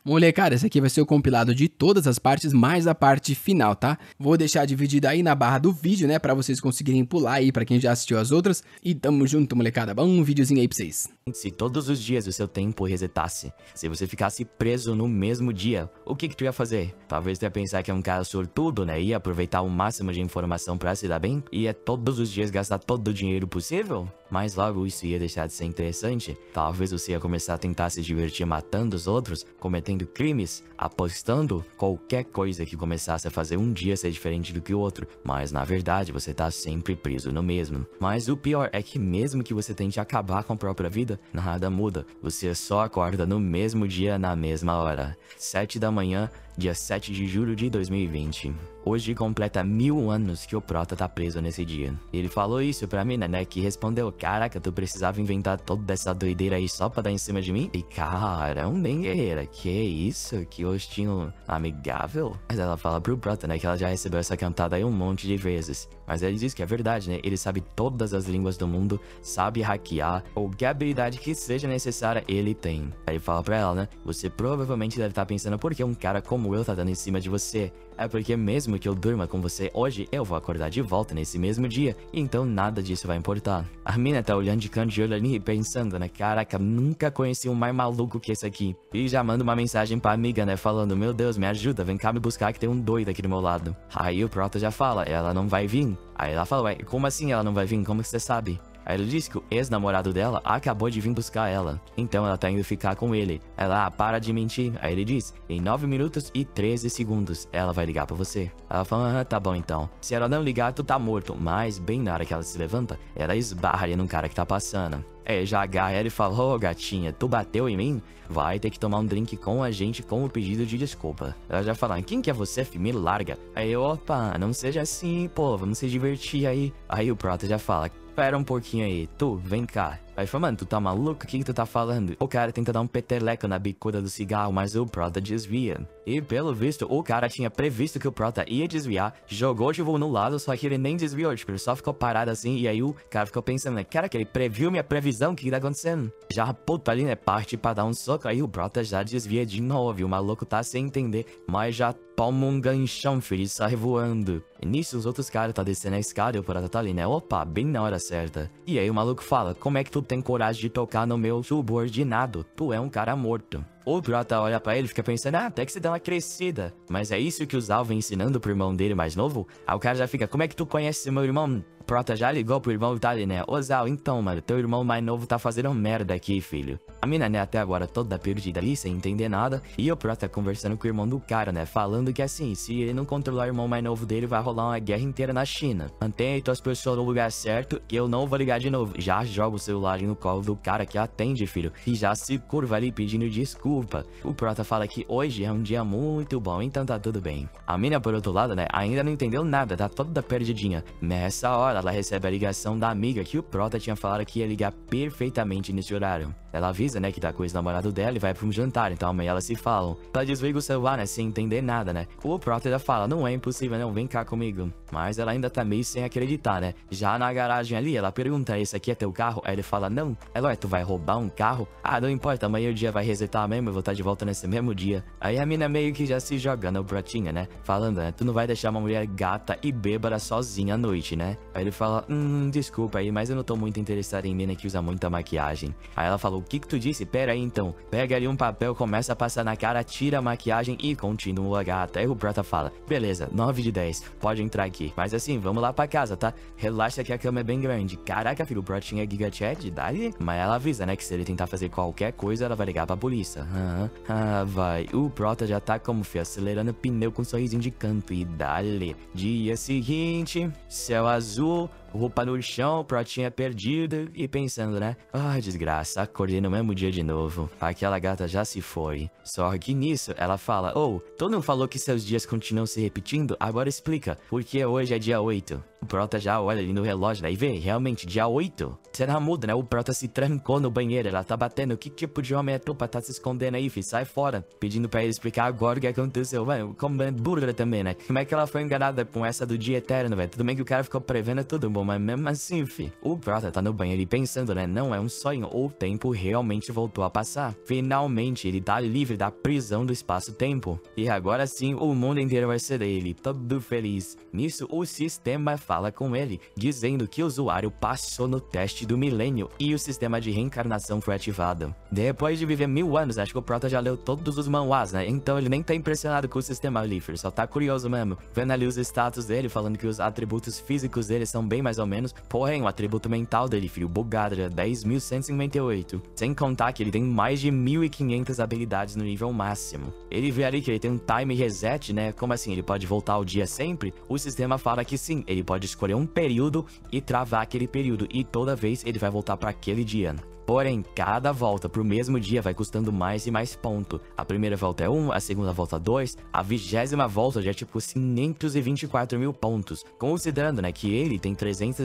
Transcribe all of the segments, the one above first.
Molecada, esse aqui vai ser o compilado de todas as partes, mais a parte final, tá? Vou deixar dividido aí na barra do vídeo, né? Pra vocês conseguirem pular aí, pra quem já assistiu as outras. E tamo junto, molecada. Bom videozinho aí pra vocês. Se todos os dias o seu tempo resetasse, se você ficasse preso no mesmo dia, o que tu ia fazer? Talvez tu ia pensar que é um cara sortudo, né? Ia aproveitar o máximo de informação pra se dar bem? Ia todos os dias gastar todo o dinheiro possível? Mas logo isso ia deixar de ser interessante. Talvez você ia começar a tentar se divertir matando os outros, cometendo crimes, apostando, qualquer coisa que começasse a fazer um dia ser diferente do que o outro. Mas na verdade você tá sempre preso no mesmo. Mas o pior é que mesmo que você tente acabar com a própria vida, nada muda. Você só acorda no mesmo dia, na mesma hora. 7 da manhã, dia 7 de julho de 2020. Hoje completa 1000 anos que o Prota tá preso nesse dia. Ele falou isso pra mina, né, que respondeu: caraca, tu precisava inventar toda essa doideira aí só pra dar em cima de mim? E cara, bem guerreira, que isso? Que hostinho amigável? Mas ela fala pro Prota, né, que ela já recebeu essa cantada aí um monte de vezes. Mas ele diz que é verdade, né, ele sabe todas as línguas do mundo, sabe hackear, qualquer habilidade que seja necessária, ele tem. Aí ele fala pra ela, né, você provavelmente deve estar pensando: por que um cara como eu tá dando em cima de você? É porque mesmo que eu durma com você hoje, eu vou acordar de volta nesse mesmo dia, então nada disso vai importar. A mina tá olhando de canto de olho ali e pensando, né, caraca, nunca conheci um mais maluco que esse aqui. E já manda uma mensagem pra amiga, né, falando: meu Deus, me ajuda, vem cá me buscar que tem um doido aqui do meu lado. Aí o Prota já fala: ela não vai vir. Aí ela fala: ué, como assim ela não vai vir? Como que você sabe? Aí ele diz que o ex-namorado dela acabou de vir buscar ela, então ela tá indo ficar com ele. Ela, para de mentir. Aí ele diz: em 9 minutos e 13 segundos, ela vai ligar pra você. Ela fala: tá bom então. Se ela não ligar, tu tá morto. Mas bem na hora que ela se levanta, ela esbarra ali num cara que tá passando. É, já agarra ela e fala: ô gatinha, tu bateu em mim? Vai ter que tomar um drink com a gente com o pedido de desculpa. Ela já fala: quem que é você, filho? Me larga. Aí eu, opa, não seja assim, pô, vamos se divertir aí. Aí o Prota já fala: espera um pouquinho aí, tu, vem cá. Aí fala: mano, tu tá maluco? O que tu tá falando? O cara tenta dar um peteleco na bicuda do cigarro, mas o Prota desvia. E pelo visto, o cara tinha previsto que o Prota ia desviar, jogou tipo no lado, só que ele nem desviou, tipo, ele só ficou parado assim, e aí o cara ficou pensando, né, cara, que ele previu minha previsão, o que tá acontecendo? Já puta ali, né, parte pra dar um soco, aí o Prota já desvia de novo, e o maluco tá sem entender, mas já toma um ganchão, filho, e sai voando. E nisso, os outros caras tá descendo a escada e o Prota tá ali, né, opa, bem na hora certa. E aí o maluco fala: como é que tu tem coragem de tocar no meu subordinado? Tu é um cara morto. O Prota olha pra ele e fica pensando: ah, até que você dá uma crescida. Mas é isso que o Zal vem ensinando pro irmão dele mais novo? Aí o cara já fica: como é que tu conhece meu irmão? O Prota já ligou pro irmão e tá ali, né? Ô Zal, então, mano, teu irmão mais novo tá fazendo merda aqui, filho. A mina, né, até agora toda perdida ali, sem entender nada. E o Prota conversando com o irmão do cara, né? Falando que assim, se ele não controlar o irmão mais novo dele, vai rolar uma guerra inteira na China. Mantenha aí tuas pessoas no lugar certo, que eu não vou ligar de novo. Já joga o celular ali no colo do cara que atende, filho. E já se curva ali pedindo desculpa. O Prota fala que hoje é um dia muito bom, então tá tudo bem. A mina, por outro lado, né, ainda não entendeu nada, tá toda perdidinha. Nessa hora, ela recebe a ligação da amiga que o Prota tinha falado que ia ligar perfeitamente nesse horário. Ela avisa, né, que tá com o ex-namorado dela e vai pra um jantar, então amanhã elas se falam. Ela desliga o celular, né, sem entender nada, né. O Prota já fala: não é impossível, não, vem cá comigo. Mas ela ainda tá meio sem acreditar, né. Já na garagem ali, ela pergunta: esse aqui é teu carro? Aí ele fala: não. Ela: ué, tu vai roubar um carro? Ah, não importa, amanhã o dia vai resetar mesmo, eu vou estar de volta nesse mesmo dia. Aí a mina meio que já se joga no Protinha, né, falando, né, tu não vai deixar uma mulher gata e bêbada sozinha à noite, né. Aí ele fala: desculpa aí, mas eu não tô muito interessado em mina que usa muita maquiagem. Aí ela falou: o que tu disse? Pera aí então. Pega ali um papel, começa a passar na cara, tira a maquiagem e continua gata. Aí o Prota fala: beleza, 9 de 10, pode entrar aqui. Mas assim, vamos lá pra casa, tá? Relaxa que a cama é bem grande. Caraca, filho, o Protinha é giga chat, dá-lhe. Mas ela avisa, né, que se ele tentar fazer qualquer coisa, ela vai ligar pra polícia. Vai. O Prota já tá como, filho, acelerando o pneu com um sorrisinho de canto. E dá-lhe. Dia seguinte, céu azul, roupa no chão, Protinha perdido e pensando, né? Ah, desgraça, acordei no mesmo dia de novo. Aquela gata já se foi. Só que nisso, ela fala: tu não falou que seus dias continuam se repetindo? Agora explica, porque hoje é dia 8. O Prota já olha ali no relógio, né, e vê, realmente, dia 8. Será muda, né? O Prota se trancou no banheiro, ela tá batendo. Que tipo de homem é tu pra tá se escondendo aí, filho? Sai fora. Pedindo pra ele explicar agora o que aconteceu. Mano, como é burra também, né? Como é que ela foi enganada com essa do dia eterno, velho? Tudo bem que o cara ficou prevendo tudo, bom, mas mesmo assim, fi. O Prota tá no banheiro e pensando, né? Não é um sonho, o tempo realmente voltou a passar. Finalmente, ele tá livre da prisão do espaço-tempo. E agora sim, o mundo inteiro vai ser dele, todo feliz. Nisso, o sistema fala com ele, dizendo que o usuário passou no teste do milênio e o sistema de reencarnação foi ativado. Depois de viver 1000 anos, acho que o Prota já leu todos os manhwas, né? Então ele nem tá impressionado com o sistema ali, filho. Só tá curioso mesmo. Vendo ali os status dele, falando que os atributos físicos dele são bem mais ou menos. Porém, o atributo mental dele, filho, bugado, já 10.158. Sem contar que ele tem mais de 1.500 habilidades no nível máximo. Ele vê ali que ele tem um time reset, né? Como assim? Ele pode voltar ao dia sempre? O sistema fala que sim, ele pode escolher um período e travar aquele período. E toda vez ele vai voltar para aquele dia. Porém, cada volta pro mesmo dia vai custando mais e mais ponto. A primeira volta é 1, a segunda volta 2, a 20ª volta já é tipo 524 mil pontos. Considerando, né, que ele tem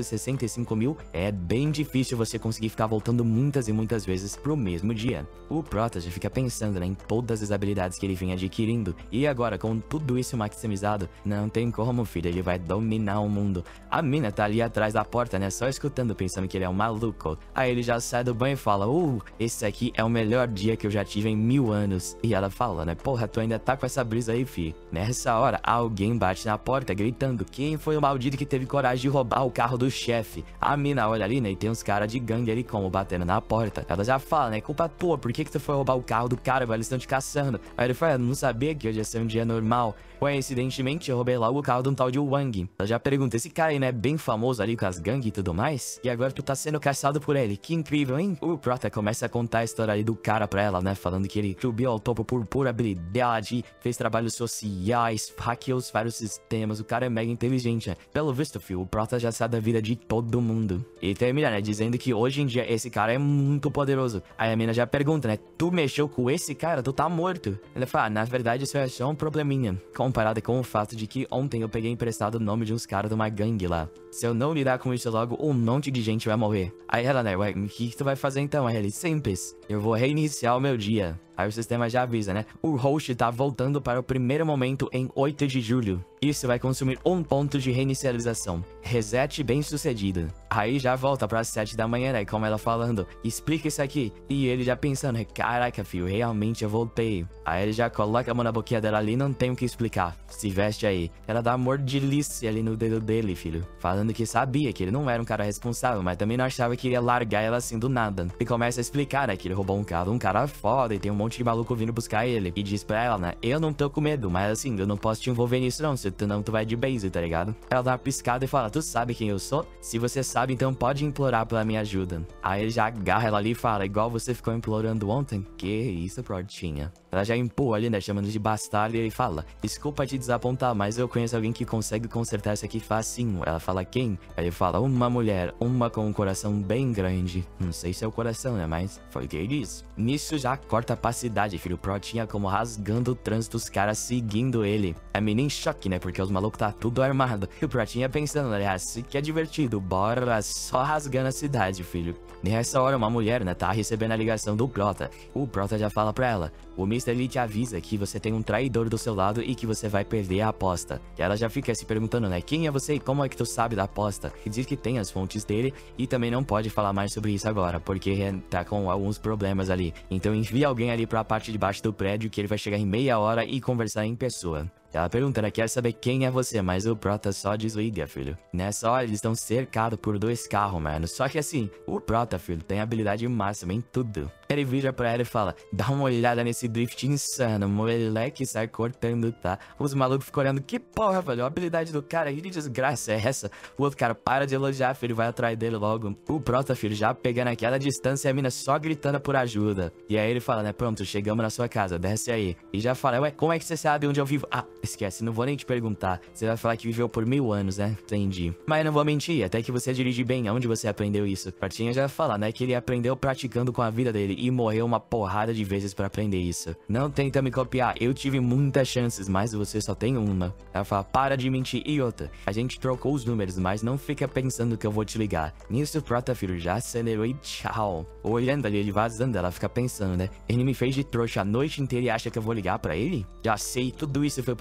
365 mil, é bem difícil você conseguir ficar voltando muitas e muitas vezes pro mesmo dia. O Prota já fica pensando, né, em todas as habilidades que ele vem adquirindo. E agora, com tudo isso maximizado, não tem como, filho, ele vai dominar o mundo. A mina tá ali atrás da porta, né, só escutando, pensando que ele é um maluco. Aí ele já sai do banho e fala, esse aqui é o melhor dia que eu já tive em 1000 anos. E ela fala, né, porra, tu ainda tá com essa brisa aí, fi. Nessa hora, alguém bate na porta, gritando, quem foi o maldito que teve coragem de roubar o carro do chefe? A mina olha ali, né, e tem uns caras de gangue ali como batendo na porta. Ela já fala, né, culpa tua, por que tu foi roubar o carro do cara, velho, eles estão te caçando. Aí ele fala, não sabia que hoje ia ser um dia normal. Coincidentemente, eu roubei logo o carro de um tal de Wang. Ela já pergunta, esse cara aí não é bem famoso ali com as gangues e tudo mais? E agora tu tá sendo caçado por ele, que incrível, hein? O Prota começa a contar a história ali do cara pra ela, né? Falando que ele subiu ao topo por pura habilidade, fez trabalhos sociais, hackeou vários sistemas, o cara é mega inteligente, né? Pelo visto, filho, o Prota já sabe da vida de todo mundo. E termina, né? Dizendo que hoje em dia esse cara é muito poderoso. Aí a mina já pergunta, né? Tu mexeu com esse cara? Tu tá morto. Ele fala, na verdade isso é só um probleminha. Comparado com o fato de que ontem eu peguei emprestado o nome de uns caras de uma gangue lá. Se eu não lidar com isso logo, um monte de gente vai morrer. Aí ela, né, ué, o que tu vai fazer então? Aí ele, simples, eu vou reiniciar o meu dia. Aí o sistema já avisa, né? O host tá voltando para o primeiro momento em 8 de julho. Isso vai consumir 1 ponto de reinicialização. Reset bem sucedido. Aí já volta para as 7 da manhã, né? Como ela falando, explica isso aqui. E ele já pensando, né? Caraca, filho, realmente eu voltei. Aí ele já coloca a mão na boquinha dela ali, não tem o que explicar. Se veste aí. Ela dá mordilice ali no dedo dele, filho. Falando que sabia que ele não era um cara responsável, mas também não achava que iria largar ela assim do nada. E começa a explicar, né? Que ele roubou um cara foda e tem um monte de maluco vindo buscar ele. E diz pra ela, né? Eu não tô com medo, mas assim, eu não posso te envolver nisso não, se tu não, tu vai de base, tá ligado? Ela dá uma piscada e fala, tu sabe quem eu sou? Se você sabe, então pode implorar pela minha ajuda. Aí ele já agarra ela ali e fala, igual você ficou implorando ontem? Que isso, Protinha? Ela já empurra ali, né, chamando de bastardo, e ele fala, desculpa te desapontar, mas eu conheço alguém que consegue consertar isso aqui facinho. Ela fala, quem? Aí ele fala, uma mulher, uma com um coração bem grande. Não sei se é o coração, né, mas foi o que ele disse. Nisso já corta a pacidade, filho. Protinha como rasgando o trânsito, os caras seguindo ele. A menina em choque, né, porque os malucos tá tudo armado. E o Protinha pensando, né, assim que é divertido, bora só rasgando a cidade, filho. Nessa hora, uma mulher, né, tá recebendo a ligação do Prota. O Prota já fala pra ela, o Mr. Lee te avisa que você tem um traidor do seu lado e que você vai perder a aposta. E ela já fica se perguntando, né, quem é você e como é que tu sabe da aposta? E diz que tem as fontes dele e também não pode falar mais sobre isso agora, porque tá com alguns problemas ali. Então envia alguém ali pra parte de baixo do prédio que ele vai chegar em meia hora e conversar em pessoa. Ela pergunta, né, quer saber quem é você, mas o Prota só desliga, filho. Nessa hora, eles estão cercados por 2 carros, mano. Só que assim, o Prota, filho, tem habilidade máxima em tudo. Ele vira pra ela e fala, dá uma olhada nesse drift insano, moleque sai cortando, tá? Os malucos ficam olhando, que porra, velho, a habilidade do cara, que desgraça é essa? O outro cara para de elogiar, filho, vai atrás dele logo. O Prota, filho, já pegando aquela distância e a mina só gritando por ajuda. E aí ele fala, né, pronto, chegamos na sua casa, desce aí. E já fala, ué, como é que você sabe onde eu vivo? Ah, esquece, não vou nem te perguntar. Você vai falar que viveu por 1000 anos, né? Entendi. Mas não vou mentir, até que você dirige bem. Aonde você aprendeu isso? Pratinha já fala, né? Que ele aprendeu praticando com a vida dele e morreu uma porrada de vezes pra aprender isso. Não tenta me copiar. Eu tive muitas chances, mas você só tem uma. Ela fala, para de mentir. E outra, a gente trocou os números, mas não fica pensando que eu vou te ligar. Nisso, o Prota, filho, já acelerou e tchau. Olhando ali, ele vazando, ela fica pensando, né? Ele me fez de trouxa a noite inteira e acha que eu vou ligar pra ele? Já sei, tudo isso foi planejado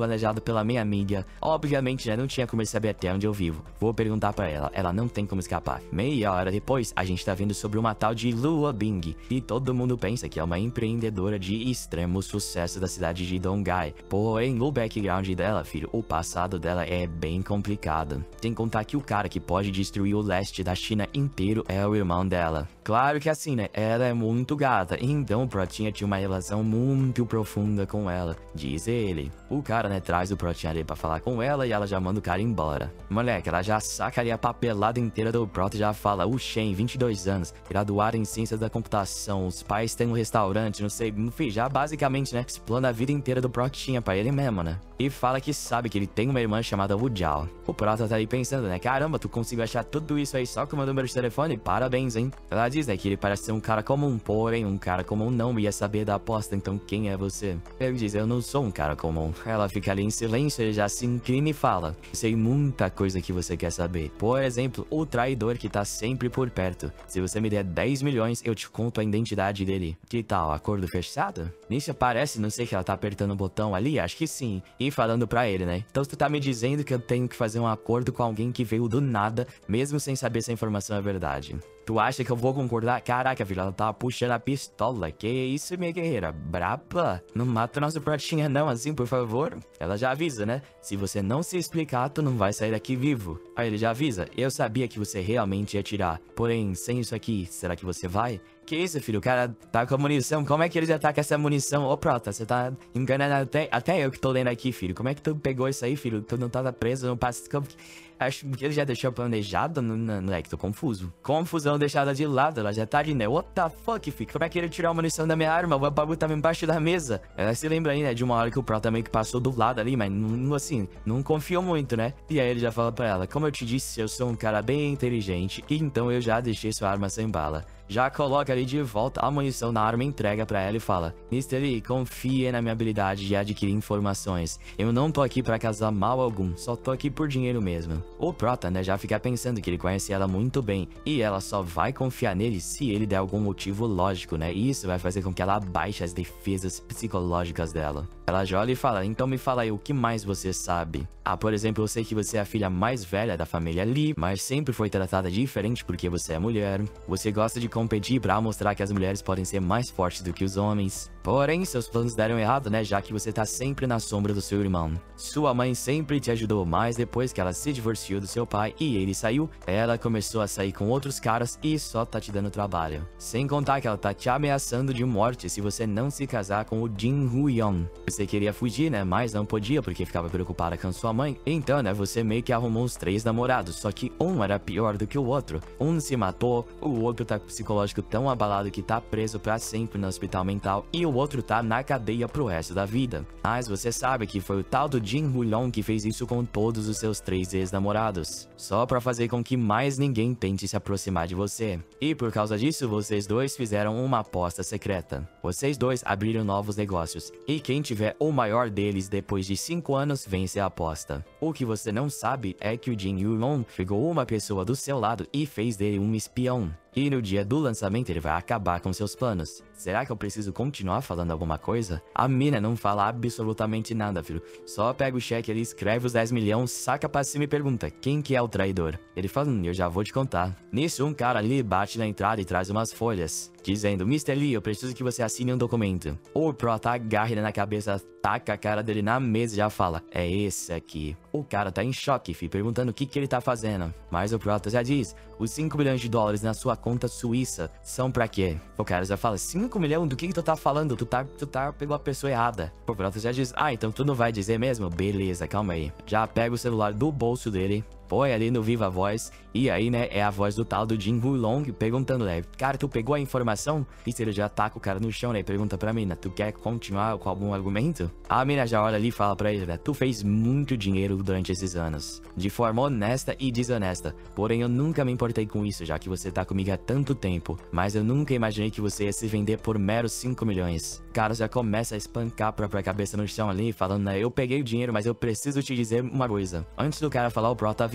planejado pela minha amiga. Obviamente, né, não tinha como ele saber até onde eu vivo. Vou perguntar pra ela, ela não tem como escapar. Meia hora depois, a gente tá vendo sobre uma tal de Lua Bing, e todo mundo pensa que é uma empreendedora de extremo sucesso da cidade de Dongai. Porém, o background dela, filho, o passado dela é bem complicado. Sem contar que o cara que pode destruir o leste da China inteiro é o irmão dela. Claro que assim, né, ela é muito gata, então o Protinha tinha uma relação muito profunda com ela, diz ele. O cara, né, traz o Protinha ali pra falar com ela e ela já manda o cara embora. Moleque, ela já saca ali a papelada inteira do Prota e já fala: o Shen, 22 anos, graduado em ciências da computação, os pais têm um restaurante, não sei, enfim, já basicamente, né, explana a vida inteira do Protinha pra ele mesmo, né. E fala que sabe que ele tem uma irmã chamada Wu Jiao. O Prota tá aí pensando, né, caramba, tu conseguiu achar tudo isso aí só com o meu número de telefone? Parabéns, hein. Ela diz, né, que ele parece ser um cara comum, porém um cara comum não ia saber da aposta, então quem é você? Ele diz: eu não sou um cara comum. Ela fica ali em silêncio, ele já se inclina e fala: sei muita coisa que você quer saber. Por exemplo, o traidor que tá sempre por perto. Se você me der 10 milhões, eu te conto a identidade dele. Que tal, acordo fechado? Nisso parece, não sei, que ela tá apertando o botão ali, acho que sim. E falando pra ele, né, então tu tá me dizendo que eu tenho que fazer um acordo com alguém que veio do nada, mesmo sem saber se a informação é verdade. Tu acha que eu vou concordar? Caraca, filho, ela tá puxando a pistola. Que isso, minha guerreira? Braba? Não mata nosso Protinha não, assim, por favor. Ela já avisa, né? Se você não se explicar, tu não vai sair daqui vivo. Aí ele já avisa: eu sabia que você realmente ia atirar. Porém, sem isso aqui, será que você vai? Que isso, filho? O cara tá com a munição. Como é que ele já tá com essa munição? Ô, Prota, você tá enganando até eu que tô lendo aqui, filho. Como é que tu pegou isso aí, filho? Tu não tava preso no passo... Acho que ele já deixou planejado, não é que tô confuso. Confusão deixada de lado, ela já tá ali, né? What the fuck, filho? Como é que ele tirou a munição da minha arma? O bagulho tava embaixo da mesa. Ela se lembra aí, né, de uma hora que o Prota meio que passou do lado ali, mas não, assim, não confiou muito, né? E aí ele já fala pra ela: como eu te disse, eu sou um cara bem inteligente, então eu já deixei sua arma sem bala. Já coloca ali de volta a munição na arma, entrega pra ela e fala: Mr. Lee, confie na minha habilidade de adquirir informações. Eu não tô aqui pra causar mal algum, só tô aqui por dinheiro mesmo. O Prota, né, já fica pensando que ele conhece ela muito bem, e ela só vai confiar nele se ele der algum motivo lógico, né? E isso vai fazer com que ela abaixe as defesas psicológicas dela. Ela já olha e fala: então me fala aí, o que mais você sabe? Ah, por exemplo, eu sei que você é a filha mais velha da família Lee, mas sempre foi tratada diferente porque você é mulher. Você gosta de competir pra mostrar que as mulheres podem ser mais fortes do que os homens. Porém, seus planos deram errado, né, já que você tá sempre na sombra do seu irmão. Sua mãe sempre te ajudou, mas depois que ela se divorciou do seu pai e ele saiu, ela começou a sair com outros caras e só tá te dando trabalho. Sem contar que ela tá te ameaçando de morte se você não se casar com o Jin Huion. Você queria fugir, né, mas não podia porque ficava preocupada com sua mãe. Então, né, você meio que arrumou uns 3 namorados, só que um era pior do que o outro. Um se matou, o outro tá psicológico tão abalado que tá preso pra sempre no hospital mental e o outro tá na cadeia pro resto da vida. Mas você sabe que foi o tal do Jin Huion que fez isso com todos os seus 3 ex-namorados, só pra fazer com que mais ninguém tente se aproximar de você. E por causa disso, vocês dois fizeram uma aposta secreta. Vocês dois abriram novos negócios, e quem tiver o maior deles depois de 5 anos vence a aposta. O que você não sabe é que o Jin Huion pegou uma pessoa do seu lado e fez dele um espião. E no dia do lançamento ele vai acabar com seus planos. Será que eu preciso continuar falando alguma coisa? A mina não fala absolutamente nada, filho. Só pega o cheque ali, escreve os 10 milhões, saca pra cima e pergunta: quem que é o traidor? Ele fala: eu já vou te contar. Nisso, um cara ali bate na entrada e traz umas folhas, dizendo: Mr. Lee, eu preciso que você assine um documento. O Prota agarra ele na cabeça, taca a cara dele na mesa e já fala: é esse aqui. O cara tá em choque, filho, perguntando o que ele tá fazendo. Mas o Prota já diz: os 5 milhões de dólares na sua conta suíça são pra quê? O cara já fala: 5 milhões? Do que tu tá falando? Tu pegou a pessoa errada. O Prota já diz: ah, então tu não vai dizer mesmo? Beleza, calma aí. Já pega o celular do bolso dele, põe ali no Viva Voz, e aí, né, é a voz do tal do Jin Huion perguntando, né, cara, tu pegou a informação? E se ele já taca o cara no chão, né, pergunta pra mina: tu quer continuar com algum argumento? A mina já olha ali e fala pra ele, né: tu fez muito dinheiro durante esses anos, de forma honesta e desonesta, porém eu nunca me importei com isso, já que você tá comigo há tanto tempo, mas eu nunca imaginei que você ia se vender por meros 5 milhões. O cara já começa a espancar a própria cabeça no chão ali, falando, né, eu peguei o dinheiro, mas eu preciso te dizer uma coisa. Antes do cara falar, o Prota avisa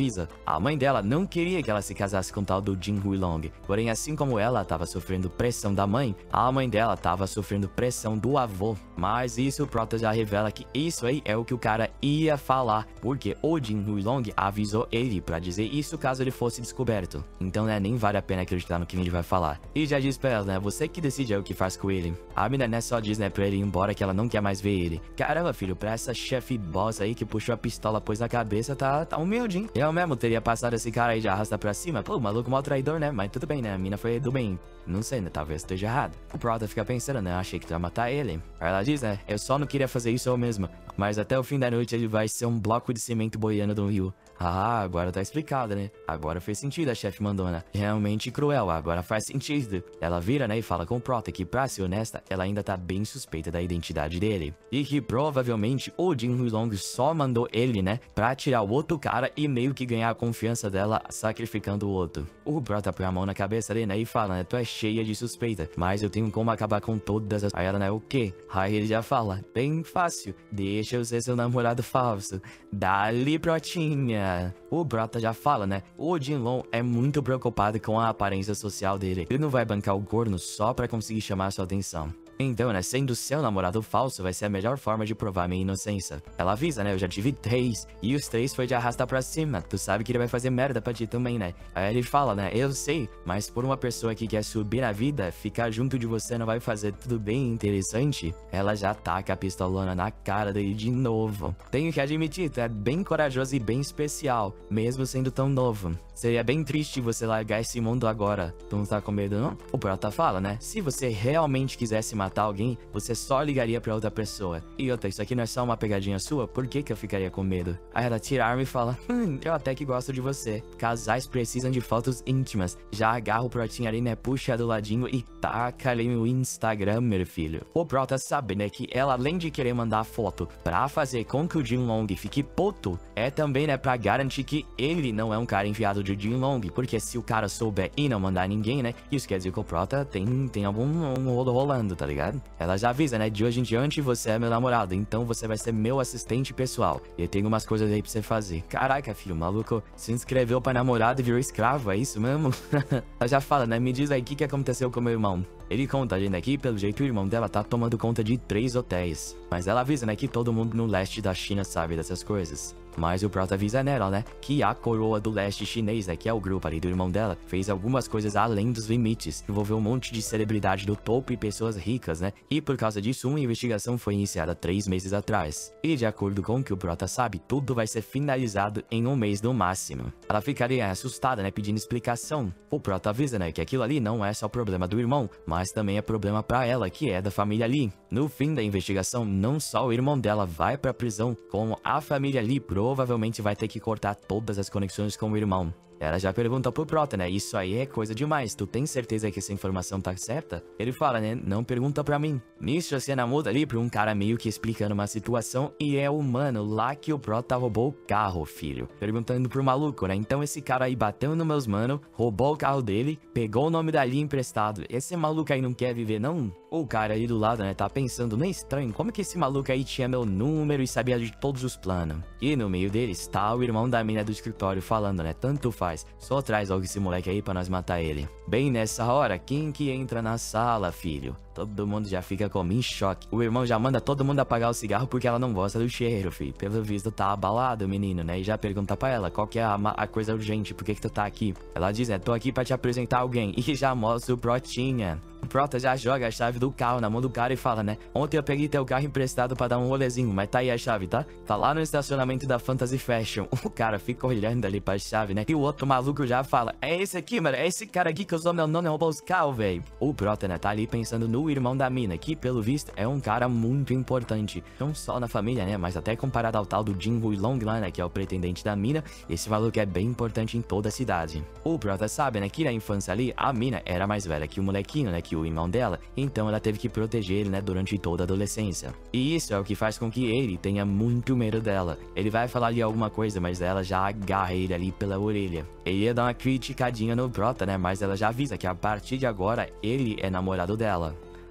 avisa. A mãe dela não queria que ela se casasse com o tal do Jin Huilong. Porém, assim como ela estava sofrendo pressão da mãe, a mãe dela estava sofrendo pressão do avô. Mas isso o Prota já revela que isso aí é o que o cara ia falar, porque o Jin Huilong avisou ele pra dizer isso caso ele fosse descoberto. Então, né, nem vale a pena acreditar no que ele vai falar. E já diz pra ela, né, você que decide é o que faz com ele. A mina, né, só diz, né, pra ele ir embora que ela não quer mais ver ele. Caramba, filho, pra essa chefe boss aí que puxou a pistola, pôs na cabeça, tá humilde, hein? Eu mesmo teria passado esse cara aí de arrasta pra cima. Pô, maluco mal traidor, né? Mas tudo bem, né? A mina foi do bem. Não sei, né? Talvez esteja errado. O Prota fica pensando, né? Achei que tu ia matar ele. Aí ela diz, né? Eu só não queria fazer isso eu mesmo. Mas até o fim da noite ele vai ser um bloco de cimento boiando no rio. Ah, agora tá explicado, né? Agora fez sentido a chefe mandona. Realmente cruel, agora faz sentido. Ela vira, né, e fala com o Prota que, pra ser honesta, ela ainda tá bem suspeita da identidade dele. E que provavelmente o Jin Huilong só mandou ele, né, pra tirar o outro cara e meio que ganhar a confiança dela sacrificando o outro. O Prota põe a mão na cabeça dele, né, e fala, né, tu é cheia de suspeita, mas eu tenho como acabar com todas as... Aí ela, né, o quê? Aí ele já fala, bem fácil, deixa eu ser seu namorado falso. Dali, Protinha. O Prota já fala, né? O Jinlong é muito preocupado com a aparência social dele. Ele não vai bancar o corno só pra conseguir chamar sua atenção. Então, né, sendo seu namorado falso vai ser a melhor forma de provar minha inocência. Ela avisa, né, eu já tive 3, e os 3 foi de arrastar pra cima. Tu sabe que ele vai fazer merda pra ti também, né? Aí ele fala, né, eu sei, mas por uma pessoa que quer subir na vida, ficar junto de você não vai fazer tudo bem interessante? Ela já taca a pistolona na cara dele de novo. Tenho que admitir, tu é bem corajoso e bem especial, mesmo sendo tão novo. Seria bem triste você largar esse mundo agora. Tu não tá com medo, não? O Prota fala, né, se você realmente quisesse matar alguém, você só ligaria pra outra pessoa. E outra, isso aqui não é só uma pegadinha sua? Por que eu ficaria com medo? Aí ela tira a arma e fala, eu até que gosto de você. Casais precisam de fotos íntimas. Já agarra o Protinha ali, né, puxa do ladinho e taca ali no Instagram, meu filho. O Prota sabe, né, que ela além de querer mandar a foto pra fazer com que o Jinlong fique puto, é também, né, pra garantir que ele não é um cara enviado de Jinlong, porque se o cara souber e não mandar ninguém, né, isso quer dizer que o Prota tem algum rolo rolando, tá ligado? Ela já avisa, né, de hoje em diante você é meu namorado, então você vai ser meu assistente pessoal. E eu tenho umas coisas aí pra você fazer. Caraca, filho, o maluco se inscreveu pra namorado e virou escravo, é isso mesmo? Ela já fala, né, me diz aí o que aconteceu com meu irmão. Ele conta, gente, aqui, pelo jeito o irmão dela tá tomando conta de 3 hotéis. Mas ela avisa, né, que todo mundo no leste da China sabe dessas coisas. Mas o Prota avisa nela, né, que a coroa do leste chinês, né, que é o grupo ali do irmão dela, fez algumas coisas além dos limites. Envolveu um monte de celebridade do topo e pessoas ricas, né. E por causa disso, uma investigação foi iniciada 3 meses atrás. E de acordo com o que o Prota sabe, tudo vai ser finalizado em 1 mês no máximo. Ela ficaria assustada, né, pedindo explicação. O Prota avisa, né, que aquilo ali não é só problema do irmão, mas também é problema pra ela, que é da família Lee. No fim da investigação, não só o irmão dela vai pra prisão, como a família Lee provavelmente vai ter que cortar todas as conexões com o irmão. Ela já pergunta pro Prota, né, isso aí é coisa demais, tu tem certeza que essa informação tá certa? Ele fala, né, não pergunta pra mim. Nisso a cena muda ali pra um cara meio que explicando uma situação e é o mano lá que o Prota roubou o carro, filho. Perguntando pro maluco, né, então esse cara aí bateu nos meus mano, roubou o carro dele, pegou o nome dali emprestado. Esse maluco aí não quer viver não? O cara aí do lado, né, tá pensando, não é estranho, como que esse maluco aí tinha meu número e sabia de todos os planos? E no meio deles tá o irmão da mina do escritório falando, né, tanto faz, só traz logo esse moleque aí pra nós matar ele. Bem nessa hora, quem que entra na sala, filho? Todo mundo já fica como em choque. O irmão já manda todo mundo apagar o cigarro porque ela não gosta do cheiro, filho. Pelo visto tá abalado o menino, né? E já pergunta pra ela qual que é a coisa urgente, por que tu tá aqui? Ela diz, tô aqui pra te apresentar alguém. E já mostra o Protinha. O Prota já joga a chave do carro na mão do cara e fala, né? Ontem eu peguei teu carro emprestado pra dar um rolezinho, mas tá aí a chave, tá? Tá lá no estacionamento da Fantasy Fashion. O cara fica olhando ali pra chave, né? E o outro maluco já fala, é esse aqui, mano, é esse cara aqui que usou meu nome e roubou os carros, velho. O Prota, né, tá ali pensando no irmão da mina, que pelo visto é um cara muito importante. Não só na família, né, mas até comparado ao tal do Jin Huilong lá, né, que é o pretendente da mina, esse maluco é bem importante em toda a cidade. O Prota sabe, né, que na infância ali, a mina era mais velha que o molequinho, né, que o irmão dela, então ela teve que proteger ele, né, durante toda a adolescência. E isso é o que faz com que ele tenha muito medo dela. Ele vai falar ali alguma coisa, mas ela já agarra ele ali pela orelha. Ele ia dar uma criticadinha no Prota, né, mas ela já avisa que a partir de agora, ele é namorado dela.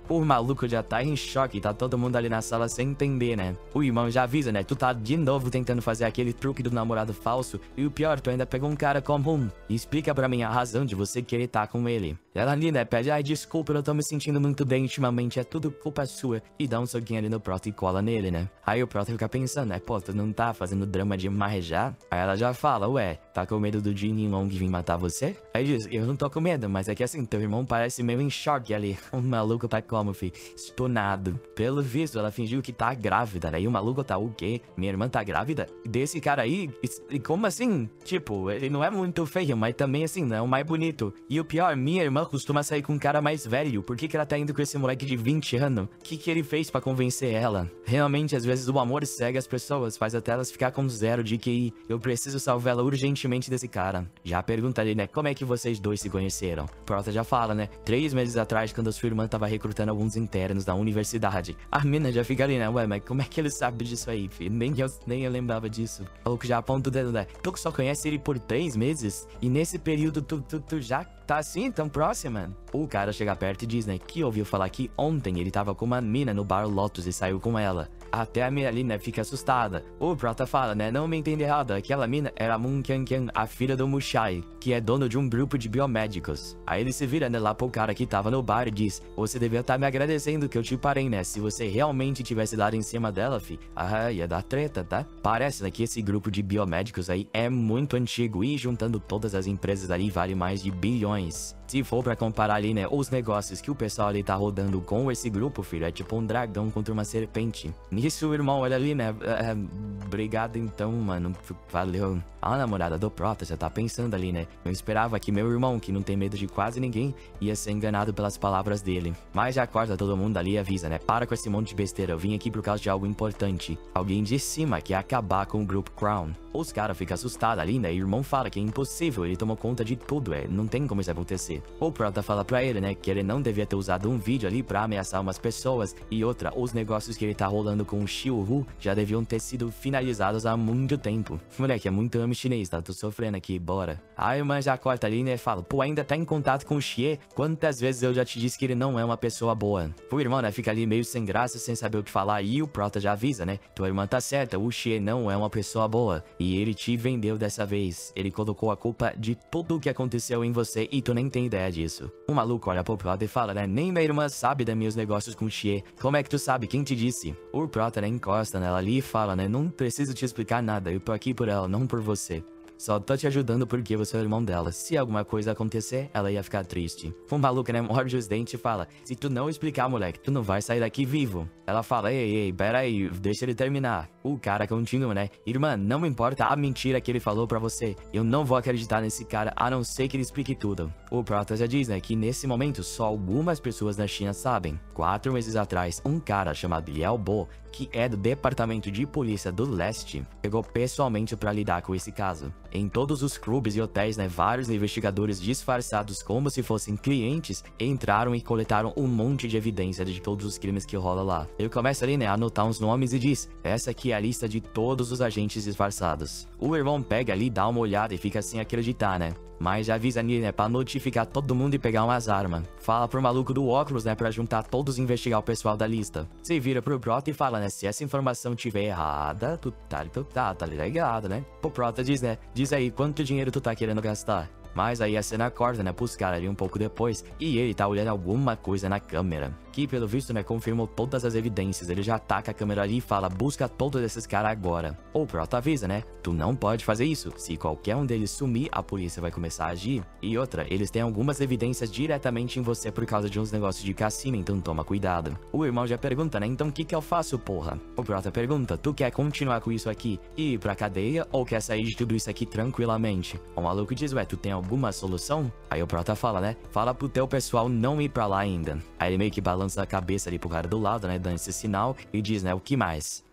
O maluco já tá em choque, tá todo mundo ali na sala sem entender, né? O irmão já avisa, né? Tu tá de novo tentando fazer aquele truque do namorado falso. E o pior, tu ainda pegou um cara comum. E explica pra mim a razão de você querer estar com ele. Ela ali, né, pede, ai, desculpa, eu tô me sentindo muito bem ultimamente, é tudo culpa sua. E dá um soquinho ali no Prota e cola nele, né? Aí o Prota fica pensando, né, pô, tu não tá fazendo drama demais já? Aí ela já fala, ué, tá com medo do Jin Long vir matar você? Aí diz, eu não tô com medo, mas é que assim, teu irmão parece meio em choque ali. O maluco tá como, fi? Estonado. Pelo visto, ela fingiu que tá grávida, né? E o maluco tá o quê? Minha irmã tá grávida? Desse cara aí? E como assim? Tipo, ele não é muito feio, mas também assim, não é o mais bonito. E o pior, minha irmã costuma sair com um cara mais velho. Por que ela tá indo com esse moleque de 20 anos? O que ele fez pra convencer ela? Realmente, às vezes o amor cega as pessoas, faz até elas ficar com 0 de QI. Eu preciso salvar ela urgentemente desse cara. Já pergunta ali, né, como é que vocês dois se conheceram? Prota já fala, né, 3 meses atrás, quando a sua irmã tava recrutando alguns internos da universidade. A mina já fica ali, né, ué, mas como é que ele sabe disso aí, filho? Nem eu lembrava disso. O que já aponta o dedo, né, tu que só conhece ele por 3 meses? E nesse período tu já tá assim, tão próxima? O cara chega perto e diz, né, que ouviu falar que ontem ele tava com uma mina no bar Lotus e saiu com ela. Até a mina ali, né, fica assustada. O Prota fala, né, não me entende errado, aquela mina era Moon Kyang, a filha do Mushai, que é dono de um grupo de biomédicos. Aí ele se vira, né, lá pro cara que tava no bar e diz, você devia estar me agradecendo que eu te parei, né, se você realmente tivesse dado em cima dela, fi, ia dar treta, tá? Parece, né, que esse grupo de biomédicos aí é muito antigo e juntando todas as empresas ali vale mais de bilhões. Se for pra comparar ali, né, os negócios que o pessoal ali tá rodando com esse grupo, filho, é tipo um dragão contra uma serpente. Nisso o irmão olha ali, né, obrigado então, mano, valeu. A namorada do Prota já tá pensando ali, né, eu esperava que meu irmão, que não tem medo de quase ninguém, ia ser enganado pelas palavras dele. Mas já corta todo mundo ali e avisa, né, para com esse monte de besteira, eu vim aqui por causa de algo importante. Alguém de cima quer acabar com o grupo Crown. Os caras ficam assustados ali, né, e o irmão fala que é impossível, ele tomou conta de tudo, não tem como isso acontecer. O Prota fala pra ele, né, que ele não devia ter usado um vídeo ali pra ameaçar umas pessoas. E outra, os negócios que ele tá rolando com o Xiu-Hu já deviam ter sido finalizados há muito tempo. Moleque, é muito ame chinês, tá? Tô sofrendo aqui, bora. A irmã já corta ali, né, fala, pô, ainda tá em contato com o Xie? Quantas vezes eu já te disse que ele não é uma pessoa boa? O irmão, né, fica ali meio sem graça, sem saber o que falar. E o Prota já avisa, né, tua irmã tá certa, o Xie não é uma pessoa boa. E ele te vendeu dessa vez. Ele colocou a culpa de tudo o que aconteceu em você e tu nem tem ideia disso. O maluco olha pro Prota e fala, né, nem minha irmã sabe dos meus negócios com o Xie. Como é que tu sabe? Quem te disse? O Prota, né, encosta nela ali e fala, né, não preciso te explicar nada, eu tô aqui por ela, não por você. Só tô te ajudando porque você é o irmão dela. Se alguma coisa acontecer, ela ia ficar triste. O maluco, né, morde os dentes e fala, se tu não explicar, moleque, tu não vai sair daqui vivo. Ela fala, ei, pera aí, deixa ele terminar. O cara continua, né, irmã, não me importa a mentira que ele falou pra você. Eu não vou acreditar nesse cara, a não ser que ele explique tudo. O Prota já diz, né, que nesse momento só algumas pessoas na China sabem. 4 meses atrás, um cara chamado Liao Bo, que é do Departamento de Polícia do Leste, pegou pessoalmente pra lidar com esse caso. Em todos os clubes e hotéis, né, vários investigadores disfarçados como se fossem clientes entraram e coletaram um monte de evidência de todos os crimes que rola lá. Ele começa ali, né, a anotar uns nomes e diz, essa aqui é a lista de todos os agentes disfarçados. O irmão pega ali, dá uma olhada e fica sem acreditar, né. Mas já avisa ali, né, pra notificar todo mundo e pegar umas armas. Fala pro maluco do óculos, né, pra juntar todos e investigar o pessoal da lista. Se vira pro Prota e fala, né, se essa informação tiver errada, tu tá ligado, né? O Prota diz, né, diz aí quanto dinheiro tu tá querendo gastar. Mas aí a cena corta, né, pros caras ali um pouco depois, e ele tá olhando alguma coisa na câmera, que pelo visto, né, confirmou todas as evidências. Ele já taca a câmera ali e fala, busca todos esses caras agora. O Prota avisa, né, tu não pode fazer isso, se qualquer um deles sumir, a polícia vai começar a agir. E outra, eles têm algumas evidências diretamente em você por causa de uns negócios de cassino, então toma cuidado. O irmão já pergunta, né, então o que eu faço, porra? O Prota pergunta, tu quer continuar com isso aqui e ir pra cadeia, ou quer sair de tudo isso aqui tranquilamente? O maluco diz, ué, tu tem alguma solução? Aí o Prota fala, né, fala pro teu pessoal não ir pra lá ainda. Aí ele meio que balança a cabeça ali pro cara do lado, né, dando esse sinal e diz, né, o que mais?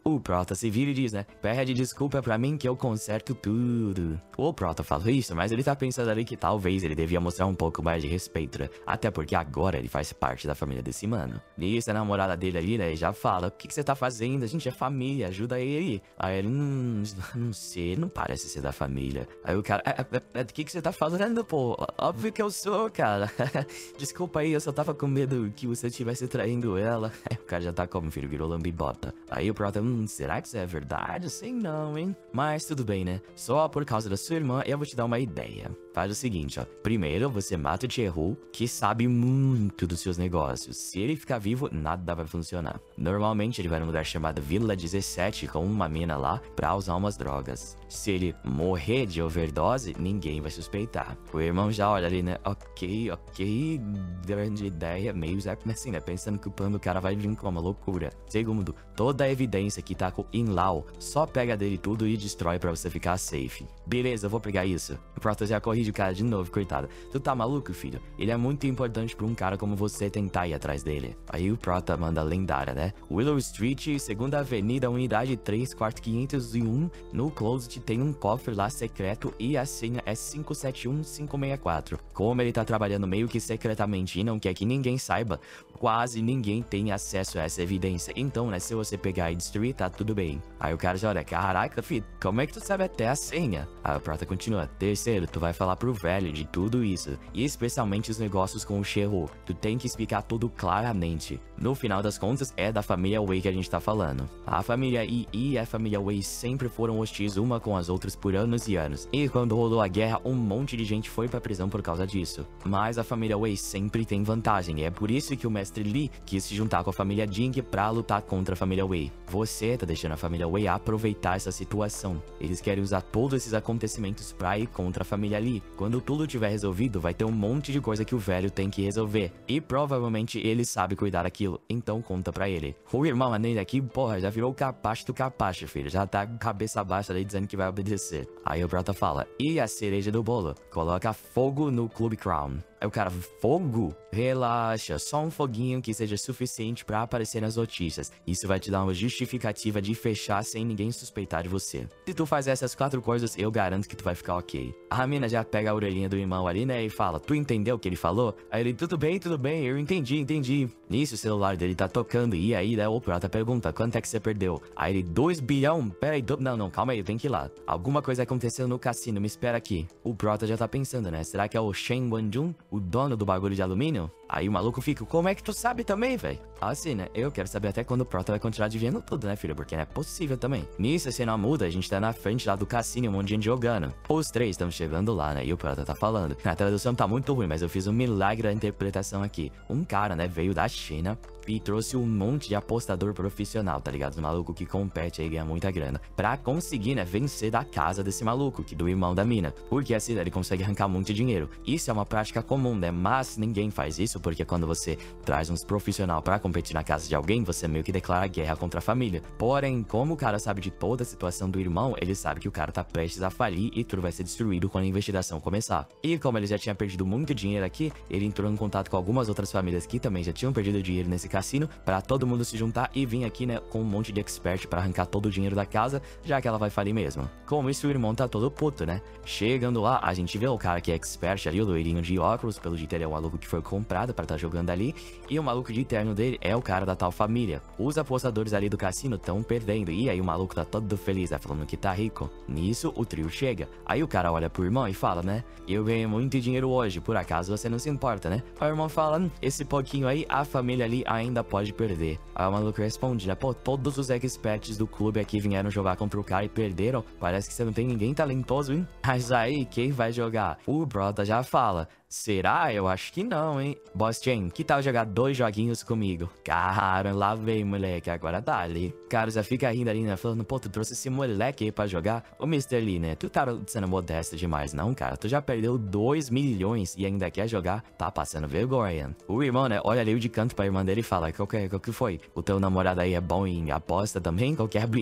O Prota se vira e diz, né? Pede desculpa pra mim que eu conserto tudo. O Prota fala isso, mas ele tá pensando ali que talvez ele devia mostrar um pouco mais de respeito, né? Até porque agora ele faz parte da família desse mano. Nisso, a namorada dele ali, né, já fala, o que você tá fazendo? A gente é família, ajuda ele. Aí ele, não sei, não parece ser da família. Aí o cara, do que você tá falando, pô? Óbvio que eu sou, cara. Desculpa aí, eu só tava com medo que você estivesse traindo ela. Aí o cara já tá como, filho, virou lambibota. Aí o Prota, será que isso é verdade? Sei não, hein? Mas tudo bem, né? Só por causa da sua irmã, eu vou te dar uma ideia. Faz o seguinte, ó. Primeiro, você mata o Chihou, que sabe muito dos seus negócios. Se ele ficar vivo, nada vai funcionar. Normalmente, ele vai num lugar chamado Vila 17, com uma mina lá, pra usar umas drogas. Se ele morrer de overdose, ninguém vai suspeitar. O irmão já olha ali, né? Ok, grande ideia, meio assim, né? Pensando que o plano do cara vai vir com uma loucura. Segundo, toda a evidência que tá com Inlau, só pega dele tudo e destrói pra você ficar safe. Beleza, eu vou pegar isso. O Prota já corrige o cara de novo, coitado. Tu tá maluco, filho? Ele é muito importante pra um cara como você tentar ir atrás dele. Aí o Prota manda a lendária, né? Willow Street, segunda avenida, unidade 3, quarto 501. No closet tem um cofre lá secreto e a senha é 571564. Como ele tá trabalhando meio que secretamente e não quer que ninguém saiba, quase ninguém tem acesso a essa evidência. Então, né, se você pegar e destruir, tá tudo bem. Aí o cara já olha, caraca, filho, como é que tu sabe até a senha? Aí o Prota continua, terceiro, tu vai falar pro velho de tudo isso, e especialmente os negócios com o Chihou. Tu tem que explicar tudo claramente. No final das contas, é da família Wei que a gente tá falando. A família Yi e a família Wei sempre foram hostis uma com as outras por anos e anos. E quando rolou a guerra, um monte de gente foi pra prisão por causa disso. Mas a família Wei sempre tem vantagem, e é por isso que o mestre Li quis se juntar com a família Jing pra lutar contra a família Wei. Você tá deixando a família Wei aproveitar essa situação. Eles querem usar todos esses acontecimentos pra ir contra a família Li. Quando tudo tiver resolvido, vai ter um monte de coisa que o velho tem que resolver. E provavelmente ele sabe cuidar daquilo, então conta pra ele. O irmão Anene aqui, porra, já virou o capacho do capacho, filho. Já tá com cabeça baixa ali dizendo que vai obedecer. Aí o Prota fala, e a cereja do bolo? Coloca fogo no Clube Crown. Aí o cara, fogo? Relaxa, só um foguinho que seja suficiente pra aparecer nas notícias. Isso vai te dar uma justificativa de fechar sem ninguém suspeitar de você. Se tu faz essas 4 coisas, eu garanto que tu vai ficar ok. A mina já pega a orelhinha do irmão ali, né, e fala, tu entendeu o que ele falou? Aí ele, tudo bem, eu entendi. Nisso o celular dele tá tocando, e aí, né, o Prota pergunta, quanto é que você perdeu? Aí ele, 2 bilhão? Peraí, não, calma aí, eu tenho que ir lá. Alguma coisa aconteceu no cassino, me espera aqui. O Prota já tá pensando, né, será que é o Shen Wanjun, o dono do bagulho de alumínio? Aí o maluco fica, como é que tu sabe também, velho? Assim, né? Eu quero saber até quando o Prota vai continuar adivinhando tudo, né, filho? Porque não é possível também. Nisso, a cena muda, a gente tá na frente lá do cassino, um monte de gente jogando. Os 3 estão chegando lá, né? E o Prota tá falando. A tradução tá muito ruim, mas eu fiz um milagre da interpretação aqui. Um cara, né, veio da China e trouxe um monte de apostador profissional, tá ligado? Os maluco que compete aí, ganha muita grana. Pra conseguir, né, vencer da casa desse maluco, que do irmão da mina. Porque assim, ele consegue arrancar muito dinheiro. Isso é uma prática comum, né? Mas ninguém faz isso porque quando você traz uns profissional pra competir na casa de alguém, você meio que declara guerra contra a família. Porém, como o cara sabe de toda a situação do irmão, ele sabe que o cara tá prestes a falir e tudo vai ser destruído quando a investigação começar. E como ele já tinha perdido muito dinheiro aqui, ele entrou em contato com algumas outras famílias que também já tinham perdido dinheiro nesse cassino, pra todo mundo se juntar e vir aqui, né, com um monte de expert pra arrancar todo o dinheiro da casa, já que ela vai falir mesmo. Com isso, o irmão tá todo puto, né? Chegando lá, a gente vê o cara que é expert ali, o loirinho de óculos, pelo jeito ele é um maluco que foi comprado pra tá jogando ali, e o maluco de terno dele é o cara da tal família. Os apostadores ali do cassino tão perdendo, e aí o maluco tá todo feliz, né, falando que tá rico. Nisso, o trio chega. Aí o cara olha pro irmão e fala, né, eu ganhei muito dinheiro hoje, por acaso você não se importa, né? Aí o irmão fala, esse pouquinho aí, a família ali ainda pode perder. Aí o maluco responde, né, pô, todos os experts do clube aqui vieram jogar contra o cara e perderam, parece que você não tem ninguém talentoso, hein? Mas aí, quem vai jogar? O Prota já fala, será? Eu acho que não, hein? Boss Chen, que tal jogar 2 joguinhos comigo? Cara, lá vem, moleque, agora dá ali. Cara, já fica rindo ali, né? Falando, pô, tu trouxe esse moleque aí pra jogar? Ô, Mr. Lee, né? Tu tá sendo modesto demais, não, cara? Tu já perdeu 2 milhões e ainda quer jogar? Tá passando vergonha. O irmão, né? Olha ali de canto pra irmã dele e fala, qual que foi? O teu namorado aí é bom em aposta também? Qualquer brisa.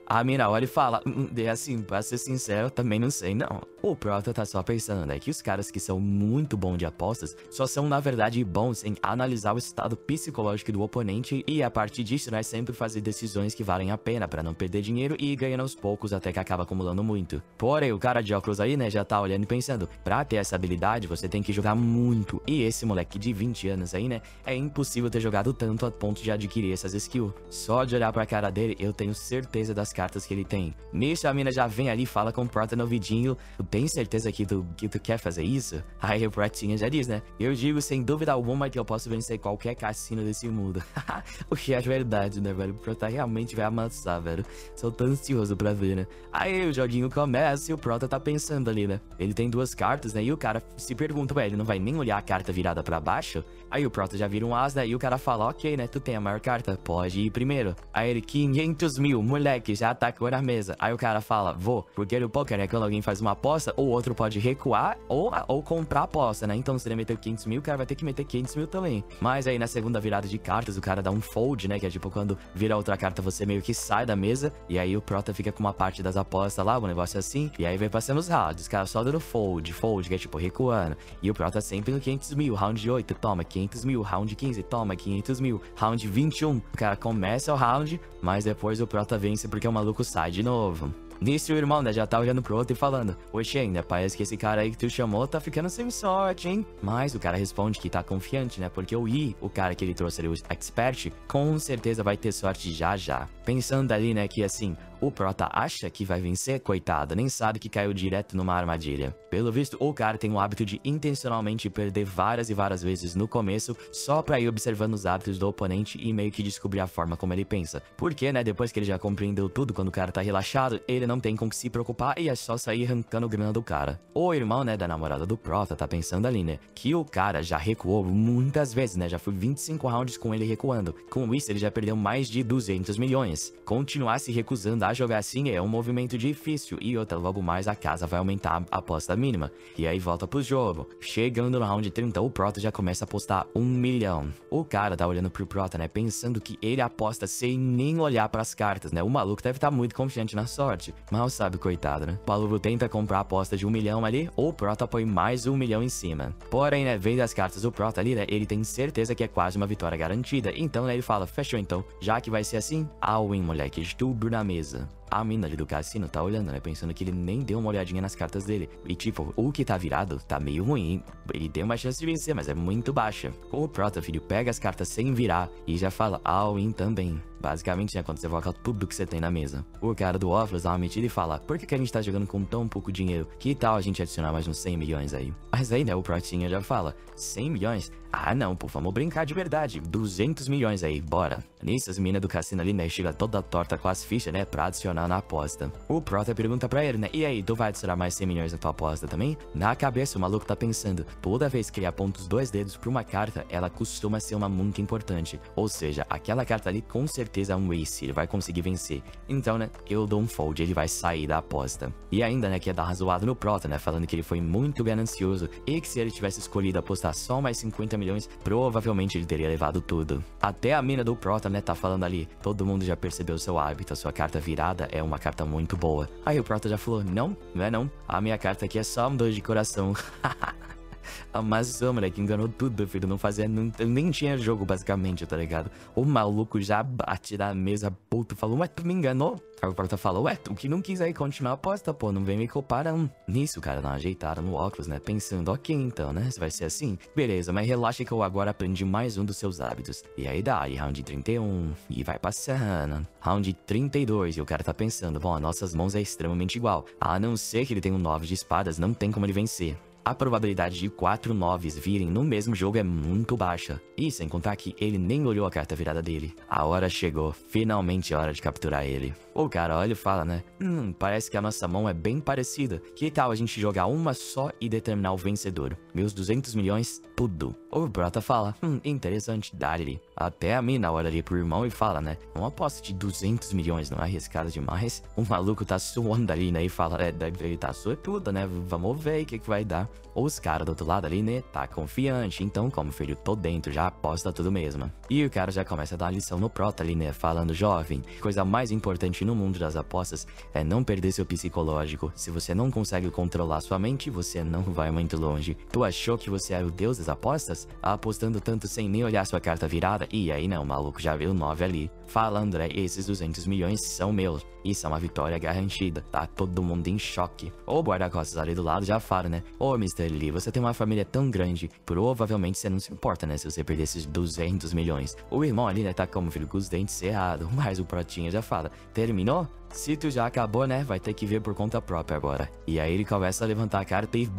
A mina olha e fala, assim, pra ser sincero, eu também não sei não. O Prota tá só pensando, né, que os caras que são muito bons de apostas só são, na verdade, bons em analisar o estado psicológico do oponente e, a partir disso, né, sempre fazer decisões que valem a pena pra não perder dinheiro e ir ganhando aos poucos até que acaba acumulando muito. Porém, o cara de óculos aí, né, já tá olhando e pensando, pra ter essa habilidade, você tem que jogar muito. E esse moleque de 20 anos aí, né, é impossível ter jogado tanto a ponto de adquirir essas skills. Só de olhar pra cara dele, eu tenho certeza das cartas que ele tem. Nisso, a mina já vem ali e fala com o Prota no vidinho, tem certeza que tu quer fazer isso? Aí o Protinha já diz, né? Eu digo sem dúvida alguma que eu posso vencer qualquer cassino desse mundo. O que é verdade, né, velho? O Prota realmente vai amassar, velho. Sou tão ansioso pra ver, né? Aí o joguinho começa e o Prota tá pensando ali, né? Ele tem duas cartas, né? E o cara se pergunta, ué, ele não vai nem olhar a carta virada pra baixo? Aí o Prota já vira um as, né? E o cara fala, ok, né? Tu tem a maior carta, pode ir primeiro. Aí ele, 500 mil, moleque, já atacou na mesa. Aí o cara fala, vou, porque no poker é quando alguém faz uma aposta, o outro pode recuar ou comprar a aposta, né? Então se ele meter 500 mil, o cara vai ter que meter 500 mil também. Mas aí na segunda virada de cartas, o cara dá um fold, né? Que é tipo quando vira outra carta, você meio que sai da mesa. E aí o Prota fica com uma parte das apostas lá, um negócio assim. E aí vem passando os rounds, os caras só dando fold, que é tipo recuando. E o Prota sempre no 500 mil, round 8, toma 500 mil, round 15, toma 500 mil, round 21. O cara começa o round, mas depois o Prota vence porque o maluco sai de novo. Nisso o irmão, né, já tá olhando pro outro e falando, oxe, né, parece que esse cara aí que tu chamou tá ficando sem sorte, hein? Mas o cara responde que tá confiante, né, porque o I, o cara que ele trouxe ali, o expert, com certeza vai ter sorte já. Pensando ali, né, que assim, o Prota acha que vai vencer, coitado, nem sabe que caiu direto numa armadilha. Pelo visto, o cara tem o hábito de intencionalmente perder várias e várias vezes no começo, só pra ir observando os hábitos do oponente e meio que descobrir a forma como ele pensa. Porque, né, depois que ele já compreendeu tudo, quando o cara tá relaxado, ele não tem com que se preocupar e é só sair arrancando grana do cara. O irmão, né, da namorada do Prota tá pensando ali, né, que o cara já recuou muitas vezes, né, já foi 25 rounds com ele recuando. Com isso, ele já perdeu mais de 200 milhões. Continuar se recusando a jogar assim é um movimento difícil e outra, logo mais a casa vai aumentar a aposta mínima. E aí volta pro jogo. Chegando no round 30, o Prota já começa a apostar 1 milhão. O cara tá olhando pro Prota, né, pensando que ele aposta sem nem olhar pras cartas, né, o maluco deve estar muito confiante na sorte. Mal sabe, coitado, né? O maluco tenta comprar a aposta de 1 milhão ali, ou o Prota põe mais 1 milhão em cima. Porém, né, vendo as cartas do Prota ali, né, ele tem certeza que é quase uma vitória garantida. Então, né, ele fala, fechou então, já que vai ser assim, all in, moleque, estupro na mesa. A mina ali do cassino tá olhando, né, pensando que ele nem deu uma olhadinha nas cartas dele. E tipo, o que tá virado tá meio ruim. Ele tem uma chance de vencer, mas é muito baixa. O Prota, filho, pega as cartas sem virar e já fala all in também. Basicamente, né, quando você coloca tudo que você tem na mesa. O cara do óculos dá uma metida e fala, por que a gente tá jogando com tão pouco dinheiro? Que tal a gente adicionar mais uns 100 milhões aí? Mas aí, né, o Protinha já fala, 100 milhões? Ah, não, pô, vamos brincar de verdade. 200 milhões aí, bora. Nisso, as minas do cassino ali, né, chega toda torta com as fichas, né, pra adicionar na aposta. O Prota pergunta pra ele, né, e aí, tu vai adicionar mais 100 milhões na tua aposta também? Na cabeça, o maluco tá pensando, toda vez que ele aponta os dois dedos pra uma carta, ela costuma ser uma muito importante. Ou seja, aquela carta ali com certeza é um ace, ele vai conseguir vencer. Então, né, eu dou um fold, ele vai sair da aposta. E ainda, né, que ia dar razoado no Prota, né, falando que ele foi muito ganancioso e que se ele tivesse escolhido apostar só mais 50 milhões, provavelmente ele teria levado tudo. Até a mina do Prota, né, tá falando ali, todo mundo já percebeu seu hábito, a sua carta virada é uma carta muito boa. Aí o Prota já falou, não é não, a minha carta aqui é só um 2 de coração. Mas o moleque enganou tudo, filho, não fazia, nem tinha jogo basicamente, tá ligado? O maluco já bate na mesa, puto, falou, ué, tu me enganou? Aí o Prota falou, ué, tu que não quis aí continuar a aposta, pô, não vem me culpar não. Nisso, o cara dá uma ajeitada no óculos, né, pensando, ok então, né, se vai ser assim, beleza, mas relaxa que eu agora aprendi mais um dos seus hábitos. E aí dá, e round 31, e vai passando. Round 32, e o cara tá pensando, bom, as nossas mãos é extremamente igual, a não ser que ele tenha um 9 de espadas, não tem como ele vencer. A probabilidade de 4 9s virem no mesmo jogo é muito baixa. E sem contar que ele nem olhou a carta virada dele. A hora chegou, finalmente a hora de capturar ele. O cara olha e fala, né? Parece que a nossa mão é bem parecida. Que tal a gente jogar uma só e determinar o vencedor? Meus 200 milhões, tudo. O Prota fala, interessante, dá-lhe. Até a mina olha ali pro irmão e fala, né? Uma aposta de 200 milhões não é arriscado demais? O maluco tá suando ali, né? E fala, ele tá sortudo, né? Vamos ver o que vai dar. Os caras do outro lado ali, né, tá confiante. Então, como filho, tô dentro, já aposta tudo mesmo. E o cara já começa a dar uma lição no prota ali, né, falando: jovem, coisa mais importante no mundo das apostas é não perder seu psicológico. Se você não consegue controlar sua mente, você não vai muito longe. Tu achou que você era o deus das apostas? Apostando tanto sem nem olhar sua carta virada? E aí, né, o maluco já viu o 9 ali. Falando, né, esses 200 milhões são meus. Isso é uma vitória garantida. Tá todo mundo em choque. O guarda-costas ali do lado já fala, né: ô, Mr. Lee, você tem uma família tão grande, provavelmente você não se importa, né, se você perder esses 200 milhões. O irmão ali, né, tá como filho com os dentes cerrados, mas o protinha já fala: terminou? Se tu já acabou, né, vai ter que ver por conta própria agora. E aí ele começa a levantar a carta e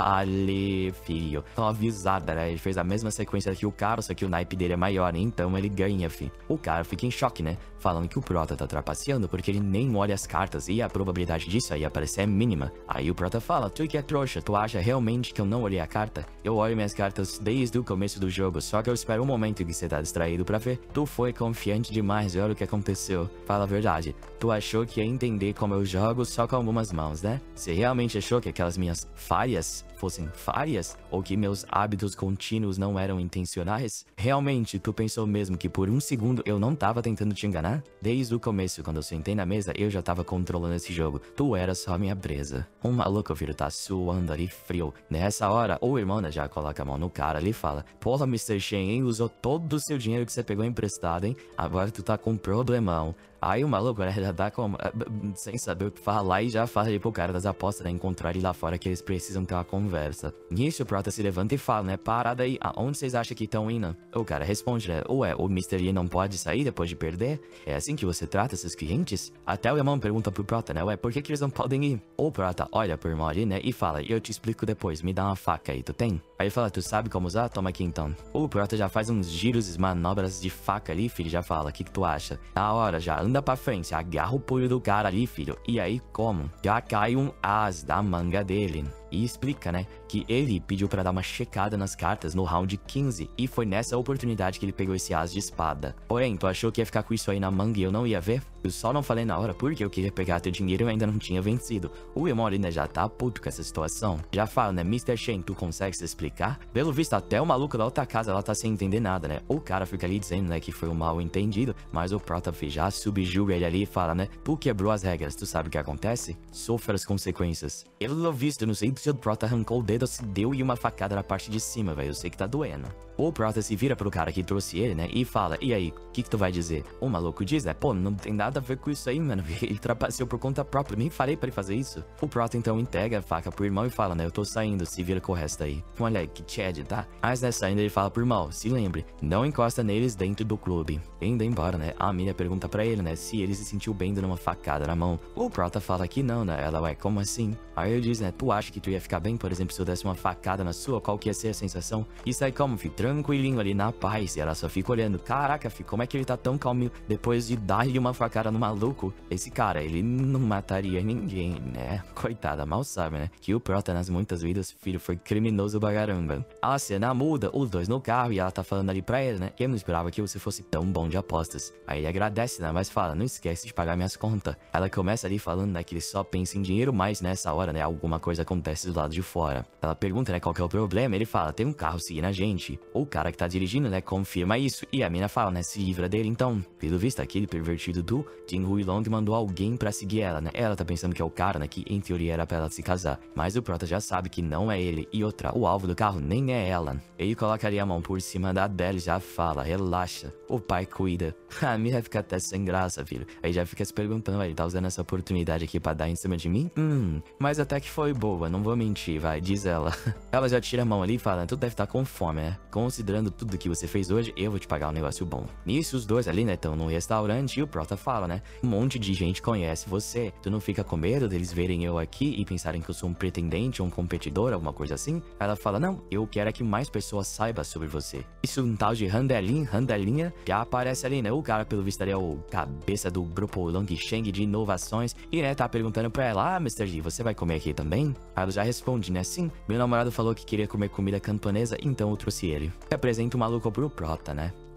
dá-lhe, filho. Tô avisada, né, ele fez a mesma sequência que o cara, só que o naipe dele é maior, então ele ganha, filho. O cara fica em choque, né, falando que o prota tá trapaceando porque ele nem olha as cartas e a probabilidade disso aí aparecer é mínima. Aí o prota fala: tu que é trouxa, tu acha realmente que eu não olhei a carta? Eu olho minhas cartas desde o começo do jogo, só que eu espero um momento que você tá distraído pra ver. Tu foi confiante demais e olha o que aconteceu. Fala a verdade, tu achou que ia entender como eu jogo só com algumas mãos, né? Você realmente achou que aquelas minhas falhas fossem falhas? Ou que meus hábitos contínuos não eram intencionais? Realmente, tu pensou mesmo que por um segundo eu não tava tentando te enganar? Desde o começo, quando eu sentei na mesa, eu já tava controlando esse jogo. Tu era só minha presa. Um maluco, filho, tá suando ali frio. Nessa hora, o irmão já coloca a mão no cara ali e fala: porra, Mr. Shen, hein? Usou todo o seu dinheiro que você pegou emprestado, hein? Agora tu tá com um problemão. Aí o maluco, né, já tá como, sem saber o que falar e já fala ali pro cara das apostas, né, encontrar ele lá fora que eles precisam ter uma conversa. Nisso o prota se levanta e fala, né: parada aí, aonde vocês acham que estão indo? O cara responde, né: ué, o Mr. Lee não pode sair depois de perder? É assim que você trata seus clientes? Até o irmão pergunta pro prota, né: ué, por que eles não podem ir? O prota olha pro irmão ali, né, e fala: eu te explico depois, me dá uma faca aí, tu tem? Aí ele fala: tu sabe como usar? Toma aqui então. O prota já faz uns giros e manobras de faca ali, filho, já fala: o que tu acha? Na hora, já anda pra frente, agarra o punho do cara ali, filho. E aí, como? Já cai um as da manga dele. E explica, né, que ele pediu pra dar uma checada nas cartas no round 15 e foi nessa oportunidade que ele pegou esse as de espada. Porém, tu achou que ia ficar com isso aí na manga e eu não ia ver? Eu só não falei na hora porque eu queria pegar teu dinheiro e eu ainda não tinha vencido. O irmão ali, né, já tá puto com essa situação. Já fala, né: Mr. Shen, tu consegue se explicar? Pelo visto, até o maluco da outra casa, ela tá sem entender nada, né? O cara fica ali dizendo, né, que foi um mal entendido, mas o prota já subjuga ele ali e fala, né: tu quebrou as regras, tu sabe o que acontece? Sofra as consequências. Pelo visto, não sei se o prota arrancou o dedo, se deu e uma facada na parte de cima, velho. Eu sei que tá doendo. O prota se vira pro cara que trouxe ele, né, e fala: e aí, o que tu vai dizer? O maluco diz, né: pô, não tem nada a ver com isso aí, mano. Ele trapaceou por conta própria, nem falei pra ele fazer isso. O prota então entrega a faca pro irmão e fala, né: eu tô saindo, se vira com o resto aí. Olha aí, que Chad, tá? Mas né, saindo ele fala pro irmão: se lembre, não encosta neles dentro do clube. Indo embora, né, a mina pergunta pra ele, né, se ele se sentiu bem dando uma facada na mão. O prota fala que não, né? Ela: ué, como assim? Aí ele diz, né: tu acha que tu ia ficar bem, por exemplo, se eu desse uma facada na sua? Qual que ia ser a sensação? E sai como, filho? Tranquilinho ali na paz. E ela só fica olhando. Caraca, filho, como é que ele tá tão calminho depois de dar-lhe uma facada no maluco? Esse cara, ele não mataria ninguém, né? Coitada, mal sabe, né, que o prota nas muitas vidas, filho, foi criminoso pra caramba. A cena muda, os dois no carro e ela tá falando ali pra ele, né: eu não esperava que você fosse tão bom de apostas. Aí ele agradece, né, mas fala: não esquece de pagar minhas contas. Ela começa ali falando, né, que ele só pensa em dinheiro, mas nessa hora, né, alguma coisa acontece do lado de fora. Ela pergunta, né, qual que é o problema. Ele fala: tem um carro seguindo a gente. O cara que tá dirigindo, né, confirma isso. E a mina fala, né: se livra dele então. Pelo visto, aquele pervertido do Jin Huilong mandou alguém pra seguir ela, né? Ela tá pensando que é o cara, né, que em teoria era pra ela se casar. Mas o prota já sabe que não é ele. E outra, o alvo do carro nem é ela. Ele colocaria a mão por cima da dela e já fala: relaxa, o pai cuida. A mina fica até sem graça, filho. Aí já fica se perguntando: ele tá usando essa oportunidade aqui pra dar em cima de mim? Mas até que foi boa, não vou mentir, vai, diz ela. Ela já tira a mão ali e fala: tu deve estar com fome, né? Considerando tudo que você fez hoje, eu vou te pagar um negócio bom. Nisso, os dois ali, né, estão num restaurante e o prota fala, né: um monte de gente conhece você. Tu não fica com medo deles verem eu aqui e pensarem que eu sou um pretendente ou um competidor, alguma coisa assim? Ela fala: não, eu quero que mais pessoas saibam sobre você. Isso, um tal de Randelinha, já aparece ali, né? O cara, pelo visto, ali é o cabeça do grupo Longsheng de inovações e, né, tá perguntando pra ela: ah, Mr. Lee, você vai comer aqui também? Aí ela já responde, né: sim, meu namorado falou que queria comer comida camponesa, então eu trouxe ele. Apresenta o maluco pro prota, né?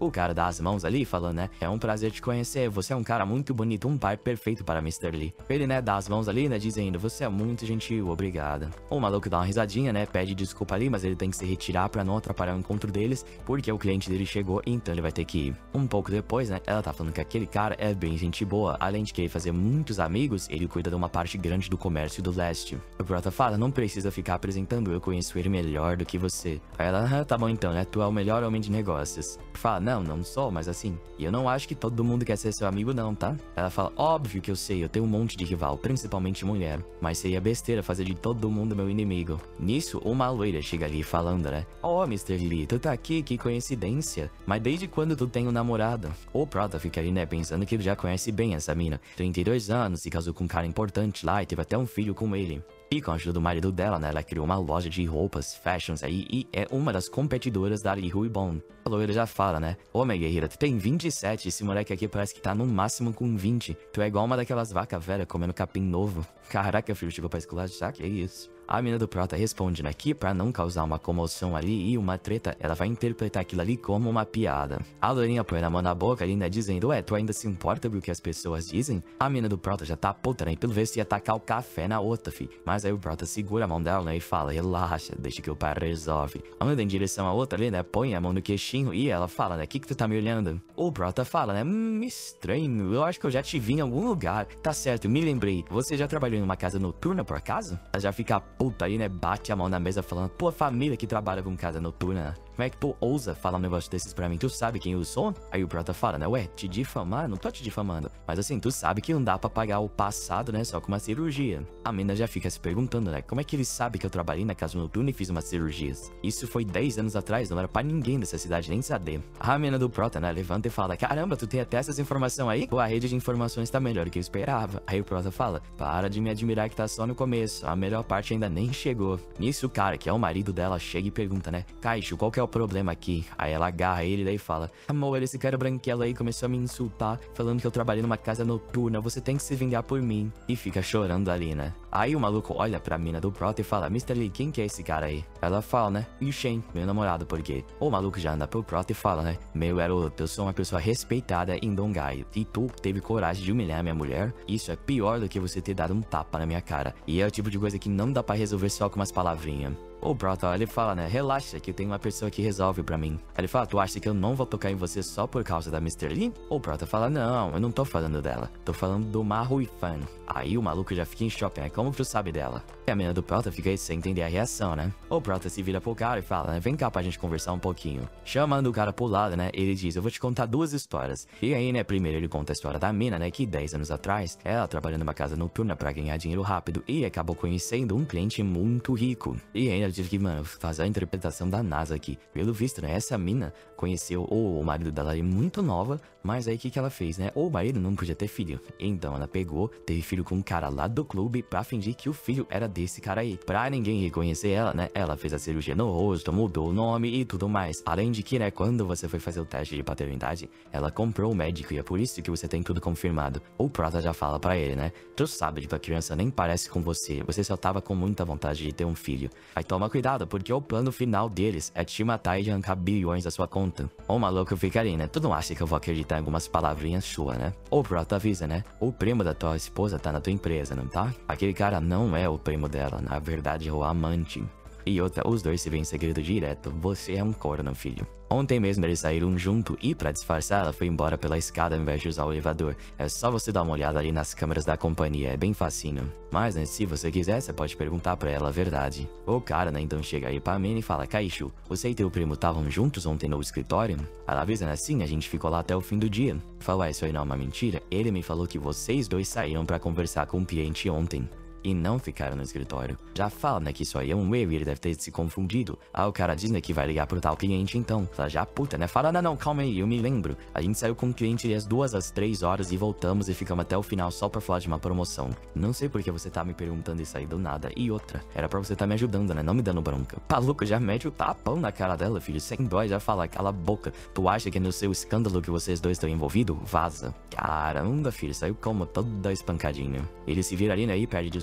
O cara dá as mãos ali, falando, né? É um prazer te conhecer, você é um cara muito bonito, um par perfeito para Mr. Lee. Ele, né, dá as mãos ali, né, dizendo, você é muito gentil, obrigada. O maluco dá uma risadinha, né, pede desculpa ali, mas ele tem que se retirar pra não atrapalhar o encontro deles, porque o cliente dele chegou, então ele vai ter que ir. Um pouco depois, né, ela tá falando que aquele cara é bem gente boa, além de querer fazer muitos amigos, ele cuida de uma parte grande do comércio do leste. O Prota fala, não precisa ficar apresentando, eu conheço ele melhor do que você. Aí ela, tá bom então, né, tu é o melhor homem de negócios. Fala, não sou, mas assim, e eu não acho que todo mundo quer ser seu amigo não, tá? Ela fala, óbvio que eu sei, eu tenho um monte de rival, principalmente mulher, mas seria besteira fazer de todo mundo meu inimigo. Nisso, uma loira chega ali falando, né? Oh, Mr. Lee, tu tá aqui, que coincidência. Mas desde quando tu tem um namorado? O Prota fica ali, né, pensando que ele já conhece bem essa mina. 32 anos, se casou com um cara importante lá e teve até um filho com ele. E com a ajuda do marido dela, né, ela criou uma loja de roupas, fashions aí, e é uma das competidoras da Lee Huibon. A loira já fala, né, ô minha guerreira, tu tem 27, esse moleque aqui parece que tá no máximo com 20. Tu é igual uma daquelas vacas velhas comendo capim novo. Caraca, filho, chegou pra esculachar, que é isso? A mina do Prota responde, né, que pra não causar uma comoção ali e uma treta, ela vai interpretar aquilo ali como uma piada. A loirinha põe a mão na boca ali, né, dizendo, ué, tu ainda se importa com o que as pessoas dizem? A mina do Prota já tá puta, né, pelo visto ia tacar o café na outra, fi. Mas aí o Prota segura a mão dela, né, e fala, relaxa, deixa que o pai resolve. Anda em direção à outra ali, né, põe a mão no queixinho e ela fala, né, que tu tá me olhando? O Prota fala, né, estranho, eu acho que eu já te vi em algum lugar. Tá certo, me lembrei, você já trabalhou em uma casa noturna por acaso? Ela já fica puta aí, né, bate a mão na mesa falando, tua família que trabalha com casa noturna. Como é que tu ousa falar um negócio desses pra mim? Tu sabe quem eu sou? Aí o Prota fala, né, ué, te difamar? Não tô te difamando. Mas assim, tu sabe que não dá pra pagar o passado, né, só com uma cirurgia. A mina já fica se perguntando, né, como é que ele sabe que eu trabalhei na casa noturna e fiz umas cirurgias? Isso foi 10 anos atrás, não era pra ninguém dessa cidade nem saber. A mina do Prota, né, levanta e fala, caramba, tu tem até essas informações aí? Pô, a rede de informações tá melhor do que eu esperava. Aí o Prota fala, para de me admirar que tá só no começo, a melhor parte ainda nem chegou. Nisso o cara, que é o marido dela, chega e pergunta, né, Caixo, qual que é o problema aqui? Aí ela agarra ele e daí fala, amor, esse cara branquelo aí começou a me insultar, falando que eu trabalhei numa casa noturna, você tem que se vingar por mim. E fica chorando ali, né? Aí o maluco olha pra mina do Prota e fala, Mr. Lee, quem que é esse cara aí? Ela fala, né, Yuchen, meu namorado, por quê? O maluco já anda pro Prota e fala, né, meu garoto, eu sou uma pessoa respeitada em Dongai, e tu teve coragem de humilhar minha mulher? Isso é pior do que você ter dado um tapa na minha cara. E é o tipo de coisa que não dá pra resolver só com umas palavrinhas. O Prota, ele fala, né, relaxa que eu tenho uma pessoa que resolve pra mim. Ele fala, tu acha que eu não vou tocar em você só por causa da Mr. Lee? O Prota fala, não, eu não tô falando dela. Tô falando do Ma Huifan. Aí o maluco já fica em choque, né, como tu sabe dela? E a menina do Prota fica aí sem entender a reação, né? O Prota se vira pro cara e fala, né, vem cá pra gente conversar um pouquinho. Chamando o cara pro lado, né, ele diz, eu vou te contar duas histórias. E aí, né, primeiro ele conta a história da mina, né, que 10 anos atrás, ela trabalhando numa casa noturna pra ganhar dinheiro rápido e acabou conhecendo um cliente muito rico. E aí ele diz que, mano, fazer a interpretação da NASA aqui. Pelo visto, né, essa mina conheceu o marido dela muito nova, mas aí o que ela fez, né? O marido não podia ter filho. Então ela pegou, teve filho com um cara lá do clube pra fingir que o filho era desse cara aí. Pra ninguém reconhecer ela, né? Ela fez a cirurgia no rosto, mudou o nome e tudo mais. Além de que, né, quando você foi fazer o teste de paternidade, ela comprou o médico e é por isso que você tem tudo confirmado. O Prota já fala pra ele, né? Tu sabe que tua criança nem parece com você só tava com muita vontade de ter um filho. Aí toma cuidado, porque o plano final deles é te matar e arrancar bilhões da sua conta. O maluco fica ali, né? Tu não acha que eu vou acreditar em algumas palavrinhas suas, né? O Prota avisa, né? O primo da tua esposa tá na tua empresa, não tá? Aquele cara não é o primo dela, na verdade é o amante. E outra, os dois se veem em segredo direto. Você é um corno, filho. Ontem mesmo eles saíram junto e pra disfarçar ela foi embora pela escada ao invés de usar o elevador. É só você dar uma olhada ali nas câmeras da companhia, é bem facinho. Mas, né, se você quiser, você pode perguntar pra ela a verdade. O cara, né, então chega aí pra mina e fala, Kaishu, você e teu primo estavam juntos ontem no escritório? Ela avisa, né, sim, a gente ficou lá até o fim do dia. Fala, isso aí não é uma mentira? Ele me falou que vocês dois saíram pra conversar com um cliente ontem. E não ficaram no escritório. Já fala, né, que isso aí é um erro e ele deve ter se confundido. Aí o cara diz, né, que vai ligar pro tal cliente então. Ela já puta, né, fala, não, calma aí, eu me lembro. A gente saiu com o cliente às 2 às 3 horas e voltamos e ficamos até o final só pra falar de uma promoção. Não sei porque você tá me perguntando isso aí do nada. E outra, era pra você tá me ajudando, né, não me dando bronca. Maluco, já mete o tapão na cara dela, filho, sem dó, já fala, cala a boca. Tu acha que no seu escândalo que vocês dois estão envolvidos? Vaza. Caramba, filho, saiu como todo espancadinho. Ele se vira ali, né, e pede desculpa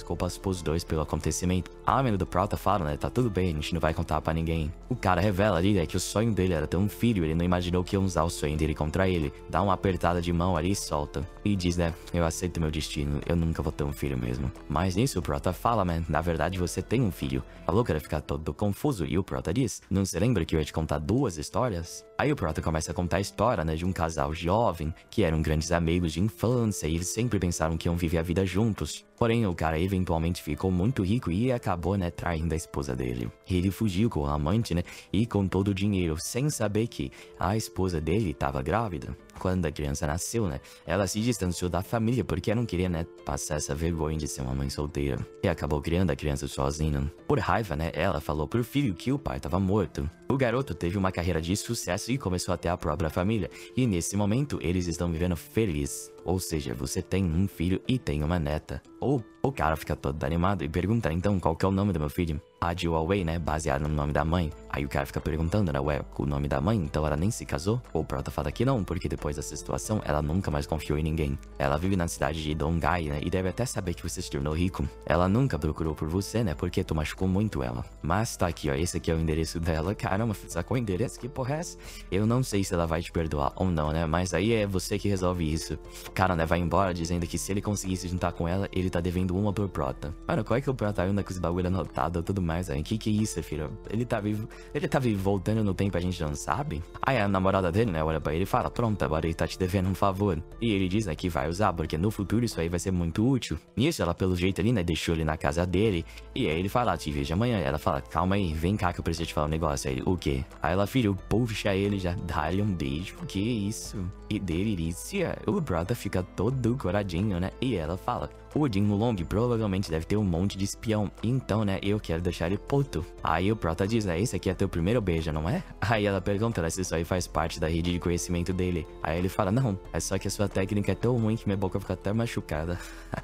desculpas pros dois pelo acontecimento. A menina do Prota fala, né, tá tudo bem, a gente não vai contar pra ninguém. O cara revela ali, né, que o sonho dele era ter um filho, ele não imaginou que iam usar o sonho dele contra ele. Dá uma apertada de mão ali e solta. E diz, né, eu aceito meu destino, eu nunca vou ter um filho mesmo. Mas nisso o Prota fala, man, na verdade você tem um filho. Falou que ia ficar todo confuso e o Prota diz, não se lembra que eu ia te contar 2 histórias? Aí o Prota começa a contar a história, né, de um casal jovem, que eram grandes amigos de infância e eles sempre pensaram que iam viver a vida juntos. Porém, o cara eventualmente ficou muito rico e acabou, né, traindo a esposa dele. Ele fugiu com o amante, né, e com todo o dinheiro, sem saber que a esposa dele estava grávida. Quando a criança nasceu, né, ela se distanciou da família porque não queria, né, passar essa vergonha de ser uma mãe solteira. E acabou criando a criança sozinha. Por raiva, né, ela falou pro filho que o pai estava morto. O garoto teve uma carreira de sucesso e começou a ter a própria família. E nesse momento, eles estão vivendo felizes. Ou seja, você tem um filho e tem uma neta. Ou o cara fica todo animado e pergunta, então, qual que é o nome do meu filho? A Jiawei, né, baseado no nome da mãe. Aí o cara fica perguntando, né, ué, o nome da mãe, então ela nem se casou? O Prota fala que não, porque depois dessa situação, ela nunca mais confiou em ninguém. Ela vive na cidade de Dongai, né, e deve até saber que você se tornou rico. Ela nunca procurou por você, né, porque tu machucou muito ela. Mas tá aqui, ó, esse aqui é o endereço dela. Caramba, sacou o endereço? Que porra é essa? Eu não sei se ela vai te perdoar ou não, né, mas aí é você que resolve isso. O cara, né, vai embora dizendo que se ele conseguir se juntar com ela, ele tá devendo uma pro Prota. Mano, qual é que o Prota anda com esse bagulho anotado e tudo mais, aí? Que é isso, filho? Ele tá vivo voltando no tempo, a gente não sabe? Aí a namorada dele, né, olha pra ele e fala, pronto, agora ele tá te devendo um favor. E ele diz, né, que vai usar, porque no futuro isso aí vai ser muito útil. Nisso, ela pelo jeito ali, né, deixou ele na casa dele. E aí ele fala, te vejo amanhã. Ela fala, calma aí, vem cá que eu preciso te falar um negócio. Aí ele, o quê? Aí ela, filho, puxa ele, já dá-lhe um beijo. Que isso? E delícia. O brother fica todo coradinho, né? E ela fala, o Jin Long provavelmente deve ter um monte de espião, então, né, eu quero deixar ele puto. Aí o Prota diz, né, esse aqui é teu primeiro beijo, não é? Aí ela pergunta, né, se isso aí faz parte da rede de conhecimento dele. Aí ele fala, não, é só que a sua técnica é tão ruim que minha boca fica até machucada.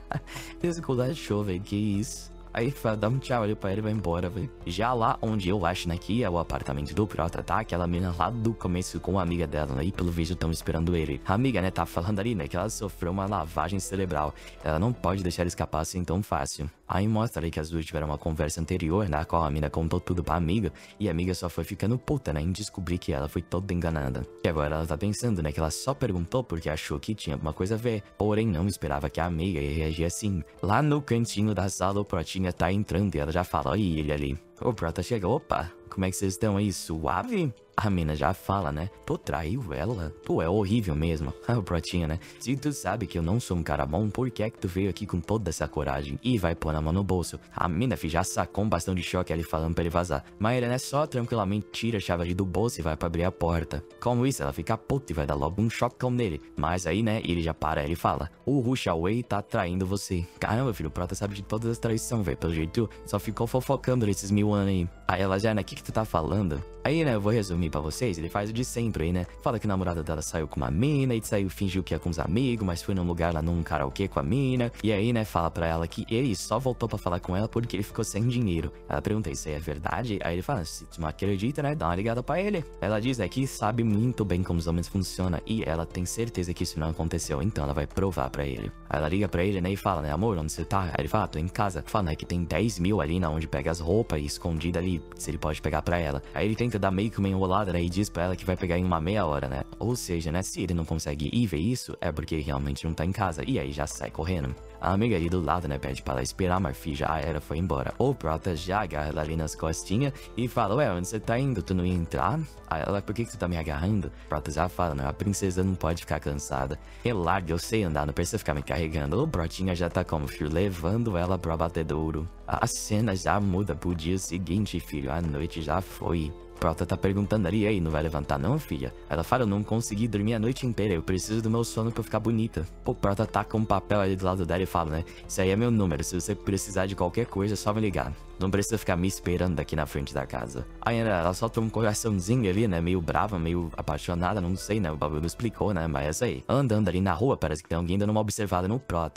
Esse culachou, velho, que isso? Aí dá um tchau ali pra ele e vai embora, velho. Já lá onde eu acho, né, que é o apartamento do Prota, tá? Aquela menina lá do começo com a amiga dela, né? E pelo vídeo estão esperando ele. A amiga, né, tá falando ali, né, que ela sofreu uma lavagem cerebral. Ela não pode deixar ele escapar assim tão fácil. Aí mostra ali que as duas tiveram uma conversa anterior, na qual a mina contou tudo pra amiga. E a amiga só foi ficando puta, né, em descobrir que ela foi toda enganada. E agora ela tá pensando, né, que ela só perguntou porque achou que tinha alguma coisa a ver. Porém, não esperava que a amiga ia reagir assim. Lá no cantinho da sala, o Protinha tá entrando e ela já fala, olha ele ali. O Prota chega, opa, como é que vocês estão aí, suave? A mina já fala, né? Tu traiu ela? Tu é horrível mesmo. Ah, o Protinha, né? Se tu sabe que eu não sou um cara bom, por que é que tu veio aqui com toda essa coragem? E vai pôr a mão no bolso. A mina, já sacou um bastão de choque ali falando pra ele vazar. Mas ele, né, só tranquilamente tira a chave do bolso e vai pra abrir a porta. Com isso, ela fica puta e vai dar logo um chocão nele. Mas aí, né, ele já para, ele fala, o Hu Xiaowei tá traindo você. Caramba, filho, o Prota sabe de todas as traições, velho. Pelo jeito, só ficou fofocando nesses 1000 anos aí. Aí ela já, né, o que tu tá falando? Aí, né, eu vou resumir pra vocês, ele faz o de sempre aí, né? Fala que a namorada dela saiu com uma mina e saiu, fingiu que ia com os amigos, mas foi num lugar lá num karaokê com a mina. E aí, né, fala pra ela que ele só voltou pra falar com ela porque ele ficou sem dinheiro. Ela pergunta, isso aí é verdade? Aí ele fala, se tu não acredita, né, dá uma ligada pra ele. Ela diz, né, que sabe muito bem como os homens funcionam e ela tem certeza que isso não aconteceu, então ela vai provar pra ele. Aí ela liga pra ele, né, e fala, né, amor, onde você tá? Aí ele fala, tô em casa. Fala, né, que tem 10 mil ali na onde pega as roupas e escondida ali, se ele pode pegar pra ela. Aí ele tenta dar meio que uma enrolada, né, e diz pra ela que vai pegar em uma meia hora, né? Ou seja, né, se ele não consegue ir ver isso, é porque ele realmente não tá em casa. E aí já sai correndo. A amiga ali do lado, né, pede pra ela esperar, mas já era, foi embora. O Prota já agarra ela ali nas costinhas e fala, ué, onde você tá indo? Tu não ia entrar? Aí ela, por que tu tá me agarrando? O Prota já fala, né, a princesa não pode ficar cansada. Larga, eu sei andar, não precisa ficar me carregando. O Protinha já tá como, filho, levando ela pro abatedouro. A cena já muda pro dia seguinte, filho, a noite já foi. Prota tá perguntando ali, aí, não vai levantar não, filha? Ela fala, eu não consegui dormir a noite inteira, eu preciso do meu sono pra eu ficar bonita. Pô, Prota tá com um papel ali do lado dela e fala, né, isso aí é meu número, se você precisar de qualquer coisa, é só me ligar. Não precisa ficar me esperando aqui na frente da casa. Aí ela solta um coraçãozinho ali, né, meio brava, meio apaixonada, não sei, né, o bagulho não explicou, né, mas é isso aí. Andando ali na rua, parece que tem alguém dando uma observada no Prota, né.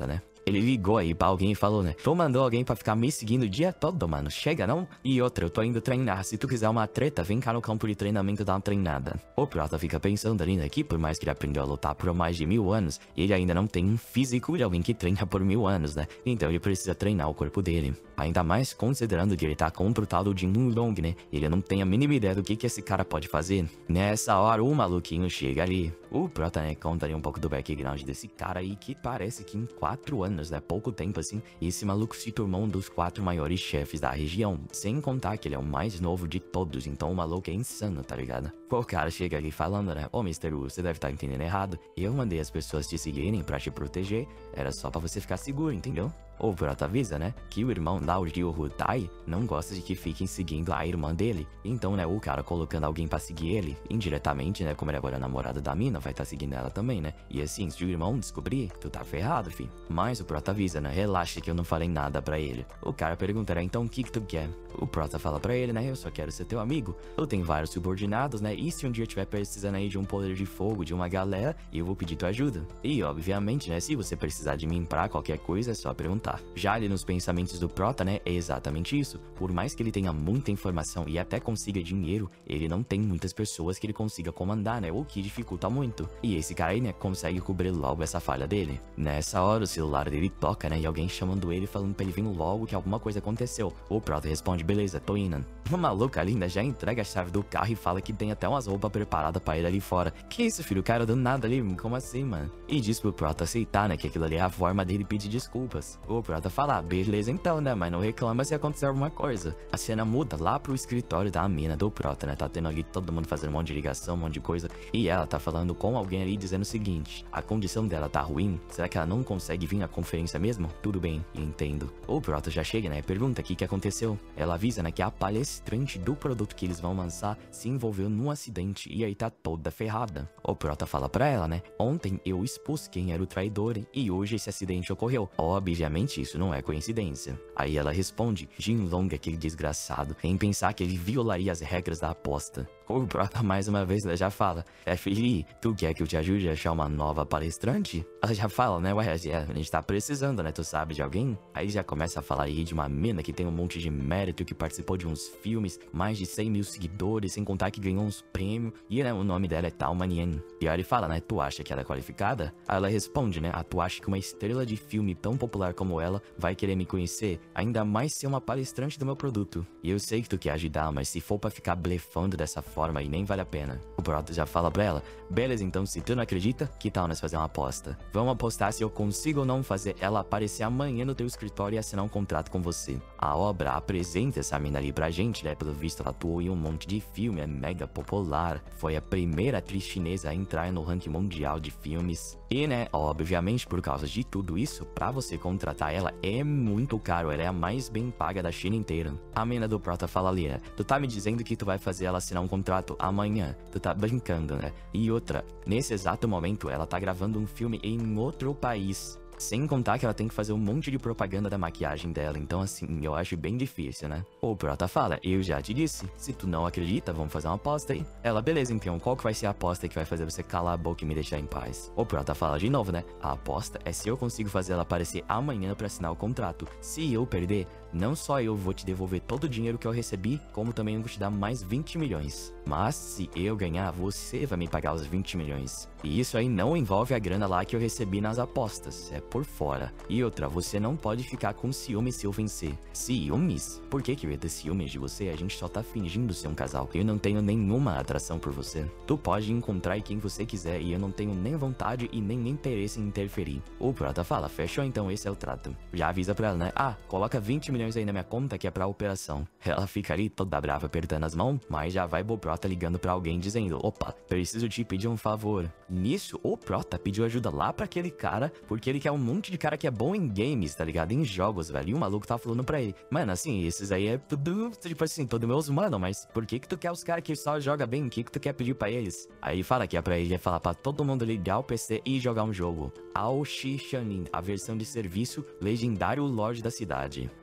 Ele ligou aí pra alguém e falou, né? Tu mandou alguém pra ficar me seguindo o dia todo, mano. Chega, não? E outra, eu tô indo treinar. Se tu quiser uma treta, vem cá no campo de treinamento dar uma treinada. O Prota fica pensando ali, né? Que por mais que ele aprendeu a lutar por mais de 1000 anos, ele ainda não tem um físico de alguém que treina por 1000 anos, né? Então ele precisa treinar o corpo dele. Ainda mais considerando que ele tá contra o tal do Jin Long, né? Ele não tem a mínima ideia do que esse cara pode fazer. Nessa hora, o maluquinho chega ali. O Prota, né, conta ali um pouco do background desse cara aí, que parece que em 4 anos, né, pouco tempo assim, esse maluco se tornou um dos 4 maiores chefes da região. Sem contar que ele é o mais novo de todos, então o maluco é insano, tá ligado? O cara chega ali falando, né, ô Mr. Wu, você deve estar entendendo errado. Eu mandei as pessoas te seguirem pra te proteger, era só pra você ficar seguro, entendeu? O Prota avisa, né, que o irmão da Ryu Hutai não gosta de que fiquem seguindo a irmã dele. Então, né, o cara colocando alguém pra seguir ele, indiretamente, né, como ele agora é namorado da mina, vai estar seguindo ela também, né. E assim, se o irmão descobrir, tu tá ferrado, fi. Mas o Prota avisa, né, relaxa que eu não falei nada pra ele. O cara pergunta, né, então o que tu quer? O Prota fala pra ele, né, eu só quero ser teu amigo. Eu tenho vários subordinados, né, e se um dia eu tiver precisando aí de um poder de fogo de uma galera, eu vou pedir tua ajuda. E, obviamente, né, se você precisar de mim pra qualquer coisa, é só perguntar. Já ali nos pensamentos do Prota, né, é exatamente isso. Por mais que ele tenha muita informação e até consiga dinheiro, ele não tem muitas pessoas que ele consiga comandar, né, o que dificulta muito. E esse cara aí, né, consegue cobrir logo essa falha dele. Nessa hora, o celular dele toca, né, e alguém chamando ele, falando pra ele vir logo que alguma coisa aconteceu. O Prota responde, beleza, tô indo. Uma maluca ali, né, já entrega a chave do carro e fala que tem até umas roupas preparadas pra ele ali fora. Que isso, filho, o cara do nada ali, como assim, mano? E diz pro Prota aceitar, né, que aquilo ali é a forma dele pedir desculpas. O Prota fala, beleza então, né, mas não reclama se acontecer alguma coisa. A cena muda lá pro escritório da mina do Prota, né, tá tendo ali todo mundo fazendo um monte de ligação, um monte de coisa. E ela tá falando com alguém ali dizendo o seguinte, a condição dela tá ruim, será que ela não consegue vir na conferência mesmo? Tudo bem, entendo. O Prota já chega, né, pergunta o que aconteceu. Ela avisa, né, que a palestrante do produto que eles vão lançar se envolveu num acidente e aí tá toda ferrada. O Prota fala pra ela, né, ontem eu expus quem era o traidor e hoje esse acidente ocorreu. Obviamente isso não é coincidência. Aí ela responde, Jin Long, aquele desgraçado, em pensar que ele violaria as regras da aposta. O Prota mais uma vez já fala, Fi, tu quer que eu te ajude a achar uma nova palestrante? Ela já fala, né, ué, a gente tá precisando, né, tu sabe de alguém? Aí já começa a falar aí de uma mina que tem um monte de mérito, que participou de uns filmes, mais de 100 mil seguidores, sem contar que ganhou uns prêmios, e né, o nome dela é Tao Manien. E aí ele fala, né, tu acha que ela é qualificada? Aí ela responde, né, tu acha que uma estrela de filme tão popular como ela vai querer me conhecer? Ainda mais ser uma palestrante do meu produto. E eu sei que tu quer ajudar, mas se for pra ficar blefando dessa forma aí, nem vale a pena. O Prota já fala pra ela, beleza, então se tu não acredita, que tal nós fazer uma aposta? Vamos apostar se eu consigo ou não fazer ela aparecer amanhã no teu escritório e assinar um contrato com você. A obra apresenta essa mina ali pra gente, né, pelo visto ela atuou em um monte de filme, é mega popular, foi a primeira atriz chinesa a entrar no ranking mundial de filmes. E né, obviamente por causa de tudo isso, pra você contratar ela é muito caro, ela é a mais bem paga da China inteira. A mina do Prota fala ali, né, tu tá me dizendo que tu vai fazer ela assinar um contrato amanhã, tu tá brincando, né? E outra, nesse exato momento ela tá gravando um filme em outro país. Sem contar que ela tem que fazer um monte de propaganda da maquiagem dela, então assim, eu acho bem difícil, né? O Prota fala, eu já te disse, se tu não acredita, vamos fazer uma aposta aí. Ela, beleza então, qual que vai ser a aposta que vai fazer você calar a boca e me deixar em paz? O Prota fala de novo, né? A aposta é se eu consigo fazer ela aparecer amanhã pra assinar o contrato. Se eu perder, não só eu vou te devolver todo o dinheiro que eu recebi, como também eu vou te dar mais 20 milhões. Mas se eu ganhar, você vai me pagar os 20 milhões. E isso aí não envolve a grana lá que eu recebi nas apostas, é por fora. E outra, você não pode ficar com ciúmes se eu vencer. Ciúmes? Por que eu ia ter ciúmes de você? A gente só tá fingindo ser um casal. Eu não tenho nenhuma atração por você. Tu pode encontrar quem você quiser e eu não tenho nem vontade e nem interesse em interferir. O Prota fala, fechou então, esse é o trato. Já avisa pra ela, né? Ah, coloca 20 milhões aí na minha conta que é pra operação. Ela fica ali toda brava apertando as mãos, mas já vai o Prota ligando pra alguém dizendo, opa, preciso te pedir um favor. Nisso, o Prota pediu ajuda lá pra aquele cara, porque ele quer um monte de cara que é bom em games, tá ligado? Em jogos, velho. E o maluco tá falando pra ele, mano, assim, esses aí é tudo, tipo assim, todo meus mano, mas por que tu quer os caras que só joga bem? O que tu quer pedir pra eles? Aí ele fala que é pra ele falar pra todo mundo ligar o PC e jogar um jogo. Ao Xixanin, a versão de serviço legendário Lorde da cidade.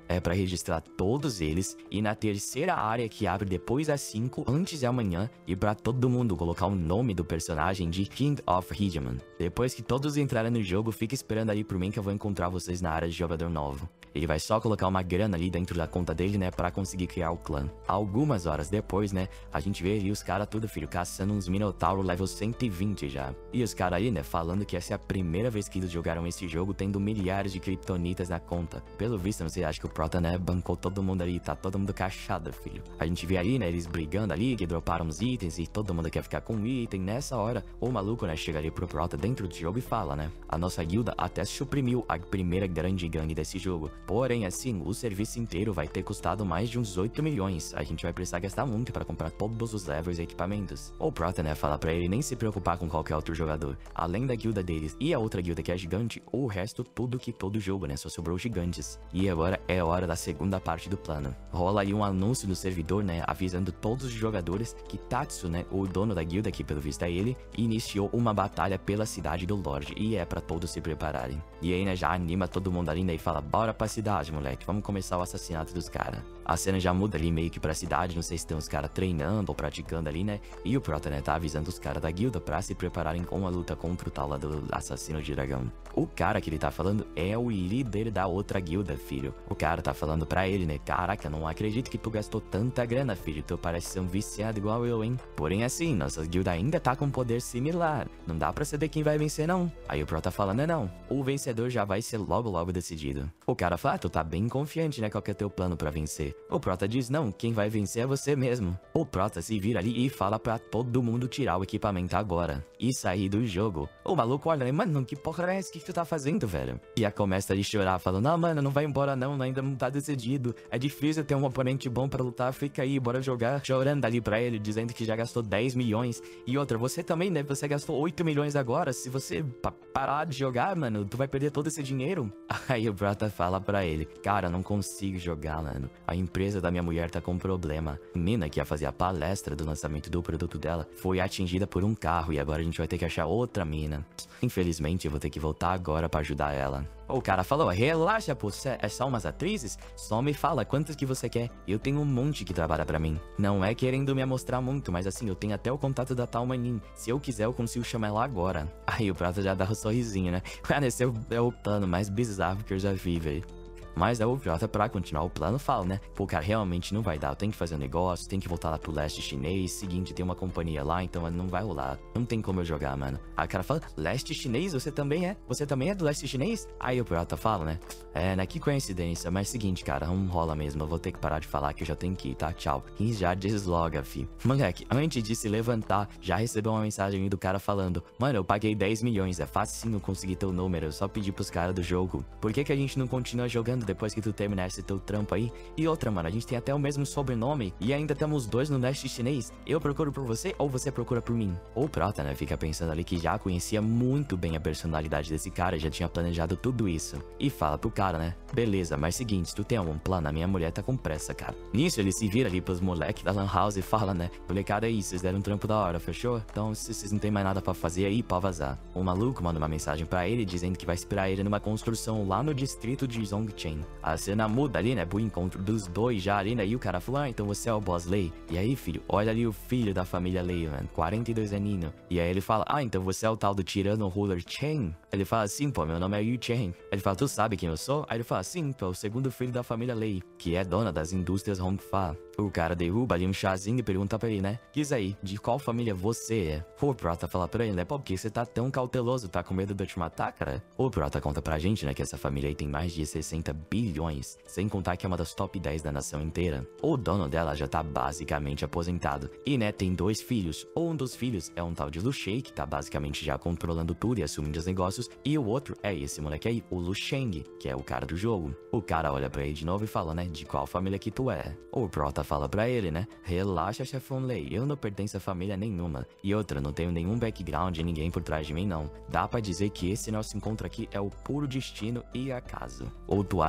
é pra registrar todos eles e na terceira área que abre depois das 5 antes de amanhã e pra todo mundo colocar o nome do personagem de King of Hegemon. Depois que todos entrarem no jogo, fica esperando aí por mim que eu vou encontrar vocês na área de jogador novo. Ele vai só colocar uma grana ali dentro da conta dele, né, pra conseguir criar o clã. Algumas horas depois, né, a gente vê ali os caras tudo, filho, caçando uns Minotauro level 120 já. E os caras aí, né, falando que essa é a primeira vez que eles jogaram esse jogo tendo milhares de kryptonitas na conta. Pelo visto, não sei, acho que o Prota, né, bancou todo mundo ali, tá todo mundo cachado, filho. A gente vê aí, né, eles brigando ali, que droparam uns itens e todo mundo quer ficar com um item. Nessa hora, o maluco, né, chega ali pro Prota dentro do jogo e fala, né, a nossa guilda até suprimiu a primeira grande gangue desse jogo. Porém, assim, o serviço inteiro vai ter custado mais de uns 8 milhões. A gente vai precisar gastar muito para comprar todos os levels e equipamentos. O Prota, né, fala pra ele nem se preocupar com qualquer outro jogador. Além da guilda deles e a outra guilda que é gigante, o resto tudo que todo jogo, né, só sobrou gigantes. E agora é hora da segunda parte do plano. Rola aí um anúncio no servidor, né, avisando todos os jogadores que Tatsu, né, o dono da guilda, que pelo visto é ele, iniciou uma batalha pela cidade do Lorde. E é pra todos se prepararem. E aí, né, já anima todo mundo ali, né, e fala, bora pra cidade, moleque, vamos começar o assassinato dos caras. A cena já muda ali meio que pra cidade, não sei se tem os caras treinando ou praticando ali, né? E o Prota, né, tá avisando os caras da guilda pra se prepararem com a luta contra o tal lá do assassino de dragão. O cara que ele tá falando é o líder da outra guilda, filho. O cara tá falando pra ele, né? Caraca, não acredito que tu gastou tanta grana, filho. Tu parece ser um viciado igual eu, hein? Porém, assim, nossa guilda ainda tá com um poder similar. Não dá pra saber quem vai vencer, não. Aí o Prota fala, não. O vencedor já vai ser logo decidido. O cara fala, tu tá bem confiante, né? Qual que é teu plano pra vencer? O Prota diz, não, quem vai vencer é você mesmo. O Prota se vira ali e fala pra todo mundo tirar o equipamento agora e sair do jogo. O maluco olha, mano, que porra é essa? O que tu tá fazendo, velho? E a começa a chorar, falando, não, mano, não vai embora não, ainda não tá decidido. É difícil ter um oponente bom pra lutar, fica aí, bora jogar. Chorando ali pra ele, dizendo que já gastou 10 milhões. E outra, você também, né? Você gastou 8 milhões agora. Se você parar de jogar, mano, tu vai perder todo esse dinheiro. Aí o Prota fala pra ele, cara, não consigo jogar, mano. A empresa da minha mulher tá com um problema. A mina que ia fazer a palestra do lançamento do produto dela foi atingida por um carro e agora a gente vai ter que achar outra mina. Infelizmente, eu vou ter que voltar agora pra ajudar ela. O cara falou, relaxa, pô, é só umas atrizes? Só me fala quantas que você quer. Eu tenho um monte que trabalha pra mim. Não é querendo me amostrar muito, mas assim, eu tenho até o contato da tal maninha. Se eu quiser, eu consigo chamar ela agora. Aí o Prata já dá um sorrisinho, né? Cara, esse é o plano mais bizarro que eu já vi, velho. Mas a Prota, pra continuar o plano, fala, né? Pô, cara, realmente não vai dar. Eu tenho que fazer um negócio, tem que voltar lá pro leste chinês. Seguinte, tem uma companhia lá, então não vai rolar. Não tem como eu jogar, mano. Aí o cara fala, leste chinês? Você também é? Você também é do leste chinês? Aí o Prota fala, né? É, né? Que coincidência. Mas seguinte, cara, não rola mesmo. Eu vou ter que parar de falar que eu já tenho que ir, tá? Tchau. E já desloga, fi. Moleque, antes de se levantar, já recebeu uma mensagem do cara falando, mano, eu paguei 10 milhões. É facinho conseguir teu número. Eu só pedi pros caras do jogo. Por que a gente não continua jogando depois que tu terminar esse teu trampo aí? E outra, mano, a gente tem até o mesmo sobrenome e ainda temos dois no leste chinês. Eu procuro por você ou você procura por mim? O Prota, né, fica pensando ali que já conhecia muito bem a personalidade desse cara, já tinha planejado tudo isso. E fala pro cara, né, beleza, mas seguinte, tu tem algum plano? A minha mulher tá com pressa, cara. Nisso ele se vira ali pros moleques da Lan House e fala, né, molecada aí, vocês deram um trampo da hora, fechou? Então se vocês não tem mais nada pra fazer aí, pode vazar. O maluco manda uma mensagem pra ele dizendo que vai esperar ele numa construção lá no distrito de Zhongchen. A cena muda ali, né, pro encontro dos dois já ali, né, e o cara falou, ah, então você é o Boss Lei. E aí, filho, olha ali o filho da família Lei, mano, 42 aninho. E aí ele fala, ah, então você é o tal do tirano Ruler Chen? Ele fala assim, pô, meu nome é Yu Chen. Ele fala, tu sabe quem eu sou? Aí ele fala, sim, tu é o segundo filho da família Lei, que é dona das indústrias Hongfa. O cara derruba ali um chazinho e pergunta pra ele, né, diz aí, de qual família você é? O Prota fala pra ele, né, pô, por que você tá tão cauteloso? Tá com medo de eu te matar, cara? O Prota conta pra gente, né, que essa família aí tem mais de 60 bilhões, sem contar que é uma das top 10 da nação inteira. O dono dela já tá basicamente aposentado. E, né, tem dois filhos. Um dos filhos é um tal de Lu Shei, que tá basicamente já controlando tudo e assumindo os negócios. E o outro é esse moleque aí, o Lu Sheng, que é o cara do jogo. O cara olha pra ele de novo e fala, né, de qual família que tu é? O Prota fala pra ele, né, relaxa, chefão Lei, eu não pertenço a família nenhuma. E outra, não tenho nenhum background e ninguém por trás de mim, não. Dá pra dizer que esse nosso encontro aqui é o puro destino e acaso. Ou tu acha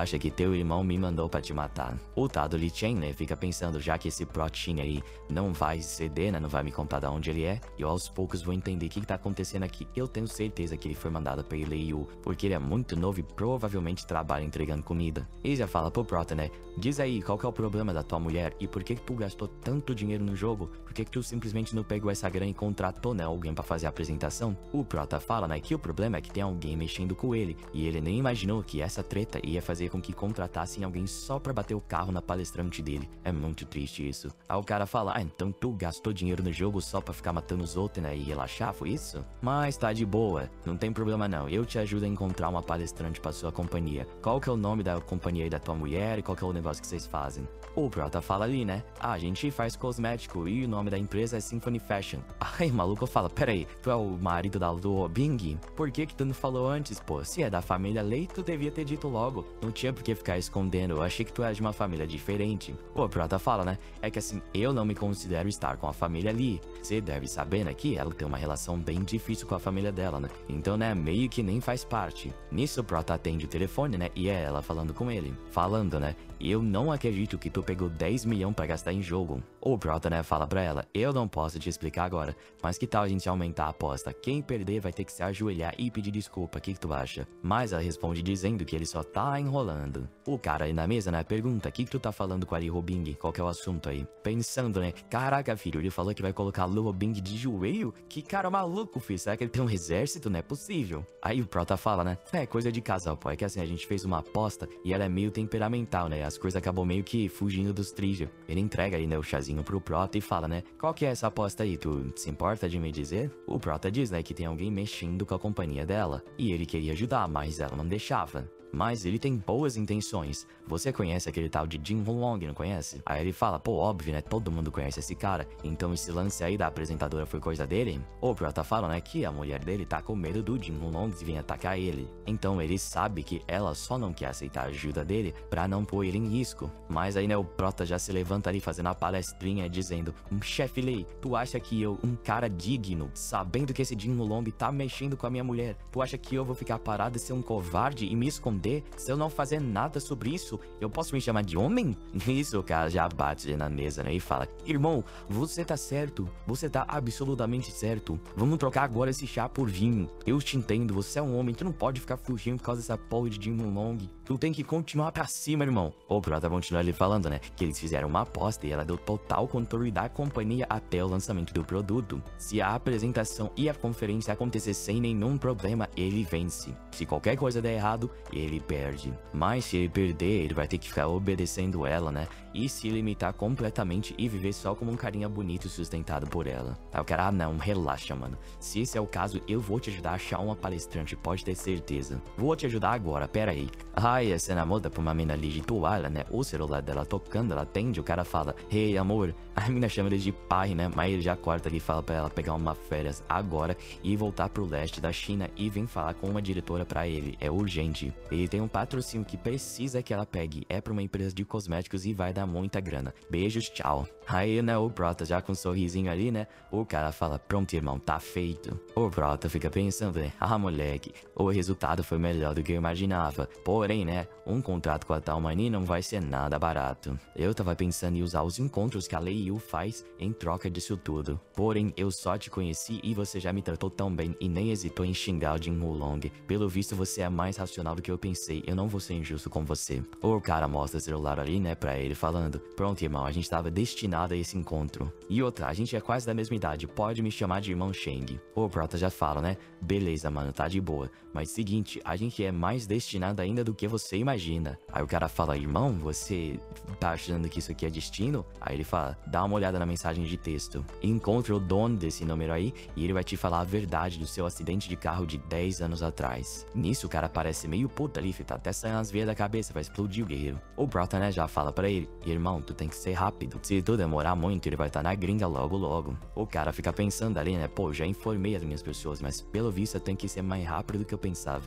acha que teu irmão me mandou pra te matar. O tal do Li Chen, né, fica pensando, já que esse protinho aí não vai ceder, né, não vai me contar de onde ele é, eu aos poucos vou entender o que tá acontecendo aqui. Eu tenho certeza que ele foi mandado pelo Lei Yu, porque ele é muito novo e provavelmente trabalha entregando comida. E já fala pro Prota, né, diz aí, qual que é o problema da tua mulher e por que tu gastou tanto dinheiro no jogo? Por que tu simplesmente não pegou essa grana e contratou, né, alguém pra fazer a apresentação? O Prota fala, né, que o problema é que tem alguém mexendo com ele, e ele nem imaginou que essa treta ia fazer com que contratassem alguém só pra bater o carro na palestrante dele. É muito triste isso. Aí o cara fala, ah, então tu gastou dinheiro no jogo só pra ficar matando os outros, né, e relaxar, foi isso? Mas tá de boa, não tem problema não, eu te ajudo a encontrar uma palestrante pra sua companhia. Qual que é o nome da companhia aí da tua mulher e qual que é o negócio que vocês fazem? O Prota fala ali, né, ah, a gente faz cosmético e o nome da empresa é Symphony Fashion. Aí o maluco fala, peraí, tu é o marido do Bing? Por que tu não falou antes, pô? Se é da família Lei, tu devia ter dito logo. Não tinha por que ficar escondendo, eu achei que tu era de uma família diferente. O Prota fala, né, é que assim, eu não me considero estar com a família Lee. Você deve saber, né, que ela tem uma relação bem difícil com a família dela, né? Então, né, meio que nem faz parte. Nisso o Prota atende o telefone, né, e é ela falando com ele. Falando, né, eu não acredito que tu pegou 10 milhões pra gastar em jogo. O Prota, né, fala pra ela, eu não posso te explicar agora, mas que tal a gente aumentar a aposta? Quem perder vai ter que se ajoelhar e pedir desculpa, o que tu acha? Mas ela responde dizendo que ele só tá enrolando. O cara aí na mesa, né, pergunta, o que tu tá falando com a Li Hobing? Qual que é o assunto aí? Pensando, né, caraca, filho, ele falou que vai colocar a Li Hobing de joelho? Que cara maluco, filho, será que ele tem um exército? Não é possível. Aí o Prota fala, né, é coisa de casal, pô, é que assim, a gente fez uma aposta e ela é meio temperamental, né, as coisas acabam meio que fugindo dos trilhos. Ele entrega aí, né, o chazinho pro Prota e fala, né, qual que é essa aposta aí, tu se importa de me dizer? O Prota diz, né, que tem alguém mexendo com a companhia dela, e ele queria ajudar, mas ela não deixava. Mas ele tem boas intenções. Você conhece aquele tal de Jin Hulong, não conhece? Aí ele fala, pô, óbvio, né? Todo mundo conhece esse cara. Então esse lance aí da apresentadora foi coisa dele? O Prota fala, né, que a mulher dele tá com medo do Jin Hulong vir atacar ele. Então ele sabe que ela só não quer aceitar a ajuda dele pra não pôr ele em risco. Mas aí, né, o Prota já se levanta ali fazendo a palestrinha dizendo, chefe Lei, tu acha que eu, um cara digno, sabendo que esse Jin Hulong tá mexendo com a minha mulher, tu acha que eu vou ficar parado e ser um covarde e me esconder? Se eu não fazer nada sobre isso, eu posso me chamar de homem? Isso, o cara já bate na mesa, né, e fala, irmão, você tá certo, você tá absolutamente certo, vamos trocar agora esse chá por vinho, eu te entendo, você é um homem, tu não pode ficar fugindo por causa dessa porra de Jin Long, tu tem que continuar pra cima, irmão. O Prota continua ali falando, né, que eles fizeram uma aposta e ela deu total controle da companhia até o lançamento do produto. Se a apresentação e a conferência acontecer sem nenhum problema, ele vence. Se qualquer coisa der errado, ele perde. Mas se ele perder, ele vai ter que ficar obedecendo ela, né? E se limitar completamente e viver só como um carinha bonito sustentado por ela. Aí o cara, ah não, relaxa, mano. Se esse é o caso, eu vou te ajudar a achar uma palestrante, pode ter certeza. Vou te ajudar agora, pera aí. Ai, a cena muda pra uma mina ali de toalha, né? O celular dela tocando, ela atende, o cara fala, hey, amor. A mina chama ele de pai, né? Mas ele já corta ali e fala pra ela pegar uma férias agora e voltar pro leste da China e vem falar com uma diretora pra ele. É urgente. Ele tem um patrocínio que precisa que ela pegue. É pra uma empresa de cosméticos e vai dar muita grana. Beijos, tchau. Aí, né, o Prota já com um sorrisinho ali, né? O cara fala, pronto, irmão, tá feito. O Prota fica pensando, né? Ah, moleque, o resultado foi melhor do que eu imaginava. Porém, né, um contrato com a tal Mani não vai ser nada barato. Eu tava pensando em usar os encontros que a Lei Yu faz em troca disso tudo. Porém, eu só te conheci e você já me tratou tão bem e nem hesitou em xingar o Jin Hulong. Pelo visto, você é mais racional do que eu pensei. Eu não vou ser injusto com você. O cara mostra o celular ali, né, pra ele, falando, pronto, irmão, a gente tava destinado a esse encontro. E outra, a gente é quase da mesma idade, pode me chamar de irmão Sheng. O Prota já fala, né, beleza, mano, tá de boa. Mas seguinte, a gente é mais destinado ainda do que você imagina. Aí o cara fala, irmão, você tá achando que isso aqui é destino? Aí ele fala, dá uma olhada na mensagem de texto. Encontre o dono desse número aí e ele vai te falar a verdade do seu acidente de carro de 10 anos atrás. Nisso o cara parece meio puta ali, tá até saindo as veias da cabeça, vai explodir o guerreiro. O Prota, né, já fala pra ele, irmão, tu tem que ser rápido. Se tu demorar muito, ele vai estar na gringa logo logo. O cara fica pensando ali, né, pô, já informei as minhas pessoas, mas pelo visto eu tenho que ser mais rápido do que eu pensava.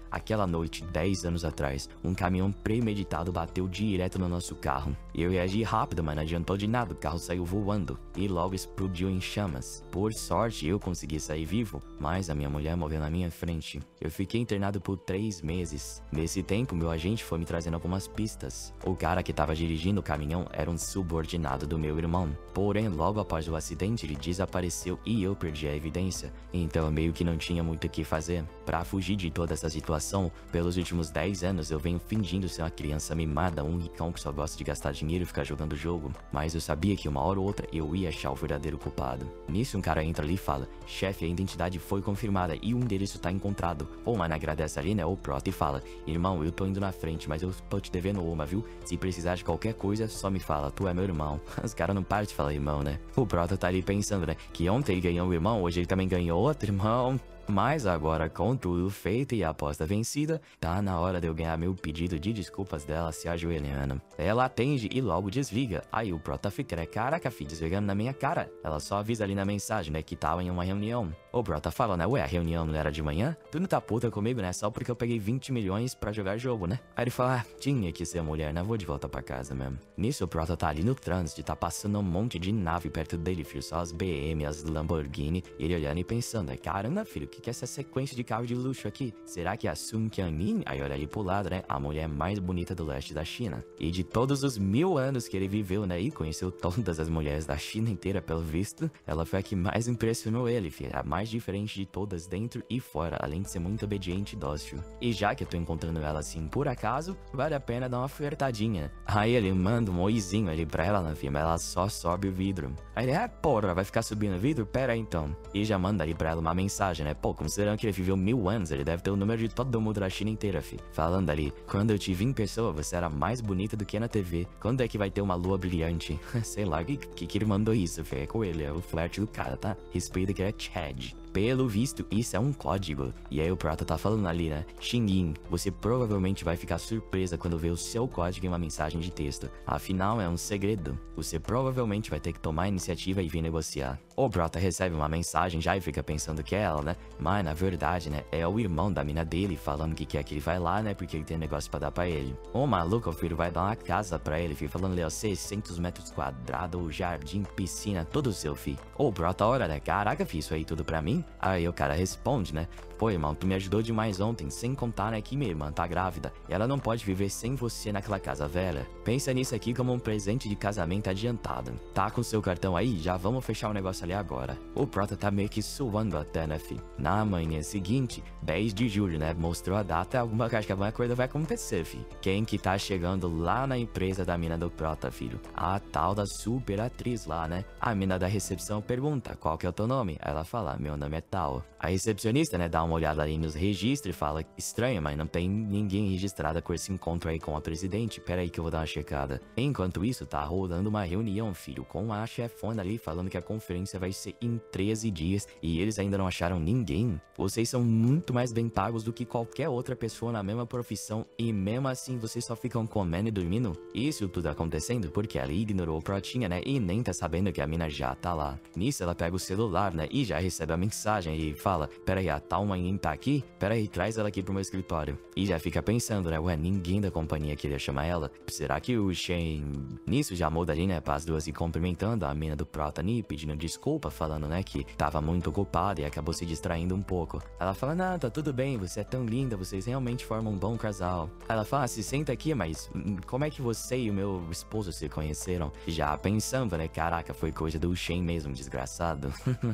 Aquela noite, 10 anos atrás, um caminhão premeditado bateu direto no nosso carro. Eu reagi rápido, mas não adiantou de nada, o carro saiu voando e logo explodiu em chamas. Por sorte, eu consegui sair vivo, mas a minha mulher morreu na minha frente. Eu fiquei internado por 3 meses. Nesse tempo, meu agente foi me trazendo algumas pistas. O cara que estava dirigindo o caminhão era um subordinado do meu irmão. Porém, logo após o acidente, ele desapareceu e eu perdi a evidência. Então, eu meio que não tinha muito o que fazer. Pra fugir de toda essa situação, pelos últimos 10 anos eu venho fingindo ser uma criança mimada, um ricão que só gosta de gastar dinheiro e ficar jogando jogo. Mas eu sabia que uma hora ou outra eu ia achar o verdadeiro culpado. Nisso, um cara entra ali e fala: chefe, a identidade foi confirmada e o endereço tá encontrado. O mano agradece ali, né, o Prota, e fala: irmão, eu tô indo na frente, mas eu tô te devendo uma, viu? Se precisar de qualquer coisa, só me fala, tu é meu irmão. Os caras não param de falar irmão, né? O Prota tá ali pensando, né, que ontem ele ganhou um irmão, hoje ele também ganhou outro irmão. Mas agora, com tudo feito e a aposta vencida, tá na hora de eu ganhar meu pedido de desculpas dela se ajoelhando. Ela atende e logo desliga. Aí o Prota fica, né? Caraca, fi, desligando na minha cara. Ela só avisa ali na mensagem, né, que tava em uma reunião. O Prota fala, né? Ué, a reunião não era de manhã? Tu não tá puta comigo, né? Só porque eu peguei 20 milhões pra jogar jogo, né? Aí ele fala, tinha que ser mulher, né? Vou de volta pra casa mesmo. Nisso, o Prota tá ali no trânsito, tá passando um monte de nave perto dele, filho. Só as BM, as Lamborghini. Ele olhando e pensando, caramba, filho, o que é essa sequência de carro de luxo aqui? Será que é a Sun Qianmin? Aí olha ali pro lado, né? A mulher mais bonita do leste da China. E de todos os 1000 anos que ele viveu, né? E conheceu todas as mulheres da China inteira, pelo visto, ela foi a que mais impressionou ele, filho. A mais diferente de todas dentro e fora, além de ser muito obediente e dócil. E já que eu tô encontrando ela assim por acaso, vale a pena dar uma flertadinha. Aí ele manda um oizinho ali pra ela, na filha, mas ela só sobe o vidro. Aí ele, porra, vai ficar subindo o vidro? Pera aí então. E já manda ali pra ela uma mensagem, né? Pô, considerando que ele viveu 1000 anos, ele deve ter o número de todo mundo da China inteira, fi. Falando ali, quando eu te vi em pessoa, você era mais bonita do que na TV. Quando é que vai ter uma lua brilhante? Sei lá, que ele mandou isso, fi? É com ele, é o flerte do cara, tá? Respeita que é Chad. Pelo visto, isso é um código. E aí o Prota tá falando ali, né? Xinyin, você provavelmente vai ficar surpresa quando ver o seu código em uma mensagem de texto. Afinal, é um segredo. Você provavelmente vai ter que tomar a iniciativa e vir negociar. O Prota recebe uma mensagem já e fica pensando que é ela, né? Mas na verdade, né? É o irmão da mina dele falando que quer que ele vai lá, né? Porque ele tem negócio pra dar pra ele. O maluco, filho, vai dar uma casa pra ele, filho. Falando ali, ó, 600 metros quadrados, jardim, piscina, tudo seu, filho. O Prota, olha, né? Caraca, filho, isso aí tudo pra mim? Aí o cara responde, né? Pô, irmão, tu me ajudou demais ontem, sem contar, né, que minha irmã tá grávida. E ela não pode viver sem você naquela casa velha. Pensa nisso aqui como um presente de casamento adiantado. Tá com seu cartão aí? Já vamos fechar o negócio ali agora. O Prota tá meio que suando até, né, fi? Na manhã seguinte, 10 de julho, né, mostrou a data, acho que alguma coisa vai acontecer, fi. Quem que tá chegando lá na empresa da mina do Prota, filho? A tal da super atriz lá, né? A mina da recepção pergunta, qual que é o teu nome? Ela fala, meu nome é tal. A recepcionista, né, dá uma olhada ali nos registros e fala, estranho, mas não tem ninguém registrado com esse encontro aí com a presidente. Pera aí que eu vou dar uma checada. Enquanto isso, tá rolando uma reunião, filho, com a chefona ali falando que a conferência vai ser em 13 dias e eles ainda não acharam ninguém. Vocês são muito mais bem pagos do que qualquer outra pessoa na mesma profissão e mesmo assim vocês só ficam comendo e dormindo? Isso tudo acontecendo porque ela ignorou o Protinha, né, e nem tá sabendo que a mina já tá lá. Nisso ela pega o celular, né, e já recebe a mensagem e fala, pera aí, a tal manhã tá aqui? Pera aí, traz ela aqui pro meu escritório. E já fica pensando, né, ué, ninguém da companhia queria chamar ela. Será que o Shen... Nisso já muda ali, né, as duas se cumprimentando, a mina do Prota ali pedindo desculpa, falando, né, que tava muito ocupada e acabou se distraindo um pouco. Ela fala, não, tá tudo bem, você é tão linda, vocês realmente formam um bom casal. Ela fala, se senta aqui, mas como é que você e o meu esposo se conheceram? Já pensando, né, caraca, foi coisa do Shen mesmo, desgraçado.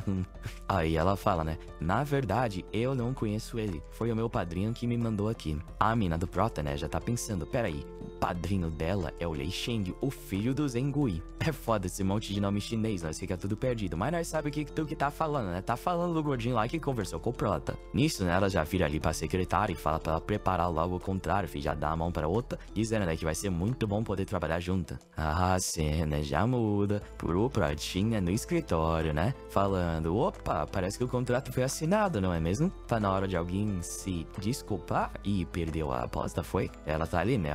Aí ela fala, né, na verdade, eu não conheço ele, foi o meu padrinho que me mandou aqui. A mina do Prota, né, já tá pensando, peraí, o padrinho dela é o Lei Sheng, o filho do Zengui. É foda esse monte de nome chinês, nós fica tudo perdido, mas nós sabe o que tu que tá falando, né, tá falando do gordinho lá que conversou com o Prota. Nisso, né, ela já vira ali pra secretária e fala pra ela preparar logo o contrário, filho, já dá a mão pra outra, dizendo, né, que vai ser muito bom poder trabalhar junto. A cena já muda pro Protinha no escritório, né, falando, opa, parece que o contrato foi assinado, não é mesmo? Tá na hora de alguém se desculpar e perdeu a aposta, foi? Ela tá ali, né, arrumando o cabelo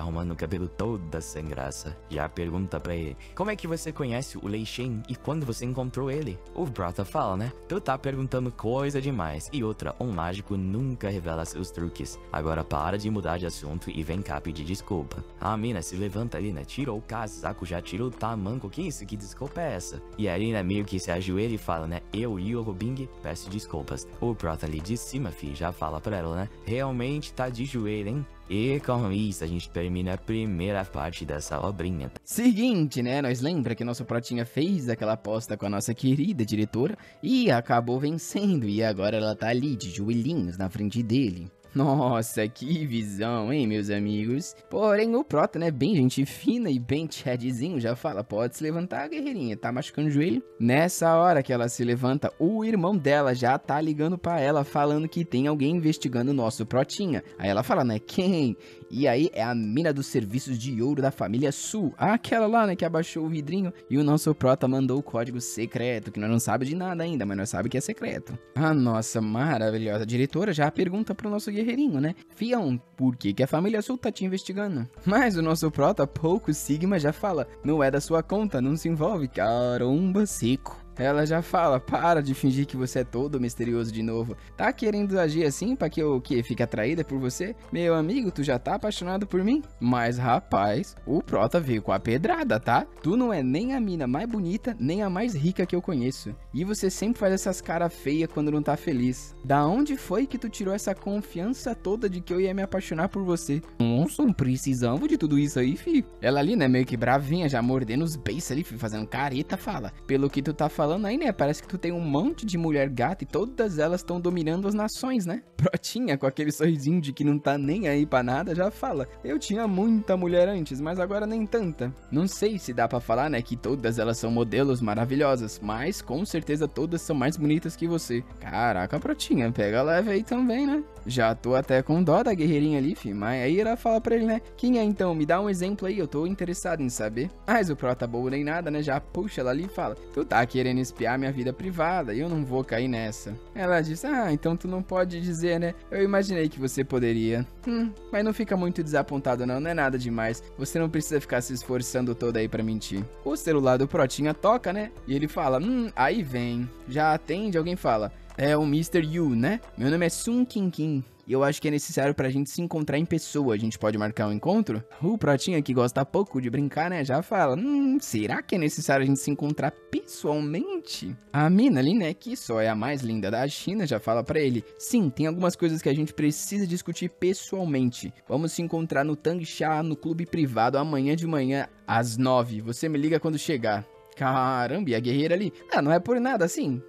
cabelo toda sem graça. Já pergunta pra ele, como é que você conhece o Lei Shen e quando você encontrou ele? O Prota fala, né? Tu tá perguntando coisa demais. E outra, um mágico nunca revela seus truques. Agora para de mudar de assunto e vem cá pedir desculpa. A mina se levanta ali, né? Tirou o casaco, já tirou o tamanco. Que isso? Que desculpa é essa? E aí, né, meio que se ajoelha e fala, né? Eu e o Rubing peço desculpas. O Prota ali de cima, fi, já fala pra ela, né? Realmente tá de joelho, hein? E com isso a gente termina a primeira parte dessa obrinha. Seguinte, né? Nós lembra que nosso Protinha fez aquela aposta com a nossa querida diretora e acabou vencendo. E agora ela tá ali de joelhinhos na frente dele. Nossa, que visão, hein, meus amigos? Porém, o Prota, né, bem gente fina e bem chadzinho, já fala, pode se levantar, guerreirinha, tá machucando o joelho? Nessa hora que ela se levanta, o irmão dela já tá ligando pra ela, falando que tem alguém investigando o nosso Protinha. Aí ela fala, né, quem? E aí é a mina dos serviços de ouro da família Sul, aquela lá, né, que abaixou o vidrinho, e o nosso Prota mandou o código secreto, que nós não sabe de nada ainda, mas nós sabe que é secreto. A nossa maravilhosa diretora já pergunta pro nosso guerreirinho, né? Fião, por que a família Sul tá te investigando? Mas o nosso Prota, pouco Sigma, já fala, não é da sua conta, não se envolve, caramba, seco. Ela já fala, para de fingir que você é todo misterioso de novo. Tá querendo agir assim pra que eu fique atraída por você? Meu amigo, tu já tá apaixonado por mim? Mas rapaz, o Prota veio com a pedrada, tá? Tu não é nem a mina mais bonita, nem a mais rica que eu conheço. E você sempre faz essas caras feias quando não tá feliz. Da onde foi que tu tirou essa confiança toda de que eu ia me apaixonar por você? Nossa, precisamos de tudo isso aí, fi. Ela ali, né, meio que bravinha, já mordendo os beiços ali, fi, fazendo careta, fala. Pelo que tu tá falando aí, né, parece que tu tem um monte de mulher gata e todas elas estão dominando as nações, né? Protinha, com aquele sorrisinho de que não tá nem aí pra nada, já fala. Eu tinha muita mulher antes, mas agora nem tanta. Não sei se dá pra falar, né, que todas elas são modelos maravilhosas, mas com certeza todas são mais bonitas que você. Caraca, Protinha, pega leve aí também, né? Já tô até com dó da guerreirinha ali, fi, mas aí ela fala pra ele, né? Quem é então? Me dá um exemplo aí, eu tô interessado em saber. Mas o Prota bobo nem nada, né? Já puxa ela ali e fala, tu tá querendo espiar minha vida privada e eu não vou cair nessa. Ela diz, ah, então tu não pode dizer, né? Eu imaginei que você poderia. Mas não fica muito desapontado não é nada demais. Você não precisa ficar se esforçando toda aí pra mentir. O celular do Protinha toca, né? E ele fala, aí vem. Já atende, alguém fala, é o Mr. Yu, né? Meu nome é Sun King King. E eu acho que é necessário pra gente se encontrar em pessoa. A gente pode marcar um encontro? O Protinha, que gosta pouco de brincar, né? Já fala, será que é necessário a gente se encontrar pessoalmente? A mina ali, né, que só é a mais linda da China, já fala pra ele, sim, tem algumas coisas que a gente precisa discutir pessoalmente. Vamos se encontrar no Tangsha, no clube privado, amanhã de manhã, às 9. Você me liga quando chegar. Caramba, e a guerreira ali? Ah, não é por nada assim.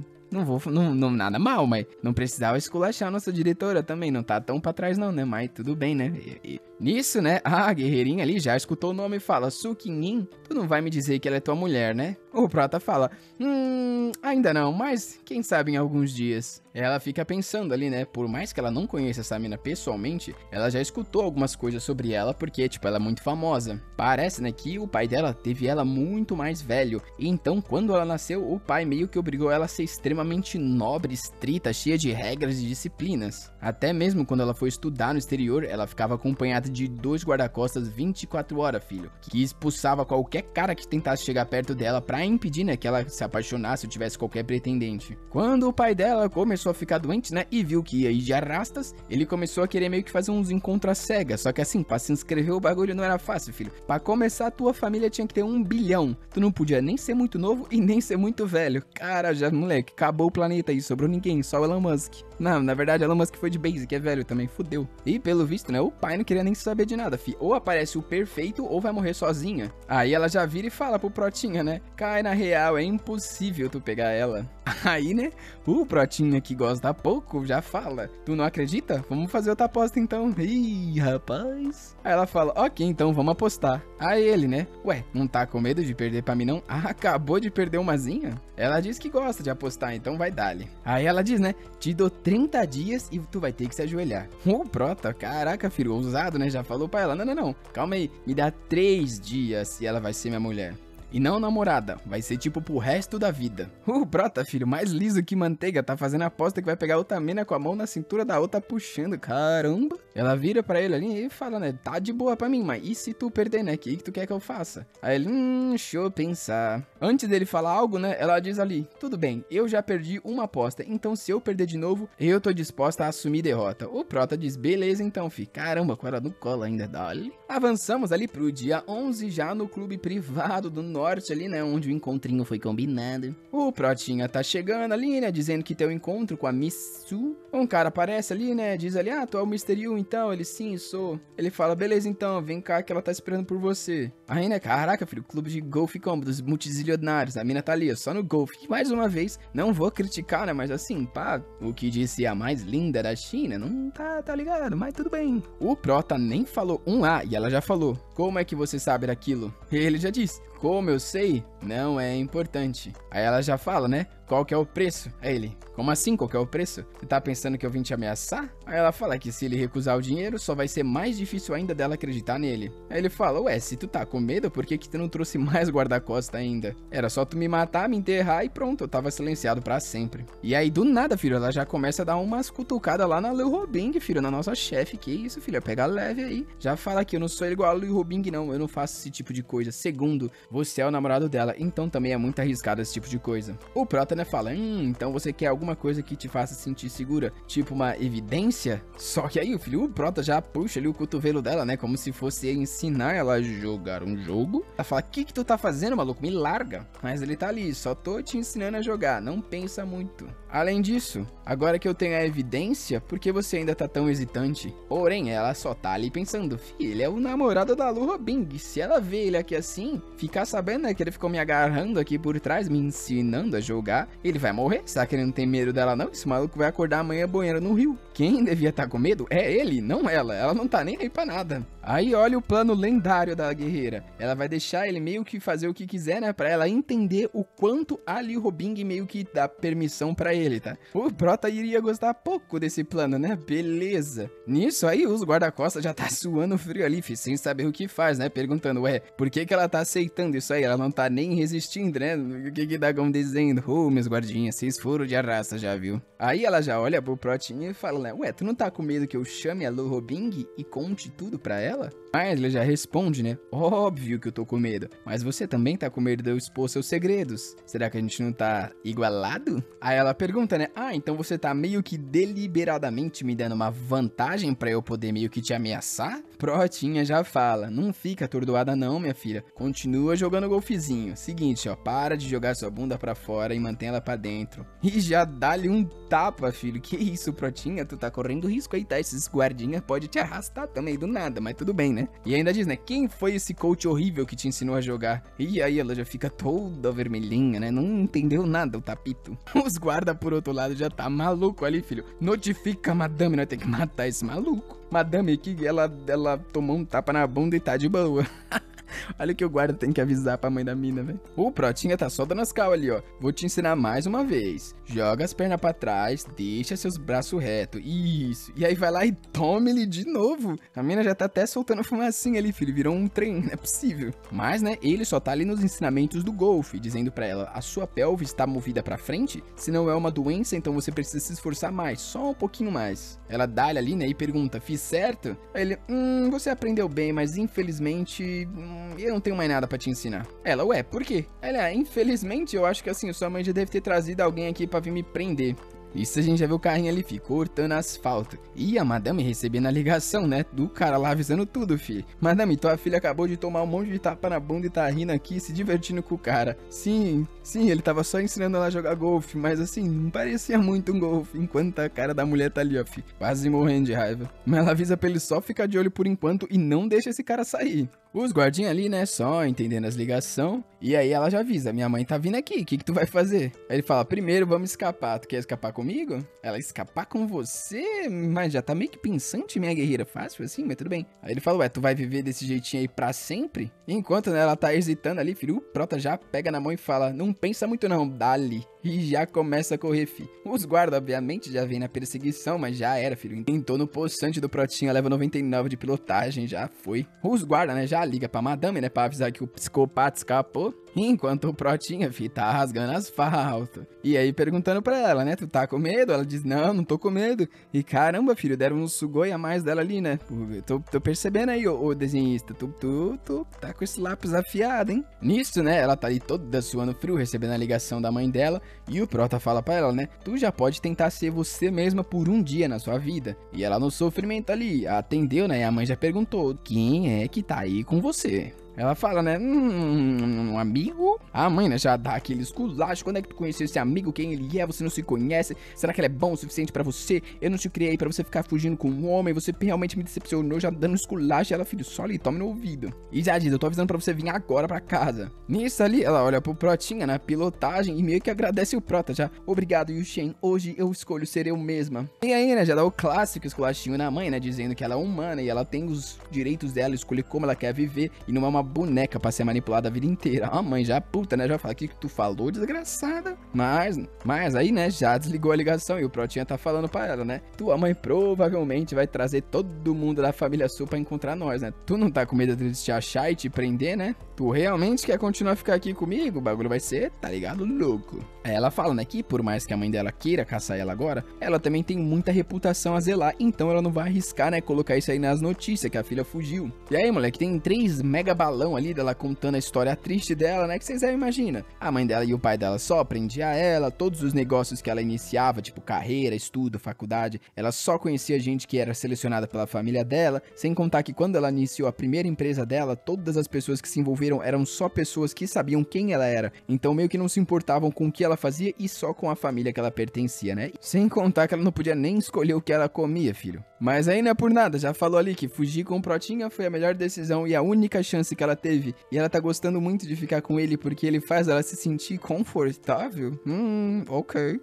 Não nada mal, mas não precisava esculachar a nossa diretora também, não tá tão pra trás não, né, mas tudo bem, né, nisso, né, a guerreirinha ali já escutou o nome e fala, Sukinin, tu não vai me dizer que ela é tua mulher, né? O Prota fala, ainda não, mas quem sabe em alguns dias. Ela fica pensando ali, né, por mais que ela não conheça essa mina pessoalmente, ela já escutou algumas coisas sobre ela, porque, tipo, ela é muito famosa. Parece, né, que o pai dela teve ela muito mais velho, e então, quando ela nasceu, o pai meio que obrigou ela a ser extremamente nobre, estrita, cheia de regras e disciplinas. Até mesmo quando ela foi estudar no exterior, ela ficava acompanhada de 2 guarda-costas 24 horas, filho, que expulsava qualquer cara que tentasse chegar perto dela pra impedir, né, que ela se apaixonasse ou tivesse qualquer pretendente. Quando o pai dela começou a ficar doente, né, e viu que ia ir de arrastas, ele começou a querer meio que fazer uns encontros às cegas, só que assim, pra se inscrever o bagulho não era fácil, filho. Pra começar, a tua família tinha que ter 1 bilhão. Tu não podia nem ser muito novo e nem ser muito velho. Cara, já, moleque, acabou o planeta aí, sobrou ninguém, só o Elon Musk. Não, na verdade, Elon Musk foi de base, que é velho também, fudeu. E pelo visto, né, o pai não queria nem saber de nada, fi. Ou aparece o perfeito, ou vai morrer sozinha. Aí ela já vira e fala pro Protinha, né, cai na real, é impossível tu pegar ela. Aí, né, o Protinha que gosta pouco já fala, tu não acredita? Vamos fazer outra aposta então. Ih, rapaz. Aí ela fala, ok, então vamos apostar. Aí ele, né, ué, não tá com medo de perder pra mim não? Ah, acabou de perder umazinha? Ela diz que gosta de apostar, então vai dar-lhe. Aí ela diz, né, te dou 30 dias e tu vai ter que se ajoelhar. O Prota, caraca, filho, ousado, né, já falou pra ela, não, calma aí, me dá 3 dias e ela vai ser minha mulher. E não namorada, vai ser tipo pro resto da vida. O Prota, filho, mais liso que manteiga, tá fazendo aposta que vai pegar outra mina com a mão na cintura da outra puxando. Caramba! Ela vira pra ele ali e fala, né, tá de boa pra mim, mas e se tu perder, né, que tu quer que eu faça? Aí ele, deixa eu pensar. Antes dele falar algo, né, ela diz ali, tudo bem, eu já perdi uma aposta, então se eu perder de novo, eu tô disposta a assumir derrota. O Prota diz, beleza então, fi. Caramba, com ela no colo ainda, dole. Avançamos ali pro dia 11, já no clube privado do norte ali, né, onde o encontrinho foi combinado. O Protinha tá chegando ali, né, dizendo que tem um encontro com a Miss Su. Um cara aparece ali, né, diz ali, tu é o Mr. Yu então? Ele, sim, sou. Ele fala, beleza então, vem cá que ela tá esperando por você. Aí, né, caraca, filho, clube de golfe como dos multizilionários, a mina tá ali, ó, só no golfe. E mais uma vez, não vou criticar, né, mas assim, pá, o que disse a mais linda da China, não tá ligado, mas tudo bem. O Prota nem falou um A e ela já falou, como é que você sabe daquilo? Ele já disse, como eu sei, não é importante. Aí ela já fala, né? Qual que é o preço? Aí ele, como assim, qual que é o preço? Você tá pensando que eu vim te ameaçar? Aí ela fala que se ele recusar o dinheiro, só vai ser mais difícil ainda dela acreditar nele. Aí ele fala, ué, se tu tá com medo, por que tu não trouxe mais guarda-costas ainda? Era só tu me matar, me enterrar e pronto, eu tava silenciado pra sempre. E aí, do nada, filho, ela já começa a dar umas cutucadas lá na Liu Robing, filho, na nossa chefe. Que isso, filho, pega leve aí. Já fala que eu não sou igual a Liu Robing, não, eu não faço esse tipo de coisa. Segundo, você é o namorado dela, então também é muito arriscado esse tipo de coisa. O Prota, né, fala, então você quer alguma coisa que te faça sentir segura, tipo uma evidência? Só que aí o filho, o Prota já puxa ali o cotovelo dela, né, como se fosse ensinar ela a jogar um jogo. Ela fala, que tu tá fazendo, maluco? Me larga. Mas ele tá ali, só tô te ensinando a jogar, não pensa muito. Além disso, agora que eu tenho a evidência, por que você ainda tá tão hesitante? Porém, ela só tá ali pensando, filho, ele é o namorado da Liu Robing, se ela vê ele aqui assim, ficar sabendo, né, que ele ficou me agarrando aqui por trás, me ensinando a jogar, ele vai morrer. Será que ele não tem medo dela não? Esse maluco vai acordar amanhã banheiro no rio. Quem devia estar com medo é ele, não ela. Ela não tá nem aí pra nada. Aí olha o plano lendário da guerreira. Ela vai deixar ele meio que fazer o que quiser, né? Pra ela entender o quanto a Liu Robing meio que dá permissão pra ele, tá? O Prota iria gostar pouco desse plano, né? Beleza. Nisso aí os guarda-costas já tá suando frio ali, filho, sem saber o que faz, né? Perguntando, ué, por que ela tá aceitando isso aí? Ela não tá nem resistindo, né? O que dá como dizendo? Meus guardinhas, vocês foram de arraça já, viu? Aí ela já olha pro Protinha e fala, né? Ué, tu não tá com medo que eu chame a Liu Robing e conte tudo pra ela? Mas ele já responde, né? Óbvio que eu tô com medo. Mas você também tá com medo de eu expor seus segredos. Será que a gente não tá igualado? Aí ela pergunta, né? Então você tá meio que deliberadamente me dando uma vantagem pra eu poder meio que te ameaçar? Protinha já fala, não fica atordoada não, minha filha. Continua jogando golfezinho. Seguinte, ó, para de jogar sua bunda pra fora e mantém ela pra dentro. E já dá-lhe um tapa, filho. Que isso, Protinha? Tu tá correndo risco aí, tá? Esses guardinhas podem te arrastar também do nada, mas tudo bem, né? E ainda diz, né? Quem foi esse coach horrível que te ensinou a jogar? E aí ela já fica toda vermelhinha, né? Não entendeu nada o tapito. Os guarda por outro lado já tá maluco ali, filho. Notifica a madame, nós temos que matar esse maluco. Madame aqui, ela tomou um tapa na bunda e tá de boa. Olha que o guarda tem que avisar pra mãe da mina, velho. O Protinha tá só dando as cal ali, ó. Vou te ensinar mais uma vez. Joga as pernas pra trás, deixa seus braços retos. Isso. E aí vai lá e tome ele de novo. A mina já tá até soltando fumacinha ali, filho. Virou um trem, não é possível. Mas, né, ele só tá ali nos ensinamentos do golfe, dizendo pra ela, a sua pelve está movida pra frente? Se não é uma doença, então você precisa se esforçar mais, só um pouquinho mais. Ela dá ali, né, e pergunta, fiz certo? Aí ele, você aprendeu bem, mas infelizmente... eu não tenho mais nada pra te ensinar. Ela, ué, por quê? Ela, infelizmente, eu acho que assim, sua mãe já deve ter trazido alguém aqui pra vir me prender. Isso a gente já viu o carrinho ali, fi, cortando asfalto. E a madame recebendo a ligação, né, do cara lá avisando tudo, fi. Madame, tua filha acabou de tomar um monte de tapa na bunda e tá rindo aqui, se divertindo com o cara. Sim, ele tava só ensinando ela a jogar golfe, mas assim, não parecia muito um golfe, enquanto a cara da mulher tá ali, ó, fi, quase morrendo de raiva. Mas ela avisa pra ele só ficar de olho por enquanto e não deixa esse cara sair. Os guardinhas ali, né, só entendendo as ligações. E aí ela já avisa, minha mãe tá vindo aqui, o que tu vai fazer? Aí ele fala, primeiro vamos escapar, tu quer escapar comigo? Ela, escapar com você? Mas já tá meio que pensante, minha guerreira, fácil assim, mas tudo bem. Aí ele fala, ué, tu vai viver desse jeitinho aí pra sempre? E enquanto, né, ela tá hesitando ali, filho, o Prota já pega na mão e fala, não pensa muito não, dá-lhe. E já começa a correr, filho. Os guardas, obviamente, já vêm na perseguição, mas já era, filho. Tentou no poçante do Protinha, leva 99 de pilotagem, já foi. Os guardas, né, já liga pra madame, né, pra avisar que o psicopata escapou. Enquanto o Protinha, fi, tá rasgando asfalto. E aí perguntando pra ela, né, tu tá com medo? Ela diz, não tô com medo. E caramba, filho, deram um sugoi a mais dela ali, né? Tô percebendo aí, ô desenhista, tu tá com esse lápis afiado, hein? Nisso, né, ela tá ali toda suando frio, recebendo a ligação da mãe dela. E o Prota fala pra ela, né, tu já pode tentar ser você mesma por um dia na sua vida. E ela no sofrimento ali, atendeu, né, e a mãe já perguntou, quem é que tá aí com você? Ela fala, né, um amigo? A mãe, né, já dá aquele esculacho. Quando é que tu conheceu esse amigo? Quem ele é? Você não se conhece? Será que ele é bom o suficiente pra você? Eu não te criei pra você ficar fugindo com um homem. Você realmente me decepcionou, já dando esculacho. Ela, filho, só ali, tome no ouvido. E já diz, eu tô avisando pra você vir agora pra casa. Nisso ali, ela olha pro Protinha na pilotagem e meio que agradece o Prota já. Obrigado, Yushen, hoje eu escolho ser eu mesma. E aí, né, já dá o clássico esculachinho na mãe, né, dizendo que ela é humana e ela tem os direitos dela, escolher como ela quer viver e não é uma boneca pra ser manipulada a vida inteira. A mãe já puta, né, já fala, o que tu falou, desgraçada? Mas aí, né, já desligou a ligação e o Protinha tá falando pra ela, né, tua mãe provavelmente vai trazer todo mundo da família sua pra encontrar nós, né, tu não tá com medo de te achar e te prender, né, tu realmente quer continuar a ficar aqui comigo? O bagulho vai ser, tá ligado, louco. Aí ela fala, né, que por mais que a mãe dela queira caçar ela agora, ela também tem muita reputação a zelar, então ela não vai arriscar, né, colocar isso aí nas notícias que a filha fugiu. E aí, moleque, tem 3 mega balão ali dela contando a história triste dela, né, que vocês já imaginam. A mãe dela e o pai dela só prendia ela, todos os negócios que ela iniciava, tipo carreira, estudo, faculdade, ela só conhecia gente que era selecionada pela família dela, sem contar que quando ela iniciou a primeira empresa dela, todas as pessoas que se envolveram eram só pessoas que sabiam quem ela era, então meio que não se importavam com o que ela fazia e só com a família que ela pertencia, né? Sem contar que ela não podia nem escolher o que ela comia, filho. Mas aí não é por nada, já falou ali que fugir com o Protinha foi a melhor decisão e a única chance que ela teve. E ela tá gostando muito de ficar com ele porque ele faz ela se sentir confortável. Ok.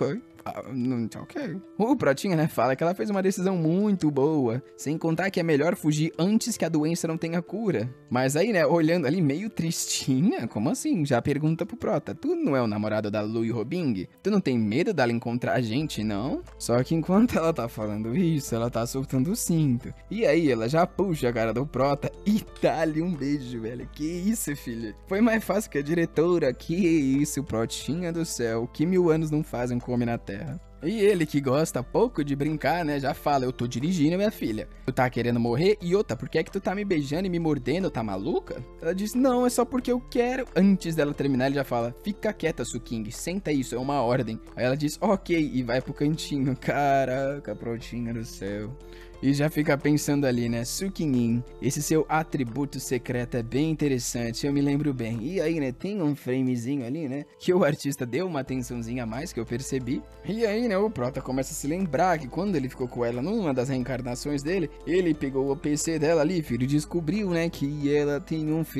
Ok. O Protinha, né, fala que ela fez uma decisão muito boa, sem contar que é melhor fugir antes que a doença não tenha cura. Mas aí, né, olhando ali meio tristinha, como assim? Já pergunta pro Prota, tu não é o namorado da Lu e Robing? Tu não tem medo dela encontrar a gente, não? Só que enquanto ela tá falando isso, ela tá soltando o cinto. E aí ela já puxa a cara do Prota e dá-lhe um beijo, velho. Que isso, filha? Foi mais fácil que a diretora. Que isso, Protinha do céu. Que 1000 anos não fazem come na Terra. E ele, que gosta pouco de brincar, né, já fala, eu tô dirigindo, minha filha. Tu tá querendo morrer? E outra, por que é que tu tá me beijando e me mordendo? Tá maluca? Ela diz, não, é só porque eu quero. Antes dela terminar, ele já fala, fica quieta, Suking, senta isso, é uma ordem. Aí ela diz, ok, e vai pro cantinho. Caraca, Protinha do céu. E já fica pensando ali, né, Suking, esse seu atributo secreto é bem interessante, eu me lembro bem. E aí, né, tem um framezinho ali, né, que o artista deu uma atençãozinha a mais, que eu percebi. E aí, né, o Prota começa a se lembrar que quando ele ficou com ela numa das reencarnações dele, ele pegou o PC dela ali, filho, e descobriu, né, que ela tem um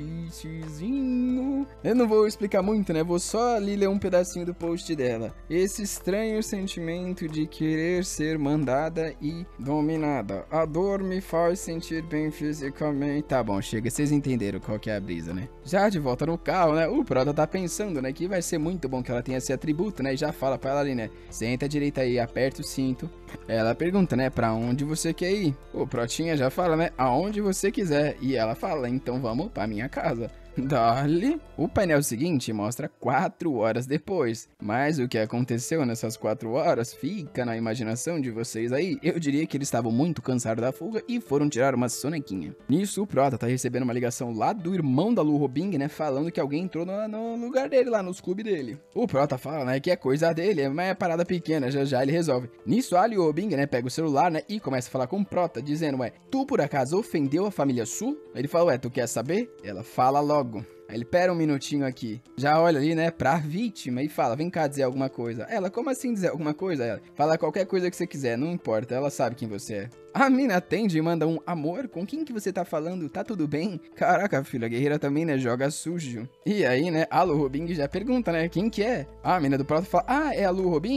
fetichezinho. Eu não vou explicar muito, né, vou só ali ler um pedacinho do post dela. Esse estranho sentimento de querer ser mandada e dominada. A dor me faz sentir bem fisicamente. Tá bom, chega, vocês entenderam qual que é a brisa, né? Já de volta no carro, né? O Prota tá pensando, né? Que vai ser muito bom que ela tenha esse atributo, né? E já fala pra ela ali, né? Senta à direita aí, aperta o cinto. Ela pergunta, né? Pra onde você quer ir? O Protinha já fala, né? Aonde você quiser. E ela fala, então vamos pra minha casa. Dali. O painel seguinte mostra 4 horas depois, mas o que aconteceu nessas 4 horas fica na imaginação de vocês aí. Eu diria que eles estavam muito cansados da fuga e foram tirar uma sonequinha. Nisso o Prota tá recebendo uma ligação lá do irmão da Lu Robing, né, falando que alguém entrou no lugar dele, lá nos clubes dele. O Prota fala, né, que é coisa dele, mas é parada pequena, já ele resolve. Nisso a Lu Robing, né, pega o celular, né, e começa a falar com o Prota, dizendo, ué, tu por acaso ofendeu a família Su? Ele fala, ué, tu quer saber? Ela fala logo. Aí ele pera um minutinho aqui, já olha ali, né, pra vítima e fala, vem cá dizer alguma coisa. Ela, como assim dizer alguma coisa? Ela, fala qualquer coisa que você quiser, não importa, ela sabe quem você é. A mina atende e manda um, amor, com quem que você tá falando? Tá tudo bem? Caraca, filha, a guerreira também, né, joga sujo. E aí, né, a Lu Robing já pergunta, né, quem que é? A mina do Prota fala, ah, é a Lu Robing?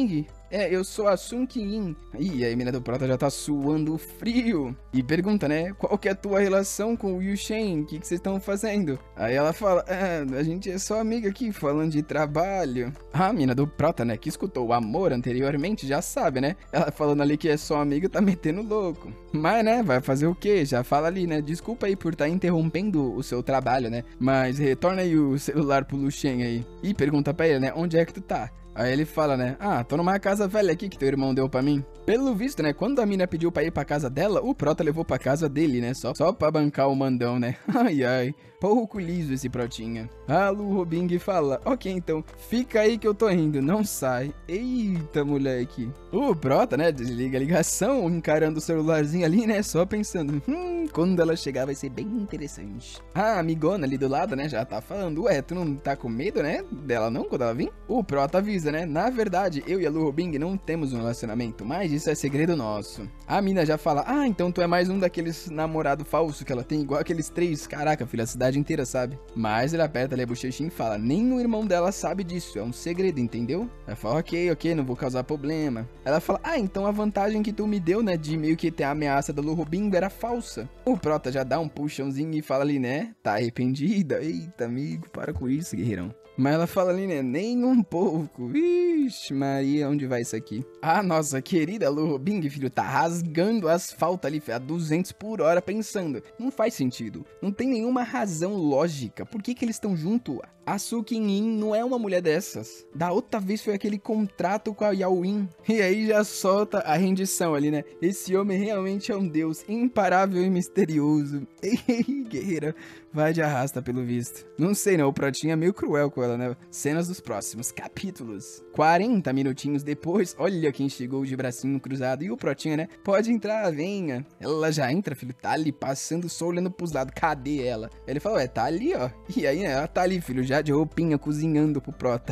Eu sou a Sun Yin. Ih, aí a mina do Prota já tá suando frio. E pergunta, né, qual que é a tua relação com o Yu Shen? O que vocês estão fazendo? Aí ela fala, a gente é só amiga aqui, falando de trabalho. A mina do Prota, né, que escutou o amor anteriormente, já sabe, né? Ela falando ali que é só amiga, tá metendo louco. Mas, né, vai fazer o quê? Já fala ali, né, desculpa aí por estar interrompendo o seu trabalho, né? Mas retorna aí o celular pro Lu Shen aí. E pergunta pra ele, né, onde é que tu tá? Aí ele fala, né, tô numa casa velha aqui que teu irmão deu pra mim. Pelo visto, né, quando a mina pediu pra ir pra casa dela, o Prota levou pra casa dele, né, só pra bancar o mandão, né. Ai, pouco liso esse Protinha. A Lu Robing fala, ok, então, fica aí que eu tô indo, não sai. Eita, moleque. O Prota, né, desliga a ligação, encarando o celularzinho ali, né, só pensando, quando ela chegar vai ser bem interessante. A amigona ali do lado, né, já tá falando, ué, tu não tá com medo, né, dela não, quando ela vir? O Prota avisa, né, na verdade, eu e a Lu Robing não temos um relacionamento, mas isso é segredo nosso. A mina já fala, então tu é mais um daqueles namorado falso que ela tem, igual aqueles 3, caraca, filho, a cidade inteira sabe. Mas ele aperta ali a bochechinha e fala, nem o irmão dela sabe disso, é um segredo, entendeu? Ela fala, ok, não vou causar problema. Ela fala, então a vantagem que tu me deu, né, de meio que ter a ameaça da Lu Robing era falsa. O Prota já dá um puxãozinho e fala ali, né, tá arrependida? Eita, amigo, para com isso, guerreirão. Mas ela fala ali, né, nem um pouco. Vixe, Maria, onde vai isso aqui? A nossa querida Lu Robing, filho, tá rasgando asfalto ali, a 200 por hora, pensando. Não faz sentido. Não tem nenhuma razão lógica. Por que eles estão juntos? A Sun Yin não é uma mulher dessas. Da outra vez foi aquele contrato com a Yao Yin. E aí já solta a rendição ali, né? Esse homem realmente é um deus imparável e misterioso. Ei, guerreira, vai de arrasta pelo visto. Não sei não, o Protinha é meio cruel com ela, né? Cenas dos próximos capítulos. 40 minutinhos depois, olha quem chegou de bracinho cruzado. E o Protinha, né? Pode entrar, venha. Ela já entra, filho, tá ali passando só olhando pros lados. Cadê ela? Ele falou, tá ali, ó. E aí, né? Ela tá ali, filho, já de roupinha, cozinhando pro Prota.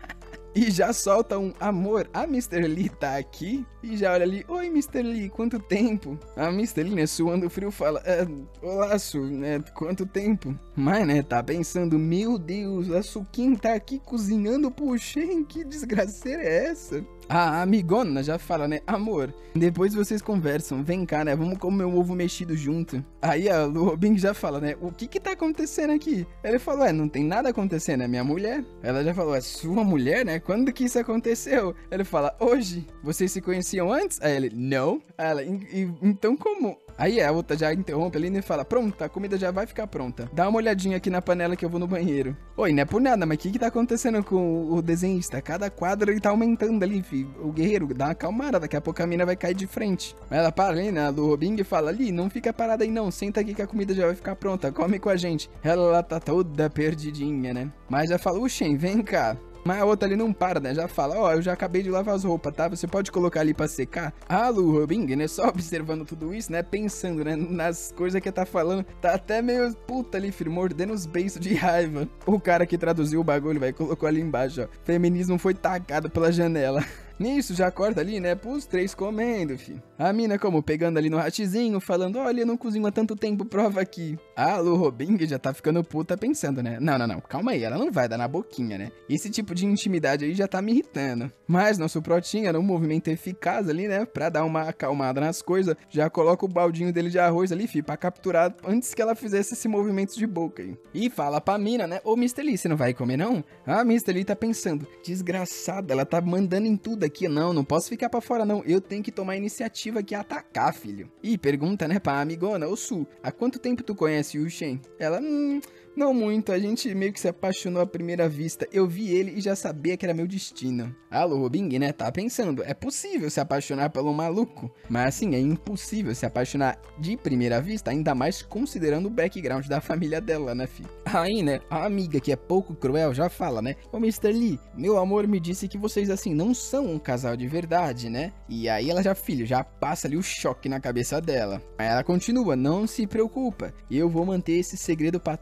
E já solta um amor, a Mr. Lee tá aqui. E já olha ali, oi Mr. Lee, quanto tempo? A Mr. Lee, né, suando frio, fala, olá Su, né, quanto tempo? Mas, né, tá pensando, meu Deus, a Sukin tá aqui cozinhando pro Shen, que desgraceira é essa? A amigona já fala, né, amor, depois vocês conversam, vem cá, né, vamos comer um ovo mexido junto. Aí a Lu Robing já fala, né, o que tá acontecendo aqui? Ele falou, não tem nada acontecendo, é minha mulher. Ela já falou, é sua mulher, né, quando que isso aconteceu? Ele fala, hoje, vocês se conheciam antes? Aí ele, não. Aí ela, então como? Aí a outra já interrompe ali e fala, pronto, a comida já vai ficar pronta. Dá uma olhadinha aqui na panela que eu vou no banheiro. Oi, não é por nada, mas o que tá acontecendo com o desenhista? Cada quadro ele tá aumentando ali, filho. O guerreiro, dá uma calmada, daqui a pouco a mina vai cair de frente. Aí ela para ali, né, a Lu Robing e fala, ali, não fica parada aí não, senta aqui que a comida já vai ficar pronta, come com a gente. Ela tá toda perdidinha, né? Mas já fala, Shen, vem cá. Mas a outra ali não para, né? Já fala, eu já acabei de lavar as roupas, tá? Você pode colocar ali pra secar? A Lu Robing, né? Só observando tudo isso, né? Pensando, né? Nas coisas que tá falando. Tá até meio puta ali, filho, mordendo os beiços de raiva. O cara que traduziu o bagulho, vai, colocou ali embaixo, ó. Feminismo foi tacado pela janela. Nisso, já corta ali, né, pros 3 comendo, fi. A mina, como, pegando ali no ratezinho, falando, olha, eu não cozinho há tanto tempo, prova aqui. A Lu Robing já tá ficando puta pensando, né, não, calma aí, ela não vai dar na boquinha, né. Esse tipo de intimidade aí já tá me irritando. Mas nosso Protinha, num movimento eficaz ali, né, pra dar uma acalmada nas coisas, já coloca o baldinho dele de arroz ali, fi, pra capturar antes que ela fizesse esse movimento de boca aí. E fala pra mina, né, ô Mr. Lee, você não vai comer não? A Mr. Lee tá pensando, desgraçada, ela tá mandando em tudo aqui, não posso ficar pra fora não, eu tenho que tomar a iniciativa aqui, atacar, filho. E pergunta, né, pra amigona, ô Su, há quanto tempo tu conhece o Shen? Ela, não muito, a gente meio que se apaixonou à primeira vista, eu vi ele e já sabia que era meu destino. A Lu Robing, né, tá pensando, é possível se apaixonar pelo maluco, mas assim, é impossível se apaixonar de primeira vista, ainda mais considerando o background da família dela, né, filho. Aí, né, a amiga que é pouco cruel já fala, né, ô Mr. Lee, meu amor me disse que vocês, assim, não são um casal de verdade, né? E aí ela já, filho, já passa ali o choque na cabeça dela. Aí ela continua, não se preocupa, eu vou manter esse segredo pra todo mundo.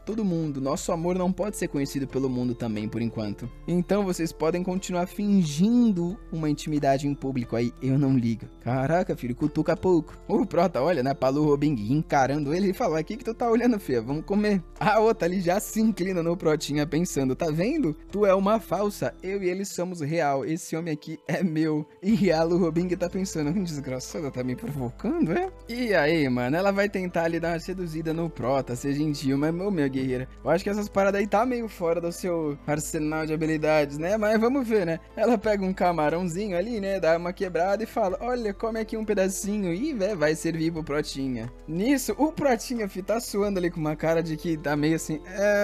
mundo. Nosso amor não pode ser conhecido pelo mundo também, por enquanto. Então vocês podem continuar fingindo uma intimidade em público aí, eu não ligo. Caraca, filho, cutuca pouco. O Prota olha, né, pra Lu Robing encarando ele e fala, o que tu tá olhando, filha? Vamos comer. A outra ali já se inclina no Protinha pensando, tá vendo? Tu é uma falsa, eu e ele somos real, esse homem aqui é meu. E a Lu Robing tá pensando, desgraçada, tá me provocando, é? E aí, mano, ela vai tentar ali dar uma seduzida no Prota, ser gentil, mas, ô, minha guerreira, eu acho que essas paradas aí tá meio fora do seu arsenal de habilidades, né? Mas vamos ver, né? Ela pega um camarãozinho ali, né? Dá uma quebrada e fala, olha, come aqui um pedacinho e, véi, vai servir pro Protinha. Nisso, o Protinha, fi, tá suando ali com uma cara de que tá meio assim,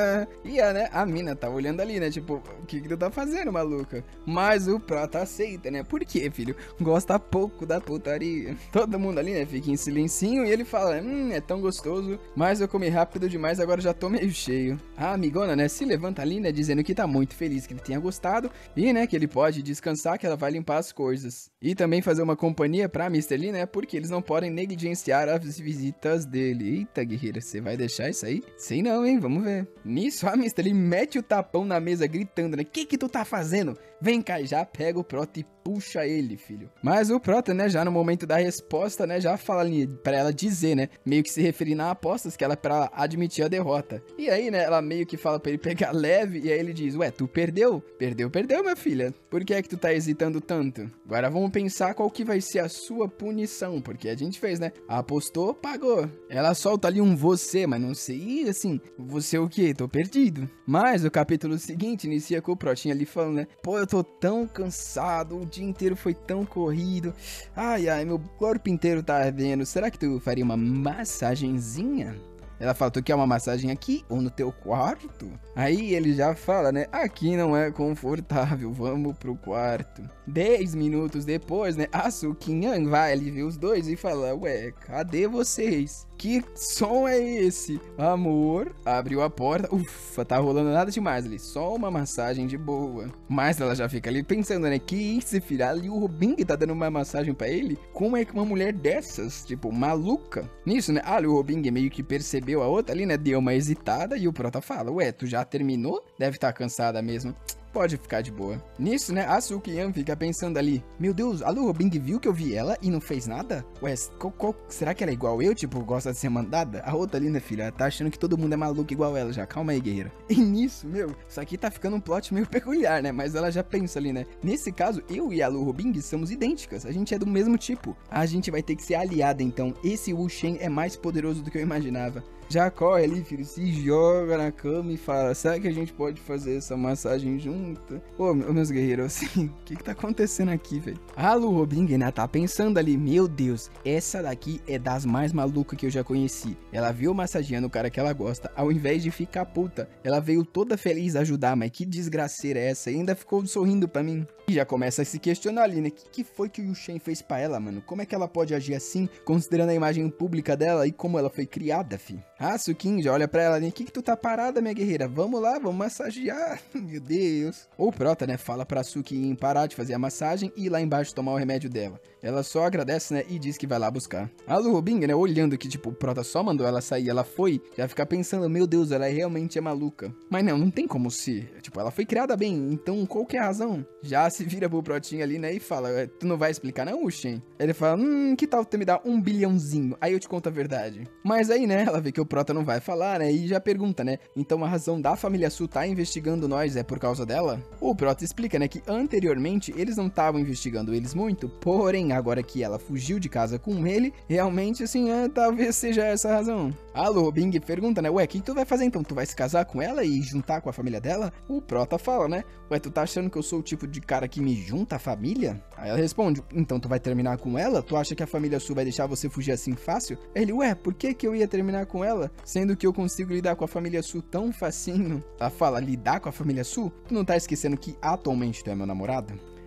E né, a mina tá olhando ali, né? Tipo, o que tu tá fazendo, maluca? Mas o Prota aceita, né? Por quê, filho? Gosta pouco da putaria. Todo mundo ali, né? Fica em silencinho e ele fala, é tão gostoso, mas eu comi rápido demais, agora já tô meio cheio. A amigona, né, se levanta ali, né, dizendo que tá muito feliz que ele tenha gostado e, né, que ele pode descansar, que ela vai limpar as coisas. E também fazer uma companhia pra Mr. Lee, né, porque eles não podem negligenciar as visitas dele. Eita, guerreira, você vai deixar isso aí? Sei não, hein, vamos ver. Nisso, a Mr. Lee mete o tapão na mesa gritando, né, que tu tá fazendo? Vem cá, já pega o Prota e puxa ele, filho. Mas o Prota, né, já no momento da resposta, né, já fala ali pra ela dizer, né, meio que se referindo a apostas, que ela pra admitir a derrota. E aí, né, ela meio que fala pra ele pegar leve, e aí ele diz, ué, tu perdeu? Perdeu, minha filha. Por que é que tu tá hesitando tanto? Agora vamos pensar qual que vai ser a sua punição, porque a gente fez, né, apostou, pagou. Ela solta ali um você, mas não sei, assim, você o quê? Tô perdido. Mas o capítulo seguinte inicia com o Protinha ali falando, né, pô, eu tô tão cansado, o dia inteiro foi tão corrido, ai, meu corpo inteiro tá ardendo, será que tu faria uma massagenzinha? Ela fala, tu quer uma massagem aqui ou no teu quarto? Aí ele já fala, né, aqui não é confortável, vamos pro quarto. 10 minutos depois, né, a Sukinha vai ali ver os dois e fala, ué, cadê vocês? Que som é esse? Amor, abriu a porta, ufa, tá rolando nada demais ali, só uma massagem de boa. Mas ela já fica ali pensando, né, que isso, filho, ali o Robing tá dando uma massagem pra ele? Como é que uma mulher dessas, tipo, maluca? Nisso, né, o Robing meio que percebeu a outra ali, né, deu uma hesitada e o Prota fala, ué, tu já terminou? Deve estar cansada mesmo. Pode ficar de boa. Nisso, né, a Sukiyan fica pensando ali, meu Deus, a Lu Robing viu que eu vi ela e não fez nada? Ué, será que ela é igual eu, tipo, gosta de ser mandada? A outra ali, né, filha, ela tá achando que todo mundo é maluco igual ela já, calma aí, guerreira. E nisso, meu, isso aqui tá ficando um plot meio peculiar, né, mas ela já pensa ali, né, nesse caso, eu e a Lu Robing somos idênticas, a gente é do mesmo tipo, a gente vai ter que ser aliada, então, esse Wu Shen é mais poderoso do que eu imaginava. Já corre ali, filho, se joga na cama e fala, será que a gente pode fazer essa massagem junta? Ô, meus guerreiros, assim, o que tá acontecendo aqui, velho? A Lu Robing, né, tá pensando ali, meu Deus, essa daqui é das mais malucas que eu já conheci. Ela viu massageando o cara que ela gosta, ao invés de ficar puta, ela veio toda feliz ajudar, mas que desgraceira é essa? E ainda ficou sorrindo pra mim. E já começa a se questionar ali, né, que foi que o Yu Shen fez pra ela, mano? Como é que ela pode agir assim, considerando a imagem pública dela e como ela foi criada, fi? A Sukin já olha pra ela, né, que tu tá parada, minha guerreira? Vamos lá, vamos massagear. Meu Deus. O Prota, né, fala pra Sukin parar de fazer a massagem e ir lá embaixo tomar o remédio dela. Ela só agradece, né, e diz que vai lá buscar. A Lu Robing, né, olhando que, tipo, o Prota só mandou ela sair, ela foi, já fica pensando, meu Deus, ela realmente é maluca. Mas não tem como ser. Tipo, ela foi criada bem, então qual que é a razão? Já se vira pro Protinha ali, né, e fala, tu não vai explicar não, Shen? Ele fala, que tal tu me dar 1 bilhãozinho? Aí eu te conto a verdade. Mas aí, né, ela vê que o Prota não vai falar, né, e já pergunta, né, então a razão da família Su tá investigando nós é por causa dela? O Prota explica, né, que anteriormente eles não estavam investigando eles muito, porém, agora que ela fugiu de casa com ele, realmente, assim, talvez seja essa a razão. A Lu Robing pergunta, né, ué, o que tu vai fazer então? Tu vai se casar com ela e juntar com a família dela? O Prota fala, né, ué, tu tá achando que eu sou o tipo de cara que me junta a família? Aí ela responde, então tu vai terminar com ela? Tu acha que a família Su vai deixar você fugir assim fácil? Ele, ué, por que eu ia terminar com ela? Sendo que eu consigo lidar com a família Su tão facinho. Ela fala, lidar com a família Su? Tu não tá esquecendo que atualmente tu é meu namorado?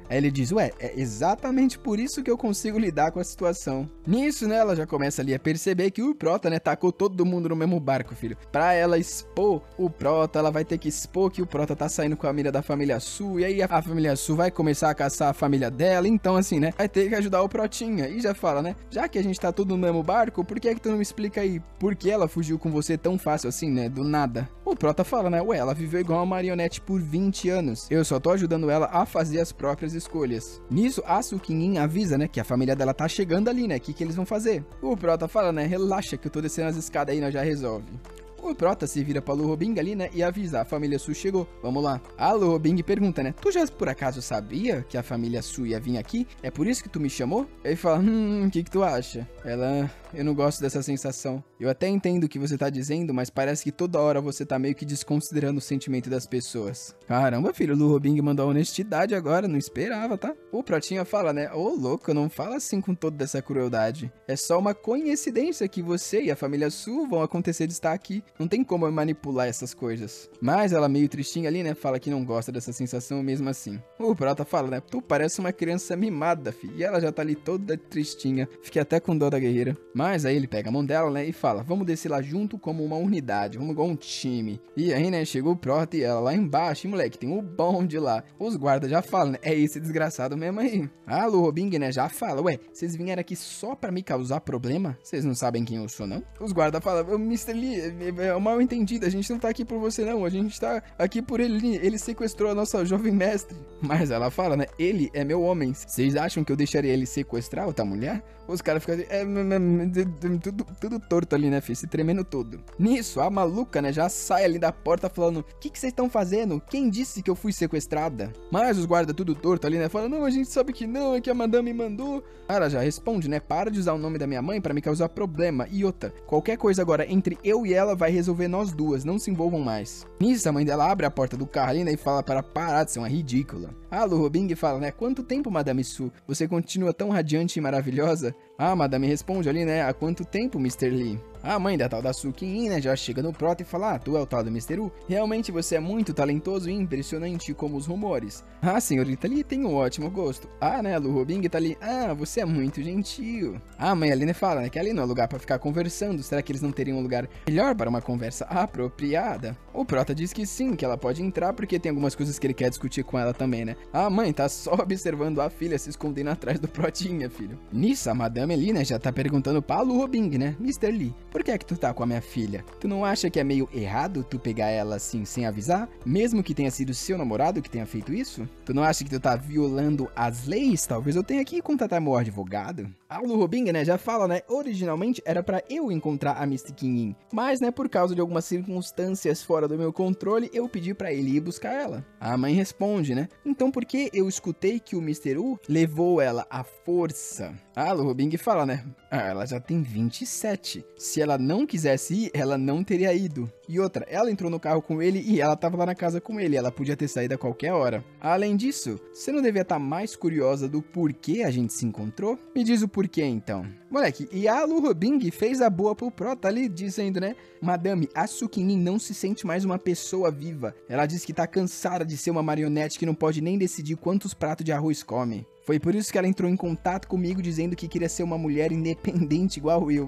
Aí ele diz, ué, é exatamente por isso que eu consigo lidar com a situação. Nisso, né, ela já começa ali a perceber que o Prota, né, tacou todo mundo no mesmo barco, filho. Pra ela expor o Prota, ela vai ter que expor que o Prota tá saindo com a mira da família Su, e aí a família Su vai começar a caçar a família dela, então assim, né, vai ter que ajudar o Protinha. E já fala, né, já que a gente tá tudo no mesmo barco, por que é que tu não me explica aí por que ela fugiu com você tão fácil assim, né, do nada? O Prota fala, né, ué, ela viveu igual uma marionete por 20 anos. Eu só tô ajudando ela a fazer as próprias escolhas. Nisso, a Suquinhin avisa, né, que a família dela tá chegando ali, né, que eles vão fazer? O Prota fala, né, relaxa que eu tô descendo as escadas aí, nós já resolve. O Prota se vira pra Lu Robing ali, né, e avisa, a família Su chegou, vamos lá. A Lu Robing pergunta, né, tu já por acaso sabia que a família Su ia vir aqui? É por isso que tu me chamou? Ele fala, o que tu acha? Ela, eu não gosto dessa sensação. Eu até entendo o que você tá dizendo, mas parece que toda hora você tá meio que desconsiderando o sentimento das pessoas. Caramba, filho, Lu Robing mandou a honestidade agora, não esperava, tá? O Protinha fala, né, ô louco, não fala assim com toda essa crueldade. É só uma coincidência que você e a família Su vão acontecer de estar aqui. Não tem como eu manipular essas coisas. Mas ela meio tristinha ali, né, fala que não gosta dessa sensação mesmo assim. O Prota fala, né, tu parece uma criança mimada, filho. E ela já tá ali toda tristinha. Fiquei até com dó da guerreira. Mas aí ele pega a mão dela, né, e fala, vamos descer lá junto como uma unidade, vamos igual um time. E aí, né, chegou o Prota e ela lá embaixo, e moleque, tem o bonde lá. Os guardas já falam, né, é esse desgraçado mesmo aí. A Lu Robing, né, já fala, ué, vocês vieram aqui só pra me causar problema? Vocês não sabem quem eu sou, não? Os guardas falam, Mr. Lee, é mal entendido, a gente não tá aqui por você não, a gente tá aqui por ele sequestrou a nossa jovem mestre. Mas ela fala, né, ele é meu homem, vocês acham que eu deixaria ele sequestrar outra mulher? Os caras ficam assim, tudo torto ali, né, filho, se tremendo todo. Nisso, a maluca, né, já sai ali da porta falando, o que vocês estão fazendo? Quem disse que eu fui sequestrada? Mas os guardas tudo torto ali, né, falam, não, a gente sabe que não, é que a madame mandou. Ela já responde, né, para de usar o nome da minha mãe pra me causar problema. E outra, qualquer coisa agora entre eu e ela vai resolver nós duas, não se envolvam mais. Nisso, a mãe dela abre a porta do carro ali, né, e fala para parar de ser uma ridícula. A Lu Robing fala, né, quanto tempo, Madame Su? Você continua tão radiante e maravilhosa? A Madame responde ali, né, há quanto tempo, Mr. Lee? A mãe da tal da Suquinhin, né, já chega no Prota e fala, tu é o tal do Mr. U? Realmente você é muito talentoso e impressionante como os rumores. A senhorita Lee tem um ótimo gosto. Né, a Lu Robing tá ali, você é muito gentil. A mãe ali, né, fala, né, que ali não é lugar pra ficar conversando, será que eles não teriam um lugar melhor para uma conversa apropriada? O Prota diz que sim, que ela pode entrar porque tem algumas coisas que ele quer discutir com ela também, né. A mãe tá só observando a filha se escondendo atrás do Protinha, filho. Nisso, a Madame ali, né, já tá perguntando pra Lu Robing, né, Mr. Lee, por que é que tu tá com a minha filha? Tu não acha que é meio errado tu pegar ela assim sem avisar? Mesmo que tenha sido seu namorado que tenha feito isso? Tu não acha que tu tá violando as leis? Talvez eu tenha que contratar meu advogado. A Lu Robing, né, já fala, né, originalmente era pra eu encontrar a Suquinhin, mas, né, por causa de algumas circunstâncias fora do meu controle, eu pedi pra ele ir buscar ela. A mãe responde, né, então por que eu escutei que o Mr. U levou ela à força? A Lu Robing fala, né, ela já tem 27. Se ela não quisesse ir, ela não teria ido. E outra, ela entrou no carro com ele e ela tava lá na casa com ele, ela podia ter saído a qualquer hora. Além disso, você não devia estar mais curiosa do porquê a gente se encontrou? Me diz o porquê então. Moleque, e a Lu Robing fez a boa pro Prota ali, dizendo, né, Madame, a Suquinhin não se sente mais uma pessoa viva. Ela diz que tá cansada de ser uma marionete que não pode nem decidir quantos pratos de arroz come. Foi por isso que ela entrou em contato comigo dizendo que queria ser uma mulher independente igual eu.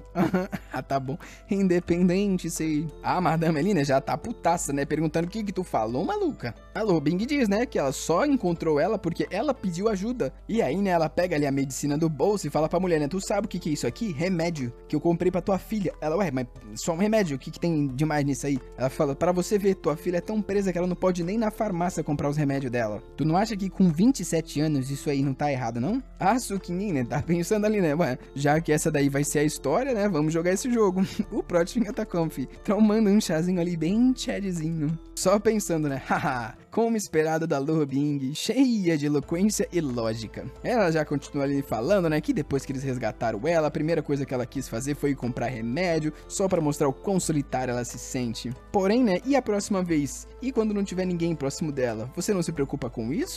Tá bom. Independente, sei. A Madame ali, né, já tá putaça, né, perguntando o que tu falou, maluca. A Lu Robing diz, né, que ela só encontrou ela porque ela pediu ajuda. E aí, né, ela pega ali a medicina do bolso e fala pra mulher, né, tu sabe o que é isso aqui? Remédio, que eu comprei pra tua filha. Ela, ué, mas só um remédio, o que tem demais nisso aí? Ela fala, pra você ver, tua filha é tão presa que ela não pode nem na farmácia comprar os remédios dela. Tu não acha que com 27 anos isso aí não tá errado, não? A Suquinhin, né, tá pensando ali, né, ué, já que essa daí vai ser a história, né, vamos jogar esse jogo. O Protinha tá comfy, tomando um chazinho ali bem chadzinho. Só pensando, né, haha, como esperado da Lu Robing, cheia de eloquência e lógica. Ela já continua ali falando, né, que depois que eles resgataram ela, a primeira coisa que ela quis fazer foi comprar remédio, só pra mostrar o quão solitária ela se sente. Porém, né, e a próxima vez? E quando não tiver ninguém próximo dela? Você não se preocupa com isso?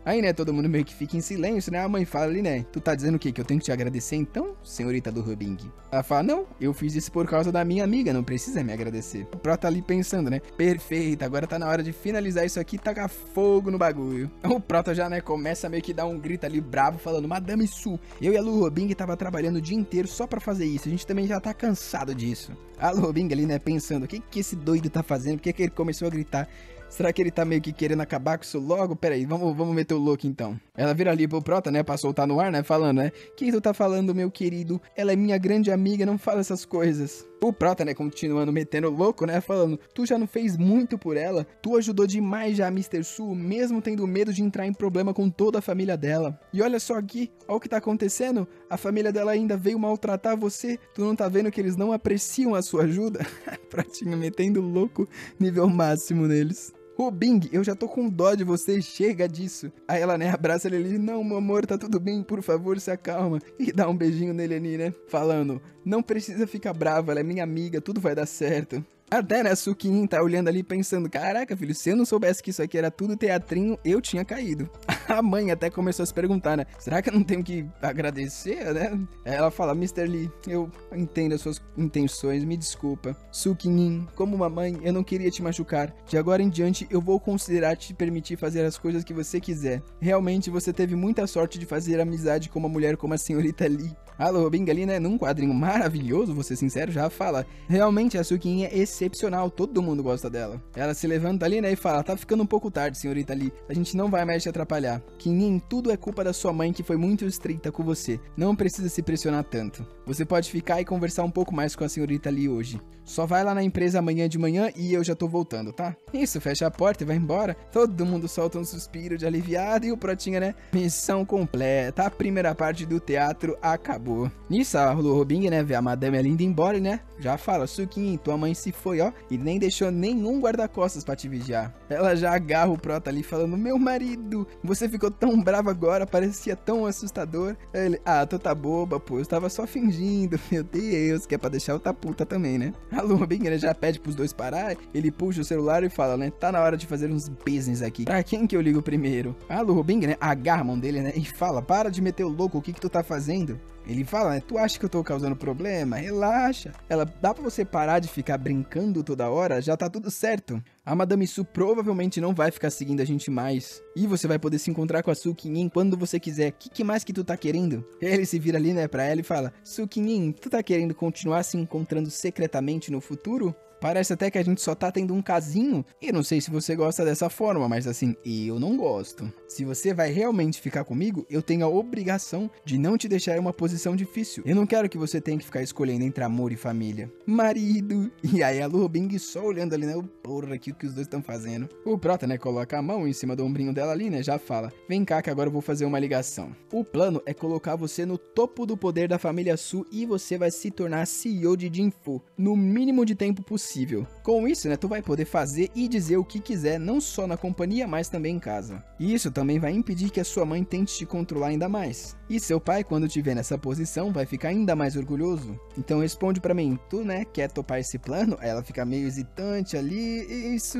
Aí, né, todo mundo meio que fica em silêncio, né? A mãe fala ali, né? Tu tá dizendo o quê? Que eu tenho que te agradecer então, senhorita do Rubing? Ela fala, não, eu fiz isso por causa da minha amiga, não precisa me agradecer. O Prota ali pensando, né? Perfeito, agora tá na hora de finalizar isso aqui e tacar fogo no bagulho. O Prota já, né, começa meio que dar um grito ali bravo, falando, Madame Su, eu e a Lu Rubing tava trabalhando o dia inteiro só pra fazer isso, a gente também já tá cansado disso. A Lu Rubing ali, né, pensando, o que esse doido tá fazendo? Por que ele começou a gritar? Será que ele tá meio que querendo acabar com isso logo? Pera aí, vamos meter o louco então. Ela vira ali pro Prota, né, pra soltar no ar, né, falando, né? Quem tu tá falando, meu querido? Ela é minha grande amiga, não fala essas coisas. O Prota, né, continuando metendo louco, né, falando, tu já não fez muito por ela? Tu ajudou demais já a Mr. Su, mesmo tendo medo de entrar em problema com toda a família dela. E olha só aqui, olha o que tá acontecendo. A família dela ainda veio maltratar você. Tu não tá vendo que eles não apreciam a sua ajuda? Pratinho metendo louco, nível máximo neles. Rubing, eu já tô com dó de você, chega disso. Aí ela, né, abraça ele ali, não, meu amor, tá tudo bem, por favor, se acalma. E dá um beijinho nele ali, né, falando, não precisa ficar brava, ela é minha amiga, tudo vai dar certo. Até, né, a Sukin tá olhando ali pensando, caraca, filho, se eu não soubesse que isso aqui era tudo teatrinho, eu tinha caído. A mãe até começou a se perguntar, né, será que eu não tenho que agradecer, né? Ela fala, Mr. Lee, eu entendo as suas intenções, me desculpa. Sukin, como uma mãe, eu não queria te machucar. De agora em diante, eu vou considerar te permitir fazer as coisas que você quiser. Realmente, você teve muita sorte de fazer amizade com uma mulher como a senhorita Lee. A Rubing ali, né, num quadrinho maravilhoso, vou ser sincero, já fala, realmente a Sukin é excepcional, todo mundo gosta dela. Ela se levanta ali, né, e fala, tá ficando um pouco tarde, senhorita Lee, a gente não vai mais te atrapalhar. Kinin, tudo é culpa da sua mãe que foi muito estrita com você, não precisa se pressionar tanto. Você pode ficar e conversar um pouco mais com a senhorita Lee hoje. Só vai lá na empresa amanhã de manhã e eu já tô voltando, tá? Isso, fecha a porta e vai embora. Todo mundo solta um suspiro de aliviado e o Protinha, né, missão completa, a primeira parte do teatro acabou. Nisso, a Lu Rubing, né, vê a madame ali indo embora, né, já fala, Sukin, tua mãe se foi, ó, e nem deixou nenhum guarda-costas pra te vigiar. Ela já agarra o Prota ali falando, meu marido, você ficou tão bravo agora, parecia tão assustador. Ele, tu tá boba, pô, eu tava só fingindo, meu Deus, que é pra deixar outra puta também, né. A Lu Rubing, né, já pede pros dois parar, ele puxa o celular e fala, né, tá na hora de fazer uns business aqui. Pra quem que eu ligo primeiro? A Lu Rubing, né, agarra a mão dele, né, e fala, para de meter o louco, o que tu tá fazendo? Ele fala, né, tu acha que eu tô causando problema? Relaxa. Ela, dá pra você parar de ficar brincando toda hora? Já tá tudo certo. A Madame Su provavelmente não vai ficar seguindo a gente mais. E você vai poder se encontrar com a Sukin quando você quiser. Que mais que tu tá querendo? Ele se vira ali, né, pra ela e fala, Sukin, tu tá querendo continuar se encontrando secretamente no futuro? Parece até que a gente só tá tendo um casinho. E não sei se você gosta dessa forma, mas assim, eu não gosto. Se você vai realmente ficar comigo, eu tenho a obrigação de não te deixar em uma posição difícil. Eu não quero que você tenha que ficar escolhendo entre amor e família. Marido. E aí a Lu Rubing só olhando ali, né, o porra aqui o que os dois estão fazendo. O Prota, né, coloca a mão em cima do ombrinho dela ali, né, já fala, vem cá que agora eu vou fazer uma ligação. O plano é colocar você no topo do poder da família Su e você vai se tornar CEO de Jinfu no mínimo de tempo possível. Com isso, né, tu vai poder fazer e dizer o que quiser, não só na companhia, mas também em casa. E isso também vai impedir que a sua mãe tente te controlar ainda mais. E seu pai, quando te ver nessa posição, vai ficar ainda mais orgulhoso. Então responde pra mim, tu, né, quer topar esse plano? Aí ela fica meio hesitante ali, isso.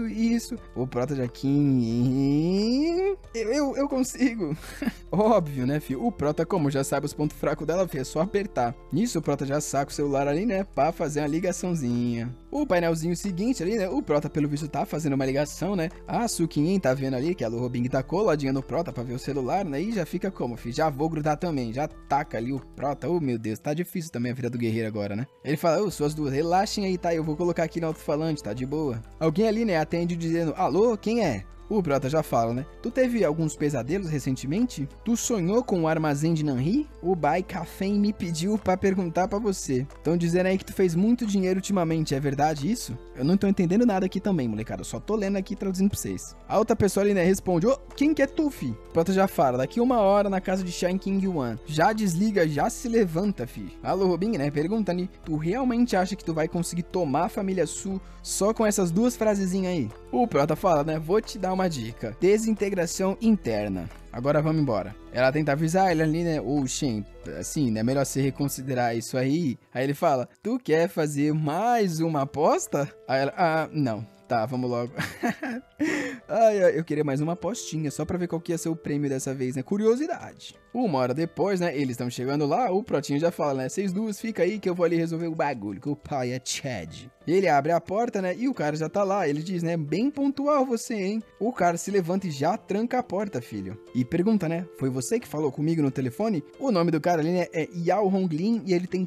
O Prota já aqui, eu consigo. Óbvio, né, filho? O Prota, como já sabe os pontos fracos dela, filho, é só apertar. Nisso, o Prota já saca o celular ali, né, pra fazer uma ligaçãozinha. O painelzinho seguinte ali, né, o Prota pelo visto tá fazendo uma ligação, né, a Sukin tá vendo ali que a Lu Rubing tá coladinha no Prota pra ver o celular, né, e já fica como, filho, já vou grudar também, já taca ali o Prota, oh meu Deus, tá difícil também a vida do guerreiro agora, né. Ele fala, suas duas, relaxem aí, tá, eu vou colocar aqui no alto-falante, tá de boa. Alguém ali, né, atende dizendo, alô, quem é? O Prota já fala, né? Tu teve alguns pesadelos recentemente? Tu sonhou com o armazém de Nanri? O Bai Kafen me pediu pra perguntar pra você. Tão dizendo aí que tu fez muito dinheiro ultimamente, é verdade isso? Eu não tô entendendo nada aqui também, molecada. Eu só tô lendo aqui e traduzindo pra vocês. A outra pessoa ali, né, responde, quem que é tu, fi? O Prota já fala, daqui 1 hora na casa de Shine King Yuan. Já desliga, já se levanta, fi. Alô, Rubing, né, pergunta ali, tu realmente acha que tu vai conseguir tomar a família Su só com essas duas frasezinhas aí? O Prota fala, né, vou te dar uma dica. Desintegração interna. Agora vamos embora. Ela tenta avisar ele ali, né? Shen, assim, né? Melhor você reconsiderar isso aí. Aí ele fala, tu quer fazer mais uma aposta? Aí ela, não. Tá, vamos logo. Ai, eu queria mais uma apostinha, só pra ver qual que ia ser o prêmio dessa vez, né? Curiosidade. Uma hora depois, né, eles estão chegando lá, o Protinho já fala, né, vocês duas fica aí que eu vou ali resolver o bagulho, que o pai é Chad. Ele abre a porta, né, e o cara já tá lá, ele diz, né, bem pontual você, hein? O cara se levanta e já tranca a porta, filho. E pergunta, né, foi você que falou comigo no telefone? O nome do cara ali, né, é Yao Honglin e ele tem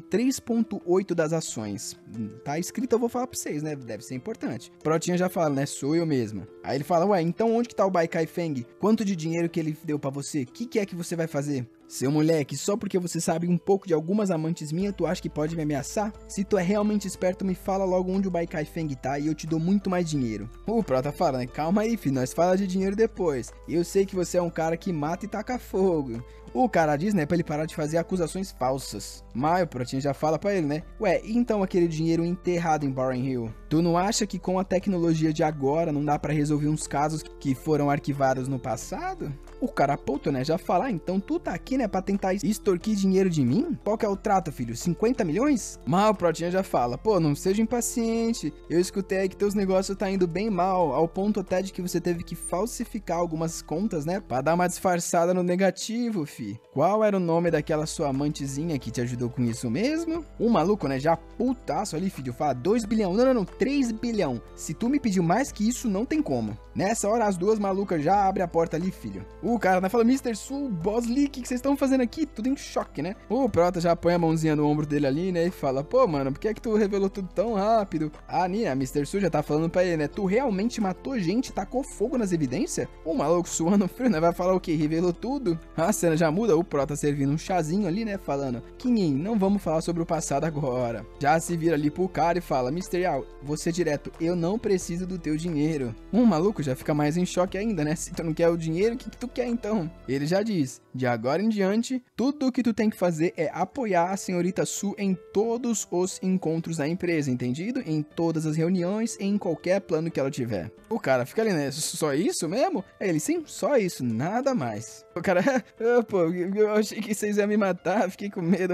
3,8 das ações. Tá escrito, eu vou falar pra vocês, né, deve ser importante. Protinho já fala, né, sou eu mesmo. Aí ele fala, ué, então onde que tá o Bai Kai Feng? Quanto de dinheiro que ele deu pra você? O que é que você vai fazer? Seu moleque, só porque você sabe um pouco de algumas amantes minhas, tu acha que pode me ameaçar? Se tu é realmente esperto, me fala logo onde o Bai Kai Feng tá e eu te dou muito mais dinheiro. O Prota fala, né? Calma aí, filho, nós fala de dinheiro depois. Eu sei que você é um cara que mata e taca fogo. O cara diz, né, pra ele parar de fazer acusações falsas. Mas o Protinho já fala pra ele, né? Ué, e então aquele dinheiro enterrado em Barren Hill? Tu não acha que com a tecnologia de agora não dá pra resolver uns casos que foram arquivados no passado? O cara puto, né, já fala, então tu tá aqui, né, pra tentar extorquir dinheiro de mim? Qual que é o trato, filho? 50 milhões? Mas o Protinho já fala, pô, não seja impaciente. Eu escutei aí que teus negócios tá indo bem mal, ao ponto até de que você teve que falsificar algumas contas, né, pra dar uma disfarçada no negativo, filho. Qual era o nome daquela sua amantezinha que te ajudou com isso mesmo? O maluco, né, já putaço ali, filho, fala 2 bilhão, não, 3 bilhão. Se tu me pediu mais que isso, não tem como. Nessa hora, as duas malucas já abrem a porta ali, filho. O cara, né, fala, Mr. Su, Boss Lee, o que vocês estão fazendo aqui? Tudo em choque, né? O Prota já põe a mãozinha no ombro dele ali, né, e fala, pô, mano, por que é que tu revelou tudo tão rápido? Ah, Nina, Mr. Su já tá falando pra ele, né, tu realmente matou gente e tacou fogo nas evidências? O maluco suando frio, né, vai falar o quê? Revelou tudo? A cena já muda, o Prota servindo um chazinho ali, né, falando, Kinyin, não vamos falar sobre o passado agora. Já se vira ali pro cara e fala, Mr. Yao, você direto, eu não preciso do teu dinheiro. O maluco já fica mais em choque ainda, né, se tu não quer o dinheiro, o que tu quer então? Ele já diz, de agora em diante, tudo o que tu tem que fazer é apoiar a senhorita Su em todos os encontros da empresa, entendido? Em todas as reuniões, em qualquer plano que ela tiver. O cara fica ali, né, só isso mesmo? Ele, sim, só isso, nada mais. O cara, pô, eu achei que vocês iam me matar, fiquei com medo.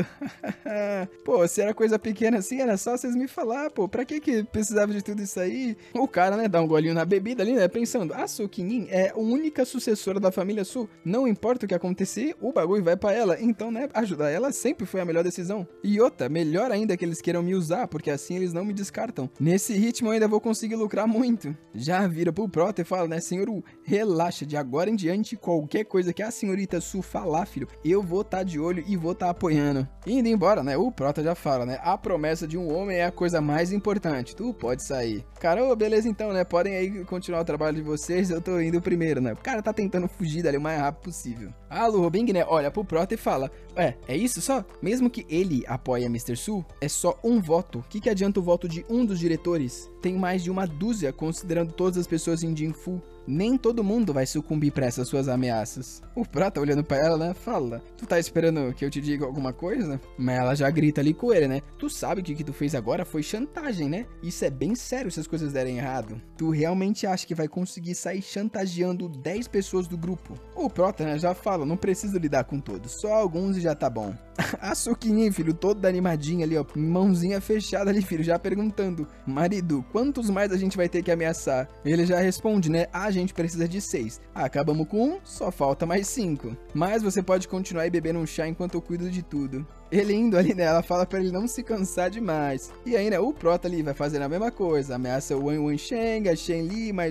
Pô, se era coisa pequena assim, era só vocês me falar, pô, pra que precisava de tudo isso aí? O cara, né, dá um golinho na bebida ali, né, pensando, a Su Kinyin é a única sucessora da família Su, não importa o que acontecer, o bagulho vai pra ela, então, né, ajudar ela sempre foi a melhor decisão. E outra, melhor ainda que eles queiram me usar, porque assim eles não me descartam. Nesse ritmo eu ainda vou conseguir lucrar muito. Já vira pro Prota e fala, né, senhor Wu, relaxa, de agora em diante, qualquer coisa que a senhorita Su falar, filho, eu vou tá de olho e vou tá apoiando. Indo embora, né, o Prota já fala, né, a promessa de um homem é a coisa mais importante, tu pode sair. Cara, ô, beleza então, né, podem aí continuar o trabalho de vocês, eu tô indo primeiro, né, o cara tá tentando fugir dali o mais rápido possível. A Lu Robing, né, olha pro Prota e fala, é isso só? Mesmo que ele apoie a Mr. Su, é só um voto. O que adianta o voto de um dos diretores? Tem mais de uma dúzia, considerando todas as pessoas em Jinfu. Nem todo mundo vai sucumbir pra essas suas ameaças. O Prata, olhando pra ela, né, fala, tu tá esperando que eu te diga alguma coisa? Mas ela já grita ali com ele, né, tu sabe que o que tu fez agora foi chantagem, né? Isso é bem sério se as coisas derem errado. Tu realmente acha que vai conseguir sair chantageando 10 pessoas do grupo? O Prota, né, já fala, não precisa lidar com todos, só alguns e já tá bom. A Suquinha, filho, toda animadinha ali, ó, mãozinha fechada ali, filho, já perguntando, marido, quantos mais a gente vai ter que ameaçar? Ele já responde, né, a gente precisa de 6. Acabamos com 1, só falta mais 5. Mas você pode continuar aí bebendo um chá enquanto eu cuido de tudo. Ele indo ali, né, ela fala pra ele não se cansar demais. E aí, né, o Prota ali vai fazendo a mesma coisa. Ameaça o Wan Sheng, a Shen Li, mais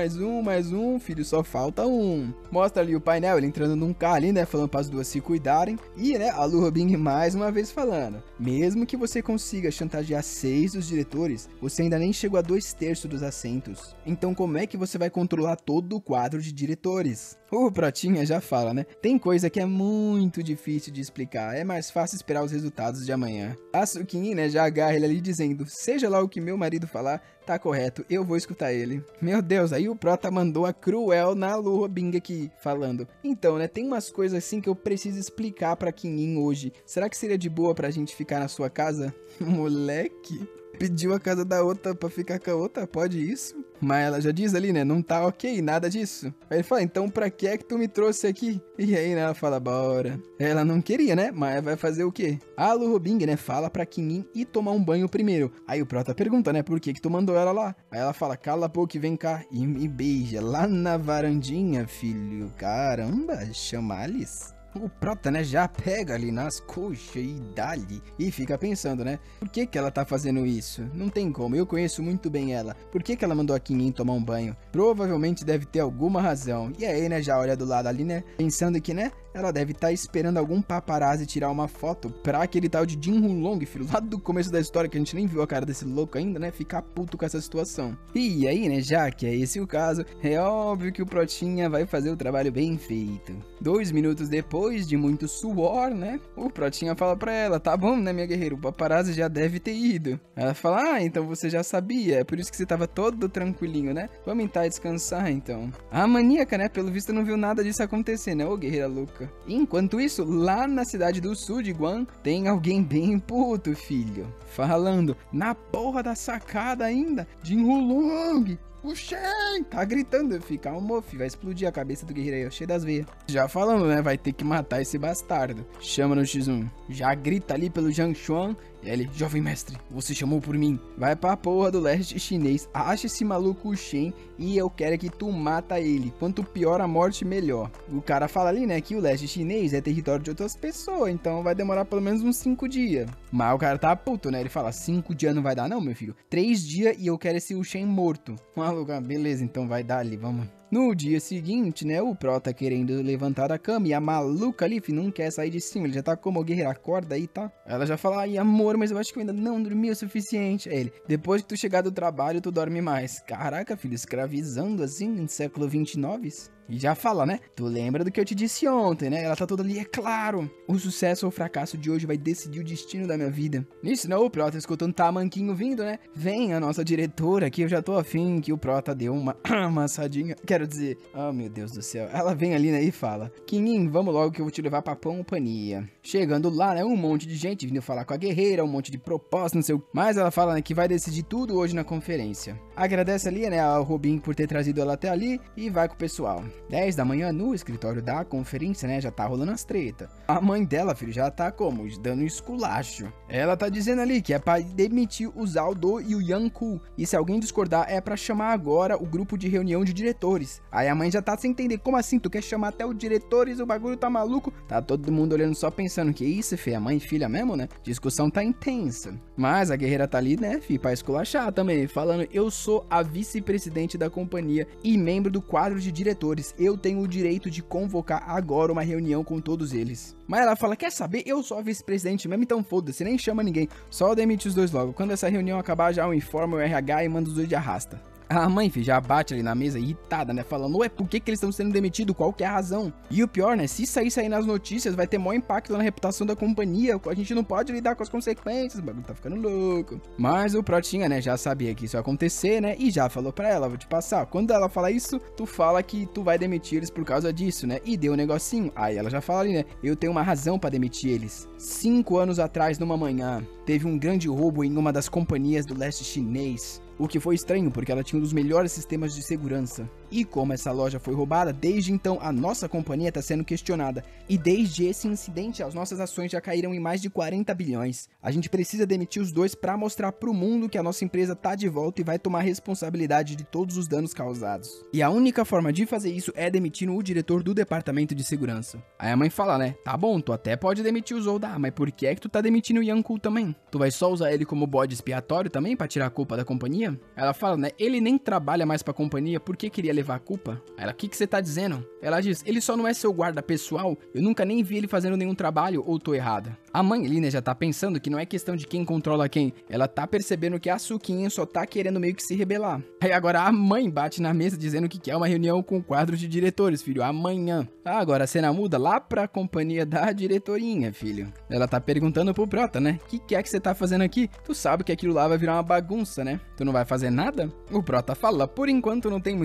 um, filho, só falta um. Mostra ali o painel, ele entrando num carro ali, né, falando para as duas se cuidarem. E, né, a Lu Robing mais uma vez falando. Mesmo que você consiga chantagear 6 dos diretores, você ainda nem chegou a 2/3 dos assentos. Então como é que você vai controlar todo o quadro de diretores? O Protinha já fala, né, tem coisa que é muito difícil de explicar, é mais fácil esperar os resultados de amanhã. A Suquinha, né, já agarra ele ali dizendo, seja lá o que meu marido falar, tá correto, eu vou escutar ele. Meu Deus, aí o Prota mandou a cruel na Lu Robing aqui, falando, então, né, tem umas coisas assim que eu preciso explicar pra Kinyin hoje, será que seria de boa pra gente ficar na sua casa? Moleque... pediu a casa da outra pra ficar com a outra, pode isso? Mas ela já diz ali, né, não tá ok, nada disso. Aí ele fala, então pra que é que tu me trouxe aqui? E aí, né, ela fala, bora. Ela não queria, né, mas vai fazer o quê? A Lu Robing, né, fala pra Kim ir tomar um banho primeiro. Aí o Prota pergunta, né, por que tu mandou ela lá? Aí ela fala, cala a boca e vem cá. E me beija lá na varandinha, filho. Caramba, chama Alice. O Prota, né, já pega ali nas coxas e dá-lhe. E fica pensando, né, por que ela tá fazendo isso? Não tem como, eu conheço muito bem ela. Por que ela mandou a Kim tomar um banho? Provavelmente deve ter alguma razão. E aí, né, já olha do lado ali, né, pensando que, né, ela deve estar esperando algum paparazzi tirar uma foto pra aquele tal de Jin Hulong, filho, lá do começo da história, que a gente nem viu a cara desse louco ainda, né, ficar puto com essa situação. E aí, né, já que é esse o caso, é óbvio que o Protinha vai fazer o trabalho bem feito. 2 minutos depois de muito suor, né, o Protinha fala pra ela, tá bom, né, minha guerreira, o paparazzi já deve ter ido. Ela fala, ah, então você já sabia, é por isso que você tava todo tranquilinho, né, vamos tentar descansar, então. A maníaca, né, pelo visto não viu nada disso acontecer, né, ô guerreira louca. Enquanto isso, lá na cidade do sul de Guan, tem alguém bem puto, filho, falando na porra da sacada ainda, Jin Hulong. O Shen tá gritando, fica um mof, vai explodir a cabeça do guerreiro aí, cheio das veias. Já falando, né, vai ter que matar esse bastardo. Chama no X1, já grita ali pelo Jiang Xuan. E ele, jovem mestre, você chamou por mim. Vai pra porra do leste chinês, acha esse maluco Shen e eu quero que tu mata ele. Quanto pior a morte, melhor. O cara fala ali, né, que o leste chinês é território de outras pessoas, então vai demorar pelo menos uns 5 dias. Mas o cara tá puto, né, ele fala, 5 dias não vai dar não, meu filho. 3 dias e eu quero esse Shen morto. Maluco, beleza, então vai dar ali, vamos. No dia seguinte, né, o Prota querendo levantar da cama e a maluca ali, filho, não quer sair de cima, ele já tá como guerreira, acorda aí, tá? Ela já fala, ai amor, mas eu acho que eu ainda não dormi o suficiente. Aí ele, depois que tu chegar do trabalho, tu dorme mais. Caraca, filho, escravizando assim, no século 29? E já fala, né? Tu lembra do que eu te disse ontem, né? Ela tá toda ali, é claro. O sucesso ou o fracasso de hoje vai decidir o destino da minha vida. Nisso, né? O Prota escutando tamanquinho vindo, né? Vem a nossa diretora, que eu já tô afim, que o Prota deu uma amassadinha. Quero dizer, oh meu Deus do céu. Ela vem ali, né? E fala, Kim, vamos logo que eu vou te levar pra companhia. Chegando lá, né? Um monte de gente vindo falar com a guerreira, um monte de propostas, não sei o que. Mas ela fala, né? Que vai decidir tudo hoje na conferência. Agradece ali, né? Ao Robin por ter trazido ela até ali e vai com o pessoal. 10 da manhã no escritório da conferência, né, já tá rolando as tretas. A mãe dela, filho, já tá como? Dando esculacho. Ela tá dizendo ali que é pra demitir o Zhao Do e o Yang Ku. E se alguém discordar, é pra chamar agora o grupo de reunião de diretores. Aí a mãe já tá sem entender, como assim? Tu quer chamar até os diretores? O bagulho tá maluco? Tá todo mundo olhando só pensando, que isso, filho? A mãe e filha mesmo, né? Discussão tá intensa. Mas a guerreira tá ali, né, filho, pra esculachar também, falando, eu sou a vice-presidente da companhia e membro do quadro de diretores. Eu tenho o direito de convocar agora uma reunião com todos eles. Mas ela fala, quer saber? Eu sou a vice-presidente mesmo, então foda-se, nem chama ninguém. Só demite os dois logo. Quando essa reunião acabar, já eu informo o RH e mando os dois de arrasta. A mãe, filho, já bate ali na mesa, irritada, né? Falando, ué, por que eles estão sendo demitidos? Qual que é a razão? E o pior, né? Se sair nas notícias, vai ter maior impacto na reputação da companhia. A gente não pode lidar com as consequências. O bagulho tá ficando louco. Mas o Protinha, né? Já sabia que isso ia acontecer, né? E já falou pra ela, vou te passar. Quando ela fala isso, tu fala que tu vai demitir eles por causa disso, né? E deu um negocinho. Aí ela já fala ali, né? Eu tenho uma razão pra demitir eles. 5 anos atrás, numa manhã, teve um grande roubo em uma das companhias do leste chinês. O que foi estranho, porque ela tinha um dos melhores sistemas de segurança. E como essa loja foi roubada, desde então a nossa companhia está sendo questionada. E desde esse incidente, as nossas ações já caíram em mais de 40 bilhões. A gente precisa demitir os dois para mostrar pro mundo que a nossa empresa tá de volta e vai tomar responsabilidade de todos os danos causados. E a única forma de fazer isso é demitindo o diretor do departamento de segurança. Aí a mãe fala, né? Tá bom, tu até pode demitir o Zhou Da, mas por que é que tu tá demitindo o Yang Ku também? Tu vai só usar ele como bode expiatório também para tirar a culpa da companhia? Ela fala, né? Ele nem trabalha mais pra companhia, por que queria levar a culpa? Ela, o que você tá dizendo? Ela diz, ele só não é seu guarda pessoal, eu nunca nem vi ele fazendo nenhum trabalho, ou tô errada? A mãe ali, né, já tá pensando que não é questão de quem controla quem, ela tá percebendo que a Suquinha só tá querendo meio que se rebelar. Aí agora a mãe bate na mesa dizendo que quer uma reunião com o quadro de diretores, filho, amanhã. Agora a cena muda lá pra companhia da diretorinha, filho. Ela tá perguntando pro Prota, né, o que é que você tá fazendo aqui? Tu sabe que aquilo lá vai virar uma bagunça, né? Tu não vai fazer nada? O Prota fala, por enquanto não tem muito o que eu fazer,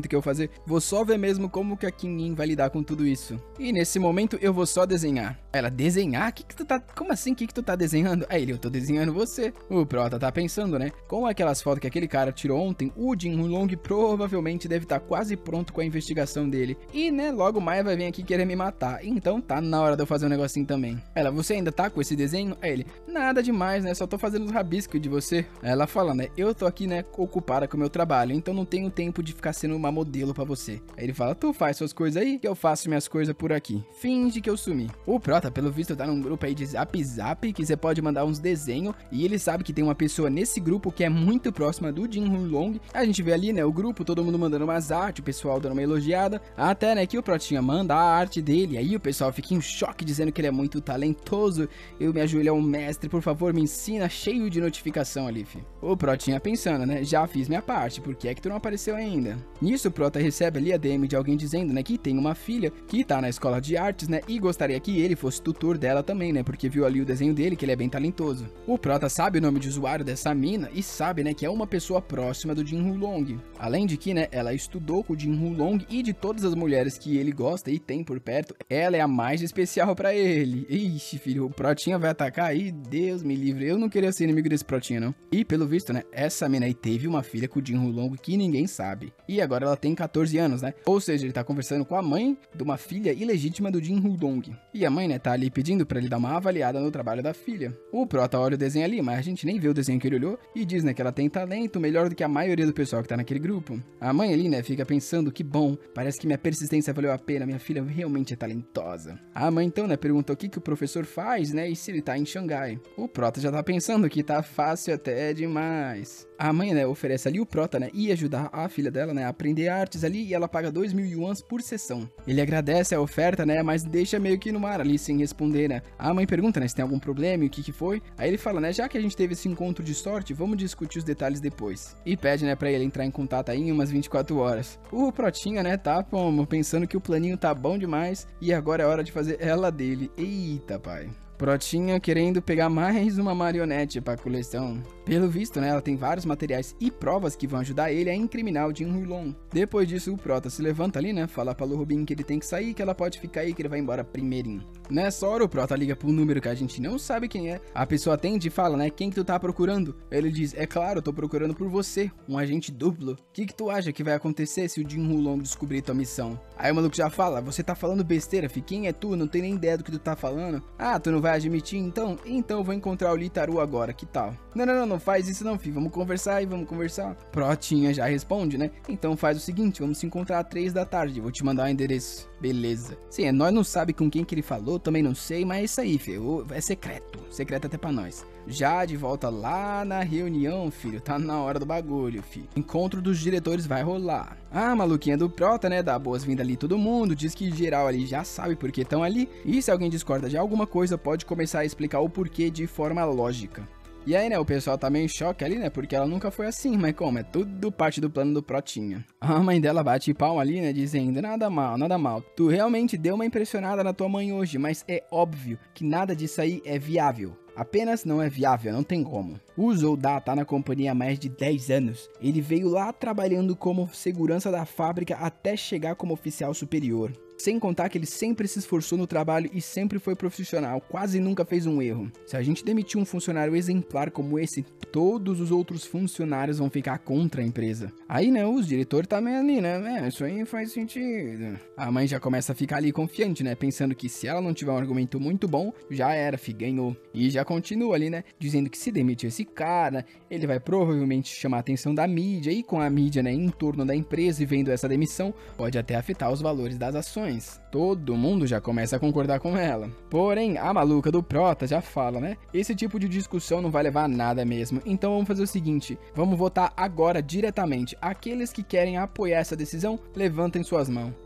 fazer. Vou só ver mesmo como que a Kim vai lidar com tudo isso. E nesse momento eu vou só desenhar. Ela, desenhar? Que tu tá... Como assim? Que tu tá desenhando? Aí ele, eu tô desenhando você. O Prota tá pensando, né? Com aquelas fotos que aquele cara tirou ontem, o Jin Hulong provavelmente deve estar quase pronto com a investigação dele. E, né, logo mais vai vir aqui querer me matar. Então tá na hora de eu fazer um negocinho também. Ela, você ainda tá com esse desenho? Aí ele, nada demais, né? Só tô fazendo os rabiscos de você. Ela fala, né? Eu tô aqui, né, ocupada com o meu trabalho, então não tenho tempo de ficar sendo uma modelo pra você. Aí ele fala, tu faz suas coisas aí, que eu faço minhas coisas por aqui. Finge que eu sumi. O Prota, pelo visto, tá num grupo aí de Zap Zap, que você pode mandar uns desenhos, e ele sabe que tem uma pessoa nesse grupo que é muito próxima do Jin Hulong. A gente vê ali, né, o grupo, todo mundo mandando umas artes, o pessoal dando uma elogiada, até, né, que o Protinha manda a arte dele, aí o pessoal fica em choque dizendo que ele é muito talentoso. Eu me ajoelho ao mestre, por favor, me ensina, cheio de notificação ali, fi. O Protinha pensando, né, já fiz minha parte, por que é que tu não apareceu ainda? Nisso o Prota recebe ali a DM de alguém dizendo, né, que tem uma filha que tá na escola de artes, né, e gostaria que ele fosse tutor dela também, né, porque viu ali o desenho dele, que ele é bem talentoso. O Prota sabe o nome de usuário dessa mina e sabe, né, que é uma pessoa próxima do Jin Hulong. Além de que, né, ela estudou com o Jin Hulong e de todas as mulheres que ele gosta e tem por perto, ela é a mais especial pra ele. Ixi, filho, o Protinha vai atacar aí, Deus me livre, eu não queria ser inimigo desse Protinha, não. E pelo visto, né, essa mina aí teve uma filha com o Jin Hulong que ninguém sabe. E agora ela tem 14 anos, né? Ou seja, ele tá conversando com a mãe de uma filha ilegítima do Jin Hulong. E a mãe, né, tá ali pedindo pra ele dar uma avaliada no trabalho da filha. O Prota olha o desenho ali, mas a gente nem vê o desenho que ele olhou e diz, né, que ela tem talento melhor do que a maioria do pessoal que tá naquele grupo. A mãe ali, né, fica pensando, que bom, parece que minha persistência valeu a pena, minha filha realmente é talentosa. A mãe então, né, pergunta o que o professor faz, né, e se ele tá em Xangai. O Prota já tá pensando que tá fácil até demais. A mãe, né, oferece ali o Prota, né, e ajudar a filha dela, né, a aprender artes ali, e ela paga 2.000 yuans por sessão. Ele agradece a oferta, né, mas deixa meio que no ar ali, sem responder, né. A mãe pergunta, né, se tem algum problema e o que foi. Aí ele fala, né, já que a gente teve esse encontro de sorte, vamos discutir os detalhes depois. E pede, né, pra ele entrar em contato aí em umas 24 horas. O Protinha, né, tá como pensando que o planinho tá bom demais, e agora é hora de fazer ela dele. Eita, pai. Protinha querendo pegar mais uma marionete pra coleção. Pelo visto, né, ela tem vários materiais e provas que vão ajudar ele a incriminar o Jin Hulong. Depois disso, o Prota se levanta ali, né, fala pra Lorubin que ele tem que sair, que ela pode ficar aí, que ele vai embora primeirinho. Nessa hora, o Prota liga pro número que a gente não sabe quem é. A pessoa atende e fala, né, quem que tu tá procurando? Ele diz, é claro, eu tô procurando por você, um agente duplo. O que tu acha que vai acontecer se o Jin Hulong descobrir tua missão? Aí o maluco já fala, você tá falando besteira, fi, quem é tu? Não tem nem ideia do que tu tá falando. Ah, tu não vai admitir então? Então eu vou encontrar o Lee Taru agora, que tal? Não faz isso não, filho, vamos conversar aí, vamos conversar. Protinha já responde, né? Então faz o seguinte, vamos se encontrar às 3 da tarde, vou te mandar o endereço. Beleza. Sim, nós não sabe com quem que ele falou, também não sei, mas é isso aí, filho, é secreto até pra nós. Já de volta lá na reunião, filho, tá na hora do bagulho, filho. Encontro dos diretores vai rolar. A maluquinha do Prota, né, dá boas-vindas ali todo mundo, diz que geral ali já sabe porque estão ali, e se alguém discorda de alguma coisa, pode começar a explicar o porquê de forma lógica. E aí, né, o pessoal tá meio em choque ali, né, porque ela nunca foi assim, mas como? É tudo parte do plano do Protinha. A mãe dela bate palma ali, né, dizendo, nada mal, tu realmente deu uma impressionada na tua mãe hoje, mas é óbvio que nada disso aí é viável. Apenas não é viável, não tem como. O Zouda tá na companhia há mais de 10 anos. Ele veio lá trabalhando como segurança da fábrica até chegar como oficial superior. Sem contar que ele sempre se esforçou no trabalho e sempre foi profissional, quase nunca fez um erro. Se a gente demitir um funcionário exemplar como esse, todos os outros funcionários vão ficar contra a empresa. Aí, né, os diretores também ali, né, isso aí faz sentido. A mãe já começa a ficar ali confiante, né, pensando que se ela não tiver um argumento muito bom, já era, ganhou. E já continua ali, né, dizendo que se demitir esse cara, ele vai provavelmente chamar a atenção da mídia, e com a mídia, né, em torno da empresa e vendo essa demissão, pode até afetar os valores das ações. Todo mundo já começa a concordar com ela. Porém, a maluca do Prota já fala, né? Esse tipo de discussão não vai levar a nada mesmo. Então vamos fazer o seguinte, vamos votar agora diretamente. Aqueles que querem apoiar essa decisão, levantem suas mãos.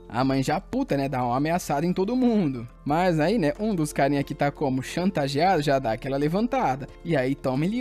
A mãe já puta, né, dá uma ameaçada em todo mundo. Mas aí, né, um dos carinha que tá como chantageado já dá aquela levantada. E aí tome-lhe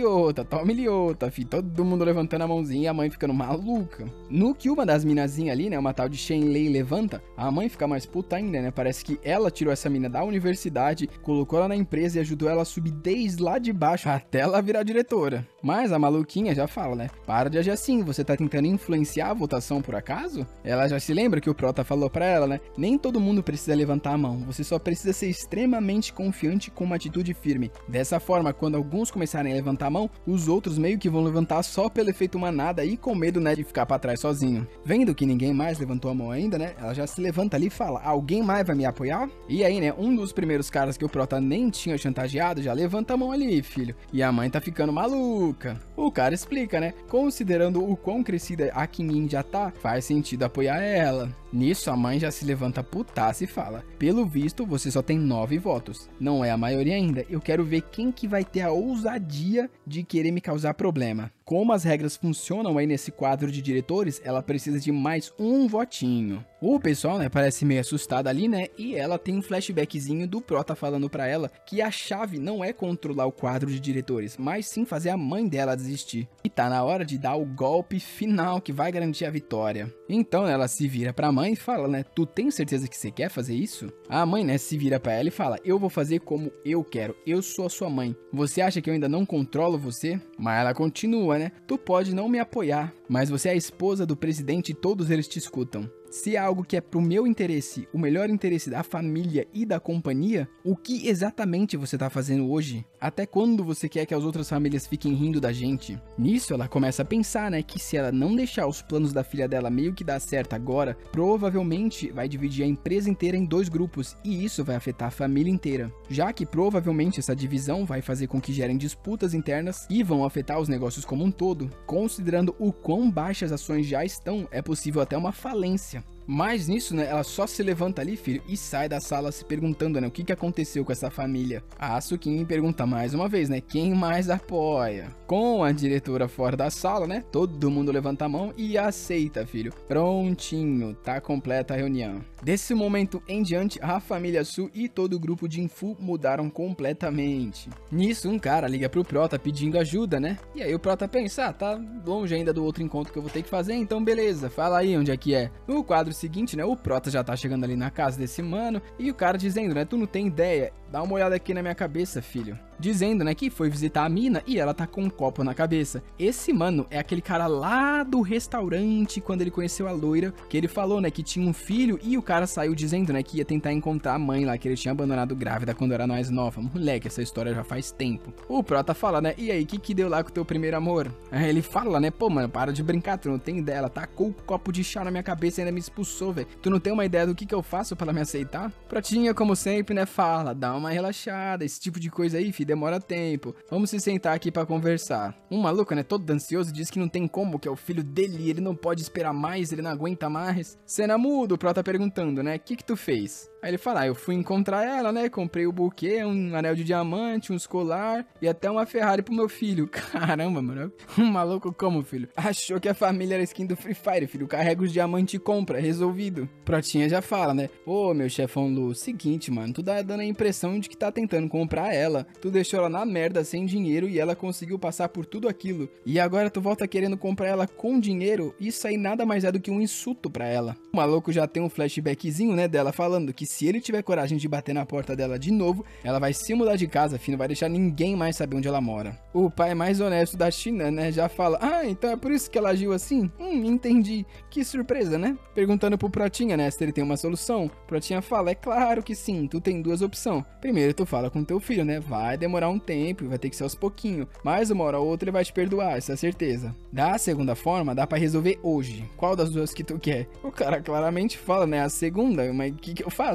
outra, fi. Todo mundo levantando a mãozinha e a mãe ficando maluca. No que uma das minazinhas ali, né, uma tal de Shenlei levanta, a mãe fica mais puta ainda, né? Parece que ela tirou essa mina da universidade, colocou ela na empresa e ajudou ela a subir desde lá de baixo até ela virar diretora. Mas a maluquinha já fala, né? Para de agir assim, você tá tentando influenciar a votação por acaso? Ela já se lembra que o Prota falou pra ela, né? Nem todo mundo precisa levantar a mão, você só precisa ser extremamente confiante com uma atitude firme. Dessa forma, quando alguns começarem a levantar a mão, os outros meio que vão levantar só pelo efeito manada e com medo, né, de ficar pra trás sozinho. Vendo que ninguém mais levantou a mão ainda, né? Ela já se levanta ali e fala, alguém mais vai me apoiar? E aí, né, um dos primeiros caras que o Prota nem tinha chantageado já levanta a mão ali, filho. E a mãe tá ficando maluca. O cara explica, né? Considerando o quão crescida a Kimin já tá, faz sentido apoiar ela. Nisso, a mãe já se levanta putaça e fala, pelo visto, você só tem 9 votos. Não é a maioria ainda. Eu quero ver quem que vai ter a ousadia de querer me causar problema. Como as regras funcionam aí nesse quadro de diretores, ela precisa de mais um votinho. O pessoal, né, parece meio assustado ali, né? E ela tem um flashbackzinho do Prota falando pra ela que a chave não é controlar o quadro de diretores, mas sim fazer a mãe dela desistir. E tá na hora de dar o golpe final que vai garantir a vitória. Então, né, ela se vira pra mãe e fala, né? Tu tem certeza que você quer fazer isso? A mãe, né, se vira pra ela e fala, eu vou fazer como eu quero, eu sou a sua mãe. Você acha que eu ainda não controlo você? Mas ela continua, né? Tu pode não me apoiar, mas você é a esposa do presidente e todos eles te escutam. Se é algo que é pro meu interesse, o melhor interesse da família e da companhia, o que exatamente você tá fazendo hoje? Até quando você quer que as outras famílias fiquem rindo da gente? Nisso ela começa a pensar, né, que se ela não deixar os planos da filha dela meio que dar certo agora, provavelmente vai dividir a empresa inteira em 2 grupos e isso vai afetar a família inteira. Já que provavelmente essa divisão vai fazer com que gerem disputas internas e vão afetar os negócios como um todo. Considerando o quão baixas as ações já estão, é possível até uma falência. Mas nisso, né, ela só se levanta ali, filho, e sai da sala se perguntando, né, o que aconteceu com essa família. A Asukin pergunta mais uma vez, né, quem mais apoia? Com a diretora fora da sala, né, todo mundo levanta a mão e aceita, filho. Prontinho, tá completa a reunião. Desse momento em diante, a família Su e todo o grupo de Infu mudaram completamente. Nisso, um cara liga pro Prota pedindo ajuda, né, e aí o Prota pensa, tá longe ainda do outro encontro que eu vou ter que fazer, então beleza, fala aí onde é que é. No quadro seguinte, né, o Prota já tá chegando ali na casa desse mano e o cara dizendo, né, tu não tem ideia, dá uma olhada aqui na minha cabeça, filho. Dizendo, né, que foi visitar a mina e ela tá com um copo na cabeça. Esse mano é aquele cara lá do restaurante quando ele conheceu a loira, que ele falou, né, que tinha um filho e o cara saiu dizendo, né, que ia tentar encontrar a mãe lá, que ele tinha abandonado grávida quando era mais nova. Moleque, essa história já faz tempo. O Prota fala, né, e aí, que deu lá com o teu primeiro amor? Aí ele fala, né, pô, mano, para de brincar, tu não tem ideia, ela tacou o copo de chá na minha cabeça e ainda me expulsou, velho. Tu não tem uma ideia do que eu faço pra ela me aceitar? Protinha, como sempre, né, fala, dá uma relaxada, esse tipo de coisa aí, filho, demora tempo. Vamos se sentar aqui pra conversar. Um maluco, né, todo ansioso, diz que não tem como, que é o filho dele, ele não pode esperar mais, ele não aguenta mais. Cena muda, o Prota perguntando, né, que tu fez? Aí ele fala, eu fui encontrar ela, né, comprei o buquê, um anel de diamante, um colar e até uma Ferrari pro meu filho. Caramba, mano, um maluco como, filho? Achou que a família era skin do Free Fire, filho, carrega os diamantes e compra, resolvido. Protinha já fala, né, ô meu chefão Lu, seguinte, mano, tu tá dando a impressão de que tá tentando comprar ela, tu deixou ela na merda sem dinheiro e ela conseguiu passar por tudo aquilo, e agora tu volta querendo comprar ela com dinheiro, isso aí nada mais é do que um insulto pra ela. O maluco já tem um flashbackzinho, né, dela falando que se ele tiver coragem de bater na porta dela de novo, ela vai se mudar de casa, filho, não vai deixar ninguém mais saber onde ela mora. O pai mais honesto da China, né, já fala, então é por isso que ela agiu assim? Entendi. Que surpresa, né? Perguntando pro Protinha, né, se ele tem uma solução. Protinha fala, é claro que sim, tu tem 2 opções. Primeiro tu fala com teu filho, né, vai demorar um tempo e vai ter que ser aos pouquinhos, mas uma hora ou outra ele vai te perdoar, essa é a certeza. Da segunda forma, dá pra resolver hoje. Qual das duas que tu quer? O cara claramente fala, né, a segunda, mas o que eu faço?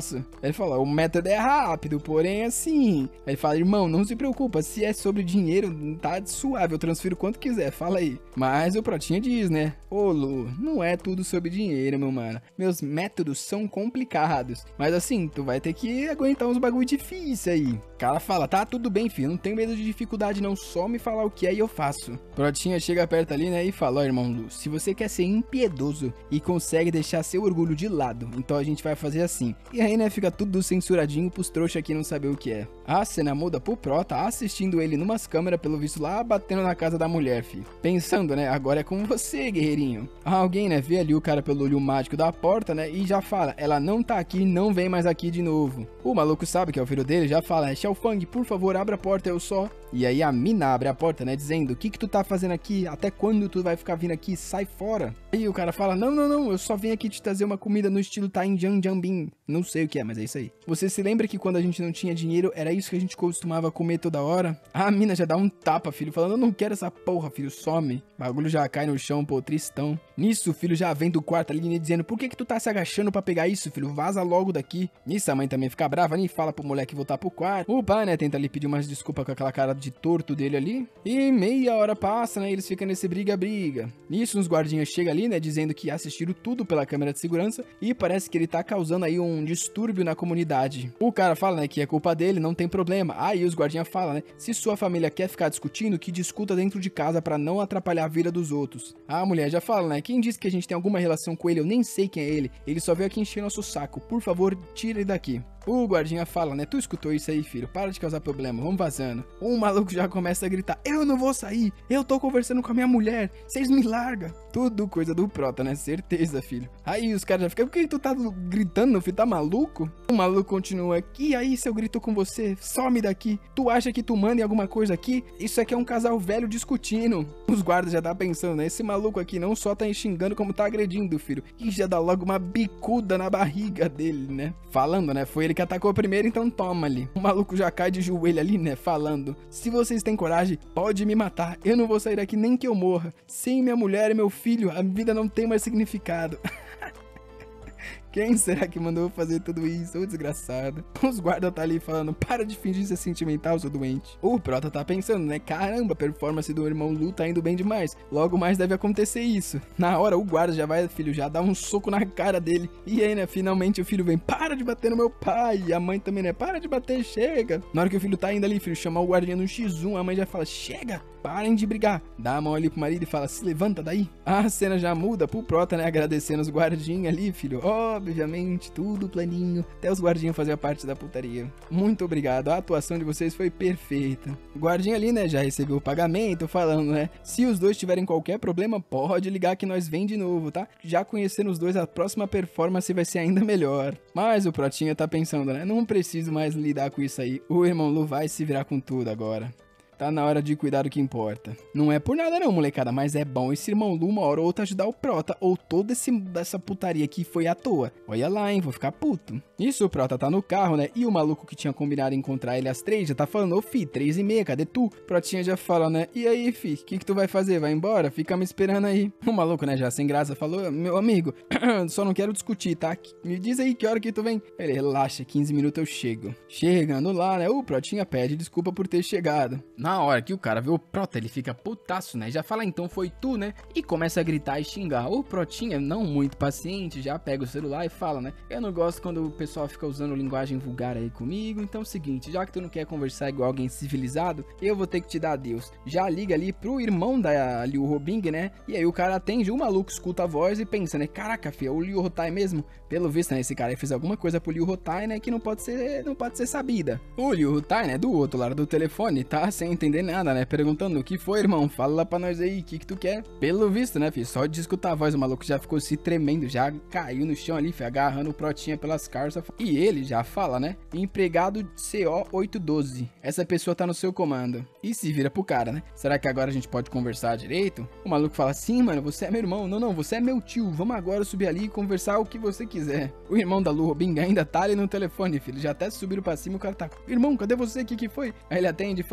faço. Ele fala, o método é rápido, porém assim. Aí ele fala, irmão, não se preocupa, se é sobre dinheiro, tá suave, eu transfiro quanto quiser, fala aí. Mas o Protinha diz, né? Ô Lu, não é tudo sobre dinheiro, meu mano. Meus métodos são complicados. Mas assim, tu vai ter que aguentar uns bagulho difícil aí. O cara fala, tá, tudo bem, filho, não tenho medo de dificuldade não, só me falar o que é e eu faço. Protinha chega perto ali, né, e fala, ó, irmão Lu, se você quer ser impiedoso e consegue deixar seu orgulho de lado, então a gente vai fazer assim. E aí, né, fica tudo censuradinho pros trouxas aqui não saber o que é. A cena muda pro Prota assistindo ele numas câmeras, pelo visto lá, batendo na casa da mulher, filho. Pensando, né, agora é com você, guerreirinho. Alguém, né, vê ali o cara pelo olho mágico da porta, né, e já fala, ela não tá aqui, não vem mais aqui de novo. O maluco sabe que é o filho dele, já fala, Xiaofang, por favor, abra a porta, eu só... E aí a mina abre a porta, né, dizendo, o que tu tá fazendo aqui? Até quando tu vai ficar vindo aqui? Sai fora. Aí o cara fala, não, eu só vim aqui te trazer uma comida no estilo Tain Jan Jambin. Não sei o que é, mas é isso aí. Você se lembra que quando a gente não tinha dinheiro, era isso que a gente costumava comer toda hora? A mina já dá um tapa, filho, falando, eu não quero essa porra, filho, some. O bagulho já cai no chão, pô, tristão. Nisso, o filho já vem do quarto ali, né, dizendo, por que tu tá se agachando pra pegar isso, filho? Vaza logo daqui. Nisso, a mãe também fica brava, nem fala pro moleque voltar pro quarto. O pai, né, tenta ali pedir umas desculpas com aquela cara de torto dele ali. E meia hora passa, né, eles ficam nesse briga-briga. Nisso, uns guardinhas chegam ali, né, dizendo que assistiram tudo pela câmera de segurança e parece que ele tá causando aí um distúrbio na comunidade. O cara fala, né, que é culpa dele, não tem problema. Aí os guardinhas falam, né, se sua família quer ficar discutindo, que discuta dentro de casa pra não atrapalhar a vida dos outros. A mulher já fala, né, quem disse que a gente tem alguma relação com ele, eu nem sei quem é ele só veio aqui encher nosso saco, por favor, tira ele daqui. O guardinha fala, né, tu escutou isso aí, filho, para de causar problema, vamos vazando. O maluco já começa a gritar, eu não vou sair, eu tô conversando com a minha mulher, vocês me largam. Tudo coisa do Prota, né, certeza, filho. Aí os caras já ficam, por que tu tá gritando, filho, tá maluco? O maluco continua, e aí se eu grito com você, some daqui, tu acha que tu manda em alguma coisa aqui? Isso aqui é um casal velho discutindo. Os guardas já tá pensando, né, esse maluco aqui não só tá xingando como tá agredindo, filho, e já dá logo uma bicuda na barriga dele, né. Falando, né, foi ele que atacou primeiro, então toma ali. O maluco já cai de joelho ali, né, falando, se vocês têm coragem, pode me matar, eu não vou sair daqui nem que eu morra. Sem minha mulher e meu filho, a vida não tem mais significado. Quem será que mandou fazer tudo isso? Ô desgraçado. Os guardas tá ali falando, para de fingir ser sentimental, seu doente. O Prota tá pensando, né? Caramba, a performance do irmão Lu tá indo bem demais. Logo mais deve acontecer isso. Na hora, o guarda já vai, filho, já dá um soco na cara dele. E aí, né? Finalmente o filho vem, para de bater no meu pai. E a mãe também, né? Para de bater, chega. Na hora que o filho tá indo ali, filho, chamar o guardinha no X1, a mãe já fala, chega, parem de brigar. Dá a mão ali pro marido e fala, se levanta daí. A cena já muda pro Prota, né? Agradecendo os guardinhas ali, filho. Obviamente, tudo planinho, até os guardinhas faziam parte da putaria. Muito obrigado, a atuação de vocês foi perfeita. O guardinha ali, né, já recebeu o pagamento, falando, né, se os dois tiverem qualquer problema, pode ligar que nós vem de novo, tá? Já conhecendo os dois, a próxima performance vai ser ainda melhor. Mas o Protinha tá pensando, né, não preciso mais lidar com isso aí, o irmão Lu vai se virar com tudo agora. Tá na hora de cuidar do que importa. Não é por nada não, molecada, mas é bom esse irmão Lu uma hora ou outra ajudar o Prota, ou toda essa putaria aqui foi à toa. Olha lá, hein, vou ficar puto. Isso, o Prota tá no carro, né, e o maluco que tinha combinado encontrar ele às 3 já tá falando, ô fi, 3h30, cadê tu? Protinha já fala, né, e aí, fi, o que tu vai fazer? Vai embora? Fica me esperando aí. O maluco, né, já sem graça, falou, meu amigo, só não quero discutir, tá? Me diz aí que hora que tu vem. Ele, relaxa, 15 minutos eu chego. Chegando lá, né, o Protinha pede desculpa por ter chegado. Na hora que o cara vê o Prota, ele fica putaço, né? Já fala, então foi tu, né? E começa a gritar e xingar. O Protinha, não muito paciente, já pega o celular e fala, né? Eu não gosto quando o pessoal fica usando linguagem vulgar aí comigo. Então é o seguinte, já que tu não quer conversar igual alguém civilizado, eu vou ter que te dar adeus. Já liga ali pro irmão da Liu Robing, né? E aí o cara atende, o maluco escuta a voz e pensa, né? Caraca, filho, é o Liu Rotai mesmo? Pelo visto, né? Esse cara aí fez alguma coisa pro Liu Rotai, né? Que não pode ser sabida. O Liu Rotai, né? Do outro lado do telefone, tá sem entender nada, né? Perguntando, o que foi, irmão? Fala lá pra nós aí, o que tu quer? Pelo visto, né, filho? Só de escutar a voz, o maluco já ficou se tremendo, já caiu no chão ali, filho, agarrando o Protinha pelas calças. E ele já fala, né? Empregado CO812. Essa pessoa tá no seu comando. E se vira pro cara, né? Será que agora a gente pode conversar direito? O maluco fala, sim, mano, você é meu irmão. Não, você é meu tio. Vamos agora subir ali e conversar o que você quiser. O irmão da Lu Robing ainda tá ali no telefone, filho. Já até subiram pra cima, o cara tá, irmão, cadê você? O que foi? Aí ele atende e fala, ô,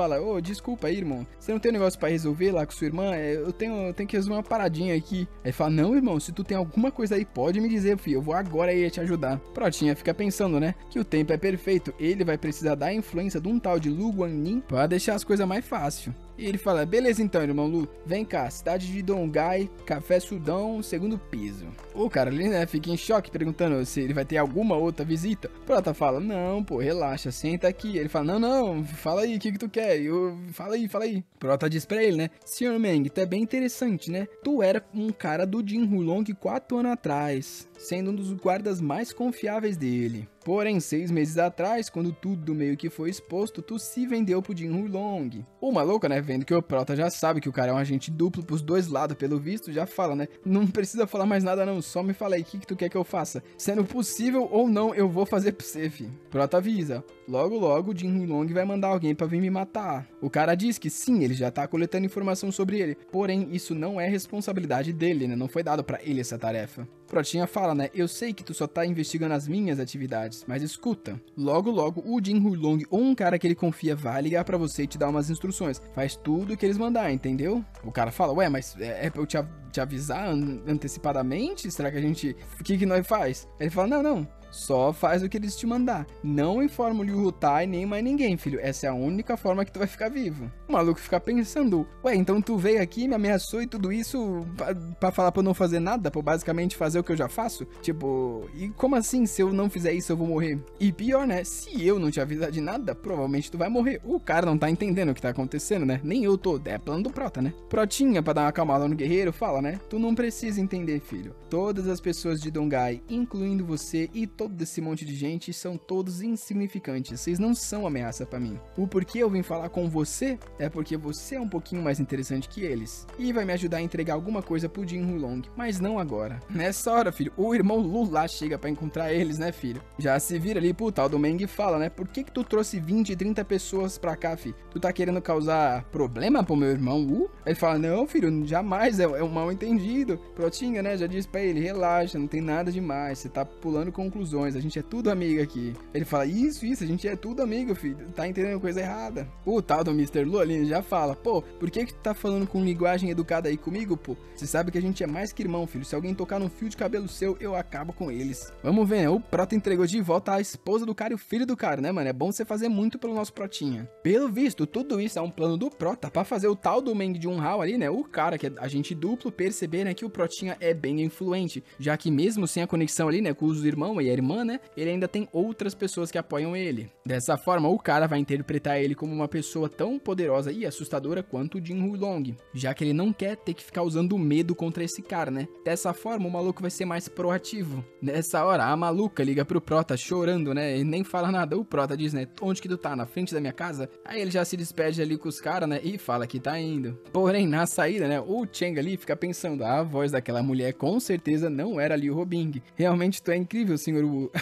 desculpa aí, irmão. Você não tem um negócio pra resolver lá com sua irmã? Eu tenho que resolver uma paradinha aqui. Aí ele fala, não, irmão, se tu tem alguma coisa aí, pode me dizer, filho. Eu vou agora aí te ajudar. Protinha fica pensando, né, que o tempo é perfeito. Ele vai precisar da influência de um tal de Lu Guangning pra deixar as coisas mais fácil. E ele fala, beleza então, irmão Lu, vem cá, cidade de Dongai, Café Sudão, segundo piso. O cara ali, né, fica em choque, perguntando se ele vai ter alguma outra visita. Prota fala, não, pô, relaxa, senta aqui. Ele fala, não, fala aí, o que tu quer? Fala aí. Prota diz pra ele, né, Sr. Meng, tu é bem interessante, né? Tu era um cara do Jin Hulong 4 anos atrás, sendo um dos guardas mais confiáveis dele. Porém, 6 meses atrás, quando tudo meio que foi exposto, tu se vendeu pro Jin Hulong. O maluco, né, vendo que o Prota já sabe que o cara é um agente duplo pros dois lados, pelo visto, já fala, né, não precisa falar mais nada não, só me fala aí, o que tu quer que eu faça? Sendo possível ou não, eu vou fazer pra você, fi. Prota avisa, logo o Jin Hulong vai mandar alguém pra vir me matar. O cara diz que sim, ele já tá coletando informação sobre ele, porém, isso não é responsabilidade dele, né, não foi dado pra ele essa tarefa. Protinha fala, né, eu sei que tu só tá investigando as minhas atividades, mas escuta, logo o Jin Hulong ou um cara que ele confia vai ligar pra você e te dar umas instruções, faz tudo o que eles mandar, entendeu? O cara fala, ué, mas é pra eu te avisar antecipadamente? Será que a gente, o que nós faz? Ele fala, não, só faz o que eles te mandar. Não informa o Liu Hutai nem mais ninguém, filho. Essa é a única forma que tu vai ficar vivo. O maluco fica pensando, ué, então tu veio aqui, me ameaçou e tudo isso pra falar pra eu não fazer nada? Pra basicamente fazer o que eu já faço? Tipo, e como assim, se eu não fizer isso eu vou morrer? E pior, né, se eu não te avisar de nada, provavelmente tu vai morrer. O cara não tá entendendo o que tá acontecendo, né? Nem eu tô, é plano do Prota, né? Protinha, pra dar uma acalmada no guerreiro, fala, né? Tu não precisa entender, filho. Todas as pessoas de Dongai, incluindo você e todo esse monte de gente, são todos insignificantes. Vocês não são ameaça pra mim. O porquê eu vim falar com você é porque você é um pouquinho mais interessante que eles. E vai me ajudar a entregar alguma coisa pro Jin Hulong, mas não agora. Nessa hora, filho, o irmão Lu lá chega pra encontrar eles, né, filho? Já se vira ali pro tal do Meng e fala, né? Por que tu trouxe 20, 30 pessoas pra cá, filho? Tu tá querendo causar problema pro meu irmão Wu? Ele fala, não, filho, jamais, é um mal entendido. Protinha, né, já disse pra ele, relaxa, não tem nada demais, você tá pulando conclusões, a gente é tudo amigo aqui. Ele fala, isso, a gente é tudo amigo, filho, tá entendendo coisa errada. O tal do Mr. Lu ali já fala, pô, por que tu tá falando com linguagem educada aí comigo, pô? Você sabe que a gente é mais que irmão, filho, se alguém tocar num fio de cabelo seu, eu acabo com eles. Vamos ver, né, o Prota entregou de volta a esposa do cara e o filho do cara, né, mano, é bom você fazer muito pelo nosso Protinha. Pelo visto, tudo isso é um plano do Prota pra fazer o tal do Meng Junhao ali, né, o cara que é agente duplo, perceber, né, que o Protinha é bem influente, já que mesmo sem a conexão ali, né, com os irmãos e a irmã, né, ele ainda tem outras pessoas que apoiam ele. Dessa forma, o cara vai interpretar ele como uma pessoa tão poderosa e assustadora quanto o Jin Hulong, já que ele não quer ter que ficar usando medo contra esse cara, né. Dessa forma, o maluco vai ser mais proativo. Nessa hora, a maluca liga pro Prota chorando, né, e nem fala nada. O Prota diz, né, onde que tu tá? Na frente da minha casa? Aí ele já se despede ali com os caras, né, e fala que tá indo. Porém, na saída, né, o Cheng ali fica pensando, a voz daquela mulher com certeza não era Liu Hobing. Realmente tu é incrível, Sr. Wu.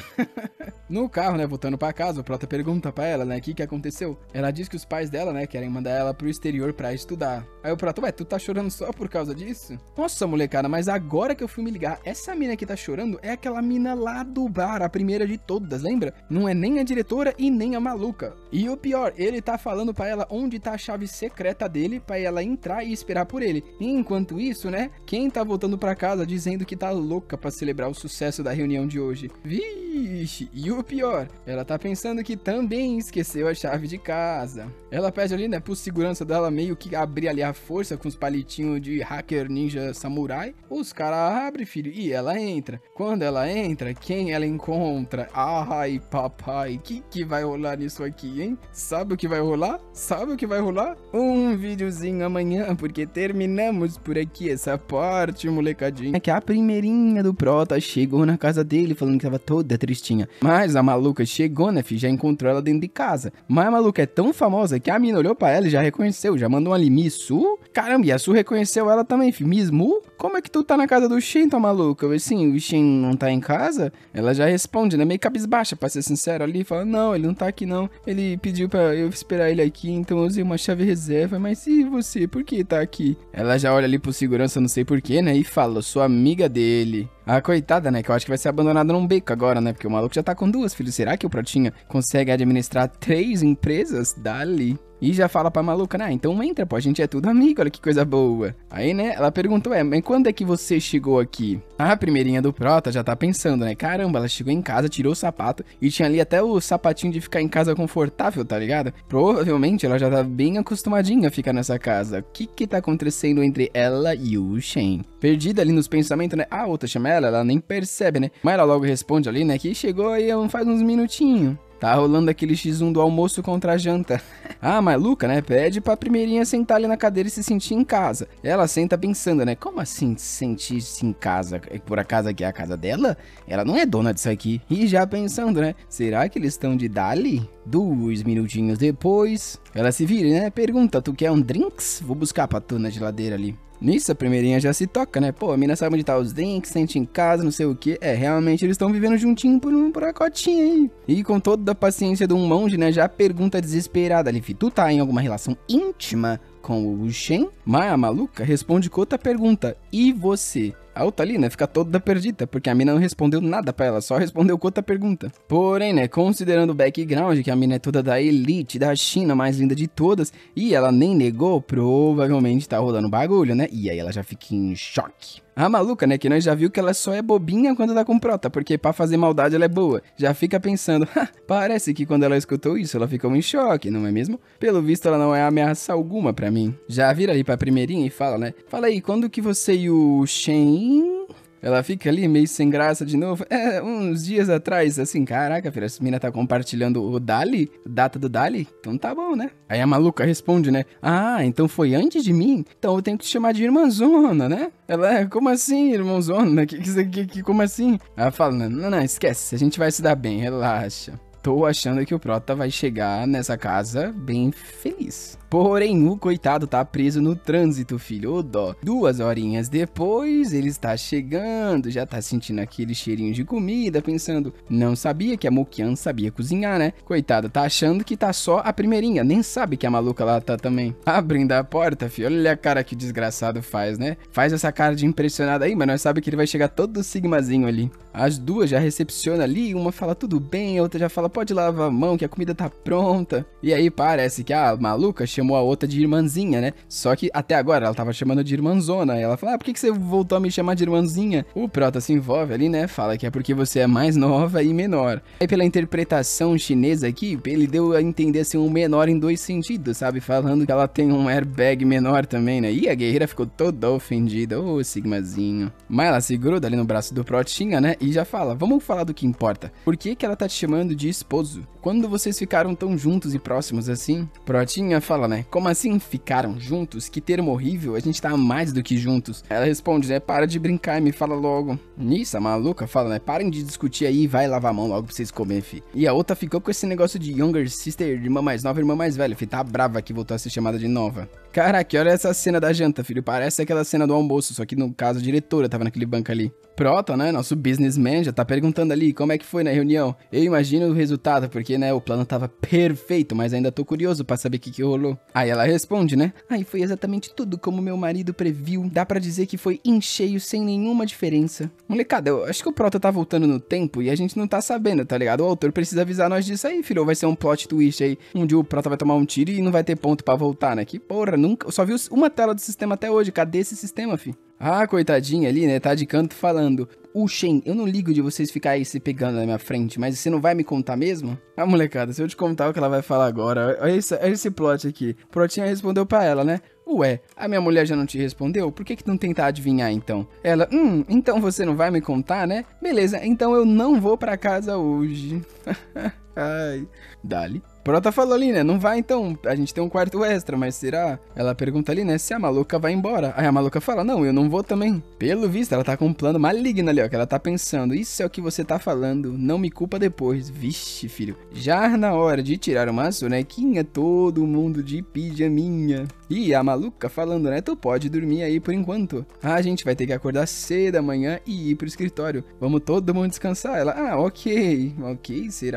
No carro, né, voltando pra casa, o Prota pergunta pra ela, né, o que aconteceu. Ela diz que os pais dela, né, querem mandar ela pro exterior pra estudar. Aí o Prota, ué, tu tá chorando só por causa disso? Nossa, molecada, mas agora que eu fui me ligar, essa mina que tá chorando é aquela mina lá do bar, a primeira de todas, lembra? Não é nem a diretora e nem a maluca. E o pior, ele tá falando pra ela onde tá a chave secreta dele pra ela entrar e esperar por ele. E enquanto isso, né, quem tá voltando pra casa dizendo que tá louca pra celebrar o sucesso da reunião de hoje? Vixe, e o pior, ela tá pensando que também esqueceu a chave de casa. Ela pede ali, né, pro segurança dela meio que abrir ali a força com os palitinhos de hacker ninja samurai. Os caras abrem, filho, e ela entra. Quando ela entra, quem ela encontra? Ai, papai, que vai rolar nisso aqui, hein? Sabe o que vai rolar? Sabe o que vai rolar? Um videozinho amanhã, porque terminamos por aqui essa parte, molecadinha. É que a primeirinha do Prota chegou na casa dele falando que tava toda tristinha. Mas a maluca chegou, né, filho? Já encontrou ela dentro de casa. Mas a maluca é tão famosa que a mina olhou pra ela e já reconheceu. Já mandou ali, Missu? Caramba, e a Su reconheceu ela também, filho. Mismu? Como é que tu tá na casa do Shen, tua maluca? Assim, o Shen não tá em casa? Ela já responde, né, meio cabisbaixa, pra ser sincero ali. Fala, não, ele não tá aqui não. Ele pediu pra eu esperar ele aqui, então eu usei uma chave reserva. Mas e você? Por que tá aqui? Ela já olha ali pro segurança, não sei porquê, né, e fala, sou amiga dele. A coitada, né, que eu acho que vai ser abandonada num beco agora, né, porque o maluco já tá com 2, filho. Será que o Protinha consegue administrar 3 empresas? Dali. E já fala pra maluca, né? Então entra, pô, a gente é tudo amigo, olha que coisa boa. Aí, né, ela perguntou, mas quando é que você chegou aqui? A primeirinha do Prota já tá pensando, né? Caramba, ela chegou em casa, tirou o sapato e tinha ali até o sapatinho de ficar em casa confortável, tá ligado? Provavelmente ela já tá bem acostumadinha a ficar nessa casa. O que tá acontecendo entre ela e o Shen? Perdida ali nos pensamentos, né? A outra chama ela nem percebe, né? Mas ela logo responde ali, né? Que chegou aí faz uns minutinhos. Tá rolando aquele X1 do almoço contra a janta. A maluca, né, pede pra primeirinha sentar ali na cadeira e se sentir em casa. Ela senta pensando, né, como assim sentir-se em casa? Por acaso aqui é a casa dela? Ela não é dona disso aqui. E já pensando, né, será que eles estão de Dali? 2 minutinhos depois, ela se vira, né, pergunta, tu quer um drinks? Vou buscar pra tu na geladeira ali. Nisso, a primeirinha já se toca, né? Pô, a mina sabe onde tá os drinks, sente em casa, não sei o que. Realmente eles estão vivendo juntinho por uma cotinha aí. E com toda a paciência de um monge, né? Já pergunta desesperada ali, tu tá em alguma relação íntima com o Shen? Mas a maluca responde com outra pergunta, e você? A outra ali, né, fica toda perdida, porque a mina não respondeu nada pra ela, só respondeu com outra pergunta. Porém, né, considerando o background, que a mina é toda da elite, da China, mais linda de todas, e ela nem negou, provavelmente tá rolando bagulho, né? E aí ela já fica em choque. A maluca, né, que nós já viu que ela só é bobinha quando tá com Prota, porque pra fazer maldade ela é boa. Já fica pensando, parece que quando ela escutou isso, ela ficou em choque, não é mesmo? Pelo visto, ela não é ameaça alguma pra mim. Já vira ali pra primeirinha e fala, né, fala aí, quando que você e o Shen... Ela fica ali meio sem graça de novo. Uns dias atrás, assim, caraca, filha, essa mina tá compartilhando o Dali, data do Dali, então tá bom, né? Aí a maluca responde, né? Ah, então foi antes de mim? Então eu tenho que te chamar de irmãzona, né? Ela, como assim, irmãozona? Como assim? Ela fala, não, esquece, a gente vai se dar bem, relaxa. Tô achando que o Prota vai chegar nessa casa bem feliz. Porém, o coitado tá preso no trânsito, filho, ô dó. 2 horinhas depois, ele está chegando, já tá sentindo aquele cheirinho de comida, pensando, não sabia que a Mokian sabia cozinhar, né? Coitado, tá achando que tá só a primeirinha, nem sabe que a maluca lá tá também. Abrindo a porta, filho, olha a cara que o desgraçado faz, né? Faz essa cara de impressionado aí, mas nós sabe que ele vai chegar todo sigmazinho ali. As duas já recepcionam ali, uma fala tudo bem, a outra já fala pode lavar a mão que a comida tá pronta. E aí parece que a maluca chamou a outra de irmãzinha, né? Só que até agora ela tava chamando de irmãzona. Ela fala, por que você voltou a me chamar de irmãzinha? O Prota se envolve ali, né? Fala que é porque você é mais nova e menor. Aí pela interpretação chinesa aqui, ele deu a entender assim um menor em 2 sentidos, sabe? Falando que ela tem um airbag menor também, né? E a guerreira ficou toda ofendida. Ô, sigmazinho. Mas ela se gruda ali no braço do Protinha, né? E já fala, vamos falar do que importa. Por que ela tá te chamando de esposo? Quando vocês ficaram tão juntos e próximos assim? Protinha fala, né? Como assim ficaram juntos? Que termo horrível, a gente tá mais do que juntos. Ela responde, né? Para de brincar e me fala logo. Nisso, a maluca fala, né? Parem de discutir aí e vai lavar a mão logo pra vocês comerem, fi. E a outra ficou com esse negócio de younger sister, irmã mais nova, irmã mais velha, fi. Tá brava que voltou a ser chamada de nova. Caraca, olha essa cena da janta, filho. Parece aquela cena do almoço, só que no caso a diretora tava naquele banco ali. Prota, né, nosso businessman, já tá perguntando ali como é que foi na reunião. Eu imagino o resultado, porque, né, o plano tava perfeito, mas ainda tô curioso pra saber o que rolou. Aí ela responde, né, aí foi exatamente tudo como meu marido previu. Dá pra dizer que foi em cheio, sem nenhuma diferença. Molecada, eu acho que o Prota tá voltando no tempo e a gente não tá sabendo, tá ligado? O autor precisa avisar nós disso aí, filho. Vai ser um plot twist aí. Um dia o Prota vai tomar um tiro e não vai ter ponto pra voltar, né? Que porra, nunca... Eu só vi uma tela do sistema até hoje. Cadê esse sistema, fi? Ah, coitadinha ali, né? Tá de canto falando. Shen, eu não ligo de vocês ficarem aí se pegando na minha frente, mas você não vai me contar mesmo? Ah, molecada, se eu te contar o que ela vai falar agora, olha esse plot aqui. Protinha respondeu pra ela, né? Ué, a minha mulher já não te respondeu? Por que não tentar adivinhar então? Ela, então você não vai me contar, né? Beleza, então eu não vou pra casa hoje. Ai, dali. Prota falou ali, né? Não vai então, a gente tem um quarto extra, mas será? Ela pergunta ali, né? Se a maluca vai embora. Aí a maluca fala, não, eu não vou também. Pelo visto, ela tá com um plano maligno ali, ó, que ela tá pensando. Isso é o que você tá falando, não me culpa depois. Vixe, filho. Já na hora de tirar uma sonequinha, todo mundo de pijaminha. E a maluca falando, né? Tu pode dormir aí por enquanto. A gente vai ter que acordar cedo amanhã e ir pro escritório. Vamos todo mundo descansar. Ela, ok, será?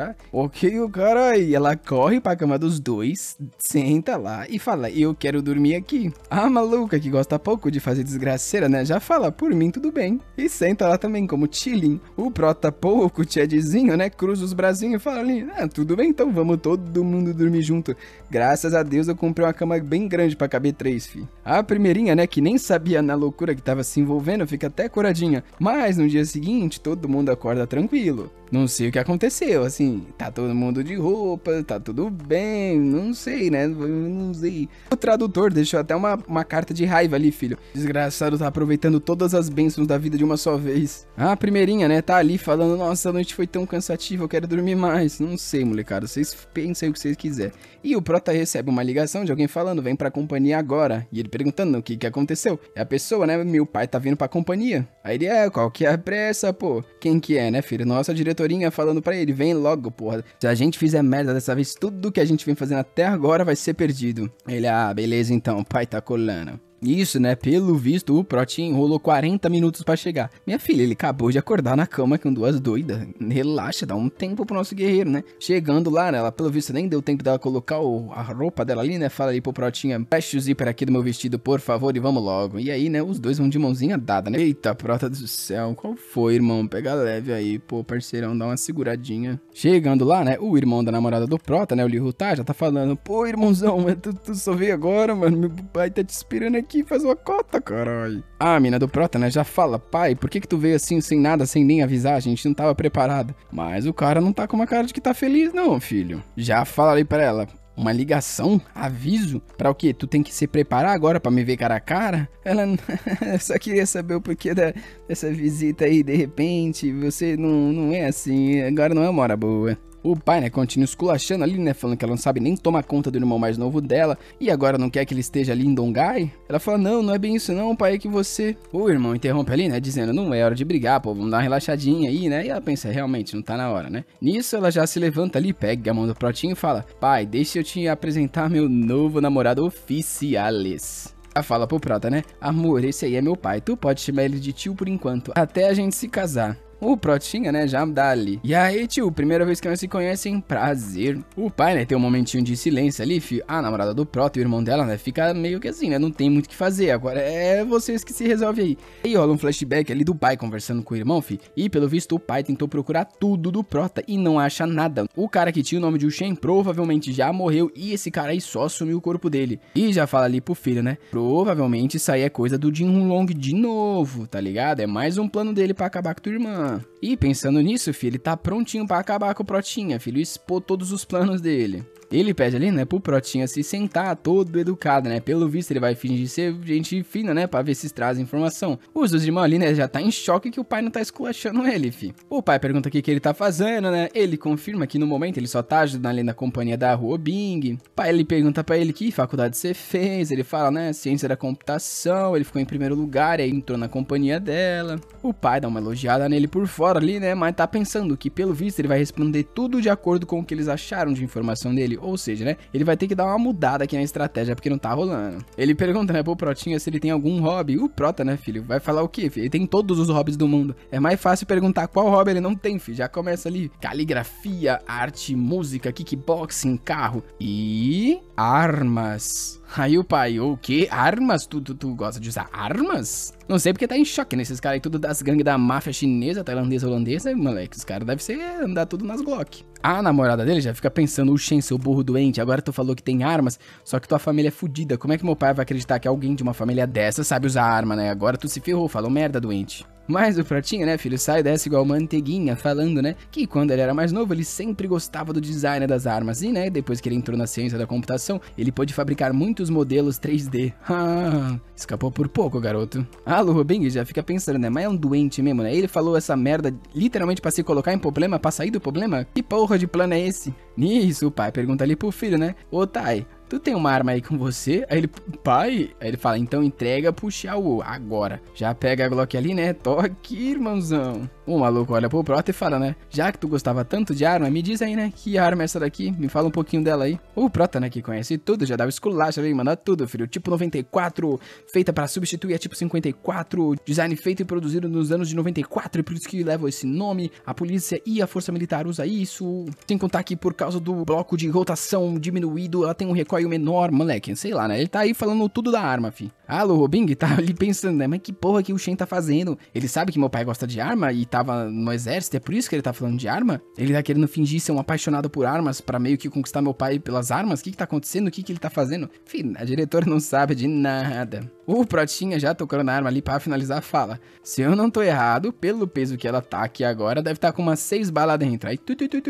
ok, o cara aí. Ela corre pra cama dos dois, senta lá e fala, eu quero dormir aqui. A maluca que gosta pouco de fazer desgraceira, né, já fala, por mim tudo bem. E senta lá também como chilling. O prota pouco, Chadzinho, né, cruza os bracinhos e fala ali, tudo bem então, vamos todo mundo dormir junto. Graças a Deus eu comprei uma cama bem grande pra caber 3, fi. A primeirinha, né, que nem sabia na loucura que tava se envolvendo, fica até curadinha. Mas no dia seguinte, todo mundo acorda tranquilo. Não sei o que aconteceu, assim, tá todo mundo de roupa, tá tudo bem, não sei, né, não sei. O tradutor deixou até uma carta de raiva ali, filho. Desgraçado, tá aproveitando todas as bênçãos da vida de uma só vez. A primeirinha, né, tá ali falando, nossa, a noite foi tão cansativa, eu quero dormir mais. Não sei, molecada, vocês pensem o que vocês quiserem. E o prota recebe uma ligação de alguém falando, vem pra companhia agora. E ele perguntando o que aconteceu. É a pessoa, né, meu pai tá vindo pra companhia. Aí ele, qual que é a pressa, pô? Quem que é, né, filho? Nossa diretorinha falando pra ele, vem logo, porra. Se a gente fizer merda dessa vez, tudo que a gente vem fazendo até agora vai ser perdido. Ele, beleza então, o pai tá colando. Isso, né, pelo visto, o Protinho enrolou 40 minutos pra chegar. Minha filha, ele acabou de acordar na cama com duas doidas. Relaxa, dá um tempo pro nosso guerreiro, né? Chegando lá, né, ela, pelo visto, nem deu tempo dela colocar a roupa dela ali, né? Fala ali pro Protinha, fecha o zíper aqui do meu vestido, por favor, e vamos logo. E aí, né, os dois vão de mãozinha dada, né? Eita, Prota do céu, qual foi, irmão? Pega leve aí, pô, parceirão, dá uma seguradinha. Chegando lá, né, o irmão da namorada do Prota, né, o Lihuta, já tá falando, pô, irmãozão, tu só veio agora, mano, meu pai tá te esperando aqui. Faz uma cota, caralho. A mina do Prota, né, já fala, pai, por que tu veio assim, sem nada, sem nem avisar? A gente não tava preparado. Mas o cara não tá com uma cara de que tá feliz, não, filho. Já fala ali pra ela, uma ligação? Aviso? Pra o quê? Tu tem que se preparar agora pra me ver cara a cara? Ela só queria saber o porquê dessa visita aí, de repente. Você não é assim, agora não é uma hora boa. O pai, né, continua esculachando ali, né, falando que ela não sabe nem tomar conta do irmão mais novo dela e agora não quer que ele esteja ali em Dongai. Ela fala, não é bem isso não, pai, é que você... O irmão interrompe ali, né, dizendo, não é hora de brigar, pô, vamos dar uma relaxadinha aí, né, e ela pensa, realmente, não tá na hora, né. Nisso, ela já se levanta ali, pega a mão do Protinho e fala, pai, deixa eu te apresentar meu novo namorado oficiales. Ela fala pro Prota, né, amor, esse aí é meu pai, tu pode chamar ele de tio por enquanto, até a gente se casar. O Protinha, né, já dá ali. E aí, tio, primeira vez que nós se conhecem, prazer. O pai, né, tem um momentinho de silêncio ali, filho. A namorada do Prota e o irmão dela, né, fica meio que assim, né, não tem muito o que fazer. Agora é vocês que se resolvem aí. E rola um flashback ali do pai conversando com o irmão, filho. E pelo visto, o pai tentou procurar tudo do Prota e não acha nada. O cara que tinha o nome de Ushen provavelmente já morreu e esse cara aí só sumiu o corpo dele. E já fala ali pro filho, né, provavelmente isso aí é coisa do Jin Hunlong de novo, tá ligado? É mais um plano dele pra acabar com tua irmã. E pensando nisso, filho, ele tá prontinho pra acabar com o Protinha, filho, expor todos os planos dele. Ele pede ali, né, pro Protinha se sentar todo educado, né, pelo visto ele vai fingir ser gente fina, né, pra ver se traz informação. Os dois irmãos ali, né, já tá em choque que o pai não tá esculachando ele, fi. O pai pergunta o que ele tá fazendo, né, ele confirma que no momento ele só tá ajudando ali na companhia da Rua Bing. O pai, ele pergunta pra ele que faculdade você fez, ele fala, né, ciência da computação, ele ficou em primeiro lugar e aí entrou na companhia dela. O pai dá uma elogiada nele por fora ali, né, mas tá pensando que pelo visto ele vai responder tudo de acordo com o que eles acharam de informação dele. Ou seja, né, ele vai ter que dar uma mudada aqui na estratégia porque não tá rolando. Ele pergunta, né, pro Protinha se ele tem algum hobby. O Prota, né, filho, vai falar o quê, filho? Ele tem todos os hobbies do mundo. É mais fácil perguntar qual hobby ele não tem, filho. Já começa ali, caligrafia, arte, música, kickboxing, carro e armas. Aí o pai, o quê? Armas? Tu gosta de usar armas? Não sei porque tá em choque, né? Esses caras aí tudo das gangues da máfia chinesa, tailandesa, holandesa, moleque. Os caras devem ser andar tudo nas Glock. A namorada dele já fica pensando, Ushen, seu burro doente, agora tu falou que tem armas, só que tua família é fodida. Como é que meu pai vai acreditar que alguém de uma família dessa sabe usar arma, né? Agora tu se ferrou, falou merda, doente. Mas o Protinha, né, filho, sai dessa igual manteiguinha, falando, né, que quando ele era mais novo, ele sempre gostava do design das armas. E, né, depois que ele entrou na ciência da computação, ele pôde fabricar muitos modelos 3D. Escapou por pouco, garoto. A Lu Bing já fica pensando, né, mas é um doente mesmo, né? Ele falou essa merda literalmente pra se colocar em problema, pra sair do problema? Que porra de plano é esse? Nisso, o pai pergunta ali pro filho, né, ô Tai, tu tem uma arma aí com você? Aí ele, pai? Aí ele fala, então entrega pro Xiao agora. Já pega a Glock ali, né? Tô aqui, irmãozão. O maluco olha pro Prota e fala, né? Já que tu gostava tanto de arma, me diz aí, né? Que arma é essa daqui? Me fala um pouquinho dela aí. O Prota, né, que conhece tudo, já dava esculacho ali, manda tudo, filho. Tipo 94, feita pra substituir a tipo 54, design feito e produzido nos anos de 94, e por isso que leva esse nome. A polícia e a força militar usa isso. Sem contar que por causa do bloco de rotação diminuído, ela tem um recoil menor, moleque, sei lá, né? Ele tá aí falando tudo da arma, fi. Alô, Robing tá ali pensando, né? Mas que porra que o Shen tá fazendo? Ele sabe que meu pai gosta de arma e tava no exército, é por isso que ele tá falando de arma? Ele tá querendo fingir ser um apaixonado por armas pra meio que conquistar meu pai pelas armas? O que tá acontecendo? O que ele tá fazendo? Enfim, a diretora não sabe de nada. O Protinha, já tocando na arma ali pra finalizar, fala: se eu não tô errado, pelo peso que ela tá aqui agora, deve tá com umas 6 balas dentro. Aí,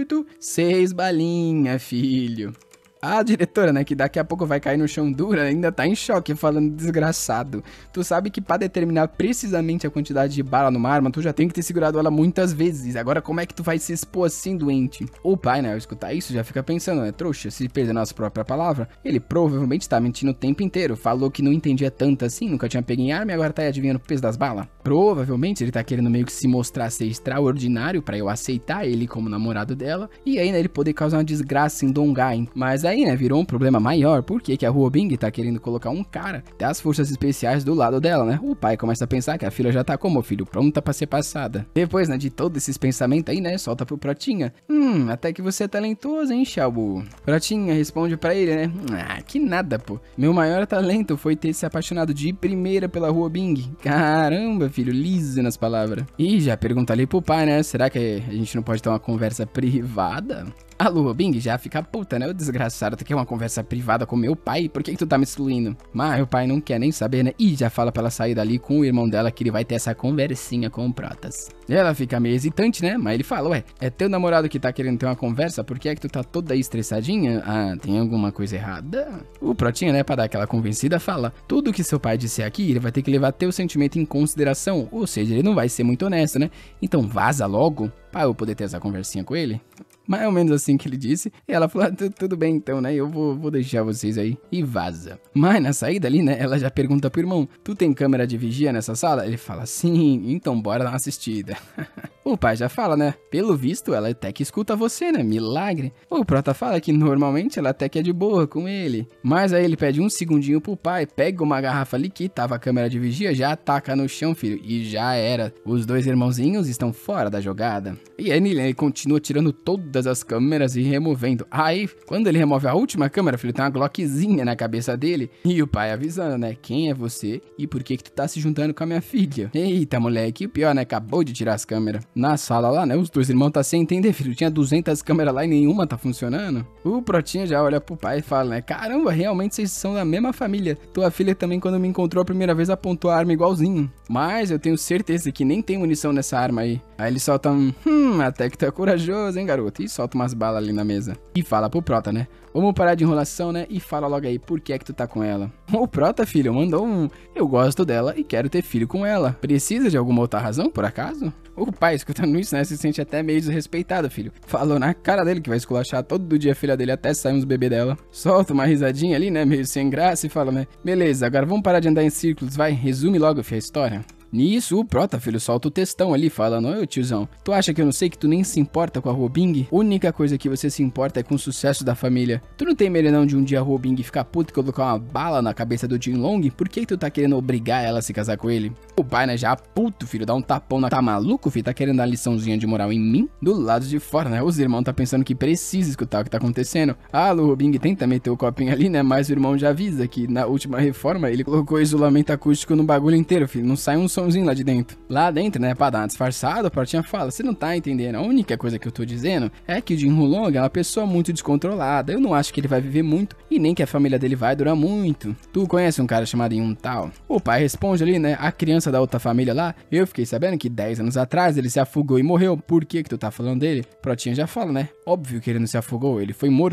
6 balinhas, filho. A diretora, né, que daqui a pouco vai cair no chão dura, ainda tá em choque, falando desgraçado. Tu sabe que pra determinar precisamente a quantidade de bala numa arma, tu já tem que ter segurado ela muitas vezes. Agora, como é que tu vai se expor assim, doente? O pai, né, ao escutar isso, já fica pensando, né, trouxa, se perder nossa própria palavra, ele provavelmente tá mentindo o tempo inteiro. Falou que não entendia tanto assim, nunca tinha pego em arma e agora tá aí adivinhando o peso das balas. Provavelmente ele tá querendo meio que se mostrar ser extraordinário pra eu aceitar ele como namorado dela. E aí, né, ele poder causar uma desgraça em Dongai. Mas aí, né, virou um problema maior, porque que a Ruobing tá querendo colocar um cara das forças especiais do lado dela, né? O pai começa a pensar que a filha já tá como, filho, pronta pra ser passada. Depois, né, de todos esses pensamentos aí, né, solta pro Protinha. Até que você é talentoso, hein, Xiaobu? Protinha responde pra ele, né? Ah, que nada, pô. Meu maior talento foi ter se apaixonado de primeira pela Ruobing. Caramba, filho, liso nas palavras. E já pergunta ali pro pai, né? Será que a gente não pode ter uma conversa privada? A Ruobing já fica puta, né? O desgraçado, tu quer uma conversa privada com meu pai? Por que tu tá me excluindo? Mas o pai não quer nem saber, né? E já fala pra ela sair dali com o irmão dela que ele vai ter essa conversinha com o Protas. Ela fica meio hesitante, né? Mas ele fala, ué, é teu namorado que tá querendo ter uma conversa? Por que é que tu tá toda aí estressadinha? Ah, tem alguma coisa errada? O Protinha, né, pra dar aquela convencida, fala, tudo que seu pai disser aqui, ele vai ter que levar teu sentimento em consideração. Ou seja, ele não vai ser muito honesto, né? Então vaza logo pra eu poder ter essa conversinha com ele. Mais ou menos assim que ele disse. E ela falou, tudo bem então, né? Eu vou deixar vocês aí. E vaza. Mas na saída ali, né? Ela já pergunta pro irmão, tu tem câmera de vigia nessa sala? Ele fala, sim, então bora dar uma assistida. O pai já fala, né? Pelo visto, ela até que escuta você, né? Milagre. O Prota fala que normalmente ela até que é de boa com ele. Mas aí ele pede um segundinho pro pai, pega uma garrafa ali que tava a câmera de vigia, já ataca no chão, filho. E já era. Os dois irmãozinhos estão fora da jogada. E aí ele continua tirando todas as câmeras e removendo. Aí, quando ele remove a última câmera, filho, tem uma Glockzinha na cabeça dele. E o pai avisando, né? Quem é você e por que tu tá se juntando com a minha filha? Eita, moleque. E o pior, né? Acabou de tirar as câmeras. Na sala lá, né? Os dois irmãos tá sem entender, filho. Tinha 200 câmeras lá e nenhuma tá funcionando. O Protinha já olha pro pai e fala, né? Caramba, realmente vocês são da mesma família. Tua filha também, quando me encontrou a primeira vez, apontou a arma igualzinho. Mas eu tenho certeza que nem tem munição nessa arma aí. Aí ele solta um, até que tu é corajoso, hein, garoto? E solta umas balas ali na mesa. E fala pro Prota, né? Vamos parar de enrolação, né? E fala logo aí, por que é que tu tá com ela? O Prota, filho, mandou um, eu gosto dela e quero ter filho com ela. Precisa de alguma outra razão, por acaso? O pai, escutando isso, né, se sente até meio desrespeitado, filho. Falou na cara dele que vai esculachar todo dia a filha dele até sair uns bebês dela. Solta uma risadinha ali, né, meio sem graça e fala, né? Beleza, agora vamos parar de andar em círculos, vai, resume logo, filho, a história. Nisso, o Prota, filho, solta o textão ali, falando, ô tiozão, tu acha que eu não sei que tu nem se importa com a Ruobing? Única coisa que você se importa é com o sucesso da família. Tu não tem medo não de um dia a Ruobing ficar puto e colocar uma bala na cabeça do Jinlong? Por que tu tá querendo obrigar ela a se casar com ele? O pai, né, já puto, filho, dá um tapão na... Tá maluco, filho? Tá querendo dar liçãozinha de moral em mim? Do lado de fora, né, os irmãos tá pensando que precisa escutar o que tá acontecendo. Ah, o Ruobing tenta meter o copinho ali, né, mas o irmão já avisa que na última reforma ele colocou isolamento acústico no bagulho inteiro, filho. Não sai um somzinho lá de dentro. Lá dentro, né, pra dar uma disfarçada, o Protinha fala, você não tá entendendo, a única coisa que eu tô dizendo é que o Jinlong é uma pessoa muito descontrolada, eu não acho que ele vai viver muito e nem que a família dele vai durar muito. Tu conhece um cara chamado Yun Tal? O pai responde ali, né, a criança da outra família lá, eu fiquei sabendo que 10 anos atrás ele se afogou e morreu, por que tu tá falando dele? Protinha já fala, né, óbvio que ele não se afogou, ele foi morto.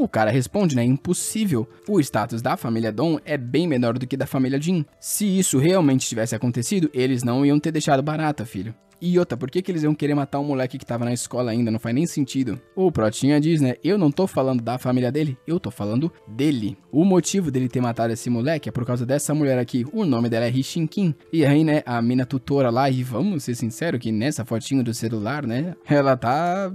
O cara responde, né, impossível. O status da família Dom é bem menor do que da família Jin. Se isso realmente tivesse acontecido, eles não iam ter deixado barata, filho. E outra, por que eles iam querer matar um moleque que tava na escola ainda? Não faz nem sentido. O Protinha diz, né? Eu não tô falando da família dele, eu tô falando dele. O motivo dele ter matado esse moleque é por causa dessa mulher aqui. O nome dela é Rishin Kim. E aí, né, a mina tutora lá, e vamos ser sinceros que nessa fotinho do celular, né? Ela tá.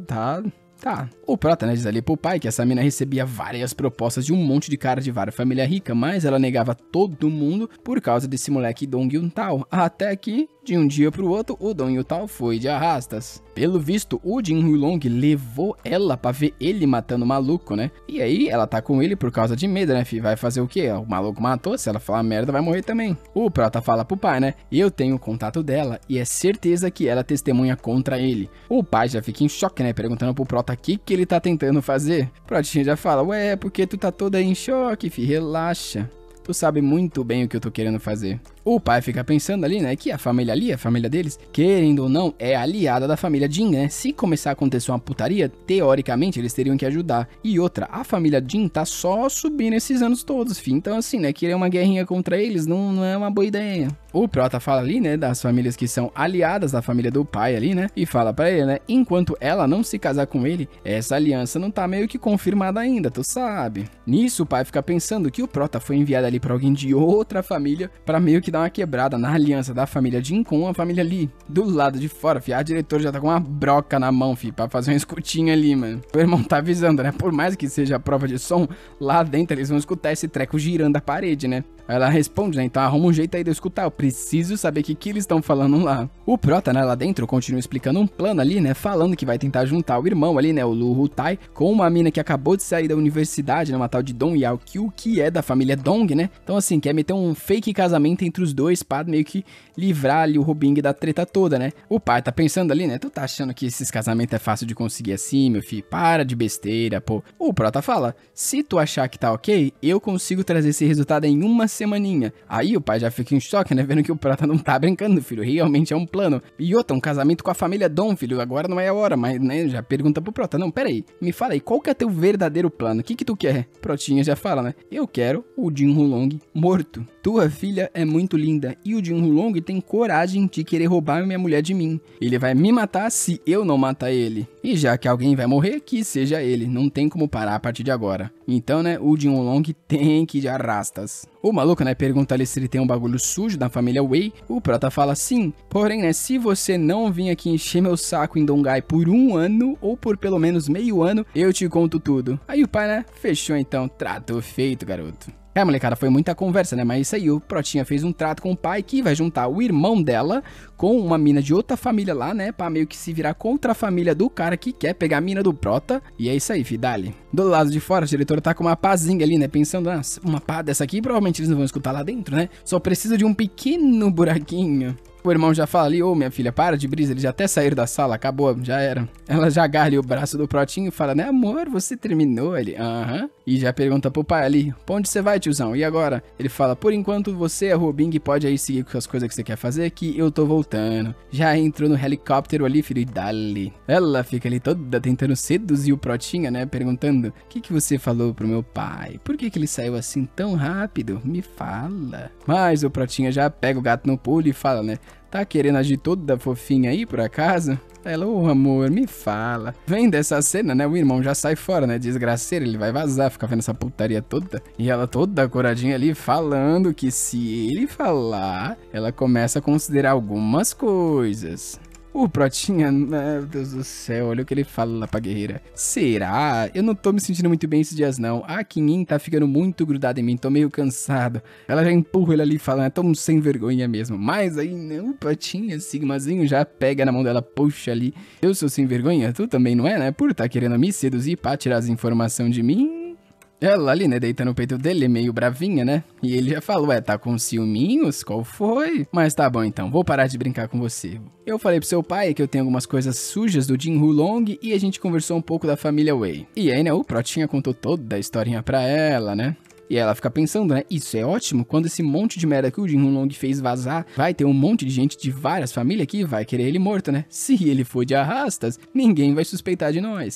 O Prota, né, diz ali pro pai que essa mina recebia várias propostas de um monte de cara de várias família rica, mas ela negava todo mundo por causa desse moleque Dong Yuntao. Até que, de um dia pro outro, o Dong Yuntao foi de arrastas. Pelo visto, o Jin Huilong levou ela pra ver ele matando o maluco, né? E aí, ela tá com ele por causa de medo, né, filho? Vai fazer o quê? O maluco matou, se ela falar merda, vai morrer também. O Prota fala pro pai, né? Eu tenho o contato dela e é certeza que ela testemunha contra ele. O pai já fica em choque, né? Perguntando pro Prota o que ele tá tentando fazer. O Protinha já fala, ué, porque tu tá toda em choque, filho, relaxa. Tu sabe muito bem o que eu tô querendo fazer. O pai fica pensando ali, né, que a família ali, a família deles, querendo ou não, é aliada da família Jin, né? Se começar a acontecer uma putaria, teoricamente eles teriam que ajudar. E outra, a família Jin tá só subindo esses anos todos, filho. Então assim, né, querer uma guerrinha contra eles não é uma boa ideia. O Prota fala ali, né, das famílias que são aliadas da família do pai ali, né? E fala pra ele, né, enquanto ela não se casar com ele, essa aliança não tá meio que confirmada ainda, tu sabe? Nisso o pai fica pensando que o Prota foi enviado ali pra alguém de outra família pra meio que dar uma quebrada na aliança da família Jin com a família Lee. Do lado de fora, fi, a diretora já tá com uma broca na mão, fi, pra fazer uma escutinha ali, mano. O irmão tá avisando, né? Por mais que seja a prova de som, lá dentro eles vão escutar esse treco girando a parede, né? Ela responde, né? Então arruma um jeito aí de eu escutar. Eu preciso saber o que eles estão falando lá. O Prota, né, lá dentro, continua explicando um plano ali, né? Falando que vai tentar juntar o irmão ali, né? O Lu Hutai, com uma mina que acabou de sair da universidade, né? Uma tal de Dong Yaokyu, que é da família Dong, né? Então, assim, quer meter um fake casamento entre os dois pra meio que livrar ali o Robing da treta toda, né? O pai tá pensando ali, né? Tu tá achando que esses casamentos é fácil de conseguir assim, meu filho? Para de besteira, pô. O Prota fala, se tu achar que tá ok, eu consigo trazer esse resultado em uma semaninha. Aí o pai já fica em choque, né? Vendo que o Prota não tá brincando, filho. Realmente é um plano. E outra, um casamento com a família Dom, filho. Agora não é a hora, mas, né? Já pergunta pro Prota. Não, pera aí. Me fala aí, qual que é teu verdadeiro plano? O que tu quer? Protinha já fala, né? Eu quero o Jin Hulong morto. Tua filha é muito linda e o Jin Hulong tem coragem de querer roubar minha mulher de mim. Ele vai me matar se eu não matar ele. E já que alguém vai morrer, que seja ele. Não tem como parar a partir de agora. Então, né, o Jin Hulong tem que ir de arrastas. O maluco, né, pergunta ali se ele tem um bagulho sujo da família Wei. O Prota fala sim. Porém, né, se você não vir aqui encher meu saco em Dongai por 1 ano, ou por pelo menos meio ano, eu te conto tudo. Aí o pai, né, fechou então. Trato feito, garoto. É, molecada, foi muita conversa, né? Mas isso aí, o Protinha fez um trato com o pai que vai juntar o irmão dela com uma mina de outra família lá, né? Pra meio que se virar contra a família do cara que quer pegar a mina do Prota. E é isso aí, Fidali. Do lado de fora, a diretora tá com uma pazinha ali, né? Pensando, ah, uma pá dessa aqui, provavelmente eles não vão escutar lá dentro, né? Só precisa de um pequeno buraquinho. O irmão já fala ali, ô minha filha, para de brisa, eles já até saíram da sala, acabou, já era. Ela já agarra ali o braço do Protinho e fala, né amor, você terminou? Ele, aham. E já pergunta pro pai ali, pra onde você vai, tiozão? E agora? Ele fala, por enquanto você é Robing e pode aí seguir com as coisas que você quer fazer, que eu tô voltando. Já entrou no helicóptero ali, filho, e dali. Ela fica ali toda tentando seduzir o Protinha, né, perguntando, o que você falou pro meu pai? Por que ele saiu assim tão rápido? Me fala. Mas o Protinha já pega o gato no pulo e fala, né, tá querendo agir toda fofinha aí, por acaso? Ela, ô amor, me fala. Vem dessa cena, né? O irmão já sai fora, né? Desgraceiro, ele vai vazar, ficar vendo essa putaria toda. E ela toda coradinha ali, falando que se ele falar, ela começa a considerar algumas coisas. O Protinha, meu Deus do céu, olha o que ele fala lá pra guerreira. Será? Eu não tô me sentindo muito bem esses dias não. A Kinin tá ficando muito grudada em mim, tô meio cansado. Ela já empurra ele ali falando, é tão sem vergonha mesmo. Mas aí, não, o Protinha, Sigmazinho já pega na mão dela, puxa ali. Eu sou sem vergonha? Tu também não é, né? Por tá querendo me seduzir pra tirar as informações de mim. Ela ali, né, deita no peito dele, meio bravinha, né? E ele já falou, ué, tá com ciúminhos? Qual foi? Mas tá bom então, vou parar de brincar com você. Eu falei pro seu pai que eu tenho algumas coisas sujas do Jin Hulong e a gente conversou um pouco da família Wei. E aí, né, o Protinha contou toda a historinha pra ela, né? E ela fica pensando, né, isso é ótimo, quando esse monte de merda que o Jin Hulong fez vazar, vai ter um monte de gente de várias famílias que vai querer ele morto, né? Se ele for de arrastas, ninguém vai suspeitar de nós.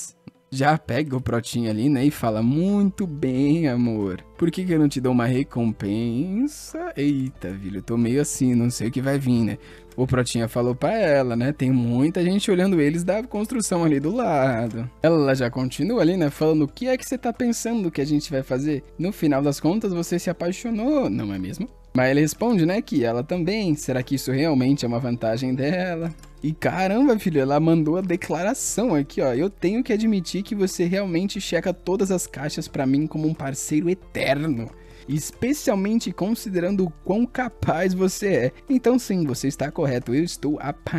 já pega o Protinha ali, né, e fala, muito bem, amor. Por que eu não te dou uma recompensa? Eita, filho, eu tô meio assim, não sei o que vai vir, né? O Protinha falou pra ela, né? Tem muita gente olhando eles da construção ali do lado. Ela já continua ali, né? Falando, o que é que você tá pensando que a gente vai fazer? No final das contas, você se apaixonou, não é mesmo? Mas ele responde, né, que ela também. Será que isso realmente é uma vantagem dela? E caramba, filho, ela mandou a declaração aqui, ó. Eu tenho que admitir que você realmente checa todas as caixas pra mim como um parceiro eterno. Especialmente considerando o quão capaz você é. Então sim, você está correto, eu estou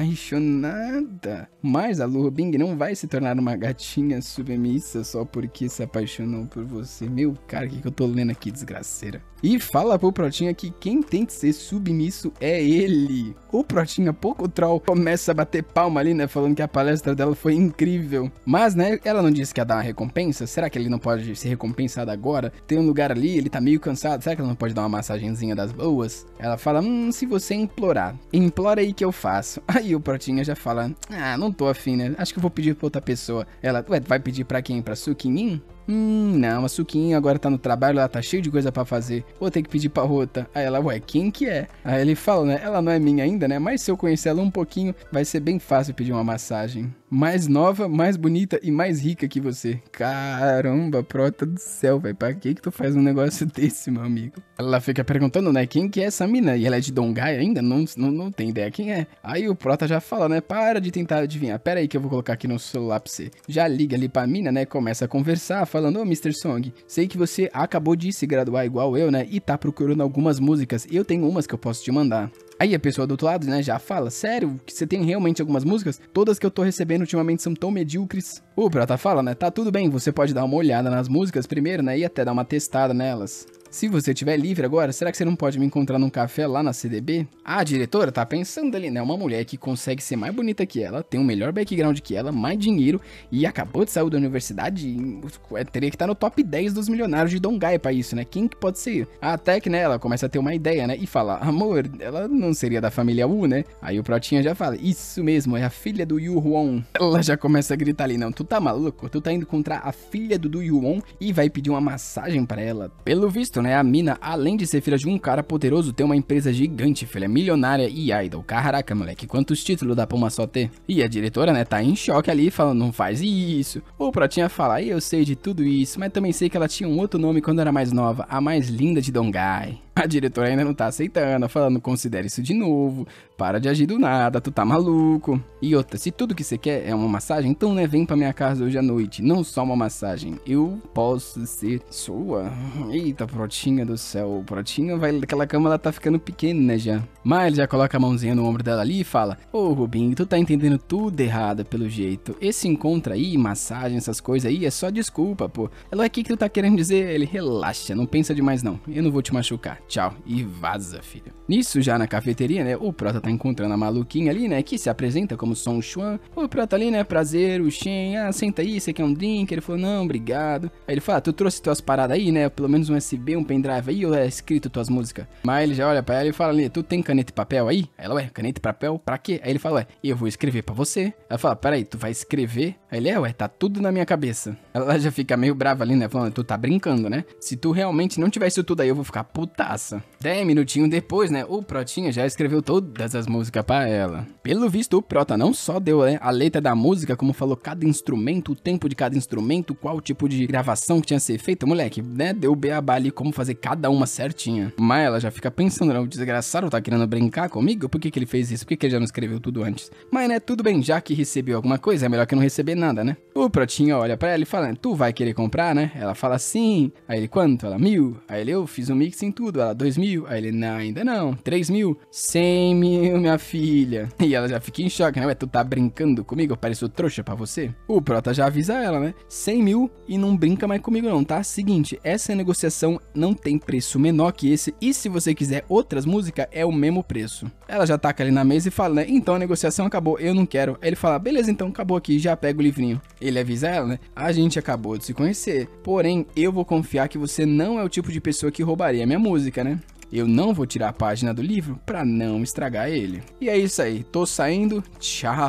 apaixonada. Mas a Lu Bing não vai se tornar uma gatinha submissa só porque se apaixonou por você. Meu cara, o que eu tô lendo aqui, desgraceira? E fala pro Protinha que quem tem que ser submisso é ele. O Protinha, pouco troll, começa a bater palma ali, né, falando que a palestra dela foi incrível. Mas, né, ela não disse que ia dar uma recompensa? Será que ele não pode ser recompensado agora? Tem um lugar ali, ele tá meio cansado, será que ela não pode dar uma massagenzinha das boas? Ela fala, se você implorar, implora aí que eu faço. Aí o Protinha já fala, não tô afim, né, acho que eu vou pedir pra outra pessoa. Ela, ué, vai pedir pra quem? Pra Suquinin? Não, a Suquinha agora tá no trabalho, ela tá cheia de coisa pra fazer. Vou ter que pedir pra Rota. Aí ela, ué, quem que é? Aí ele fala, né, ela não é minha ainda, né, mas se eu conhecer ela um pouquinho, vai ser bem fácil pedir uma massagem. Mais nova, mais bonita e mais rica que você. Caramba, Prota do céu, velho, pra que tu faz um negócio desse, meu amigo? Ela fica perguntando, né, quem que é essa mina? E ela é de Dongai ainda? Não tem ideia quem é. Aí o Prota já fala, né, para de tentar adivinhar. Pera aí que eu vou colocar aqui no celular pra você. Já liga ali pra mina, né, começa a conversar, falando, ô Mr. Song, sei que você acabou de se graduar igual eu, né, e tá procurando algumas músicas, eu tenho umas que eu posso te mandar. Aí a pessoa do outro lado, né, já fala, sério, que você tem realmente algumas músicas? Todas que eu tô recebendo ultimamente são tão medíocres. O Prota fala, né, tá tudo bem, você pode dar uma olhada nas músicas primeiro, né, e até dar uma testada nelas. Se você estiver livre agora, será que você não pode me encontrar num café lá na CDB? A diretora tá pensando ali, né? Uma mulher que consegue ser mais bonita que ela, tem um melhor background que ela, mais dinheiro e acabou de sair da universidade e teria que estar no top 10 dos milionários de Dongai pra isso, né? Quem que pode ser? Até que, né, ela começa a ter uma ideia, né? E fala, amor, ela não seria da família Wu, né? Aí o Protinha já fala, isso mesmo, é a filha do Yu Huon. Ela já começa a gritar ali, não, tu tá maluco? Tu tá indo encontrar a filha do Du Yuon e vai pedir uma massagem pra ela. Pelo visto, né, a mina, além de ser filha de um cara poderoso, tem uma empresa gigante, filha, milionária e idol. Caraca, moleque, quantos títulos dá pra uma só ter? E a diretora, né, tá em choque ali, falando, não faz isso. O Protinha fala, eu sei de tudo isso, mas também sei que ela tinha um outro nome quando era mais nova, a mais linda de Dongai. A diretora ainda não tá aceitando, falando, considere isso de novo, para de agir do nada, tu tá maluco. E outra, se tudo que você quer é uma massagem, então, né, vem pra minha casa hoje à noite, não só uma massagem, eu posso ser sua. Eita, Protinha do céu, Protinha vai, aquela cama ela tá ficando pequena, né, já. Mas ele já coloca a mãozinha no ombro dela ali e fala, ô Rubinho, tu tá entendendo tudo errado pelo jeito, esse encontro aí, massagem, essas coisas aí, é só desculpa, pô. Ela, o que tu tá querendo dizer? Ele, relaxa, não pensa demais não, eu não vou te machucar. Tchau, e vaza, filho. Nisso, já na cafeteria, né, o Prota tá encontrando a maluquinha ali, né, que se apresenta como Song Xuan. O Prota ali, né, prazer, o Shen, senta aí, você quer um drink? Ele falou, não, obrigado. Aí ele fala, tu trouxe tuas paradas aí, né, pelo menos um USB, um pendrive aí, ou é escrito tuas músicas? Mas ele já olha pra ela e fala ali, tu tem caneta e papel aí? Aí ela, ué, caneta e papel, pra quê? Aí ele fala, ué, eu vou escrever pra você. Ela fala, peraí, tu vai escrever? Aí ele, ué, tá tudo na minha cabeça. Ela já fica meio brava ali, né, falando, tu tá brincando, né? Se tu realmente não tivesse isso tudo aí, eu vou ficar putaça. 10 minutinhos depois, né, o Protinha já escreveu todas as músicas pra ela. Pelo visto, o Prota não só deu, né, a letra da música, como falou cada instrumento, o tempo de cada instrumento, qual tipo de gravação que tinha que ser feita, moleque, né, deu o beabá ali como fazer cada uma certinha. Mas ela já fica pensando, né, o desgraçado tá querendo brincar comigo? Por que ele fez isso? Por que ele já não escreveu tudo antes? Mas, né, tudo bem, já que recebeu alguma coisa, é melhor que não receber nada, né? O Protinha olha pra ela e fala, tu vai querer comprar, né? Ela fala, sim. Aí ele, quanto? Ela, 1000. Aí ele, eu fiz um mix em tudo. Ela, 2000. Aí ele, não, ainda não. 3000. 100 mil, minha filha. E ela já fica em choque, né? Ué, tu tá brincando comigo? Eu pareço trouxa pra você? O Prota já avisa ela, né? 100 mil e não brinca mais comigo não, tá? Seguinte, essa negociação não tem preço menor que esse. E se você quiser outras músicas, é o mesmo preço. Ela já taca ali na mesa e fala, né? Então a negociação acabou, eu não quero. Aí ele fala, beleza, então acabou aqui, já pega o livrinho. Ele avisa ela, né? A gente acabou de se conhecer. Porém, eu vou confiar que você não é o tipo de pessoa que roubaria minha música, né? Eu não vou tirar a página do livro pra não estragar ele. E é isso aí, tô saindo, tchau.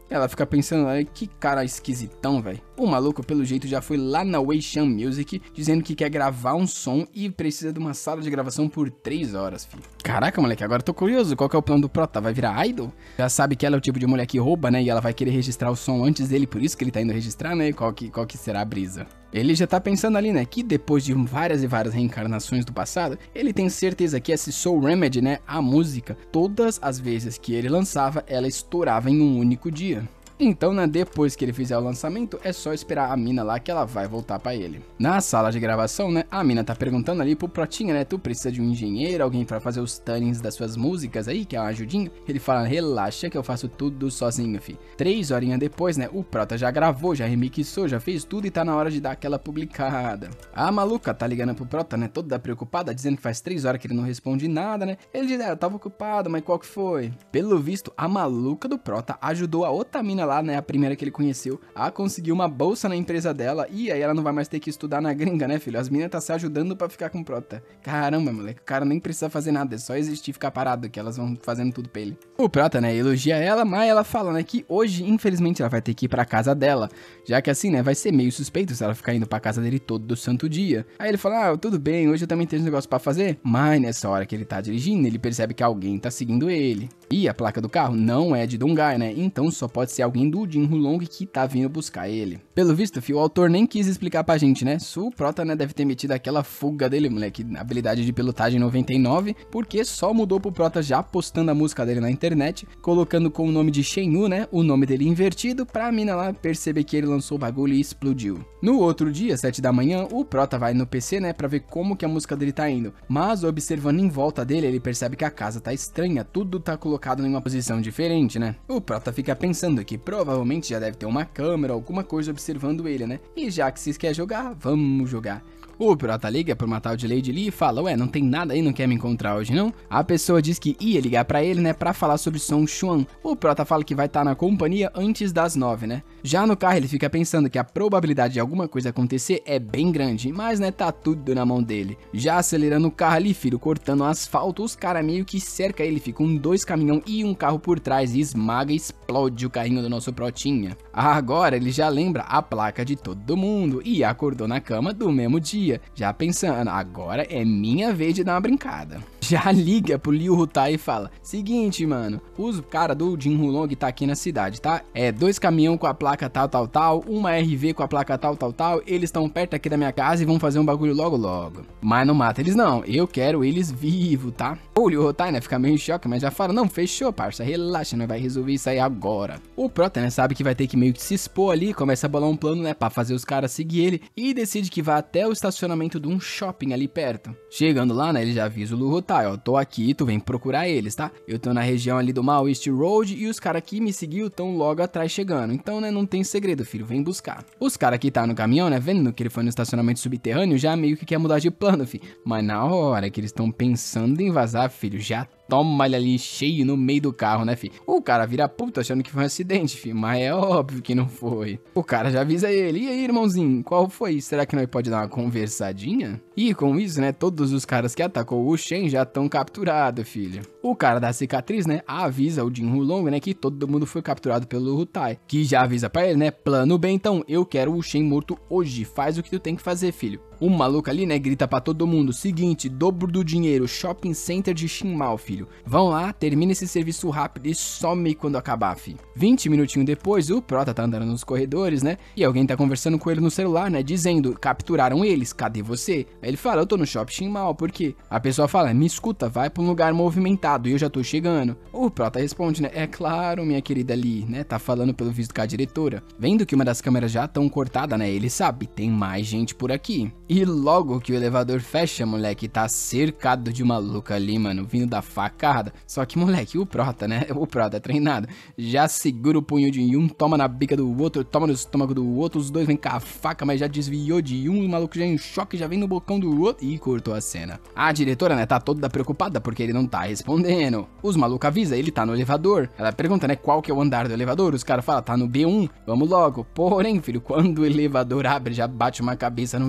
Ela fica pensando, olha que cara esquisitão, velho. O maluco, pelo jeito, já foi lá na Weishan Music, dizendo que quer gravar um som e precisa de uma sala de gravação por 3 horas, filho. Caraca, moleque, agora eu tô curioso, qual que é o plano do Prota? Vai virar idol? Já sabe que ela é o tipo de mulher que rouba, né, e ela vai querer registrar o som antes dele, por isso que ele tá indo registrar, né, qual que será a brisa? Ele já tá pensando ali, né, que depois de várias e várias reencarnações do passado, ele tem certeza que esse Soul Remedy, né, a música, todas as vezes que ele lançava, ela estourava em um único dia. Então, né, depois que ele fizer o lançamento, é só esperar a mina lá que ela vai voltar pra ele. Na sala de gravação, né, a mina tá perguntando ali pro Protinha, né, tu precisa de um engenheiro, alguém pra fazer os tunnings das suas músicas aí, que é uma ajudinha? Ele fala, relaxa que eu faço tudo sozinho, fi. 3 horinhas depois, né, o Prota já gravou, já remixou, já fez tudo e tá na hora de dar aquela publicada. A maluca tá ligando pro Prota, né, toda preocupada, dizendo que faz 3 horas que ele não responde nada, né. Ele diz, eu tava ocupado, mas qual que foi? Pelo visto, a maluca do Prota ajudou a outra mina lá, né, a primeira que ele conheceu, a conseguir uma bolsa na empresa dela, e aí ela não vai mais ter que estudar na gringa, né, filho? As meninas tá se ajudando pra ficar com o Prota. Caramba, moleque, o cara nem precisa fazer nada, é só existir e ficar parado, que elas vão fazendo tudo pra ele. O Prota, né, elogia ela, mas ela fala, né, que hoje, infelizmente, ela vai ter que ir pra casa dela, já que assim, né, vai ser meio suspeito se ela ficar indo pra casa dele todo santo dia. Aí ele fala, tudo bem, hoje eu também tenho um negócio pra fazer, mas nessa hora que ele tá dirigindo, ele percebe que alguém tá seguindo ele. E a placa do carro não é de Dongai, né, então só pode ser alguém do Jin Hulong que tá vindo buscar ele. Pelo visto, filho, o autor nem quis explicar pra gente, né? O Prota, né, deve ter metido aquela fuga dele, moleque, habilidade de pilotagem 99, porque só mudou pro Prota já postando a música dele na internet, colocando com o nome de Shenyu, né, o nome dele invertido, pra mina lá perceber que ele lançou o bagulho e explodiu. No outro dia, 7 da manhã, o Prota vai no PC, né, pra ver como que a música dele tá indo, mas observando em volta dele, ele percebe que a casa tá estranha, tudo tá colocado em uma posição diferente, né? O Prota fica pensando que provavelmente já deve ter uma câmera, alguma coisa observando ele, né? E já que vocês querem jogar, vamos jogar. O Prota liga pro matar de Lady Lee e fala, ué, não tem nada aí, não quer me encontrar hoje não? A pessoa diz que ia ligar pra ele, né, pra falar sobre Song Xuan. O Prota fala que vai estar na companhia antes das 9, né? Já no carro ele fica pensando que a probabilidade de alguma coisa acontecer é bem grande, mas né, tá tudo na mão dele. Já acelerando o carro ali, filho, cortando o asfalto, os caras meio que cercam ele, ficam 2 caminhão e um carro por trás e esmaga e explode o carrinho do nosso Protinha. Agora ele já lembra a placa de todo mundo e acordou na cama do mesmo dia. Já pensando, agora é minha vez de dar uma brincada. Já liga pro Liu Hutai e fala, seguinte, mano, os cara do Jin Hulong tá aqui na cidade, tá? É 2 caminhão com a placa tal, uma RV com a placa tal, eles estão perto aqui da minha casa e vão fazer um bagulho logo. Mas não mata eles não, eu quero eles vivos, tá? O Liu Hutai, né, fica meio em choque, mas já fala, não, fechou, parça, relaxa, nós vai resolver isso aí agora. O Prota, né, sabe que vai ter que meio que se expor ali, começa a bolar um plano, né, pra fazer os caras seguir ele e decide que vai até o estacionamento de um shopping ali perto. Chegando lá, né, ele já avisa o Liu Hutai, ó, tô aqui, tu vem procurar eles, tá? Eu tô na região ali do Maoist Road e os caras que me seguiu tão logo atrás chegando. Então, né, não tem segredo, filho, vem buscar. Os caras que tá no caminhão, né, vendo que ele foi no estacionamento subterrâneo, já meio que quer mudar de plano, filho. Mas na hora que eles estão pensando em vazar, filho, já toma ele ali cheio no meio do carro, né, filho? O cara vira puta achando que foi um acidente, filho, mas é óbvio que não foi. O cara já avisa ele, e aí, irmãozinho, qual foi? Será que nós pode dar uma conversadinha? E com isso, né, todos os caras que atacou o Shen já estão capturados, filho. O cara da cicatriz, né, avisa o Jin Hulong, né, que todo mundo foi capturado pelo Hutai, que já avisa pra ele, né, plano bem, então, eu quero o Shen morto hoje, faz o que tu tem que fazer, filho. O maluco ali, né, grita pra todo mundo, seguinte, dobro do dinheiro, shopping center de Xinmao, filho. Vão lá, termina esse serviço rápido e some quando acabar, filho. 20 minutinhos depois, o Prota tá andando nos corredores, né, e alguém tá conversando com ele no celular, né, dizendo, capturaram eles, cadê você? Aí ele fala, eu tô no shopping Xinmao, por quê? A pessoa fala, me escuta, vai pra um lugar movimentado e eu já tô chegando. O Prota responde, né, é claro, minha querida ali, né, tá falando pelo visto com a diretora. Vendo que uma das câmeras já tão cortada, né, ele sabe, tem mais gente por aqui. E logo que o elevador fecha, moleque, tá cercado de maluco ali, mano, vindo da facada. Só que, moleque, o Prota, né, o Prota treinado, já segura o punho de um, toma na bica do outro, toma no estômago do outro, os dois vêm com a faca, mas já desviou de um, o maluco já em choque, já vem no bocão do outro e cortou a cena. A diretora, né, tá toda preocupada porque ele não tá respondendo. Os malucos avisam, ele tá no elevador. Ela pergunta, né, qual que é o andar do elevador? Os caras falam, tá no B1, vamos logo. Porém, filho, quando o elevador abre, já bate uma cabeça no chão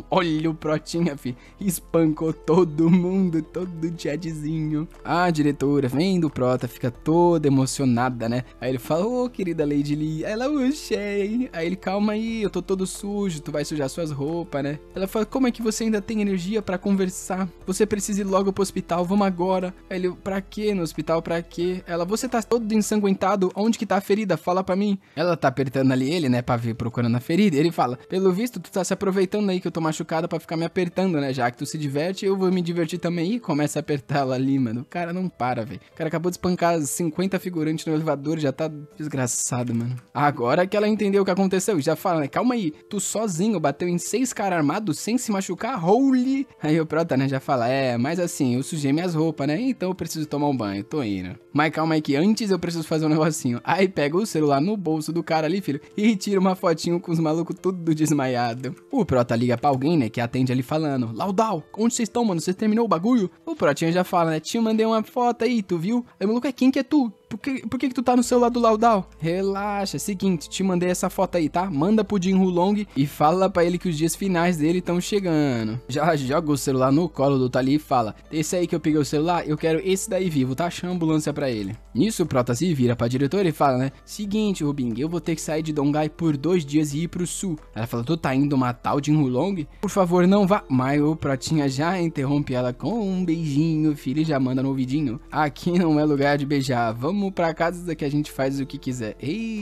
Olha o Protinha, fi. Espancou todo mundo, todo chatzinho. A diretora vendo o Prota, fica toda emocionada, né? Aí ele fala, ô, querida Lady Lee. Aí ela, Shay. Aí ele, calma aí, eu tô todo sujo, tu vai sujar suas roupas, né? Ela fala, como é que você ainda tem energia pra conversar? Você precisa ir logo pro hospital, vamos agora. Aí ele, pra quê? No hospital, pra quê? Ela, você tá todo ensanguentado, onde que tá a ferida? Fala pra mim. Ela tá apertando ali ele, né, pra ver, procurando a ferida. Ele fala, pelo visto, tu tá se aproveitando aí que eu tô machucada pra ficar me apertando, né? Já que tu se diverte, eu vou me divertir também. E começa a apertar ela ali, mano. O cara não para, velho. O cara acabou de espancar 50 figurantes no elevador, já tá desgraçado, mano. Agora que ela entendeu o que aconteceu, já fala, né? Calma aí, tu sozinho bateu em 6 caras armados sem se machucar? Holy! Aí o Prota, né, já fala, mas assim, eu sujei minhas roupas, né? Então eu preciso tomar um banho, tô indo. Mas calma aí que antes eu preciso fazer um negocinho. Aí pega o celular no bolso do cara ali, filho, e tira uma fotinho com os malucos tudo desmaiado. O Prota liga pra alguém, né, que atende ali falando, Laudal, onde vocês estão, mano? Você terminou o bagulho? O Protinha já fala, né, tio, mandei uma foto aí, tu viu? Aí o maluco, quem que é tu? Por que tu tá no celular do Laudal? Relaxa, seguinte, te mandei essa foto aí, tá? Manda pro Jin Hulong e fala pra ele que os dias finais dele estão chegando. Já joga o celular no colo do Tali e fala, esse aí que eu peguei o celular, eu quero esse daí vivo, tá? Chama a ambulância pra ele. Nisso o Prota se vira pra diretora e fala, né? Seguinte, Rubing, eu vou ter que sair de Dongai por 2 dias e ir pro sul. Ela fala, tu tá indo matar o Jin Hulong? Por favor, não vá. Mas o Protinha já interrompe ela com um beijinho, filho, e já manda no ouvidinho. Aqui não é lugar de beijar, vamos pra casa que a gente faz o que quiser.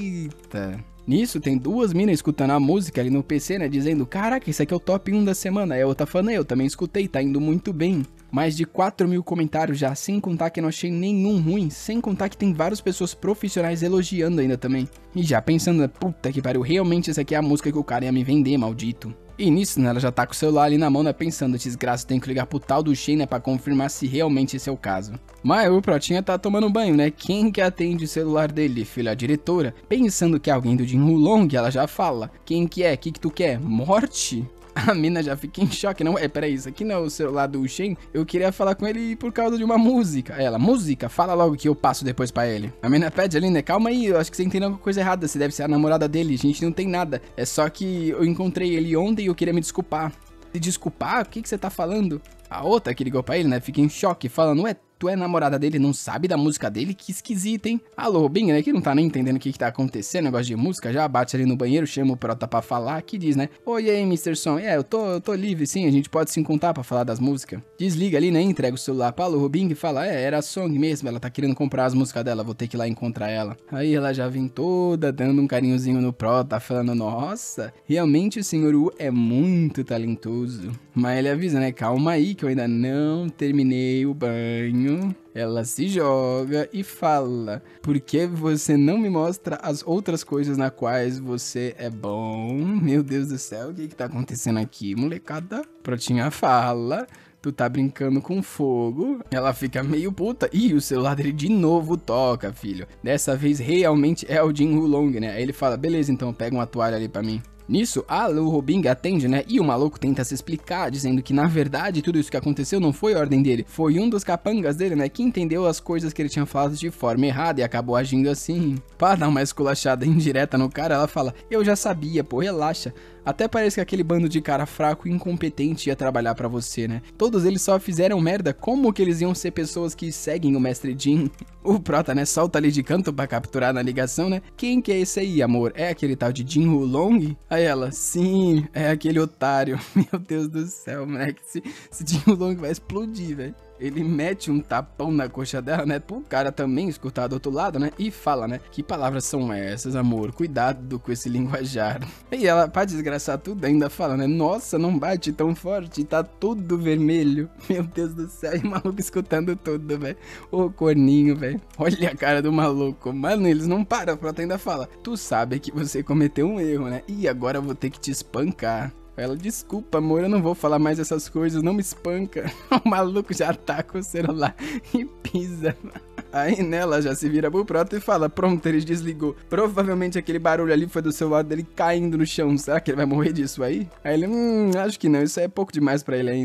Eita. Nisso tem 2 minas escutando a música ali no PC, né, dizendo, caraca, esse aqui é o top 1 da semana. Aí a outra falando, eu também escutei, tá indo muito bem. Mais de 4.000 comentários já, sem contar que eu não achei nenhum ruim, sem contar que tem várias pessoas profissionais elogiando ainda também. E já pensando, puta que pariu, realmente essa aqui é a música que o cara ia me vender, maldito. E nisso, né, ela já tá com o celular ali na mão, né, pensando, desgraça, tem que ligar pro tal do Shen, né, pra confirmar se realmente esse é o caso. Mas o Protinha tá tomando banho, né, quem que atende o celular dele, filho, a diretora? Pensando que é alguém do Jin Hulong, ela já fala, quem que é, que tu quer, morte? A mina já fica em choque, não, peraí, isso aqui não é o celular do Shen, eu queria falar com ele por causa de uma música. Ela, música? Fala logo que eu passo depois pra ele. A mina pede ali, né, calma aí, eu acho que você entendeu alguma coisa errada, você deve ser a namorada dele, a gente não tem nada, é só que eu encontrei ele ontem e eu queria me desculpar. Se desculpar? O que você tá falando? A outra que ligou pra ele, né, fica em choque, falando, tu é namorada dele, não sabe da música dele? Que esquisito, hein? Alô, Robin, né? Que não tá nem entendendo o que tá acontecendo, negócio de música, já bate ali no banheiro, chama o Prota pra falar, que diz, né? Oi, aí, Mr. Son, eu tô livre, sim, a gente pode se encontrar pra falar das músicas. Desliga ali, né? Entrega o celular pra Alô, Robin e fala, era a Song mesmo, ela tá querendo comprar as músicas dela, vou ter que ir lá encontrar ela. Aí ela já vem toda dando um carinhozinho no Prota, falando, nossa, realmente o Sr. Wu é muito talentoso. Mas ele avisa, né? Calma aí, que eu ainda não terminei o banho. Ela se joga e fala, por que você não me mostra as outras coisas na quais você é bom? Meu Deus do céu, o que tá acontecendo aqui, molecada? Protinha fala, tu tá brincando com fogo? Ela fica meio puta, e o celular dele de novo toca, filho. Dessa vez realmente é o Jin Hulong, né? Aí ele fala, beleza, então pega uma toalha ali pra mim. Nisso, o Robing atende, né, e o maluco tenta se explicar, dizendo que na verdade tudo isso que aconteceu não foi ordem dele, foi um dos capangas dele, né, que entendeu as coisas que ele tinha falado de forma errada e acabou agindo assim. Pra dar uma esculachada indireta no cara, ela fala, eu já sabia, pô, relaxa. Até parece que aquele bando de cara fraco e incompetente ia trabalhar pra você, né? Todos eles só fizeram merda, como que eles iam ser pessoas que seguem o Mestre Jin? O Prota, né, solta ali de canto pra capturar na ligação, né? Quem que é esse aí, amor? É aquele tal de Jin Hulong? Aí ela, sim, é aquele otário. Meu Deus do céu, moleque, esse Jin Hulong vai explodir, velho. Ele mete um tapão na coxa dela, né, pro cara também escutar do outro lado, né, e fala, né, que palavras são essas, amor, cuidado com esse linguajar. E ela, pra desgraçar tudo, ainda fala, né, nossa, não bate tão forte, tá tudo vermelho. Meu Deus do céu, e o maluco escutando tudo, velho. Ô, corninho, velho. Olha a cara do maluco. Mano, eles não param, a Prota ainda fala, tu sabe que você cometeu um erro, né, e agora eu vou ter que te espancar. Ela, desculpa, amor, eu não vou falar mais essas coisas, não me espanca. O maluco já tá com o celular e pisa. Aí nela já se vira pro Prota e fala, pronto, ele desligou. Provavelmente aquele barulho ali foi do celular dele caindo no chão. Será que ele vai morrer disso aí? Aí ele, acho que não, isso aí é pouco demais pra ele ainda.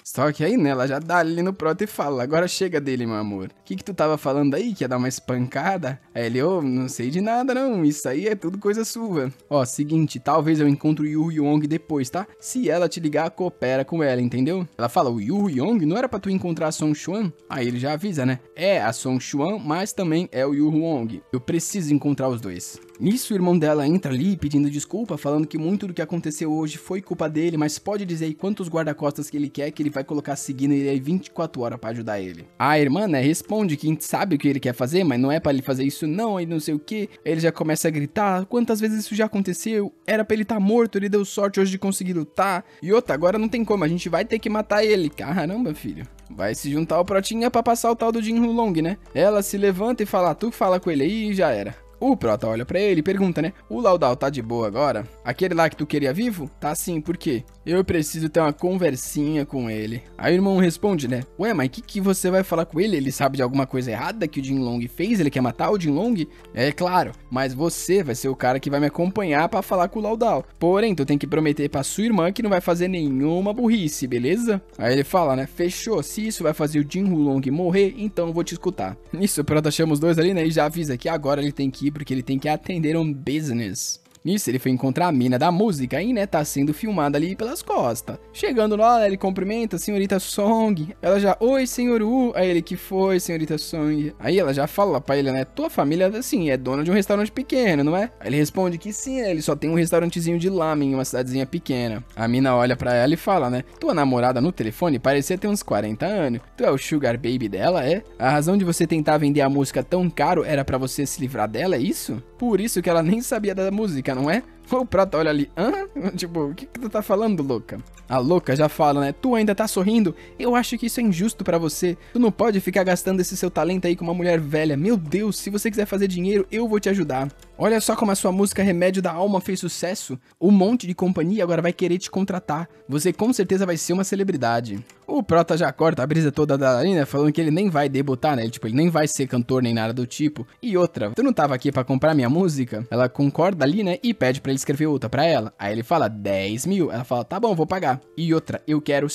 Só que aí, né, ela já dá ali no Prota e fala, agora chega dele, meu amor. O que tu tava falando aí, que ia dar uma espancada? Aí ele, não sei de nada não, isso aí é tudo coisa sua. Ó, seguinte, talvez eu encontre o Yu Yong depois, tá? Se ela te ligar, coopera com ela, entendeu? Ela fala, o Yu Yong não era pra tu encontrar a Song Xuan? Aí ele já avisa, né? É a Song Xuan, mas também é o Yu Yong. Eu preciso encontrar os dois. Nisso, o irmão dela entra ali pedindo desculpa, falando que muito do que aconteceu hoje foi culpa dele, mas pode dizer aí quantos guarda-costas que ele quer, que ele vai colocar seguindo ele aí 24 horas pra ajudar ele. A irmã, né, responde que sabe o que ele quer fazer, mas não é pra ele fazer isso não, e não sei o que. Ele já começa a gritar, quantas vezes isso já aconteceu? Era pra ele estar morto, ele deu sorte hoje de conseguir lutar. E outra, agora não tem como, a gente vai ter que matar ele. Caramba, filho. Vai se juntar o Protinha pra passar o tal do Jin Hulong, né? Ela se levanta e fala, tu fala com ele aí e já era. O Prota olha pra ele e pergunta, né? O Lao Dao tá de boa agora? Aquele lá que tu queria vivo? Tá sim, por quê? Eu preciso ter uma conversinha com ele. Aí o irmão responde, né? Ué, mas que você vai falar com ele? Ele sabe de alguma coisa errada que o Jinlong fez? Ele quer matar o Jinlong? É claro, mas você vai ser o cara que vai me acompanhar pra falar com o Lao Dao. Porém, tu tem que prometer pra sua irmã que não vai fazer nenhuma burrice, beleza? Aí ele fala, né? Fechou, se isso vai fazer o Jin Hulong morrer, então eu vou te escutar. Nisso, o Prota chama os dois ali, né? E já avisa que agora ele tem que ir porque ele tem que atender um business. Nisso, ele foi encontrar a mina da música e, né, tá sendo filmada ali pelas costas. Chegando lá, ele cumprimenta a senhorita Song. Ela já, oi, senhor Wu. Aí ele, que foi, senhorita Song? Aí ela já fala pra ele, né, tua família, assim, é dona de um restaurante pequeno, não é? Aí ele responde que sim, ele só tem um restaurantezinho de lamen em uma cidadezinha pequena. A mina olha pra ela e fala, né, tua namorada no telefone parecia ter uns 40 anos. Tu é o sugar baby dela, é? A razão de você tentar vender a música tão caro era pra você se livrar dela, é isso? Por isso que ela nem sabia da música, não é? O Prota olha ali, tipo, o que tu tá falando, louca? A louca já fala, né? Tu ainda tá sorrindo? Eu acho que isso é injusto pra você. Tu não pode ficar gastando esse seu talento aí com uma mulher velha. Meu Deus, se você quiser fazer dinheiro, eu vou te ajudar. Olha só como a sua música Remédio da Alma fez sucesso. Um monte de companhia agora vai querer te contratar. Você com certeza vai ser uma celebridade. O Prota já corta a brisa toda da Lina, falando que ele nem vai debutar, né? Ele nem vai ser cantor nem nada do tipo. E outra, tu não tava aqui pra comprar minha música? Ela concorda ali, né? E pede pra ele escrever outra pra ela. Aí ele fala 10 mil. Ela fala, tá bom, vou pagar. E outra, eu quero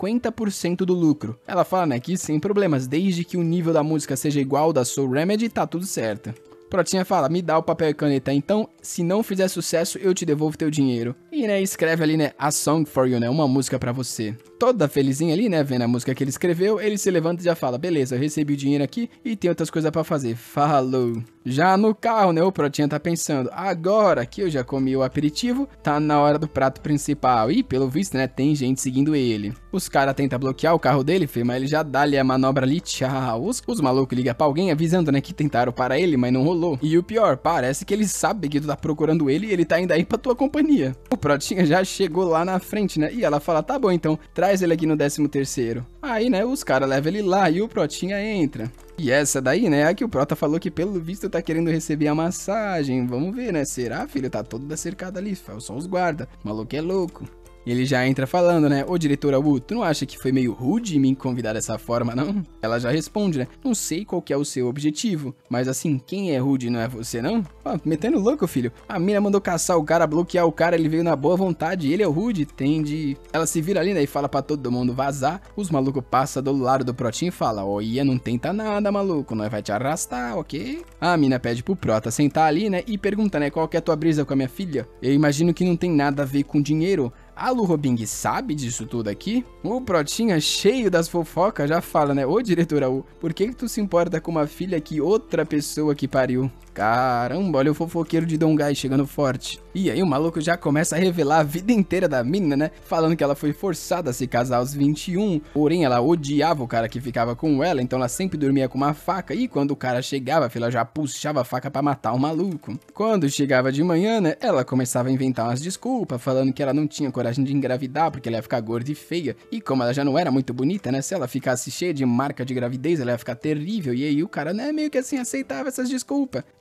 50% do lucro. Ela fala, né, que sem problemas, desde que o nível da música seja igual ao da Soul Remedy, tá tudo certo. Protinha fala, me dá o papel e caneta, então, se não fizer sucesso, eu te devolvo teu dinheiro. E, né, escreve ali, né, A Song For You, né, uma música pra você. Toda felizinha ali, né, vendo a música que ele escreveu, ele se levanta e já fala, beleza, eu recebi o dinheiro aqui e tem outras coisas pra fazer, falou. Já no carro, né, o Protinha tá pensando, agora que eu já comi o aperitivo, tá na hora do prato principal. E, pelo visto, né, tem gente seguindo ele. Os caras tentam bloquear o carro dele, filho, mas ele já dá ali a manobra ali, tchau. Os malucos ligam pra alguém avisando, né, que tentaram parar ele, mas não rolou. E o pior, parece que ele sabe que tu tá procurando ele e ele tá indo aí pra tua companhia. O Protinha já chegou lá na frente, né? E ela fala, tá bom, então, traz ele aqui no 13º. Aí, né, os caras levam ele lá e o Protinha entra. E essa daí, né, é a que o Prota falou que pelo visto tá querendo receber a massagem. Vamos ver, né? Será, filho? Tá todo cercado ali, só os guarda. O maluco é louco. E ele já entra falando, né? Ô, diretora Wu, tu não acha que foi meio rude me convidar dessa forma, não? Ela já responde, né? Não sei qual que é o seu objetivo, mas assim, quem é rude não é você, não? Ó, metendo louco, filho. A mina mandou caçar o cara, bloquear o cara, ele veio na boa vontade, ele é o rude, entende? Ela se vira ali, né? E fala pra todo mundo vazar. Os malucos passam do lado do Protinho e falam, ó, ia, não tenta nada, maluco, nós vai te arrastar, ok? A mina pede pro Prota sentar ali, né? E pergunta, né? Qual que é a tua brisa com a minha filha? Eu imagino que não tem nada a ver com dinheiro. A Lu Robing sabe disso tudo aqui? O Protinha, cheio das fofocas, já fala, né? Ô, diretora Wu, por que tu se importa com uma filha que outra pessoa que pariu? Caramba, olha o fofoqueiro de Dongai chegando forte. E aí o maluco já começa a revelar a vida inteira da menina, né? Falando que ela foi forçada a se casar aos 21. Porém, ela odiava o cara que ficava com ela, então ela sempre dormia com uma faca. E quando o cara chegava, ela já puxava a faca pra matar o maluco. Quando chegava de manhã, né? Ela começava a inventar umas desculpas, falando que ela não tinha coragem de engravidar, porque ela ia ficar gorda e feia. E como ela já não era muito bonita, né? Se ela ficasse cheia de marca de gravidez, ela ia ficar terrível. E aí o cara, né? Meio que assim, aceitava essas desculpas.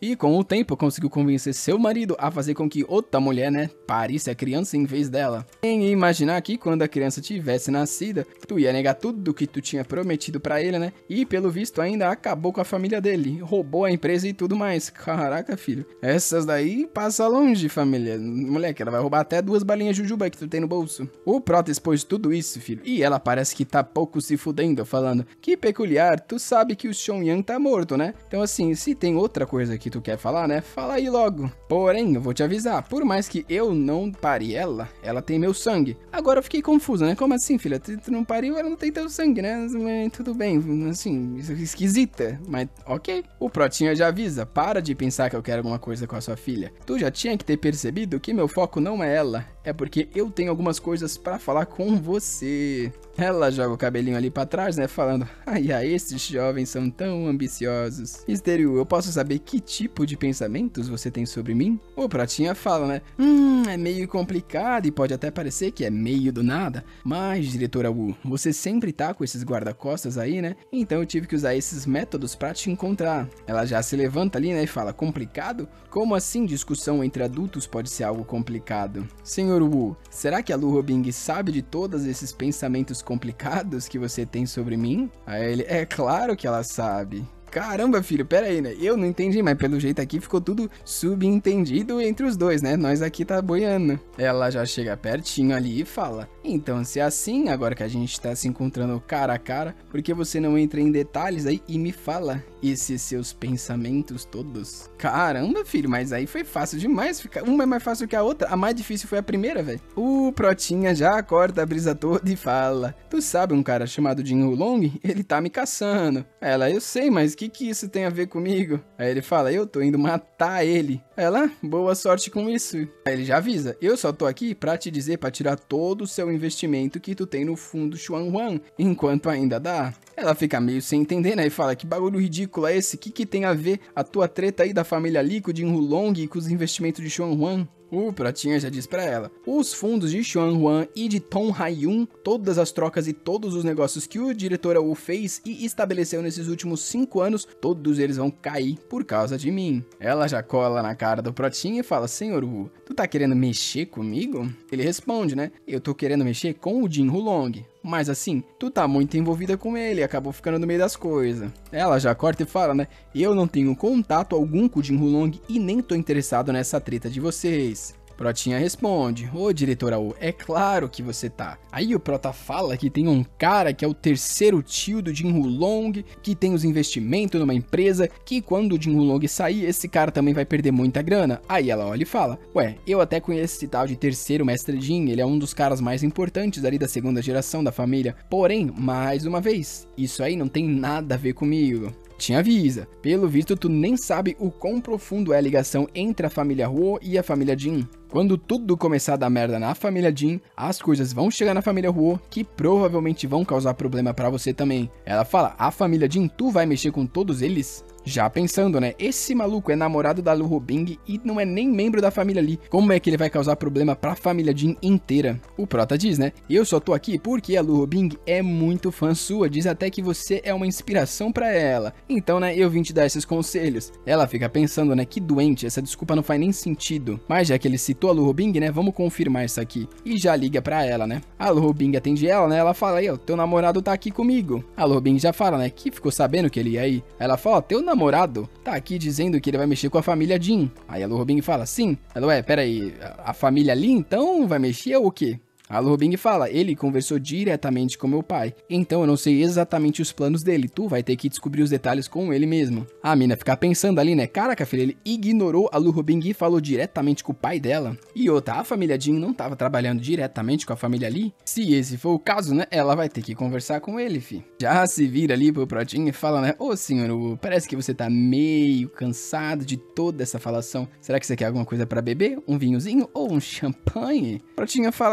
E com o tempo conseguiu convencer seu marido a fazer com que outra mulher, né, parisse a criança em vez dela. Em imaginar que quando a criança tivesse nascida, tu ia negar tudo que tu tinha prometido pra ele, né? E pelo visto ainda acabou com a família dele, roubou a empresa e tudo mais. Caraca, filho. Essas daí passa longe, família. Moleque, ela vai roubar até 2 balinhas jujuba que tu tem no bolso. O Prota expôs tudo isso, filho. E ela parece que tá pouco se fudendo, falando: que peculiar, tu sabe que o Shonyan tá morto, né? Então assim, se tem outra coisa que tu quer falar, né? Fala aí logo. Porém, eu vou te avisar, por mais que eu não pare ela tem meu sangue. Agora eu fiquei confuso, né? Como assim, filha? Tu não pariu, ela não tem teu sangue, né? Mas tudo bem, assim, esquisita, mas ok. O Protinha já avisa, para de pensar que eu quero alguma coisa com a sua filha. Tu já tinha que ter percebido que meu foco não é ela, é porque eu tenho algumas coisas pra falar com você. Ela joga o cabelinho ali pra trás, né, falando: ai, esses jovens são tão ambiciosos. Misterio, eu posso saber que tipo de pensamentos você tem sobre mim? O Pratinha fala, né, é meio complicado e pode até parecer que é meio do nada, mas, diretora Wu, você sempre tá com esses guarda-costas aí, né, então eu tive que usar esses métodos pra te encontrar. Ela já se levanta ali, né, e fala: complicado? Como assim discussão entre adultos pode ser algo complicado? Senhor Wu, será que a Lu Robing sabe de todos esses pensamentos complicados que você tem sobre mim? Aí ele: é claro que ela sabe. Caramba, filho, pera aí, né? Eu não entendi, mas pelo jeito aqui ficou tudo subentendido entre os dois, né? Nós aqui tá boiando. Ela já chega pertinho ali e fala: então, se é assim, agora que a gente tá se encontrando cara a cara, por que você não entra em detalhes aí e me fala esses seus pensamentos todos? Caramba, filho, mas aí foi fácil demais. Uma é mais fácil que a outra. A mais difícil foi a primeira, velho. O Protinha já corta a brisa toda e fala: tu sabe um cara chamado Jin Wulong? Ele tá me caçando. Ela: eu sei, mas que isso tem a ver comigo? Aí ele fala: eu tô indo matar ele. Ela: boa sorte com isso. Aí ele já avisa: eu só tô aqui pra te dizer pra tirar todo o seu investimento que tu tem no fundo Xuanhuan, enquanto ainda dá. Ela fica meio sem entender, né? E fala: que bagulho ridículo é esse? Que tem a ver a tua treta aí da família Li com o Jin Wulong e com os investimentos de Xuanhuan? O Pratinha já diz pra ela: os fundos de Xuanhuan e de Tom Haiyun, todas as trocas e todos os negócios que o diretor Wu fez e estabeleceu nesses últimos 5 anos, todos eles vão cair por causa de mim. Ela já cola na cara do Pratinha e fala: senhor Wu, tu tá querendo mexer comigo? Ele responde, né: eu tô querendo mexer com o Jin Wulong. Mas assim, tu tá muito envolvida com ele, acabou ficando no meio das coisas. Ela já corta e fala, né: eu não tenho contato algum com o Jin Wulong e nem tô interessado nessa treta de vocês. Protinha responde: ô diretora Wu, é claro que você tá. Aí o Prota fala que tem um cara que é o terceiro tio do Jin Wulong, que tem os investimentos numa empresa, que quando o Jin Wulong sair, esse cara também vai perder muita grana. Aí ela olha e fala: ué, eu até conheço esse tal de terceiro mestre Jin, ele é um dos caras mais importantes ali da segunda geração da família. Porém, mais uma vez, isso aí não tem nada a ver comigo. Te avisa, pelo visto tu nem sabe o quão profundo é a ligação entre a família Huo e a família Jin. Quando tudo começar a dar merda na família Jin, as coisas vão chegar na família Huo, que provavelmente vão causar problema pra você também. Ela fala: a família Jin, tu vai mexer com todos eles? Já pensando, né? Esse maluco é namorado da Lu Robing e não é nem membro da família Li. Como é que ele vai causar problema pra família Jin inteira? O Prota diz, né: eu só tô aqui porque a Lu Robing é muito fã sua. Diz até que você é uma inspiração pra ela. Então, né, eu vim te dar esses conselhos. Ela fica pensando, né, que doente, essa desculpa não faz nem sentido. Mas já que ele citou a Lu Robing, né, vamos confirmar isso aqui. E já liga pra ela, né? A Lu Robing atende ela, né? Ela fala: aí, ó, teu namorado tá aqui comigo. A Lu Robing já fala, né, que ficou sabendo que ele ia aí. Ela fala: ó, teu namorado tá aqui dizendo que ele vai mexer com a família Jin. Aí a Lu Robing fala: sim. Ela: ué, pera aí, a família Li então vai mexer ou o quê? A Lu Robing fala: ele conversou diretamente com meu pai, então eu não sei exatamente os planos dele, tu vai ter que descobrir os detalhes com ele mesmo. A mina fica pensando ali, né: caraca, filha, ele ignorou a Lu Robing e falou diretamente com o pai dela. E outra, a família Jin não tava trabalhando diretamente com a família Li? Se esse for o caso, né, ela vai ter que conversar com ele, fi. Já se vira ali pro Protinha e fala, né: ô senhor, parece que você tá meio cansado de toda essa falação. Será que você quer alguma coisa pra beber? Um vinhozinho ou um champanhe? Protinha fala que, né, um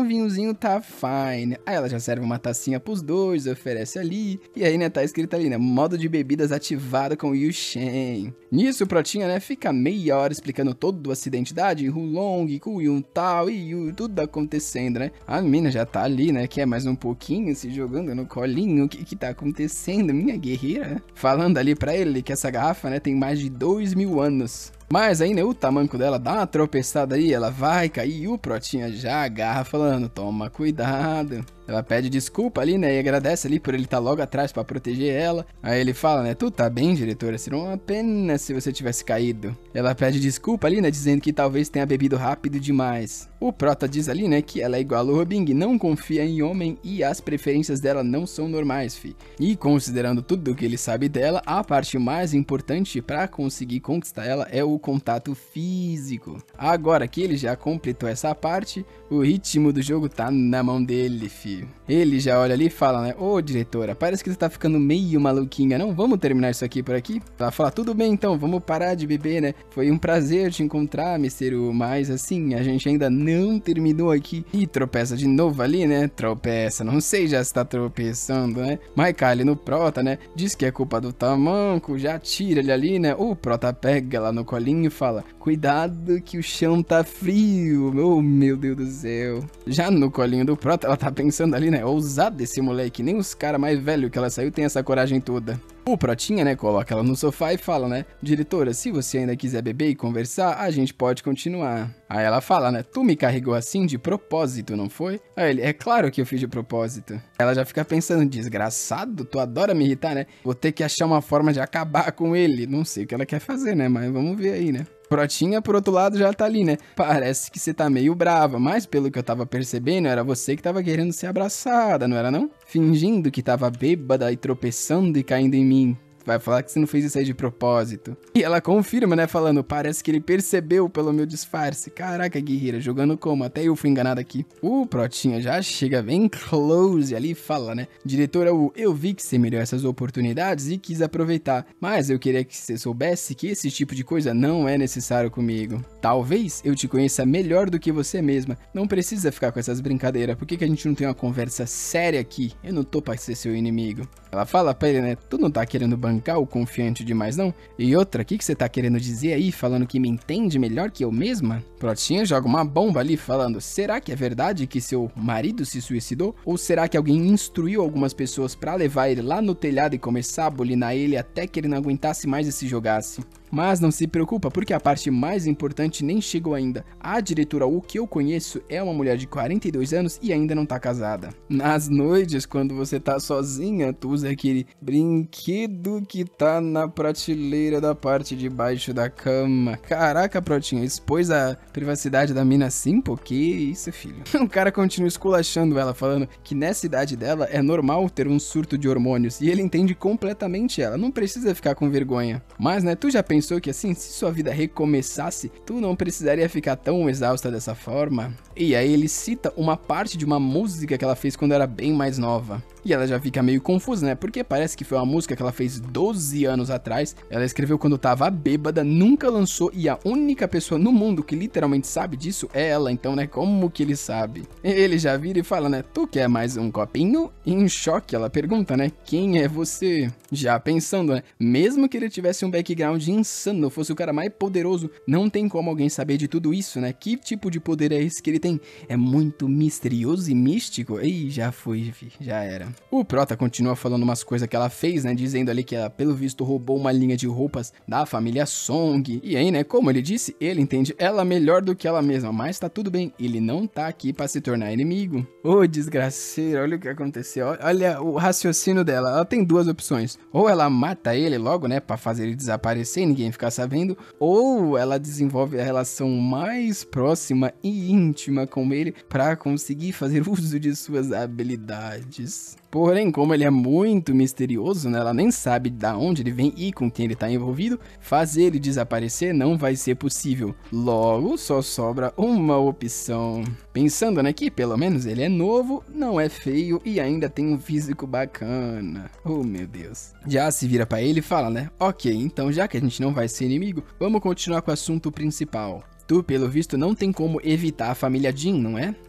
um vinhozinho tá fine. Aí ela já serve uma tacinha pros dois, oferece ali. E aí, né, tá escrito ali, né, modo de bebidas ativado com Yu Shen. Nisso, o Protinha, né, fica meia hora explicando todo o acidente da Hulong, com o Yun tal e tudo acontecendo, né. A mina já tá ali, né, quer mais um pouquinho, se jogando no colinho. O que tá acontecendo, minha guerreira? Falando ali pra ele que essa garrafa, né, tem mais de 2000 anos. Mas aí, né, o tamanco dela dá uma tropeçada aí, ela vai cair e o Protinha já agarra falando, toma cuidado. Ela pede desculpa ali, né, e agradece ali por ele estar logo atrás pra proteger ela. Aí ele fala, né, tu tá bem, diretora? Seria uma pena se você tivesse caído. Ela pede desculpa ali, né, dizendo que talvez tenha bebido rápido demais. O Prota diz ali, né, que ela é igual ao Robin, não confia em homem e as preferências dela não são normais, fi. E considerando tudo que ele sabe dela, a parte mais importante pra conseguir conquistar ela é o contato físico. Agora que ele já completou essa parte, o ritmo do jogo tá na mão dele, fi. Ele já olha ali e fala, né, ô diretora, parece que você tá ficando meio maluquinha, não? Vamos terminar isso aqui por aqui? Ela fala, tudo bem então, vamos parar de beber, né? Foi um prazer te encontrar, Misteru, mas assim, a gente ainda não terminou aqui. E tropeça de novo ali, né? Tropeça, não sei já se tá tropeçando, né? Mas cai ali no Prota, né? Diz que é culpa do tamanco, já tira ele ali, né? O Prota pega lá no colinho e fala, cuidado que o chão tá frio, oh meu Deus do céu. Já no colinho do Prota, ela tá pensando ali, né, ousado esse moleque, nem os caras mais velhos que ela saiu tem essa coragem toda. O Protinha, né, coloca ela no sofá e fala, né, diretora, se você ainda quiser beber e conversar, a gente pode continuar. Aí ela fala, né, tu me carregou assim de propósito, não foi? Aí ele, é claro que eu fiz de propósito. Ela já fica pensando, desgraçado, tu adora me irritar, né? Vou ter que achar uma forma de acabar com ele. Não sei o que ela quer fazer, né, mas vamos ver aí, né. Protinha, por outro lado, já tá ali, né? Parece que você tá meio brava, mas pelo que eu tava percebendo, era você que tava querendo ser abraçada, não era não? Fingindo que tava bêbada e tropeçando e caindo em mim. Vai falar que você não fez isso aí de propósito. E ela confirma, né, falando, parece que ele percebeu pelo meu disfarce. Caraca, guerreira, jogando como? Até eu fui enganado aqui. O Protinha já chega bem close ali e fala, né, diretora, eu vi que você me deu essas oportunidades e quis aproveitar, mas eu queria que você soubesse que esse tipo de coisa não é necessário comigo. Talvez eu te conheça melhor do que você mesma. Não precisa ficar com essas brincadeiras. Por que a gente não tem uma conversa séria aqui? Eu não tô pra ser seu inimigo. Ela fala pra ele, né, tu não tá querendo bancar o confiante demais não? E outra, o que você tá querendo dizer aí, falando que me entende melhor que eu mesma? Protinha joga uma bomba ali, falando, será que é verdade que seu marido se suicidou? Ou será que alguém instruiu algumas pessoas pra levar ele lá no telhado e começar a bulinar ele até que ele não aguentasse mais e se jogasse? Mas não se preocupa, porque a parte mais importante nem chegou ainda. A diretora Wu que eu conheço é uma mulher de 42 anos e ainda não tá casada. Nas noites, quando você tá sozinha, tu usa aquele brinquedo que tá na prateleira da parte de baixo da cama. Caraca, Protinha, expôs a privacidade da mina assim? Pô, que isso, filho? O cara continua esculachando ela, falando que nessa idade dela é normal ter um surto de hormônios. E ele entende completamente ela, não precisa ficar com vergonha. Mas, né, tu já pensou que assim, se sua vida recomeçasse, tu não precisaria ficar tão exausta dessa forma? E aí ele cita uma parte de uma música que ela fez quando era bem mais nova. E ela já fica meio confusa, né? Porque parece que foi uma música que ela fez 12 anos atrás. Ela escreveu quando tava bêbada, nunca lançou. E a única pessoa no mundo que literalmente sabe disso é ela. Então, né? Como que ele sabe? Ele já vira e fala, né? Tu quer mais um copinho? E em choque, ela pergunta, né? Quem é você? Já pensando, né? Mesmo que ele tivesse um background insano, fosse o cara mais poderoso, não tem como alguém saber de tudo isso, né? Que tipo de poder é esse que ele tem? É muito misterioso e místico? Ih, já foi, já era. O Prota continua falando umas coisas que ela fez, né, dizendo ali que ela, pelo visto, roubou uma linha de roupas da família Song. E aí, né, como ele disse, ele entende ela melhor do que ela mesma, mas tá tudo bem, ele não tá aqui pra se tornar inimigo. Ô, desgraceira, olha o que aconteceu, olha o raciocínio dela, ela tem duas opções. Ou ela mata ele logo, né, pra fazer ele desaparecer e ninguém ficar sabendo, ou ela desenvolve a relação mais próxima e íntima com ele pra conseguir fazer uso de suas habilidades. Porém, como ele é muito misterioso, né, ela nem sabe de onde ele vem e com quem ele tá envolvido, fazer ele desaparecer não vai ser possível. Logo, só sobra uma opção. Pensando, né, que pelo menos ele é novo, não é feio e ainda tem um físico bacana. Oh, meu Deus. Já se vira pra ele e fala, né, ok, então já que a gente não vai ser inimigo, vamos continuar com o assunto principal. Tu, pelo visto, não tem como evitar a família Jin, não é?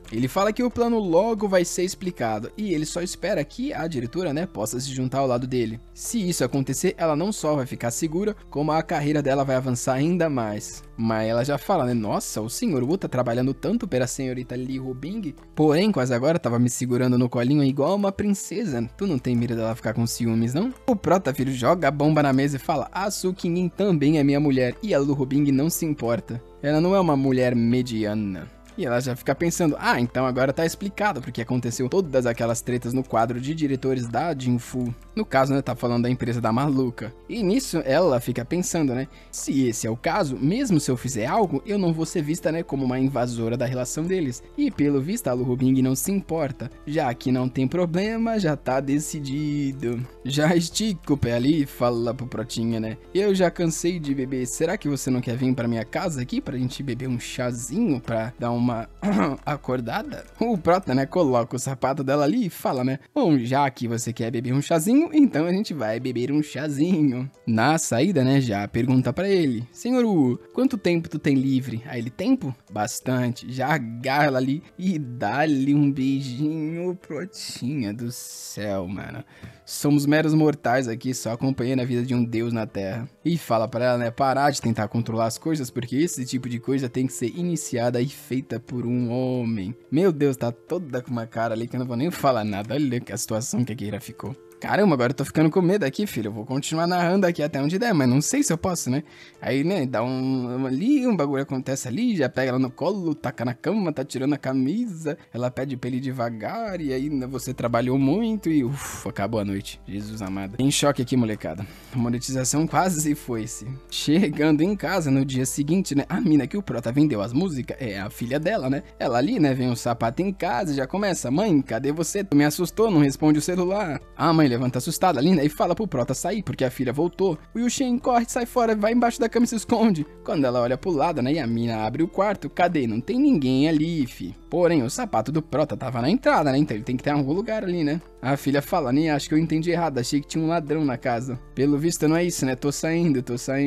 Ele fala que o plano logo vai ser explicado e ele só espera que a diretora, né, possa se juntar ao lado dele. Se isso acontecer, ela não só vai ficar segura, como a carreira dela vai avançar ainda mais. Mas ela já fala, né, nossa, o Sr. Wu tá trabalhando tanto pela senhorita Li Rubing, porém quase agora tava me segurando no colinho igual uma princesa. Tu não tem medo dela ficar com ciúmes, não? O prota, filho, joga a bomba na mesa e fala, a Sukin também é minha mulher e a Lu Rubing não se importa. Ela não é uma mulher mediana. E ela já fica pensando, ah, então agora tá explicado porque aconteceu todas aquelas tretas no quadro de diretores da Jinfu. No caso, né, tá falando da empresa da maluca. E nisso ela fica pensando, né, se esse é o caso, mesmo se eu fizer algo, eu não vou ser vista, né, como uma invasora da relação deles. E pelo visto a Lu Rubing não se importa, já que não tem problema, já tá decidido. Já estica o pé ali e fala pro Protinha, né, eu já cansei de beber, será que você não quer vir pra minha casa aqui pra gente beber um chazinho pra dar uma acordada? O Prota, né, coloca o sapato dela ali e fala, né, bom, já que você quer beber um chazinho, então a gente vai beber um chazinho. Na saída, né, já pergunta pra ele, Senhor Wu, quanto tempo tu tem livre? Aí ele, tempo? Bastante. Já agarra ela ali e dá-lhe um beijinho, Protinha do céu, mano. Somos meros mortais aqui, só acompanhando a vida de um deus na Terra. E fala pra ela, né, parar de tentar controlar as coisas, porque esse tipo de coisa tem que ser iniciada e feita por um homem. Meu Deus, tá toda com uma cara ali que eu não vou nem falar nada. Olha a situação que a Keira ficou. Caramba, agora eu tô ficando com medo aqui, filho. Eu vou continuar narrando aqui até onde der, mas não sei se eu posso, né? Aí, né, dá ali, um bagulho acontece ali, já pega ela no colo, taca na cama, tá tirando a camisa, ela pede pra ele devagar, e aí, né, você trabalhou muito e, acabou a noite. Jesus amado. Em choque aqui, molecada. A monetização quase foi-se. Chegando em casa no dia seguinte, né, a mina que o Prota vendeu as músicas é a filha dela, né? Ela ali, né, vem um sapato em casa e já começa, mãe, cadê você? Tu me assustou, não responde o celular. A mãe levanta assustada ali, né, e fala pro Prota sair, porque a filha voltou. O Yushin corre, sai fora, vai embaixo da cama e se esconde. Quando ela olha pro lado, né, e a mina abre o quarto, cadê? Não tem ninguém ali, fi. Porém, o sapato do Prota tava na entrada, né, então ele tem que ter algum lugar ali, né. A filha fala, nem acho que eu entendi errado, achei que tinha um ladrão na casa. Pelo visto não é isso, né, tô saindo.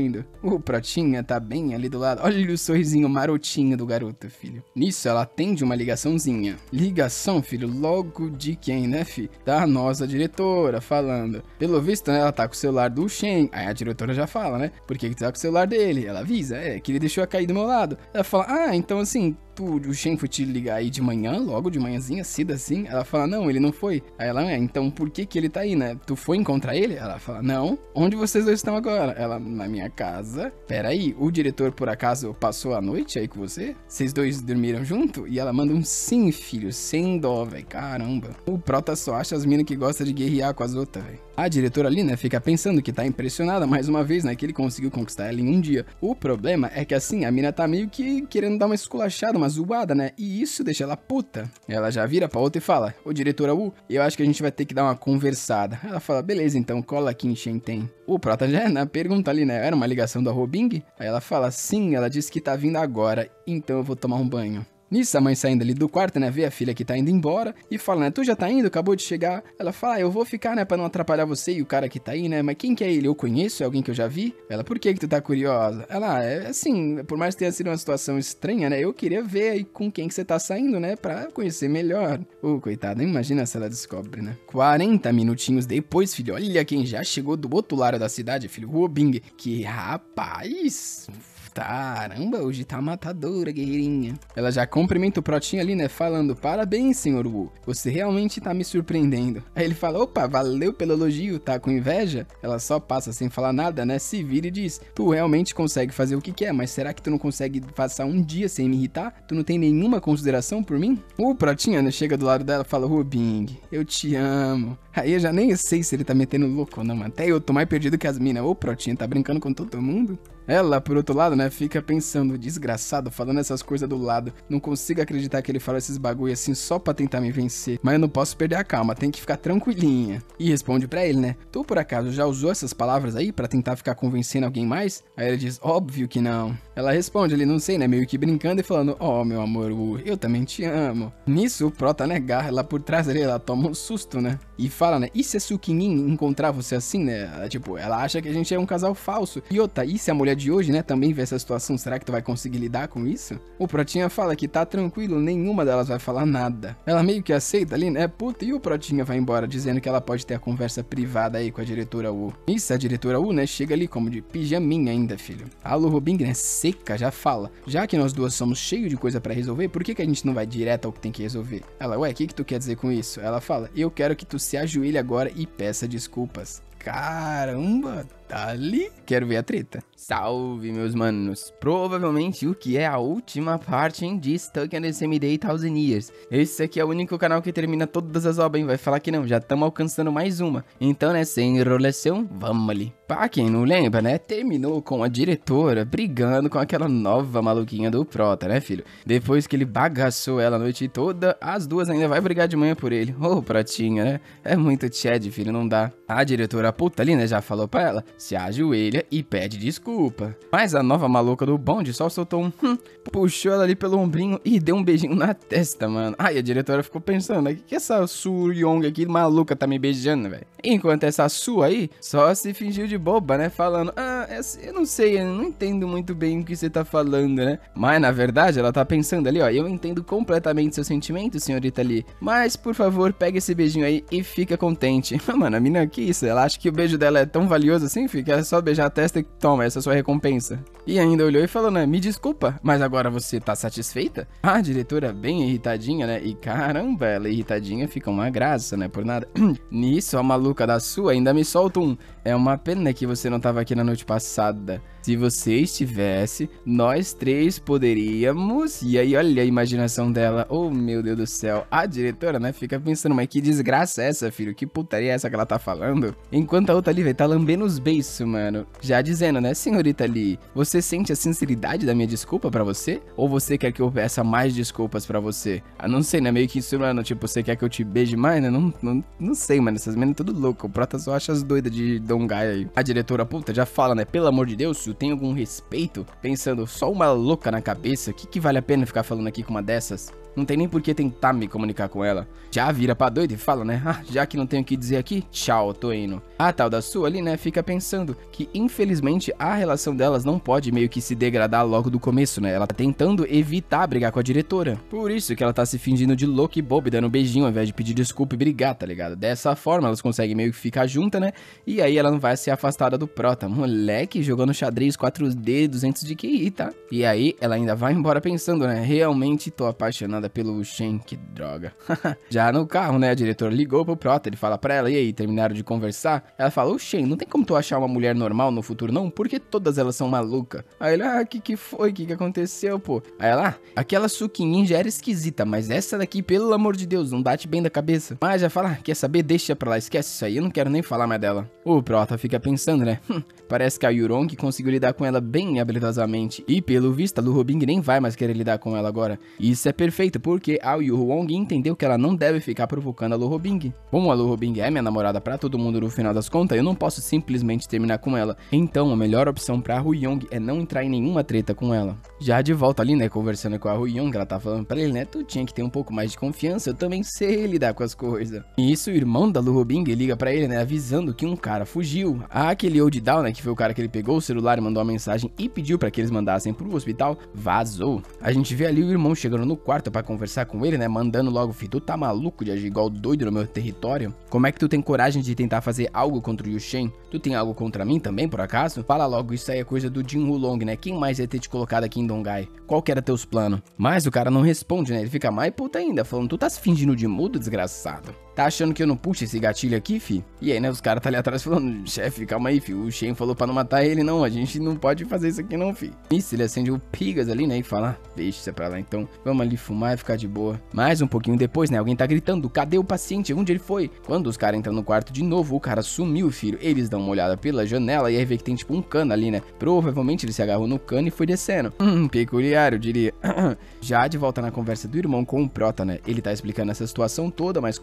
O Protinha tá bem ali do lado, olha o sorrisinho marotinho do garoto, filho. Nisso ela atende uma ligaçãozinha. Ligação, filho, logo de quem, né, fi? Da nossa diretora, falando. Pelo visto, né, ela tá com o celular do Shen. Aí a diretora já fala, né, por que tá com o celular dele? Ela avisa, que ele deixou cair do meu lado. Ela fala, ah, então assim, o Shen foi te ligar aí de manhã, logo de manhãzinha, cedo assim? Ela fala, não, ele não foi. Aí ela, então por que ele tá aí, né? Tu foi encontrar ele? Ela fala, não. Onde vocês dois estão agora? Ela, na minha casa. Peraí, o diretor por acaso passou a noite aí com você? Vocês dois dormiram junto? E ela manda um sim, filho, sem dó, velho. Caramba. O Prota só acha as minas que gostam de guerrear com as outras, velho. A diretora ali, né, fica pensando que tá impressionada mais uma vez, né, que ele conseguiu conquistar ela em um dia. O problema é que assim, a mina tá meio que querendo dar uma esculachada, uma zoada, né, e isso deixa ela puta. Ela já vira pra outra e fala, ô diretora Wu, eu acho que a gente vai ter que dar uma conversada. Ela fala, beleza, então cola aqui em Shenten. O Prota já na pergunta ali, né, era uma ligação da Robing? Aí ela fala, sim, ela disse que tá vindo agora, então eu vou tomar um banho. Nisso, a mãe saindo ali do quarto, né, vê a filha que tá indo embora e fala, né, tu já tá indo, acabou de chegar. Ela fala, eu vou ficar, né, pra não atrapalhar você e o cara que tá aí, né, mas quem que é ele? Eu conheço? É alguém que eu já vi? Ela, por que tu tá curiosa? Ela, é assim, por mais que tenha sido uma situação estranha, né, eu queria ver aí com quem que você tá saindo, né, pra conhecer melhor. Coitada, imagina se ela descobre, né. 40 minutinhos depois, filho, olha quem já chegou do outro lado da cidade, filho, Robing, que rapaz... Caramba, hoje tá matadora, guerreirinha. Ela já cumprimenta o Protinha ali, né, falando, parabéns, senhor Wu, você realmente tá me surpreendendo. Aí ele fala, opa, valeu pelo elogio, tá com inveja? Ela só passa sem falar nada, né, se vira e diz, tu realmente consegue fazer o que quer, mas será que tu não consegue passar um dia sem me irritar? Tu não tem nenhuma consideração por mim? O Protinha, né, chega do lado dela e fala, Robing, eu te amo. Aí eu já nem sei se ele tá metendo louco ou não, até eu tô mais perdido que as minas. Ô, Protinha, tá brincando com todo mundo? Ela, por outro lado, né, fica pensando, desgraçado, falando essas coisas do lado. Não consigo acreditar que ele fala esses bagulho assim só pra tentar me vencer. Mas eu não posso perder a calma, tem que ficar tranquilinha. E responde pra ele, né, tu por acaso já usou essas palavras aí pra tentar ficar convencendo alguém mais? Aí ele diz, óbvio que não. Ela responde ali, não sei, né, meio que brincando e falando, ó, meu amor, eu também te amo. Nisso, o Prota, né, agarra ela por trás ali, ela toma um susto, né, e fala, né, e se a Sukinin encontrar você assim, né, ela acha que a gente é um casal falso. E outra, e se a mulher de hoje, né, também vê essa situação, será que tu vai conseguir lidar com isso? O Protinha fala que tá tranquilo, nenhuma delas vai falar nada. Ela meio que aceita ali, né, puta, e o Protinha vai embora, dizendo que ela pode ter a conversa privada aí com a diretora Wu. Isso, a diretora Wu, né, chega ali como de pijaminha ainda, filho. A Lu Robing, né, seca, já fala, já que nós duas somos cheios de coisa pra resolver, por que a gente não vai direto ao que tem que resolver? Ela, ué, o que tu quer dizer com isso? Ela fala, eu quero que tu se ajoelhe agora e peça desculpas. Caramba, tá ali? Quero ver a treta. Salve, meus manos. Provavelmente o que é a última parte de Stuck in the Same Day 1000 Years. Esse aqui é o único canal que termina todas as obras, hein? Vai falar que não, já estamos alcançando mais uma. Então, né, sem enrolação, vamos ali. Pra quem não lembra, né, terminou com a diretora brigando com aquela nova maluquinha do Prota, né, filho? Depois que ele bagaçou ela a noite toda, as duas ainda vai brigar de manhã por ele. Ô, Protinha, né? É muito Chad, filho, não dá. A diretora puta ali, né, já falou pra ela, se ajoelha e pede desculpa. Mas a nova maluca do bonde só soltou um puxou ela ali pelo ombrinho e deu um beijinho na testa, mano. Ai, a diretora ficou pensando, né, que essa Su Yong aqui maluca tá me beijando, velho? Enquanto essa Su aí só se fingiu de boba, né, falando, eu não sei, eu não entendo muito bem o que você tá falando, né? Mas na verdade ela tá pensando ali, ó, eu entendo completamente seu sentimento, senhorita Lee, mas por favor, pega esse beijinho aí e fica contente. Mano, a mina, que isso? Ela acha que o beijo dela é tão valioso assim, fica é só beijar a testa e toma, essa é a sua recompensa. E ainda olhou e falou, né, me desculpa, mas agora você tá satisfeita? A diretora bem irritadinha, né, e caramba, ela irritadinha fica uma graça, né, por nada. Nisso, a maluca da sua ainda me solta é uma pena que você não tava aqui na noite passada. Se você estivesse, nós três poderíamos... E aí, olha a imaginação dela. Oh, meu Deus do céu. A diretora, né, fica pensando, mas que desgraça é essa, filho? Que putaria é essa que ela tá falando? Enquanto a outra ali, velho, tá lambendo os beiços, mano. Já dizendo, né, senhorita Lee, você sente a sinceridade da minha desculpa pra você? Ou você quer que eu peça mais desculpas pra você? Ah, não sei, né, meio que isso, mano, tipo, você quer que eu te beije mais, né? Não sei, mano, essas meninas tudo louco. O Prota só acha as doidas de Dongai aí. A diretora, puta, já fala, né, pelo amor de Deus, tem algum respeito? Pensando, só uma louca na cabeça, que vale a pena ficar falando aqui com uma dessas? Não tem nem por que tentar me comunicar com ela. Já vira pra doido e fala, né, já que não tenho o que dizer aqui, tchau, tô indo. A tal da sua ali, né, fica pensando que infelizmente a relação delas não pode meio que se degradar logo do começo, né? Ela tá tentando evitar brigar com a diretora. Por isso que ela tá se fingindo de louca e boba e dando um beijinho ao invés de pedir desculpa e brigar, tá ligado? Dessa forma elas conseguem meio que ficar juntas, né? E aí ela não vai ser afastada do Prota. Moleque, jogando xadrez 4D, 200 de QI, tá? E aí ela ainda vai embora pensando, né? Realmente tô apaixonada pelo Shen, que droga. Já no carro, né? A diretora ligou pro Prota, ele fala pra ela, e aí, terminaram de conversar? Ela fala, ô Shen, não tem como tu achar uma mulher normal no futuro, não? Porque todas elas são malucas. Aí ele, que foi? Que aconteceu, pô? Aí ela, aquela Sukinin já era esquisita, mas essa daqui, pelo amor de Deus, não bate bem da cabeça. Mas já fala, quer saber? Deixa pra lá, esquece isso aí, eu não quero nem falar mais dela. O Prota fica pensando, né? Parece que a Yurong conseguiu lidar com ela bem habilidosamente. E pelo visto, a Lu Robing nem vai mais querer lidar com ela agora. Isso é perfeito, porque a Yu Wong entendeu que ela não deve ficar provocando a Lu Robing. Como a Lu Robing é minha namorada pra todo mundo no final das contas, eu não posso simplesmente terminar com ela. Então, a melhor opção pra Hu Yong é não entrar em nenhuma treta com ela. Já de volta ali, né, conversando com a Hu Yong, ela tá falando pra ele, né, tu tinha que ter um pouco mais de confiança, eu também sei lidar com as coisas. E isso, o irmão da Lu Robing liga pra ele, né, avisando que um cara fugiu. Aquele Old Down, né, que foi o cara que ele pegou o celular e mandou uma mensagem e pediu pra que eles mandassem pro hospital, vazou. A gente vê ali o irmão chegando no quarto pra conversar com ele, né, mandando logo, filho, tu tá maluco de agir igual doido no meu território? Como é que tu tem coragem de tentar fazer algo contra o Yu Shen? Tu tem algo contra mim também, por acaso? Fala logo, isso aí é coisa do Jin Wulong, né, quem mais ia ter te colocado aqui em Dongai? Qual que era teus planos? Mas o cara não responde, né, ele fica mais puta ainda, falando, tu tá se fingindo de mudo, desgraçado? Tá achando que eu não puxo esse gatilho aqui, fi? E aí, né, os caras tá ali atrás falando, chefe, calma aí, fi, o Shen falou pra não matar ele, não, a gente não pode fazer isso aqui não, fi. Isso, ele acende o Pigas ali, né, e fala, deixa isso pra lá, então, vamos ali fumar e ficar de boa. Mais um pouquinho depois, né, alguém tá gritando, cadê o paciente? Onde ele foi? Quando os caras entram no quarto de novo, o cara sumiu, filho. Eles dão uma olhada pela janela e aí vê que tem tipo um cano ali, né, provavelmente ele se agarrou no cano e foi descendo. Peculiar, eu diria. Já de volta na conversa do irmão com o Prota, né, ele tá explicando essa situação toda, mas como o cara tá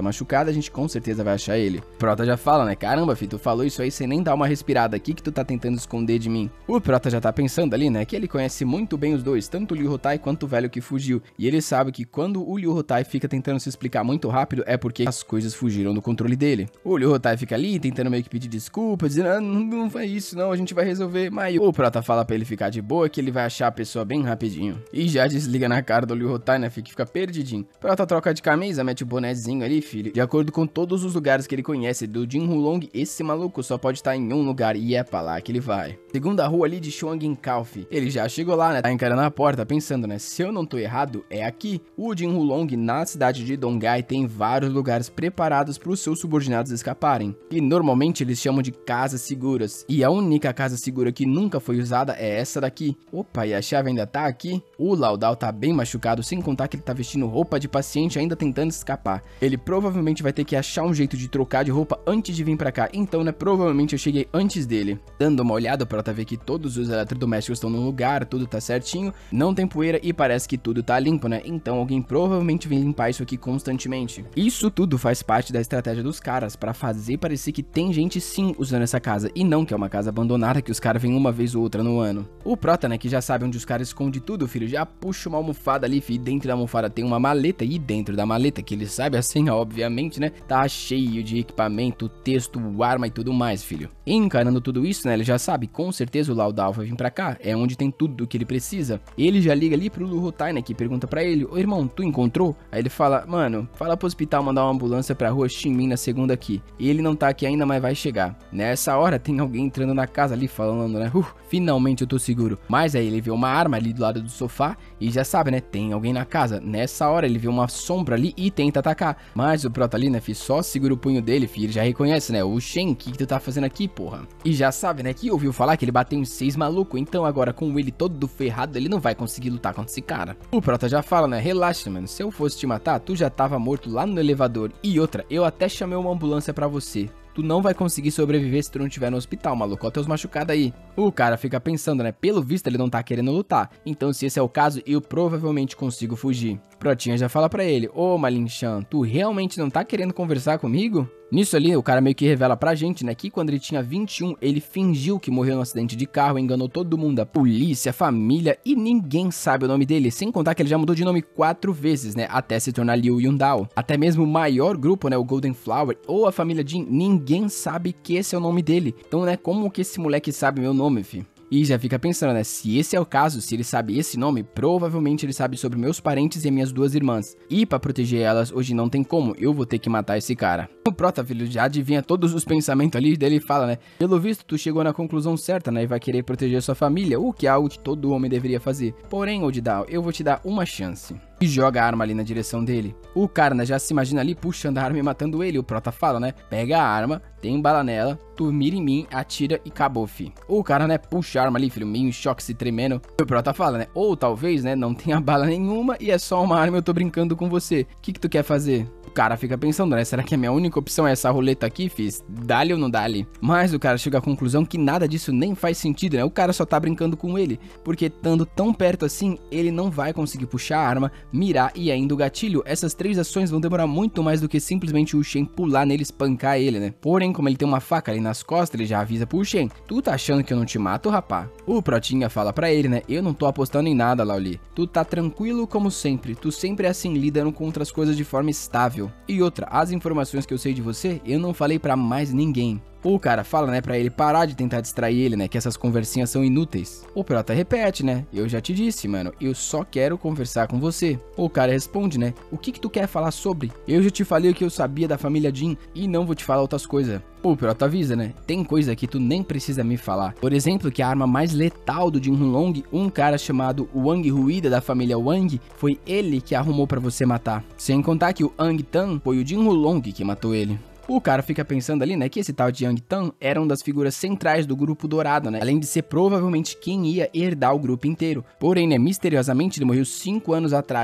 tá machucado, a gente com certeza vai achar ele. Prota já fala, né? Caramba, filho, tu falou isso aí sem nem dar uma respirada aqui que tu tá tentando esconder de mim. O Prota já tá pensando ali, né? Que ele conhece muito bem os dois, tanto o Liu Hotai quanto o velho que fugiu. E ele sabe que quando o Liu Hotai fica tentando se explicar muito rápido, é porque as coisas fugiram do controle dele. O Liu Hotai fica ali tentando meio que pedir desculpa, dizendo, ah, não faz isso não, a gente vai resolver. Mas o Prota fala pra ele ficar de boa, que ele vai achar a pessoa bem rapidinho. E já desliga na cara do Liu Hotai, né? Fica perdidinho. Prota troca de camisa, mete o bonezinho ali, filho. De acordo com todos os lugares que ele conhece do Jin Hulong, esse maluco só pode estar em um lugar e é pra lá que ele vai. Segunda rua ali de Shuangin-Kao, fi. Ele já chegou lá, né? Tá encarando a porta, pensando, né? Se eu não tô errado, é aqui. O Jin Hulong, na cidade de Dongai, tem vários lugares preparados para os seus subordinados escaparem. E normalmente eles chamam de casas seguras. E a única casa segura que nunca foi usada é essa daqui. Opa, e a chave ainda tá aqui? O Lao Dao tá bem machucado, sem contar que ele tá vestindo roupa de paciente ainda tentando escapar. Ele provavelmente vai ter que achar um jeito de trocar de roupa antes de vir pra cá. Então, né, provavelmente eu cheguei antes dele. Dando uma olhada pra ver que todos os eletrodomésticos estão no lugar, tudo tá certinho, não tem poeira e parece que tudo tá limpo, né? Então alguém provavelmente vem limpar isso aqui constantemente. Isso tudo faz parte da estratégia dos caras, pra fazer parecer que tem gente sim usando essa casa, e não que é uma casa abandonada que os caras vêm uma vez ou outra no ano. O Prota, né, que já sabe onde os caras escondem tudo, filho, já puxa uma almofada ali, filho, e dentro da almofada tem uma maleta, e dentro da maleta, que ele sabe assim, obviamente, né, tá cheio de equipamento, texto, arma e tudo mais, filho. Encarando tudo isso, né, ele já sabe, com certeza o Lao Dao vai vir pra cá, é onde tem tudo o que ele precisa. Ele já liga ali pro Liu Hotai, né, que pergunta pra ele, ô irmão, tu encontrou? Aí ele fala, mano, fala pro hospital mandar uma ambulância pra rua Xinmin na segunda aqui. Ele não tá aqui ainda, mas vai chegar. Nessa hora tem alguém entrando na casa ali falando, né, finalmente eu tô seguro. Mas aí ele vê uma arma ali do lado do sofá e já sabe, né, tem alguém na casa. Nessa hora ele vê uma sombra ali e tenta atacar. Mas o Prota ali, né, fi, só segura o punho dele, fi, ele já reconhece, né, o Shen, o que tu tá fazendo aqui, porra? E já sabe, né, que ouviu falar que ele bateu em 6 malucos, então agora com ele todo ferrado, ele não vai conseguir lutar contra esse cara. O Prota já fala, né, relaxa, mano, se eu fosse te matar, tu já tava morto lá no elevador. E outra, eu até chamei uma ambulância pra você. Tu não vai conseguir sobreviver se tu não estiver no hospital, maluco. Olha teus machucados aí. O cara fica pensando, né? Pelo visto, ele não tá querendo lutar. Então, se esse é o caso, eu provavelmente consigo fugir. Protinha já fala pra ele, ô Malinchan, tu realmente não tá querendo conversar comigo? Nisso ali, o cara meio que revela pra gente, né, que quando ele tinha 21, ele fingiu que morreu num acidente de carro, enganou todo mundo, a polícia, a família, e ninguém sabe o nome dele, sem contar que ele já mudou de nome 4 vezes, né, até se tornar Liu Yundao. Até mesmo o maior grupo, né, o Golden Flower, ou a família Jin, ninguém sabe que esse é o nome dele. Então, né, como que esse moleque sabe meu nome, fi? E já fica pensando, né, se esse é o caso, se ele sabe esse nome, provavelmente ele sabe sobre meus parentes e minhas 2 irmãs. E pra proteger elas, hoje não tem como, eu vou ter que matar esse cara. O Prota, filho, já adivinha todos os pensamentos ali, dele fala, né, pelo visto tu chegou na conclusão certa, né, e vai querer proteger sua família, o que é algo que todo homem deveria fazer. Porém, Odidao, eu vou te dar uma chance. E joga a arma ali na direção dele. O cara, né, já se imagina ali puxando a arma e matando ele. O Prota fala, né, pega a arma, tem bala nela, tu mira em mim, atira e acabou, fi. O cara, né, puxa a arma ali, filho, meio em choque, se tremendo. O Prota fala, né, ou talvez, né, não tenha bala nenhuma e é só uma arma e eu tô brincando com você. O que tu quer fazer? O cara fica pensando, né, será que a minha única opção é essa roleta aqui, fiz? Dá-lhe ou não dá-lhe? Mas o cara chega à conclusão que nada disso nem faz sentido, né? O cara só tá brincando com ele, porque estando tão perto assim, ele não vai conseguir puxar a arma, mirar e ainda o gatilho. Essas 3 ações vão demorar muito mais do que simplesmente o Shen pular nele e espancar ele, né? Porém, como ele tem uma faca ali nas costas, ele já avisa pro Shen, tu tá achando que eu não te mato, rapá? O Protinha fala pra ele, né, eu não tô apostando em nada, Laoli. Tu tá tranquilo como sempre, tu sempre é assim, lidando contra as coisas de forma estável. E outra, as informações que eu sei de você, eu não falei pra mais ninguém. O cara fala, né, pra ele parar de tentar distrair ele, né, que essas conversinhas são inúteis. O Prota repete, né, eu já te disse, mano, eu só quero conversar com você. O cara responde, né, o que tu quer falar sobre? Eu já te falei o que eu sabia da família Jin e não vou te falar outras coisas. O Prota avisa, né, tem coisa que tu nem precisa me falar. Por exemplo, que a arma mais letal do Jin Hulong, um cara chamado Wang Ruida da família Wang, foi ele que arrumou pra você matar. Sem contar que o Ang Tan foi o Jin Hulong que matou ele. O cara fica pensando ali, né, que esse tal de Yang Tan era uma das figuras centrais do grupo dourado, né, além de ser provavelmente quem ia herdar o grupo inteiro. Porém, né, misteriosamente ele morreu 5 anos atrás.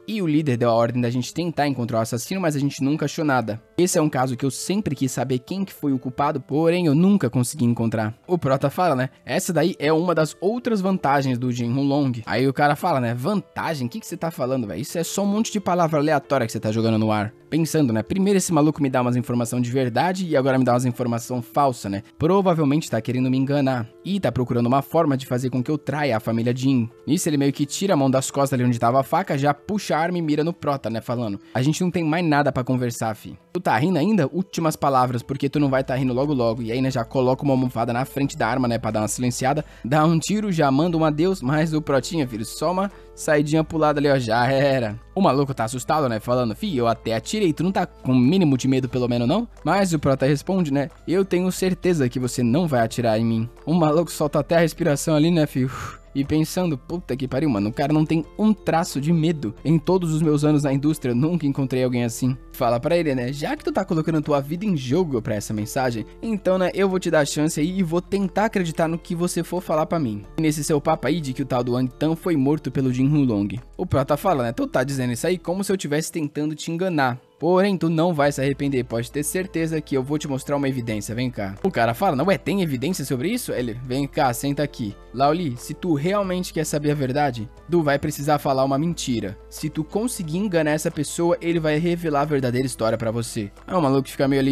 E o líder deu a ordem da gente tentar encontrar o assassino, mas a gente nunca achou nada. Esse é um caso que eu sempre quis saber quem que foi o culpado, porém eu nunca consegui encontrar. O prota fala, né? Essa daí é uma das outras vantagens do Jin Hulong. Aí o cara fala, né? Vantagem? O que você tá falando, velho? Isso é só um monte de palavra aleatória que você tá jogando no ar. Pensando, né? Primeiro esse maluco me dá umas informações de verdade e agora me dá umas informações falsas, né? Provavelmente tá querendo me enganar. E tá procurando uma forma de fazer com que eu traia a família Jin. Nisso ele meio que tira a mão das costas ali onde tava a faca, já puxa a arma e mira no prota, né? Falando, a gente não tem mais nada pra conversar, fi. Tu tá rindo ainda? Últimas palavras, porque tu não vai tá rindo logo logo. E aí, né, já coloca uma almofada na frente da arma, né, pra dar uma silenciada. Dá um tiro, já manda um adeus, mas o protinha, filho, só uma saidinha pro lado ali, ó, já era. O maluco tá assustado, né, falando, fi, eu até atirei, tu não tá com o mínimo de medo pelo menos não? Mas o prota responde, né, eu tenho certeza que você não vai atirar em mim. O maluco solta até a respiração ali, né, filho. E pensando, puta que pariu, mano, o cara não tem um traço de medo. Em todos os meus anos na indústria, eu nunca encontrei alguém assim. Fala pra ele, né, já que tu tá colocando tua vida em jogo pra essa mensagem, então, né, eu vou te dar a chance aí e vou tentar acreditar no que você for falar pra mim. E nesse seu papo aí de que o tal do Wang Tan foi morto pelo Jin Hulong. O prota fala, né, tu tá dizendo isso aí como se eu estivesse tentando te enganar. Porém, tu não vai se arrepender, pode ter certeza que eu vou te mostrar uma evidência, vem cá. O cara fala, não, tem evidência sobre isso? Ele, vem cá, senta aqui. Laoli, se tu realmente quer saber a verdade, tu vai precisar falar uma mentira. Se tu conseguir enganar essa pessoa, ele vai revelar a verdadeira história pra você. Aí o maluco fica meio ali,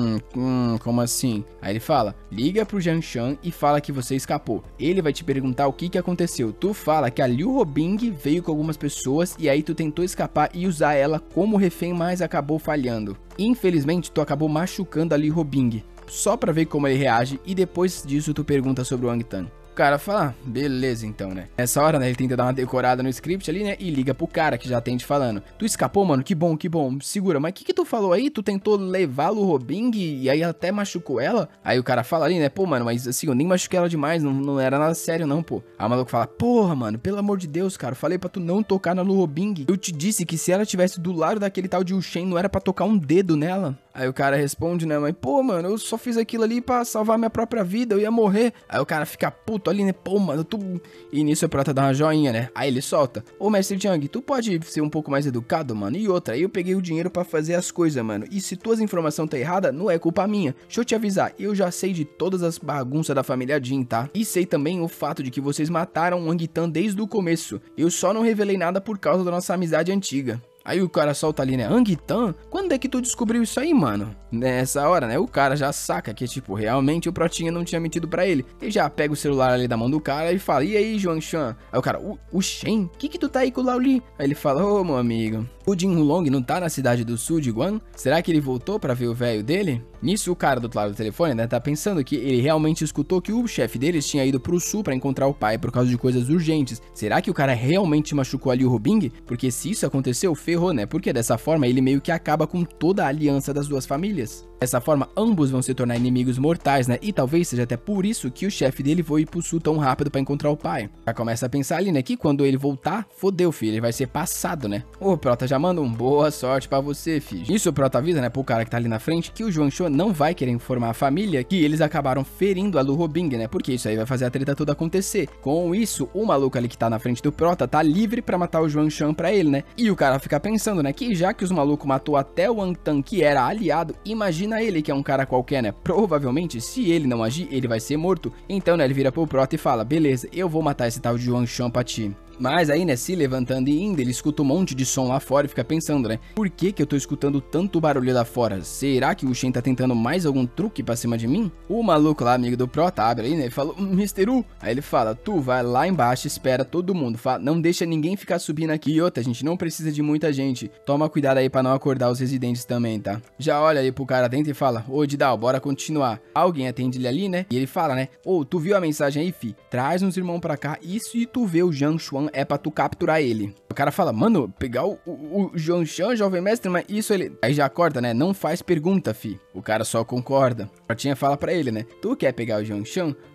como assim? Aí ele fala, liga pro Jiang Shan e fala que você escapou. Ele vai te perguntar o que aconteceu. Tu fala que a Liu Robing veio com algumas pessoas e aí tu tentou escapar e usar ela como refém, mas acabou falhando. Infelizmente, tu acabou machucando a Liu Robing, só pra ver como ele reage e depois disso tu pergunta sobre o Wang Tan. O cara fala, beleza então, né? Nessa hora, né, ele tenta dar uma decorada no script ali, né, e liga pro cara que já atende falando. Tu escapou, mano? Que bom, segura. Mas o que tu falou aí? Tu tentou levá-lo Robing e aí até machucou ela? Aí o cara fala ali, né, pô, mano, mas assim, eu nem machuquei ela demais, não era nada sério não, pô. Aí o maluco fala, porra, mano, pelo amor de Deus, cara, eu falei pra tu não tocar na Lu Robing. Eu te disse que se ela tivesse do lado daquele tal de Ushen, não era pra tocar um dedo nela. Aí o cara responde, né, mas pô, mano, eu só fiz aquilo ali pra salvar minha própria vida, eu ia morrer. Aí o cara fica puto ali, né, pô, mano, tu... E nisso o prota dá uma joinha, né, aí ele solta. Ô, mestre Jiang, tu pode ser um pouco mais educado, mano? E outra, eu peguei o dinheiro pra fazer as coisas, mano. E se tuas informações tá errada, não é culpa minha. Deixa eu te avisar, eu já sei de todas as bagunças da família Jin, tá? E sei também o fato de que vocês mataram o Wang Tan desde o começo. Eu só não revelei nada por causa da nossa amizade antiga. Aí o cara solta ali, né, Wang Tan? Quando é que tu descobriu isso aí, mano? Nessa hora, né, o cara já saca que, tipo, realmente o protinha não tinha mentido pra ele. Ele já pega o celular ali da mão do cara e fala, e aí, Jiang Shan? Aí o cara, o Shen? Que tu tá aí com o Laoli? Aí ele fala, ô, meu amigo, o Jin Hulong não tá na cidade do sul de Guan? Será que ele voltou pra ver o velho dele? Nisso, o cara do outro lado do telefone, né, tá pensando que ele realmente escutou que o chefe deles tinha ido pro sul pra encontrar o pai por causa de coisas urgentes. Será que o cara realmente machucou ali o Robing? Porque se isso aconteceu, ferrou, né? Porque dessa forma ele meio que acaba com toda a aliança das duas famílias. Dessa forma, ambos vão se tornar inimigos mortais, né? E talvez seja até por isso que o chefe dele foi pro sul tão rápido pra encontrar o pai. Já começa a pensar ali, né? Que quando ele voltar, fodeu, filho. Ele vai ser passado, né? O prota já manda um boa sorte pra você, filho. Isso o prota avisa, né? Pro cara que tá ali na frente, que o Jiang Shan não vai querer informar a família que eles acabaram ferindo a Lu Robing, né? Porque isso aí vai fazer a treta toda acontecer. Com isso, o maluco ali que tá na frente do prota tá livre pra matar o Jiang Shan pra ele, né? E o cara fica pensando, né? Que já que os malucos matou até o Wang Tan, que era aliado, imagina ele que é um cara qualquer, né? Provavelmente, se ele não agir, ele vai ser morto. Então, né, ele vira pro prota e fala, beleza, eu vou matar esse tal de Jiang Shan pra ti. Mas aí, né, se levantando e indo, ele escuta um monte de som lá fora e fica pensando, né? Por que que eu tô escutando tanto barulho lá fora? Será que o Shen tá tentando mais algum truque pra cima de mim? O maluco lá, amigo do Prota, abre aí, né? E fala, Mr. U. Aí ele fala, tu vai lá embaixo, espera todo mundo. Fala, não deixa ninguém ficar subindo aqui. E outra, a gente não precisa de muita gente. Toma cuidado aí pra não acordar os residentes também, tá? Já olha aí pro cara dentro e fala, ô Didal, bora continuar. Alguém atende ele ali, né? E ele fala, né? Ô, tu viu a mensagem aí, fi? Traz uns irmãos pra cá. E se tu vê o Jiang Shan, é pra tu capturar ele. O cara fala, mano, pegar o Jiang Shan, jovem mestre, mas isso ele... Aí já corta, né? Não faz pergunta, fi. O cara só concorda. A Protinha fala pra ele, né? Tu quer pegar o Jiang Shan?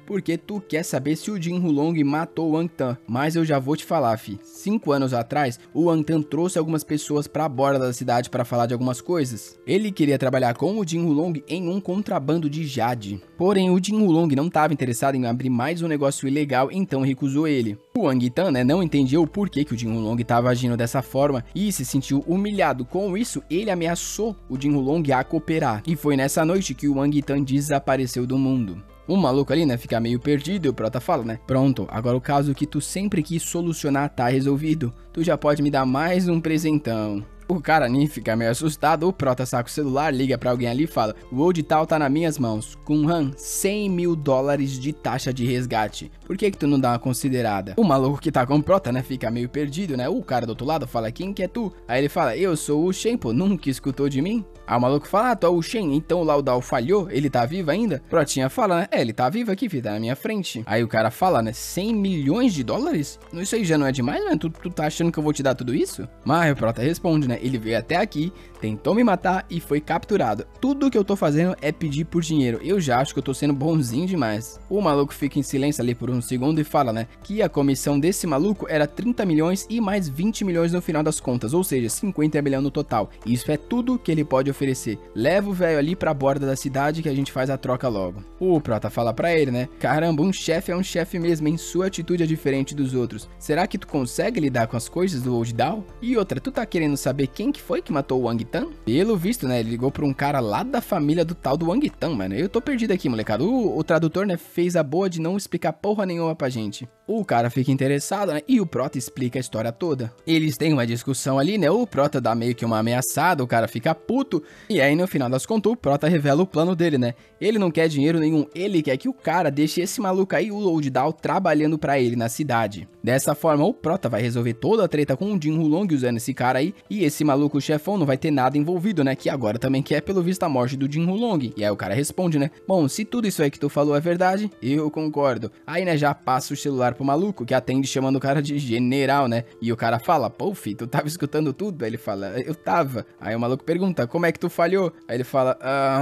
porque tu quer saber se o Jin Wulong matou o Wang Tan. Mas eu já vou te falar, fi. 5 anos atrás, o Wang Tan trouxe algumas pessoas pra borda da cidade para falar de algumas coisas. Ele queria trabalhar com o Jin Wulong em um contrabando de jade. Porém, o Jin Wulong não estava interessado em abrir mais um negócio ilegal, então recusou ele. O Wang Tan, né, não entendia o porquê que o Jin Wulong estava agindo dessa forma e se sentiu humilhado. Com isso, ele ameaçou o Jin Wulong a cooperar. E foi nessa noite que o Wang Tan desapareceu do mundo. O maluco ali, né, fica meio perdido e o prota fala, né, pronto, agora o caso que tu sempre quis solucionar tá resolvido. Tu já pode me dar mais um presentão. O cara nem fica meio assustado, o prota saca o celular, liga pra alguém ali e fala: o Old Tal tá nas minhas mãos, com $100 mil de taxa de resgate. Por que tu não dá uma considerada? O maluco que tá com o prota, né, fica meio perdido, né? O cara do outro lado fala: quem que é tu? Aí ele fala: eu sou o Shen, pô, nunca escutou de mim? Aí o maluco fala: ah, tu é o Shen, então o Laudal falhou? Ele tá vivo ainda? Protinha fala, né? É, ele tá vivo aqui, filho, tá na minha frente. Aí o cara fala, né, $100 milhões? Isso aí já não é demais, né? Tu tá achando que eu vou te dar tudo isso? Mas o prota responde, né? Ele veio até aqui, tentou me matar e foi capturado. Tudo que eu tô fazendo é pedir por dinheiro. Eu já acho que eu tô sendo bonzinho demais. O maluco fica em silêncio ali por um segundo e fala, né, que a comissão desse maluco era 30 milhões e mais 20 milhões no final das contas, ou seja, 50 milhões no total. Isso é tudo que ele pode oferecer. Leva o velho ali pra borda da cidade que a gente faz a troca logo. O prota fala pra ele, né, caramba, um chefe é um chefe mesmo, hein? Sua atitude é diferente dos outros. Será que tu consegue lidar com as coisas do Old Dao? E outra, tu tá querendo saber quem que foi que matou o Wang Tan? Pelo visto, né, ele ligou pra um cara lá da família do tal do Wang Tan, mano. Eu tô perdido aqui, molecada. O tradutor, né, fez a boa de não explicar porra nenhuma pra gente. O cara fica interessado, né, e o prota explica a história toda. Eles têm uma discussão ali, né, o prota dá meio que uma ameaçada, o cara fica puto, e aí no final das contas o prota revela o plano dele, né. Ele não quer dinheiro nenhum, ele quer que o cara deixe esse maluco aí, o Old Dao, trabalhando pra ele na cidade. Dessa forma, o prota vai resolver toda a treta com o Jin Wulong usando esse cara aí, e esse maluco chefão não vai ter nada envolvido, né, que agora também quer pelo visto a morte do Jin Wulong. E aí o cara responde, né, bom, se tudo isso aí que tu falou é verdade, eu concordo. Aí, né, já passa o celular pro maluco, que atende chamando o cara de general, né, e o cara fala, pô, filho, tu tava escutando tudo? Aí ele fala, eu tava. Aí o maluco pergunta, como é que tu falhou? Aí ele fala,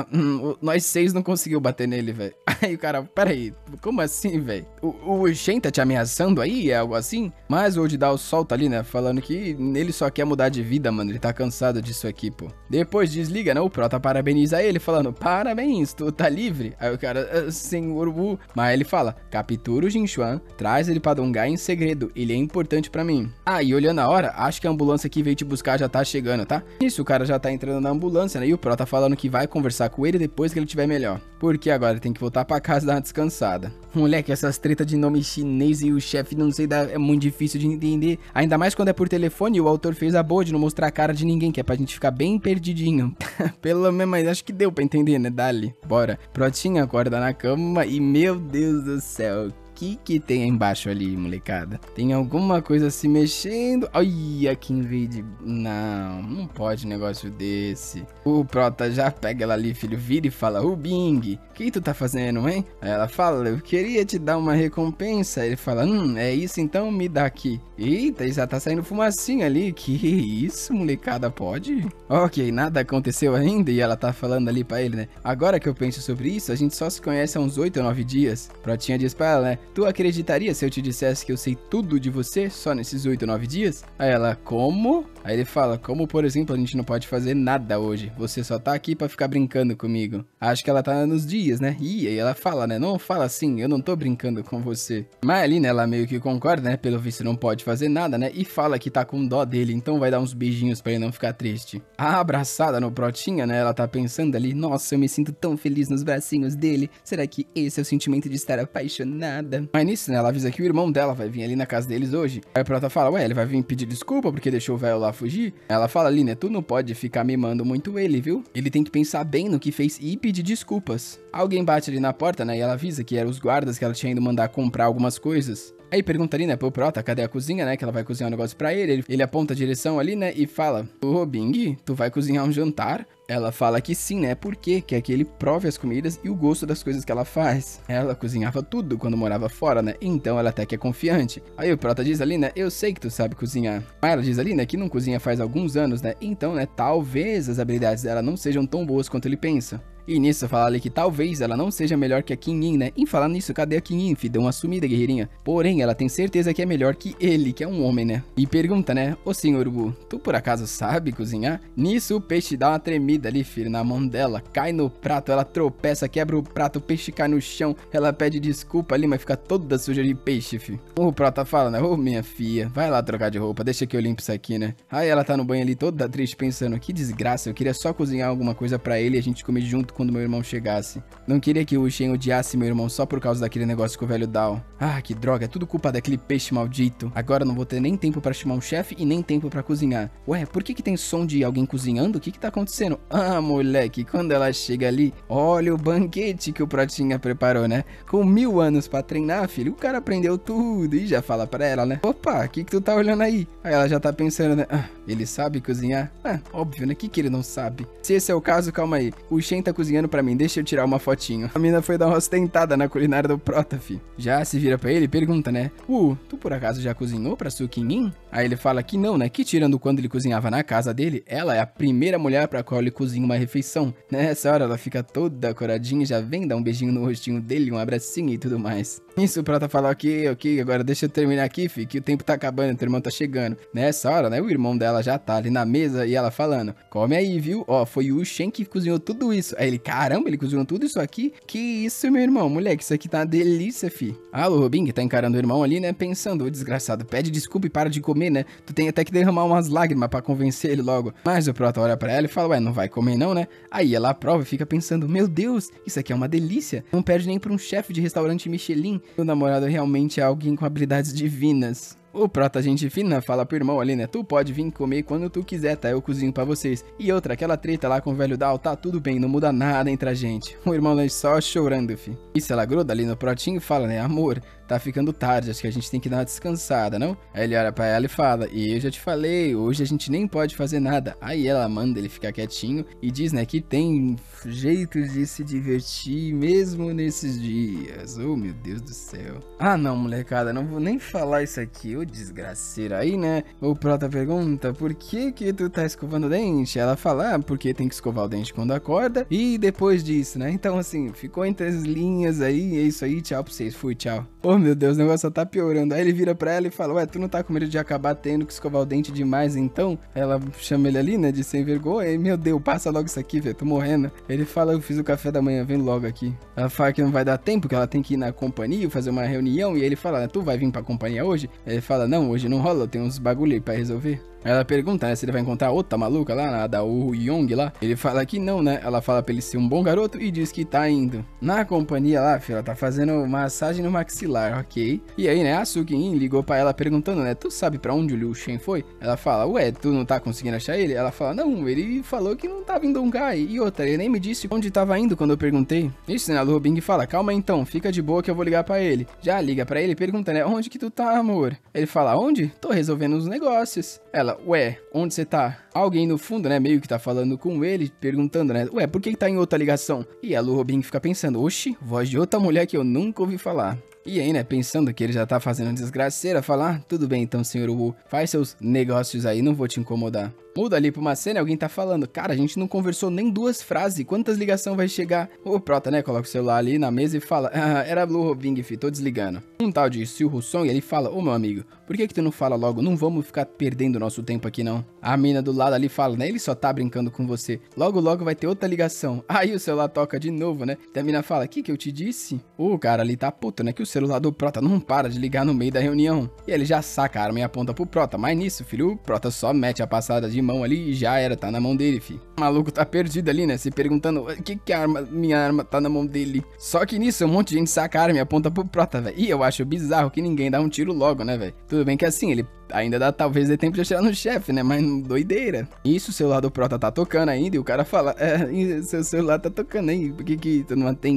nós 6 não conseguiu bater nele, velho. Aí o cara, peraí, como assim, velho? O Shen tá te ameaçando aí? É algo assim? Mas o Old Dao solta ali, né, falando que ele só quer mudar de vida, mano, ele tá cansado disso aqui, pô. Depois desliga, né, o prota parabeniza ele, falando, parabéns, tu tá livre? Aí o cara, senhor Wu. Mas ele fala, captura o Jin Xuan, traz ele pra Dongai em segredo, ele é importante pra mim. Ah, e olhando a hora, acho que a ambulância que veio te buscar já tá chegando, tá? Isso, o cara já tá entrando na ambulância, né, e o prota falando que vai conversar com ele depois que ele tiver melhor. Porque agora ele tem que voltar pra casa dar uma descansada. Moleque, essas tretas de nome chinês e o chefe não sei dar é muito difícil de entender. Ainda mais quando é por telefone e o autor fez a boa de não mostrar a cara de ninguém, que é pra gente ficar bem perdidinho. Pelo menos, mas acho que deu pra entender, né? Dali, bora. Protinha acorda na cama e, meu Deus do céu, que tem aí embaixo ali, molecada? Tem alguma coisa se mexendo. Olha quem veio de... Não pode um negócio desse. O prota já pega ela ali, filho, vira e fala, o Bing, o que tu tá fazendo, hein? Aí ela fala, eu queria te dar uma recompensa. Aí ele fala, é isso então, me dá aqui. Eita, já tá saindo fumacinha ali. Que isso, molecada, pode? Ok, nada aconteceu ainda e ela tá falando ali pra ele, né? Agora que eu penso sobre isso, a gente só se conhece há uns 8 ou 9 dias. Protinha diz pra ela, né? Tu acreditaria se eu te dissesse que eu sei tudo de você só nesses 8 ou 9 dias? Aí ela, como? Aí ele fala, como por exemplo, a gente não pode fazer nada hoje. Você só tá aqui pra ficar brincando comigo. Acho que ela tá nos dias, né? E aí ela fala, né? Não fala assim, eu não tô brincando com você. Mas ali, né, ela meio que concorda, né? Pelo visto não pode fazer nada, né? E fala que tá com dó dele, então vai dar uns beijinhos pra ele não ficar triste. A abraçada no Protinha, né? Ela tá pensando ali, nossa, eu me sinto tão feliz nos bracinhos dele. Será que esse é o sentimento de estar apaixonada? Mas nisso, né, ela avisa que o irmão dela vai vir ali na casa deles hoje. Aí a Prota fala, ué, ele vai vir pedir desculpa porque deixou o velho lá fugir? Ela fala ali, né, tu não pode ficar mimando muito ele, viu? Ele tem que pensar bem no que fez e pedir desculpas. Alguém bate ali na porta, né, e ela avisa que eram os guardas que ela tinha ido mandar comprar algumas coisas. Aí pergunta ali, né, pro Prota, cadê a cozinha, né, que ela vai cozinhar um negócio pra ele. Ele aponta a direção ali, né, e fala, ô Bing, tu vai cozinhar um jantar? Ela fala que sim, né, porque quer que ele prove as comidas e o gosto das coisas que ela faz. Ela cozinhava tudo quando morava fora, né, então ela até que é confiante. Aí o Prota diz ali, né, eu sei que tu sabe cozinhar. Mas ela diz ali, né, que não cozinha faz alguns anos, né, então, né, talvez as habilidades dela não sejam tão boas quanto ele pensa. E nisso fala ali que talvez ela não seja melhor que a Kim-In, né? E falar nisso, cadê a Kim-In, fi? Deu uma sumida, guerreirinha. Porém, ela tem certeza que é melhor que ele, que é um homem, né? E pergunta, né? Ô senhor Wu, tu por acaso sabe cozinhar? Nisso o peixe dá uma tremida ali, filho, na mão dela. Cai no prato, ela tropeça, quebra o prato, o peixe cai no chão. Ela pede desculpa ali, mas fica toda suja de peixe, fi. O prota fala, né? Ô minha filha, vai lá trocar de roupa, deixa que eu limpo isso aqui, né? Aí ela tá no banho ali toda triste pensando, que desgraça, eu queria só cozinhar alguma coisa pra ele e a gente comer junto quando meu irmão chegasse. Não queria que o Shen odiasse meu irmão só por causa daquele negócio com o velho Dao. Ah, que droga, é tudo culpa daquele peixe maldito. Agora não vou ter nem tempo pra chamar um chefe e nem tempo pra cozinhar. Ué, por que tem som de alguém cozinhando? O que tá acontecendo? Ah, moleque, quando ela chega ali, olha o banquete que o Protinha preparou, né? Com 1000 anos pra treinar, filho, o cara aprendeu tudo e já fala pra ela, né? Opa, o que tu tá olhando aí? Aí ela já tá pensando, né? Ah, ele sabe cozinhar? Ah, óbvio, né? Que ele não sabe? Se esse é o caso, calma aí. O Shen tá cozinhando pra mim, deixa eu tirar uma fotinho. A mina foi dar uma ostentada na culinária do Prota, fi. Já se vira pra ele e pergunta, né? Tu por acaso já cozinhou pra Su Kim-In? Aí ele fala que não, né? Que tirando quando ele cozinhava na casa dele, ela é a primeira mulher pra qual ele cozinha uma refeição. Nessa hora ela fica toda coradinha e já vem dar um beijinho no rostinho dele, um abracinho e tudo mais. Isso o Prota fala, ok, agora deixa eu terminar aqui, fi, que o tempo tá acabando, teu irmão tá chegando. Nessa hora, né, o irmão dela já tá ali na mesa e ela falando, come aí, viu? Ó, foi o Shen que cozinhou tudo isso. Aí ele, caramba, ele cozinhou tudo isso aqui? Que isso, meu irmão? Moleque, isso aqui tá uma delícia, fi. Ah, o Robin, que tá encarando o irmão ali, né, pensando, ô desgraçado, pede desculpa e para de comer, né? Tu tem até que derramar umas lágrimas pra convencer ele logo. Mas o Prota olha pra ela e fala, ué, não vai comer não, né? Aí ela aprova e fica pensando, meu Deus, isso aqui é uma delícia. Não perde nem pra um chefe de restaurante Michelin. O namorado realmente é alguém com habilidades divinas. O Prota, gente fina, fala pro irmão ali, né? Tu pode vir comer quando tu quiser, tá? Eu cozinho pra vocês. E outra, aquela treta lá com o velho Dao, tá tudo bem, não muda nada entre a gente. O irmão lá só chorando, fi. Isso, ela gruda ali no Protinho e fala, né? Amor, tá ficando tarde, acho que a gente tem que dar uma descansada, não? Aí ele olha pra ela e fala, e eu já te falei, hoje a gente nem pode fazer nada. Aí ela manda ele ficar quietinho e diz, né, que tem jeitos de se divertir mesmo nesses dias. Oh, meu Deus do céu. Ah, não, molecada, não vou nem falar isso aqui, ô desgraceira. Aí, né, o Prota pergunta, por que tu tá escovando o dente? Ela fala, porque tem que escovar o dente quando acorda e depois disso, né? Então, assim, ficou entre as linhas aí, é isso aí, tchau pra vocês, fui, tchau. Oh, meu Deus, o negócio só tá piorando. Aí ele vira pra ela e fala, ué, tu não tá com medo de acabar tendo que escovar o dente demais, então? Ela chama ele ali, né, de sem vergonha. E, meu Deus, passa logo isso aqui, velho, tô morrendo. Ele fala, eu fiz o café da manhã, vem logo aqui. Ela fala que não vai dar tempo, que ela tem que ir na companhia, fazer uma reunião. E ele fala, tu vai vir pra companhia hoje? Ele fala, não, hoje não rola, eu tenho uns bagulho aí pra resolver. Ela pergunta, né, se ele vai encontrar outra maluca lá, da Wu Yong lá. Ele fala que não, né? Ela fala pra ele ser um bom garoto e diz que tá indo. Na companhia lá, filha, ela tá fazendo massagem no maxilar, ok? E aí, né, a Su Kim-In ligou pra ela perguntando, né, tu sabe pra onde o Liu Shen foi? Ela fala, ué, tu não tá conseguindo achar ele? Ela fala, não, ele falou que não tava em Dongkai. E outra, ele nem me disse onde tava indo quando eu perguntei. Isso, né, a Lu Bing fala, calma então, fica de boa que eu vou ligar pra ele. Já liga pra ele e pergunta, né, onde que tu tá, amor? Ele fala, onde? Tô resolvendo os negócios. Ela, ué, onde você tá? Alguém no fundo, né, meio que tá falando com ele, perguntando, né, ué, por que tá em outra ligação? E a Lu Robin fica pensando, oxi, voz de outra mulher que eu nunca ouvi falar. E aí, né, pensando que ele já tá fazendo desgraceira, falar, tudo bem então, senhor Wu, faz seus negócios aí, não vou te incomodar. Muda ali pra uma cena e alguém tá falando, cara, a gente não conversou nem 2 frases, quantas ligações vai chegar? O Prota, né, coloca o celular ali na mesa e fala, era a Blue Robing, fi, tô desligando. Um tal de Siu Husong, ele fala, ô meu amigo, por que tu não fala logo, não vamos ficar perdendo nosso tempo aqui não? A mina do lado ali fala, né, ele só tá brincando com você, logo vai ter outra ligação. Aí o celular toca de novo, né, e a mina fala, que eu te disse? O cara ali tá puto, né, que o celular do Prota não para de ligar no meio da reunião. E ele já saca a arma e aponta pro Prota, mas nisso, filho, o Prota só mete a passada de mão ali e já era, tá na mão dele, fi. O maluco tá perdido ali, né, se perguntando, que arma, minha arma tá na mão dele. Só que nisso, um monte de gente saca a arma e aponta pro Prota, velho. E eu acho bizarro que ninguém dá um tiro logo, né, velho. Tudo bem que assim, ele ainda dá, talvez dê tempo de atirar no chefe, né, mas doideira. Isso, o celular do Prota tá tocando ainda e o cara fala, seu celular tá tocando aí, por que tu não atende?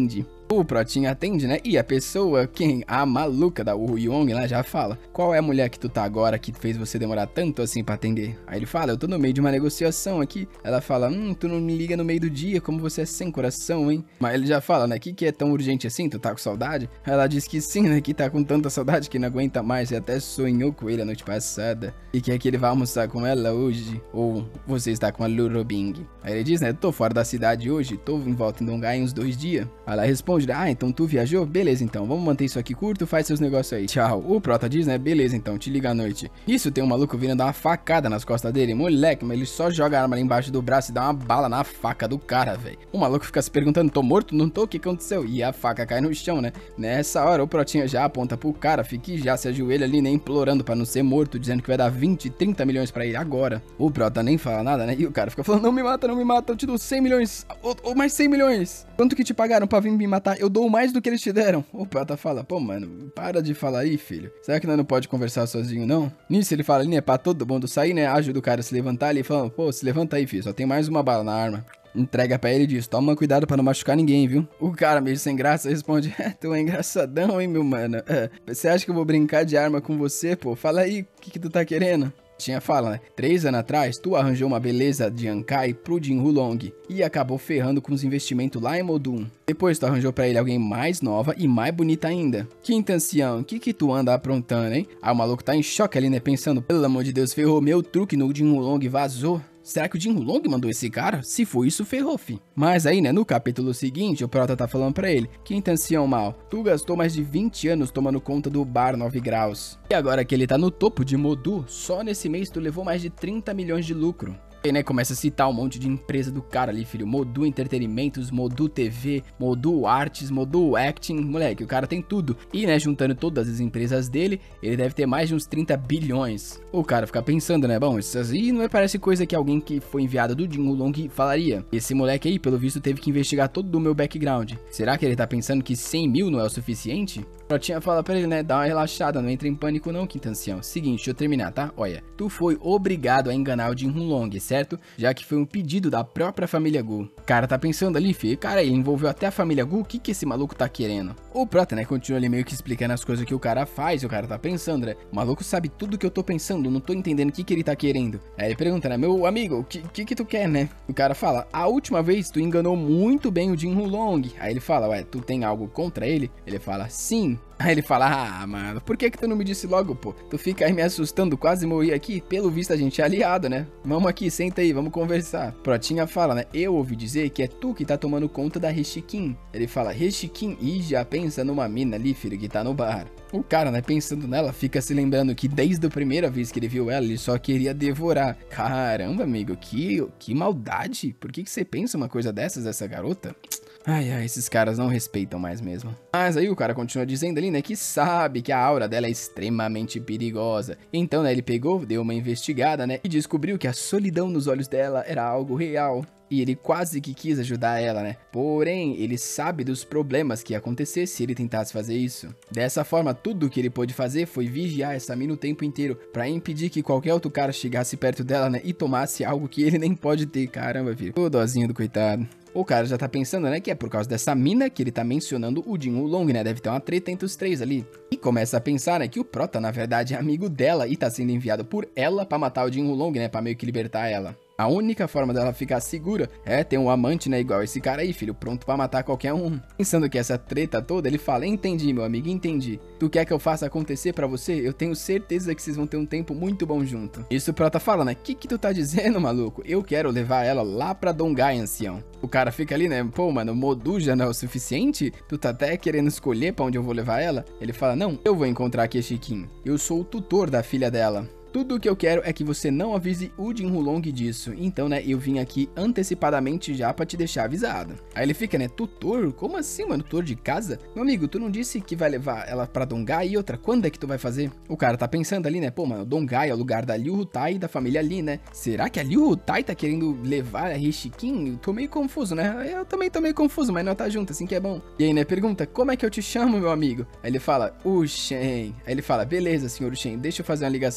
O Protinha atende, né? E a pessoa, a maluca da Woo Young lá já fala: qual é a mulher que tu tá agora que fez você demorar tanto assim pra atender? Aí ele fala: eu tô no meio de uma negociação aqui. Ela fala: tu não me liga no meio do dia, como você é sem coração, hein? Mas ele já fala, né? Que é tão urgente assim? Tu tá com saudade? Ela diz que sim, né? Que tá com tanta saudade que não aguenta mais e até sonhou com ele a noite passada. E quer que ele vá almoçar com ela hoje. Ou você está com a Lurobing. Aí ele diz, né? Tô fora da cidade hoje, tô em volta em Dongai em uns 2 dias. Aí ela responde: então tu viajou? Beleza, então, vamos manter isso aqui curto, faz seus negócios aí, tchau. O Prota diz, né, beleza, então, te liga à noite. Isso, tem um maluco vindo dar uma facada nas costas dele, moleque, mas ele só joga a arma ali embaixo do braço e dá uma bala na faca do cara, velho. O maluco fica se perguntando: tô morto? Não tô? O que aconteceu? E a faca cai no chão, né? Nessa hora, o Protinha já aponta pro cara, fica e já se ajoelha ali, né, implorando pra não ser morto, dizendo que vai dar 20, 30 milhões pra ele agora. O Prota nem fala nada, né, e o cara fica falando: não me mata, eu te dou 100 milhões, ou mais 100 milhões. Quanto que te pagaram pra vir me matar? Eu dou mais do que eles te deram. O Prota fala: pô, mano, para de falar aí, filho. Será que nós não pode conversar sozinho, não? Nisso ele fala ali, né, pra todo mundo sair, né, ajuda o cara a se levantar ali, falando: pô, se levanta aí, filho, só tem mais uma bala na arma. Entrega pra ele e diz: toma cuidado pra não machucar ninguém, viu? O cara, meio sem graça, responde: tu é engraçadão, hein, meu mano? Você acha que eu vou brincar de arma com você, pô? Fala aí, o que tu tá querendo? Tinha fala, né? 3 anos atrás, tu arranjou uma beleza de Ankai pro Jin Hulong e acabou ferrando com os investimentos lá em Modun. Depois tu arranjou pra ele alguém mais nova e mais bonita ainda. Quinta ancião, que tu anda aprontando, hein? Aí o maluco tá em choque ali, né? Pensando: pelo amor de Deus, ferrou meu truque no Jin Hulong, vazou. Será que o Jin Hulong mandou esse cara? Se for isso, ferrou, fi. Mas aí, né, no capítulo seguinte, o Prota tá falando pra ele: quinta ancião mal, tu gastou mais de 20 anos tomando conta do bar 9 graus. E agora que ele tá no topo de Modu, só nesse mês tu levou mais de 30 milhões de lucro. E, né, começa a citar um monte de empresa do cara ali, filho. Modu Entretenimentos, Modu TV, Modu Artes, Modu Acting. Moleque, o cara tem tudo. E, né, juntando todas as empresas dele, ele deve ter mais de uns 30 bilhões. O cara fica pensando, né, bom, isso aí não parece coisa que alguém que foi enviado do Jin Hulong falaria. Esse moleque aí, pelo visto, teve que investigar todo o meu background. Será que ele tá pensando que 100 mil não é o suficiente? Protinha fala pra ele, né, dá uma relaxada, não entra em pânico não, quinta ancião. Seguinte, deixa eu terminar, tá? Olha, tu foi obrigado a enganar o Jin Hulong, certo? Já que foi um pedido da própria família Gu. O cara tá pensando ali, filho, cara, ele envolveu até a família Gu, o que esse maluco tá querendo? O Prota, né, continua ali meio que explicando as coisas que o cara faz, e o cara tá pensando, né, o maluco sabe tudo que eu tô pensando, não tô entendendo o que ele tá querendo. Aí ele pergunta, né, meu amigo, o que tu quer, né? O cara fala: a última vez tu enganou muito bem o Jin Hulong. Aí ele fala: ué, tu tem algo contra ele? Ele fala: sim. Aí ele fala: ah, mano, por que tu não me disse logo, pô? Tu fica aí me assustando, quase morri aqui. Pelo visto a gente é aliado, né? Vamos aqui, senta aí, vamos conversar. Protinha fala, né, eu ouvi dizer que é tu que tá tomando conta da Reshikin. Ele fala: Reshikin? E já pensa numa mina ali, filho, que tá no bar. O cara, né, pensando nela, fica se lembrando que desde a primeira vez que ele viu ela, ele só queria devorar. Caramba, amigo, que maldade. Por que você pensa uma coisa dessas, essa garota? Ai, esses caras não respeitam mais mesmo. Mas aí o cara continua dizendo ali, né, que sabe que a aura dela é extremamente perigosa. Então, né, ele pegou, deu uma investigada, né, e descobriu que a solidão nos olhos dela era algo real. E ele quase que quis ajudar ela, né? Porém, ele sabe dos problemas que ia acontecer se ele tentasse fazer isso. Dessa forma, tudo que ele pôde fazer foi vigiar essa mina o tempo inteiro pra impedir que qualquer outro cara chegasse perto dela, né, e tomasse algo que ele nem pode ter. Caramba, filho. Ô, dozinho do coitado. O cara já tá pensando, né, que é por causa dessa mina que ele tá mencionando o Jin Hulong, né? Deve ter uma treta entre os três ali. E começa a pensar, né, que o Prota, na verdade, é amigo dela e tá sendo enviado por ela pra matar o Jin Hulong, né? Pra meio que libertar ela. A única forma dela ficar segura é ter um amante, né, igual esse cara aí, filho, pronto pra matar qualquer um. Pensando que essa treta toda, ele fala: entendi, meu amigo, entendi. Tu quer que eu faça acontecer pra você? Eu tenho certeza que vocês vão ter um tempo muito bom junto. Isso o Prota fala, né, que tu tá dizendo, maluco? Eu quero levar ela lá pra Dongai, ancião. O cara fica ali, né, pô, mano, Modu já não é o suficiente? Tu tá até querendo escolher pra onde eu vou levar ela? Ele fala: não, eu vou encontrar aqui a Shikin. Eu sou o tutor da filha dela. Tudo o que eu quero é que você não avise o Jin Hulong disso. Então, né, eu vim aqui antecipadamente já pra te deixar avisado. Aí ele fica, né, tutor? Como assim, mano? Tutor de casa? Meu amigo, tu não disse que vai levar ela pra Dongai? E outra, quando é que tu vai fazer? O cara tá pensando ali, né, pô, mano, Dongai é o lugar da Liu Hutai e da família Li, né? Será que a Liu Hutai tá querendo levar a Reshikin? Eu tô meio confuso, né? Eu também tô meio confuso, mas nós tá junto, assim que é bom. E aí, né, pergunta: como é que eu te chamo, meu amigo? Aí ele fala: Shen. Aí ele fala: beleza, senhor Shen, deixa eu fazer uma ligaçãozinha. Aí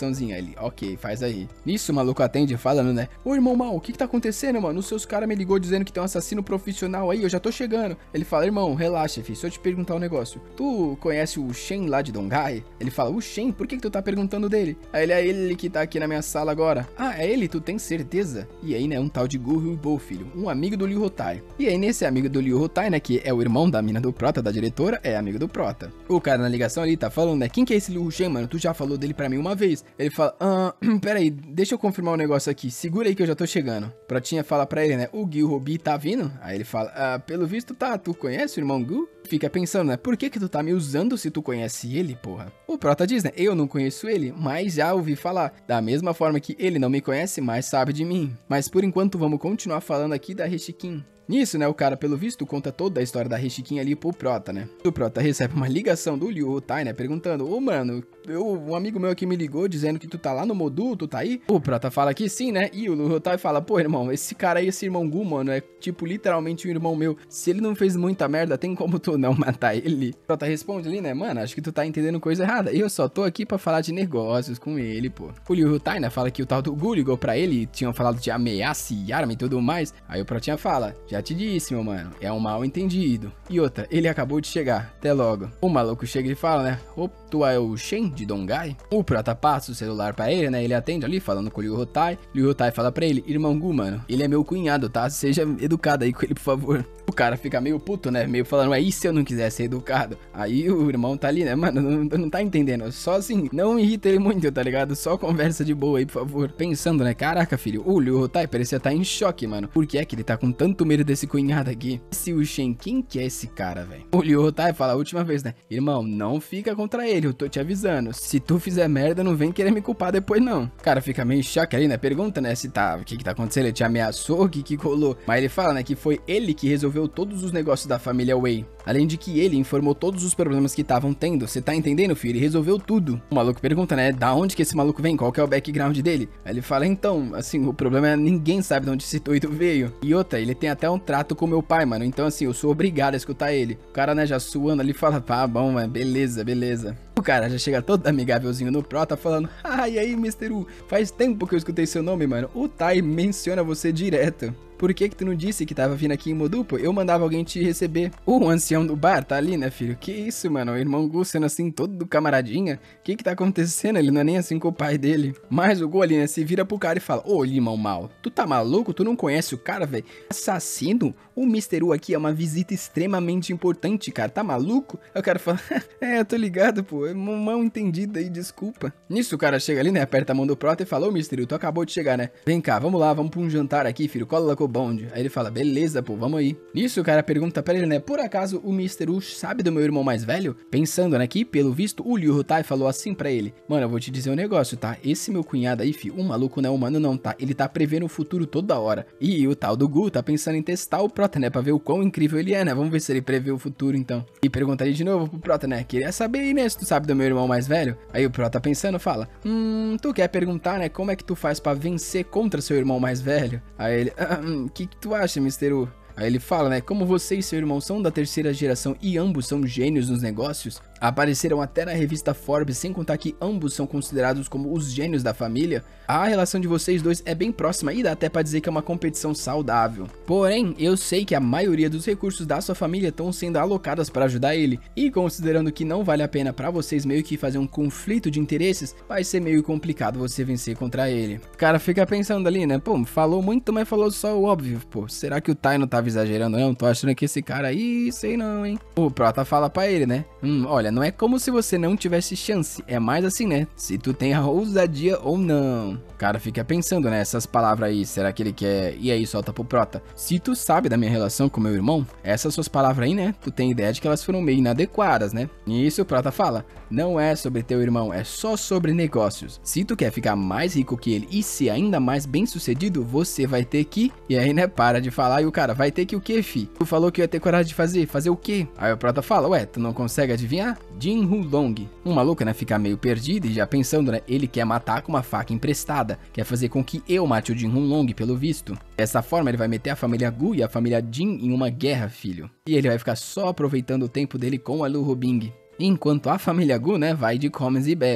Ele, ok, faz aí. Nisso o maluco atende falando, né? Ô irmão mal, o que tá acontecendo, mano? Os seus caras me ligou dizendo que tem um assassino profissional aí, eu já tô chegando. Ele fala, irmão, relaxa, filho, se eu te perguntar um negócio. Tu conhece o Shen lá de Dongai? Ele fala, o Shen? Por que tu tá perguntando dele? Aí ele, é ele que tá aqui na minha sala agora. Ah, é ele? Tu tem certeza? E aí, né, um tal de Gu Huibo, filho, um amigo do Liu Hotai. E aí, nesse amigo do Liu Hotai, né, que é o irmão da mina do Prota, da diretora, é amigo do Prota. O cara na ligação ali tá falando, né, quem que é esse Liu Shen, mano? Tu já falou dele pra mim uma vez. Ele fala, pera aí, deixa eu confirmar um negócio aqui, segura aí que eu já tô chegando. Protinha fala pra ele, né, o Gui Robi tá vindo? Aí ele fala, pelo visto tá, tu conhece o irmão Gu? Fica pensando, né, por que tu tá me usando se tu conhece ele, porra? O Prota diz, né, eu não conheço ele, mas já ouvi falar. Da mesma forma que ele não me conhece, mas sabe de mim. Mas por enquanto vamos continuar falando aqui da Rishikin. Nisso, né, o cara, pelo visto, conta toda a história da Rishikin ali pro Prota, né? O Prota recebe uma ligação do Liu Hotai, né, perguntando, ô, mano, um amigo meu aqui me ligou dizendo que tu tá lá no Modu, tu tá aí? O Prota fala que sim, né, e o Liu Hotai fala, pô, irmão, esse cara aí, esse irmão Gu, mano, é tipo literalmente um irmão meu. Se ele não fez muita merda, tem como tu não matar ele? O Prota responde ali, né, mano, acho que tu tá entendendo coisa errada. Eu só tô aqui pra falar de negócios com ele, pô. O Liu Hotai, né, fala que o tal do Gu ligou pra ele, tinham falado de ameaça e arma e tudo mais. Aí o Protinha fala, já te disse, meu mano, é um mal entendido. E outra, ele acabou de chegar, até logo. O maluco chega e fala, né, tu é o Shen de Dongai? O Prota passa o celular pra ele, né, ele atende ali, falando com o Liu Hotai. Liu Hotai fala pra ele, irmão Gu, mano, ele é meu cunhado, tá? Seja educado aí com ele, por favor. O cara fica meio puto, né, meio falando, e se eu não quiser ser educado? Aí o irmão tá ali, né, mano, não tá entendendo, só assim, não irrita ele muito, tá ligado? Só conversa de boa aí, por favor. Pensando, né, caraca, filho, o Liu Hotai parecia estar em choque, mano. Por que é que ele tá com tanto medo desse cunhado aqui? Esse o Shen, quem que é esse cara, velho? O Liu Hotai fala a última vez, né, irmão, não fica contra ele, eu tô te avisando. Se tu fizer merda, não vem querer me culpar depois, não. O cara fica meio choque ali, né, pergunta, né, se tá, o que tá acontecendo? Ele te ameaçou, o que rolou? Mas ele fala, né, que foi ele que resolveu todos os negócios da família Wei. Além de que ele informou todos os problemas que estavam tendo. Você tá entendendo, filho? Ele resolveu tudo. O maluco pergunta, né? Da onde que esse maluco vem? Qual que é o background dele? Aí ele fala, então, assim, o problema é ninguém sabe de onde esse doido veio. E outra, ele tem até um trato com meu pai, mano. Então, assim, eu sou obrigado a escutar ele. O cara, né, já suando ali, fala, tá bom, mano, beleza, beleza. O cara já chega todo amigávelzinho no Prota, falando, e aí, Mr. U, faz tempo que eu escutei seu nome, mano. O Tai menciona você direto. Por que tu não disse que tava vindo aqui em Modu, pô? Eu mandava alguém te receber. O ancião do bar tá ali, né, filho? Que isso, mano? O irmão Gu sendo assim, todo camaradinha. Que tá acontecendo? Ele não é nem assim com o pai dele. Mas o Gu ali, né, se vira pro cara e fala, ô, limão mal, tu tá maluco? Tu não conhece o cara, velho? Assassino? O Mr. U aqui é uma visita extremamente importante, cara. Tá maluco? Aí o cara fala, eu tô ligado, pô. É mal entendido aí, desculpa. Nisso o cara chega ali, né, aperta a mão do Prota e fala, ô, Mr. U, tu acabou de chegar, né? Vem cá, vamos lá, vamos pra um jantar aqui, filho. Cola lá com o bonde. Aí ele fala, beleza, pô, vamos aí. Nisso o cara pergunta pra ele, né, por acaso o Mr. U sabe do meu irmão mais velho? Pensando, né, que pelo visto o Liu Hotai falou assim pra ele, mano, eu vou te dizer um negócio, tá? Esse meu cunhado aí, filho, um maluco não é humano não, tá? Ele tá prevendo o futuro toda hora. E o tal do Gu tá pensando em testar o Prota, né, pra ver o quão incrível ele é, né? Vamos ver se ele prevê o futuro, então. E pergunta aí de novo pro Prota, né, queria saber aí, né, se tu sabe do meu irmão mais velho? Aí o Prota pensando fala, tu quer perguntar, né, como é que tu faz pra vencer contra seu irmão mais velho? Aí ele, que tu acha, Mr. U? Aí ele fala, né, como você e seu irmão são da terceira geração e ambos são gênios nos negócios, apareceram até na revista Forbes, sem contar que ambos são considerados como os gênios da família, a relação de vocês dois é bem próxima e dá até pra dizer que é uma competição saudável. Porém, eu sei que a maioria dos recursos da sua família estão sendo alocados para ajudar ele, e considerando que não vale a pena pra vocês meio que fazer um conflito de interesses, vai ser meio complicado você vencer contra ele. O cara fica pensando ali, né, pô, falou muito, mas falou só o óbvio, pô, será que o Tai não tava exagerando não? Tô achando que esse cara aí, sei não, hein. O Prota fala pra ele, né, olha, não é como se você não tivesse chance, é mais assim, né, se tu tem a ousadia ou não. O cara fica pensando, né, essas palavras aí, será que ele quer... E aí solta pro Prota, se tu sabe da minha relação com meu irmão, essas suas palavras aí, né, tu tem ideia de que elas foram meio inadequadas, né. E isso o Prota fala, não é sobre teu irmão, é só sobre negócios. Se tu quer ficar mais rico que ele e ser ainda mais bem sucedido, você vai ter que... E aí, né, para de falar e o cara, vai ter que o quê, fi? Tu falou que ia ter coragem de fazer, fazer o quê? Aí o Prota fala, ué, tu não consegue adivinhar? Jin Hulong. Um maluco, né, fica meio perdido e já pensando, né, ele quer matar com uma faca emprestada, quer fazer com que eu mate o Jin Hulong pelo visto. Dessa forma ele vai meter a família Gu e a família Jin em uma guerra, filho. E ele vai ficar só aproveitando o tempo dele com a Lu Robing. Enquanto a família Gu, né, vai de comes e bebes.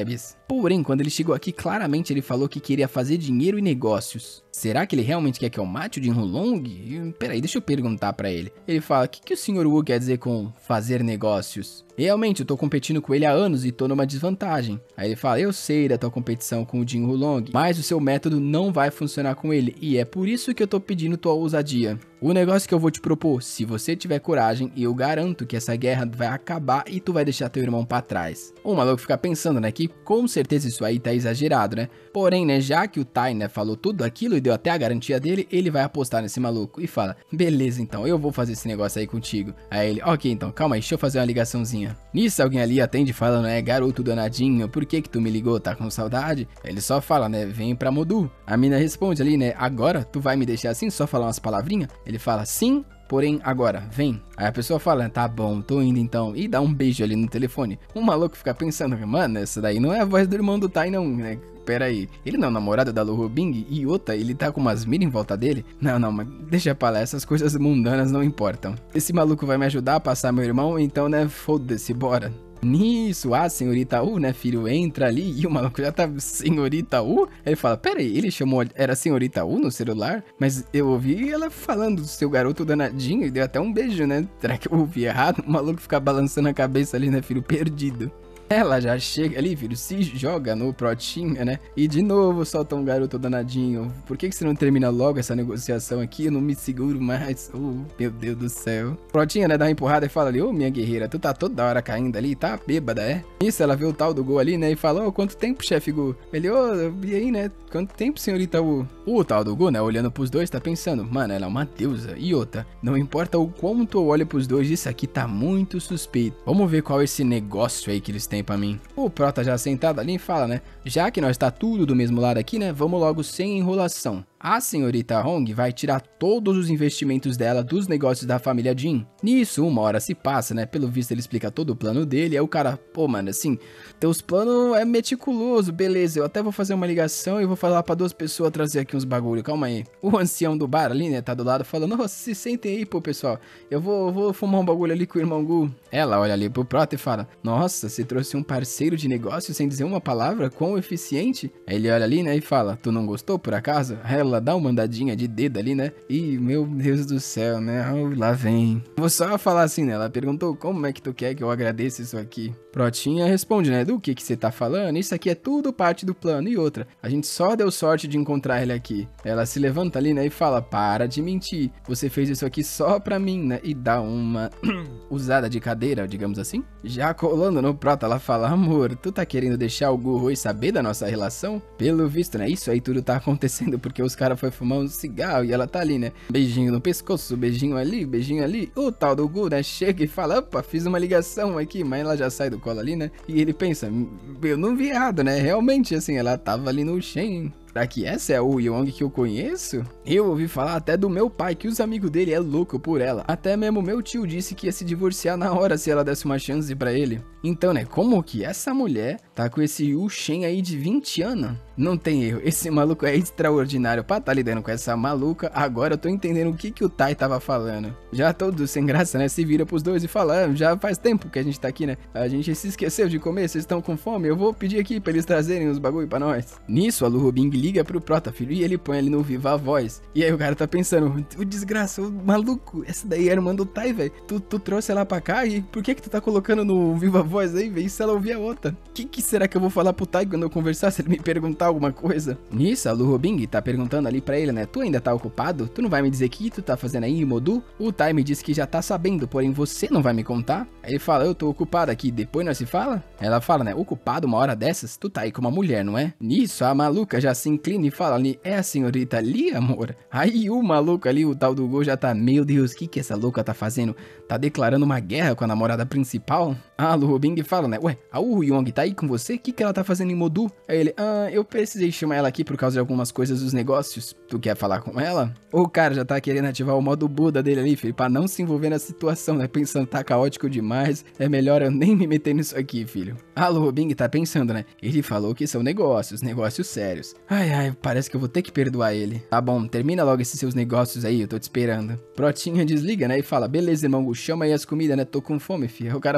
Porém, quando ele chegou aqui, claramente ele falou que queria fazer dinheiro e negócios. Será que ele realmente quer que eu mate o Jin Wulong? Peraí, deixa eu perguntar pra ele. Ele fala, o que o Sr. Wu quer dizer com fazer negócios? Realmente, eu tô competindo com ele há anos e tô numa desvantagem. Aí ele fala, eu sei da tua competição com o Jin Wulong, mas o seu método não vai funcionar com ele. E é por isso que eu tô pedindo tua ousadia. O negócio que eu vou te propor, se você tiver coragem, eu garanto que essa guerra vai acabar e tu vai deixar teu irmão pra trás. O maluco fica pensando, né, que com certeza isso aí tá exagerado, né? Porém, né, já que o Tai, né, falou tudo aquilo e deu até a garantia dele, ele vai apostar nesse maluco e fala, beleza então, eu vou fazer esse negócio aí contigo. Aí ele, ok então, calma aí, deixa eu fazer uma ligaçãozinha. Nisso, alguém ali atende falando, né, garoto danadinho, por que tu me ligou, tá com saudade? Ele só fala, né, vem pra Modu. A mina responde ali, né, agora tu vai me deixar assim, só falar umas palavrinhas? Ele fala, sim, porém agora, vem. Aí a pessoa fala, tá bom, tô indo então, e dá um beijo ali no telefone. O maluco fica pensando, mano, essa daí não é a voz do irmão do Tai não, né? Pera aí, ele não é o namorado da Luo Bing? E outra, ele tá com umas miras em volta dele? Não, mas deixa pra lá, essas coisas mundanas não importam. Esse maluco vai me ajudar a passar meu irmão, então, né, foda-se, bora. Nisso, a senhorita Wu, né, filho, entra ali e o maluco já tá senhorita Wu. Ele fala, pera aí, ele chamou, era senhorita Wu no celular? Mas eu ouvi ela falando do seu garoto danadinho e deu até um beijo, né? Será que eu ouvi errado? O maluco fica balançando a cabeça ali, né, filho, perdido. Ela já chega ali, filho, se joga no Protinha, né? E de novo solta um garoto danadinho. Por que você não termina logo essa negociação aqui? Eu não me seguro mais. Oh, meu Deus do céu. Protinha, né, dá uma empurrada e fala ali, ô, minha guerreira, tu tá toda hora caindo ali, tá bêbada, é? Isso, ela vê o tal do Go ali, né, e fala, ô, quanto tempo, chefe Go? Ele, ô, e aí, né, quanto tempo, senhorita Wu? O tal do Go, né, olhando pros dois, tá pensando, mano, ela é uma deusa. E outra, não importa o quanto eu olho pros dois, isso aqui tá muito suspeito. Vamos ver qual é esse negócio aí que eles têm pra mim. O Prota já sentado ali fala, né, já que nós tá tudo do mesmo lado aqui, né, vamos logo sem enrolação. A senhorita Hong vai tirar todos os investimentos dela dos negócios da família Jin. Nisso, uma hora se passa, né? Pelo visto, ele explica todo o plano dele. Aí o cara, pô, mano, assim, teus planos é meticuloso, beleza. Eu até vou fazer uma ligação e vou falar pra duas pessoas trazer aqui uns bagulho. Calma aí. O ancião do bar ali, né, tá do lado falando, nossa, se sentem aí, pô, pessoal. Eu vou fumar um bagulho ali com o irmão Gu. Ela olha ali pro Prota e fala, nossa, você trouxe um parceiro de negócio sem dizer uma palavra? Quão eficiente? Aí ele olha ali, né, e fala, tu não gostou por acaso? Ela dá uma andadinha de dedo ali, né? E, meu Deus do céu, né? Oh, lá vem. Vou só falar assim, né? Ela perguntou, como é que tu quer que eu agradeça isso aqui? Protinha responde, né? Do que você tá falando? Isso aqui é tudo parte do plano. E outra, a gente só deu sorte de encontrar ele aqui. Ela se levanta ali, né? E fala, para de mentir. Você fez isso aqui só pra mim, né? E dá uma usada de cadeira, digamos assim. Já colando no Prota, ela fala, amor, tu tá querendo deixar o Gu saber da nossa relação? Pelo visto, né? Isso aí tudo tá acontecendo porque os caras foram fumar um cigarro e ela tá ali, né? Beijinho no pescoço, beijinho ali, beijinho ali. O tal do Gu, né? Chega e fala, opa, fiz uma ligação aqui, mas ela já sai do colo ali, né? E ele pensa, eu não vi errado, né? Realmente, assim, ela tava ali no Shen. Será que essa é o Yong que eu conheço? Eu ouvi falar até do meu pai, que os amigos dele é louco por ela. Até mesmo meu tio disse que ia se divorciar na hora se ela desse uma chance pra ele. Então, né, como que essa mulher tá com esse Yu Shen aí de 20 anos? Não tem erro, esse maluco é extraordinário pra tá lidando com essa maluca. Agora eu tô entendendo o que o Tai tava falando. Já todo sem graça, né, se vira pros dois e fala, já faz tempo que a gente tá aqui, né? A gente se esqueceu de comer, vocês estão com fome? Eu vou pedir aqui pra eles trazerem os bagulho pra nós. Nisso, a Luo Bing liga pro Prota, filho, e ele põe ele no Viva Voz. E aí o cara tá pensando, o desgraça, o maluco, essa daí é a irmã do Tai, velho. Tu trouxe ela pra cá e por que tu tá colocando no Viva Voz aí, velho? E se ela ouvir a outra? Que será que eu vou falar pro Tai quando eu conversar, se ele me perguntar alguma coisa? Nisso, a Luo Bing tá perguntando ali pra ele, né? Tu ainda tá ocupado? Tu não vai me dizer o que tu tá fazendo aí em Modu? O Tai me disse que já tá sabendo, porém você não vai me contar? Aí ele fala, eu tô ocupado aqui, depois nós se fala? Ela fala, né? Ocupado uma hora dessas? Tu tá aí com uma mulher, não é? Nisso, a maluca já se inclina e fala ali, é a senhorita ali, amor? Aí o maluco ali, o tal do Go já tá, meu Deus, o que essa louca tá fazendo? Tá declarando uma guerra com a namorada principal? A Luo Bing fala, né? Ué, a Wu Yong tá aí com você? O que ela tá fazendo em Modu? Aí ele, eu precisei chamar ela aqui por causa de algumas coisas dos negócios. Tu quer falar com ela? O cara já tá querendo ativar o modo Buda dele ali, filho, pra não se envolver na situação, né? Pensando, tá caótico demais, é melhor eu nem me meter nisso aqui, filho. A Luo Bing tá pensando, né? Ele falou que são negócios sérios. Ai, parece que eu vou ter que perdoar ele. Tá bom, termina logo esses seus negócios aí, eu tô te esperando. Protinha desliga, né? E fala, beleza, irmão, chama aí as comidas, né? Tô com fome, filho. O cara fala, beleza.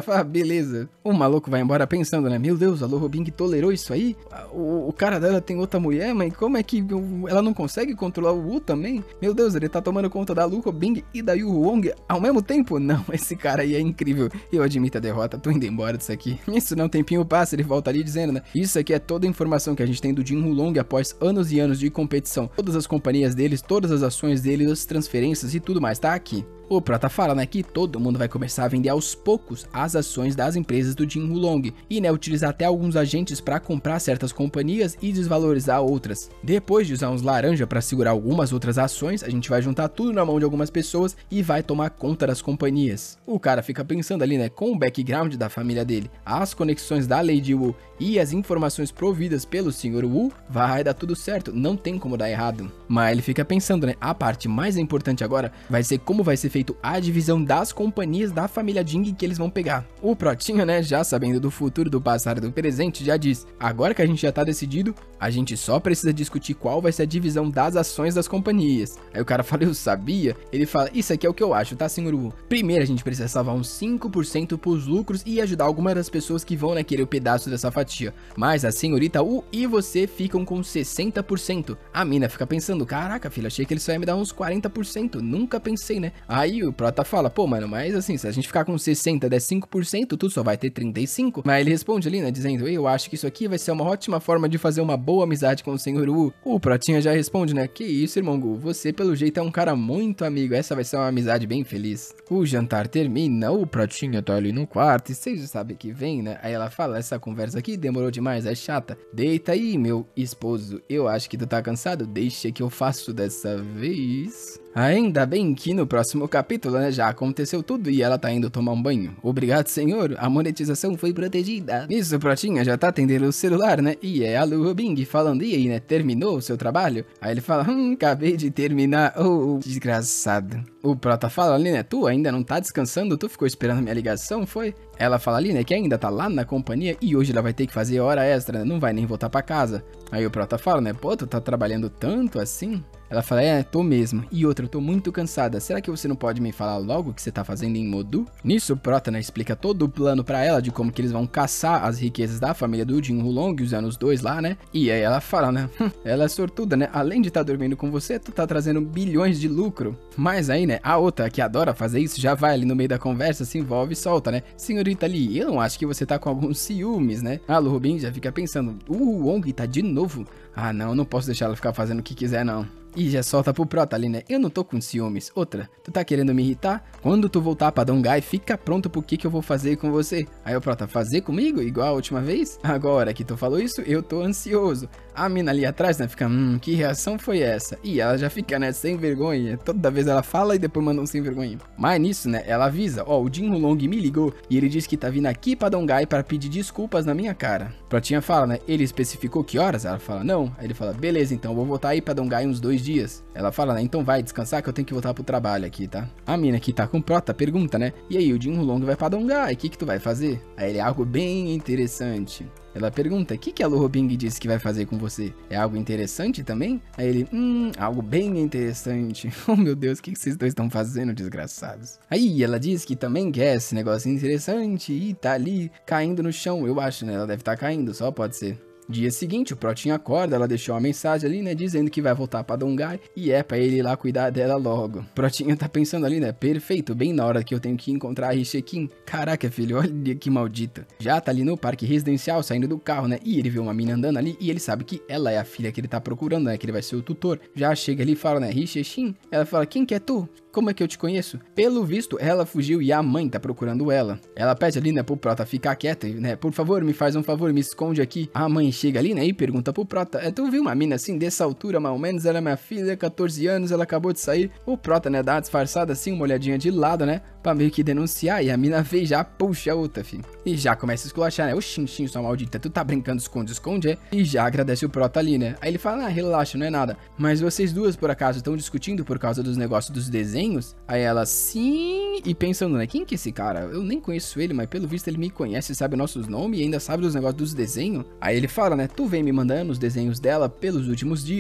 beleza. O maluco vai embora pensando, né? Meu Deus, a Lu Hobing tolerou isso aí? O cara dela tem outra mulher, mas como é que ela não consegue controlar o Wu também? Meu Deus, ele tá tomando conta da Lu Hobing e da Yu Wong ao mesmo tempo? Não, esse cara aí é incrível. Eu admito a derrota, tô indo embora disso aqui. Isso não, um tempinho passa, ele volta ali dizendo, né? Isso aqui é toda a informação que a gente tem do Jin Wulong após anos e anos de competição. Todas as companhias deles, todas as ações deles, as transferências e tudo mais, tá aqui. O Prota fala, né, que todo mundo vai começar a vender aos poucos as ações das empresas do Jin Wulong e, né, utilizar até alguns agentes para comprar certas companhias e desvalorizar outras. Depois de usar uns laranja para segurar algumas outras ações, a gente vai juntar tudo na mão de algumas pessoas e vai tomar conta das companhias. O cara fica pensando ali, né, com o background da família dele, as conexões da Lady Wu e as informações providas pelo Sr. Wu, vai dar tudo certo, não tem como dar errado. Mas ele fica pensando, né, a parte mais importante agora vai ser como vai ser feito a divisão das companhias da família Jing que eles vão pegar. O Protinho, né, já sabendo do futuro, do passado e do presente, já diz, agora que a gente já tá decidido, a gente só precisa discutir qual vai ser a divisão das ações das companhias. Aí o cara fala, eu sabia? Ele fala, isso aqui é o que eu acho, tá, Sr. Wu? Primeiro a gente precisa salvar uns 5% pros lucros e ajudar algumas das pessoas que vão, né, querer o pedaço dessa fatia. Mas a senhorita Wu e você ficam com 60%. A mina fica pensando, caraca, filho, achei que ele só ia me dar uns 40%, nunca pensei, né? Aí o Prota fala, pô, mano, mas assim, se a gente ficar com 60, der 5%, tu só vai ter 35%. Mas ele responde ali, né, dizendo, eu acho que isso aqui vai ser uma ótima forma de fazer uma boa amizade com o Sr. Wu. O Protinha já responde, né, que isso, irmão Gu, você pelo jeito é um cara muito amigo, essa vai ser uma amizade bem feliz. O jantar termina, o Protinha tá ali no quarto e vocês já sabem que vem, né, aí ela fala, essa conversa aqui demorou demais, é chata. Deita aí, meu esposo, eu acho que tu tá cansado, deixa que eu faço dessa vez. Ainda bem que no próximo capítulo, né, já aconteceu tudo e ela tá indo tomar um banho. Obrigado, senhor, a monetização foi protegida. Isso, o Protinha já tá atendendo o celular, né, e é a Lu Hobing falando, e aí, né, terminou o seu trabalho? Aí ele fala, acabei de terminar, desgraçado. O Prota fala ali, né, tu ainda não tá descansando, tu ficou esperando minha ligação, foi? Ela fala ali, né, que ainda tá lá na companhia e hoje ela vai ter que fazer hora extra, né, não vai nem voltar pra casa. Aí o Prota fala, né, pô, tu tá trabalhando tanto assim? Ela fala, tô mesmo. E outra, eu tô muito cansada. Será que você não pode me falar logo o que você tá fazendo em Modu? Nisso, o Prota, né, explica todo o plano pra ela de como que eles vão caçar as riquezas da família do Jin Wulong, usando os dois lá, né? E aí ela fala, né, ela é sortuda, né? Além de tá dormindo com você, tu tá trazendo bilhões de lucro. Mas aí, né, a outra que adora fazer isso já vai ali no meio da conversa, se envolve e solta, né? Senhorita Lee, eu não acho que você tá com alguns ciúmes, né? A Lu Hobing já fica pensando, o Wong tá de novo? Ah, não posso deixar ela ficar fazendo o que quiser, não. E já solta pro Prota ali, né? Eu não tô com ciúmes. Outra, tu tá querendo me irritar? Quando tu voltar pra Dongai, fica pronto pro que eu vou fazer com você. Aí o Prota, fazer comigo? Igual a última vez? Agora que tu falou isso, eu tô ansioso. A mina ali atrás, né, fica, que reação foi essa? E ela já fica, né, sem vergonha. Toda vez ela fala e depois manda um sem vergonha. Mas nisso, né, ela avisa, ó, o Jin Wulong me ligou e ele disse que tá vindo aqui pra Dongai pra pedir desculpas na minha cara. Protinha fala, né, ele especificou que horas? Ela fala, não. Aí ele fala, beleza, então eu vou voltar aí pra Dongai uns 2 dias. Ela fala, né, então vai descansar que eu tenho que voltar pro trabalho aqui, tá? A mina que tá com o Prota pergunta, né, e aí, o Jin Wulong vai pra Dongai, o que tu vai fazer? Aí ele, algo bem interessante. Ela pergunta, o que a Lu Hobing disse que vai fazer com você? É algo interessante também? Aí ele, algo bem interessante. Oh meu Deus, o que vocês dois estão fazendo, desgraçados? Aí ela diz que também quer esse negócio interessante e tá ali caindo no chão, eu acho, né? Ela deve estar caindo, só pode ser. Dia seguinte, o Protinha acorda, ela deixou uma mensagem ali, né, dizendo que vai voltar pra Dongai e é pra ele ir lá cuidar dela logo. Protinha tá pensando ali, né, perfeito, bem na hora que eu tenho que encontrar a Rishekin. Caraca, filho, olha que maldita. Já tá ali no parque residencial, saindo do carro, né, e ele vê uma mina andando ali e ele sabe que ela é a filha que ele tá procurando, né, que ele vai ser o tutor. Já chega ali e fala, né, Rishekin. Ela fala, quem que é tu? Como é que eu te conheço? Pelo visto, ela fugiu e a mãe tá procurando ela. Ela pede ali, né, pro Prota ficar quieta, né, por favor, me faz um favor, me esconde aqui. A mãe chega ali, né, e pergunta pro Prota, tu viu uma mina assim, dessa altura, mais ou menos, ela é minha filha, 14 anos, ela acabou de sair. O Prota, né, dá uma disfarçada assim, uma olhadinha de lado, né, pra meio que denunciar, e a mina vê e já puxa a outra, filho. E já começa a esculachar, né, oxi, sua maldita, tu tá brincando esconde, é? E já agradece o Prota ali, né. Aí ele fala, relaxa, não é nada. Mas vocês duas, por acaso, estão discutindo por causa dos negócios dos desenhos? Aí ela, sim, e pensando, né, quem que é esse cara? Eu nem conheço ele, mas pelo visto ele me conhece, sabe nossos nomes e ainda sabe dos negócios dos desenhos. Aí ele fala, né, tu vem me mandando os desenhos dela pelos últimos dias.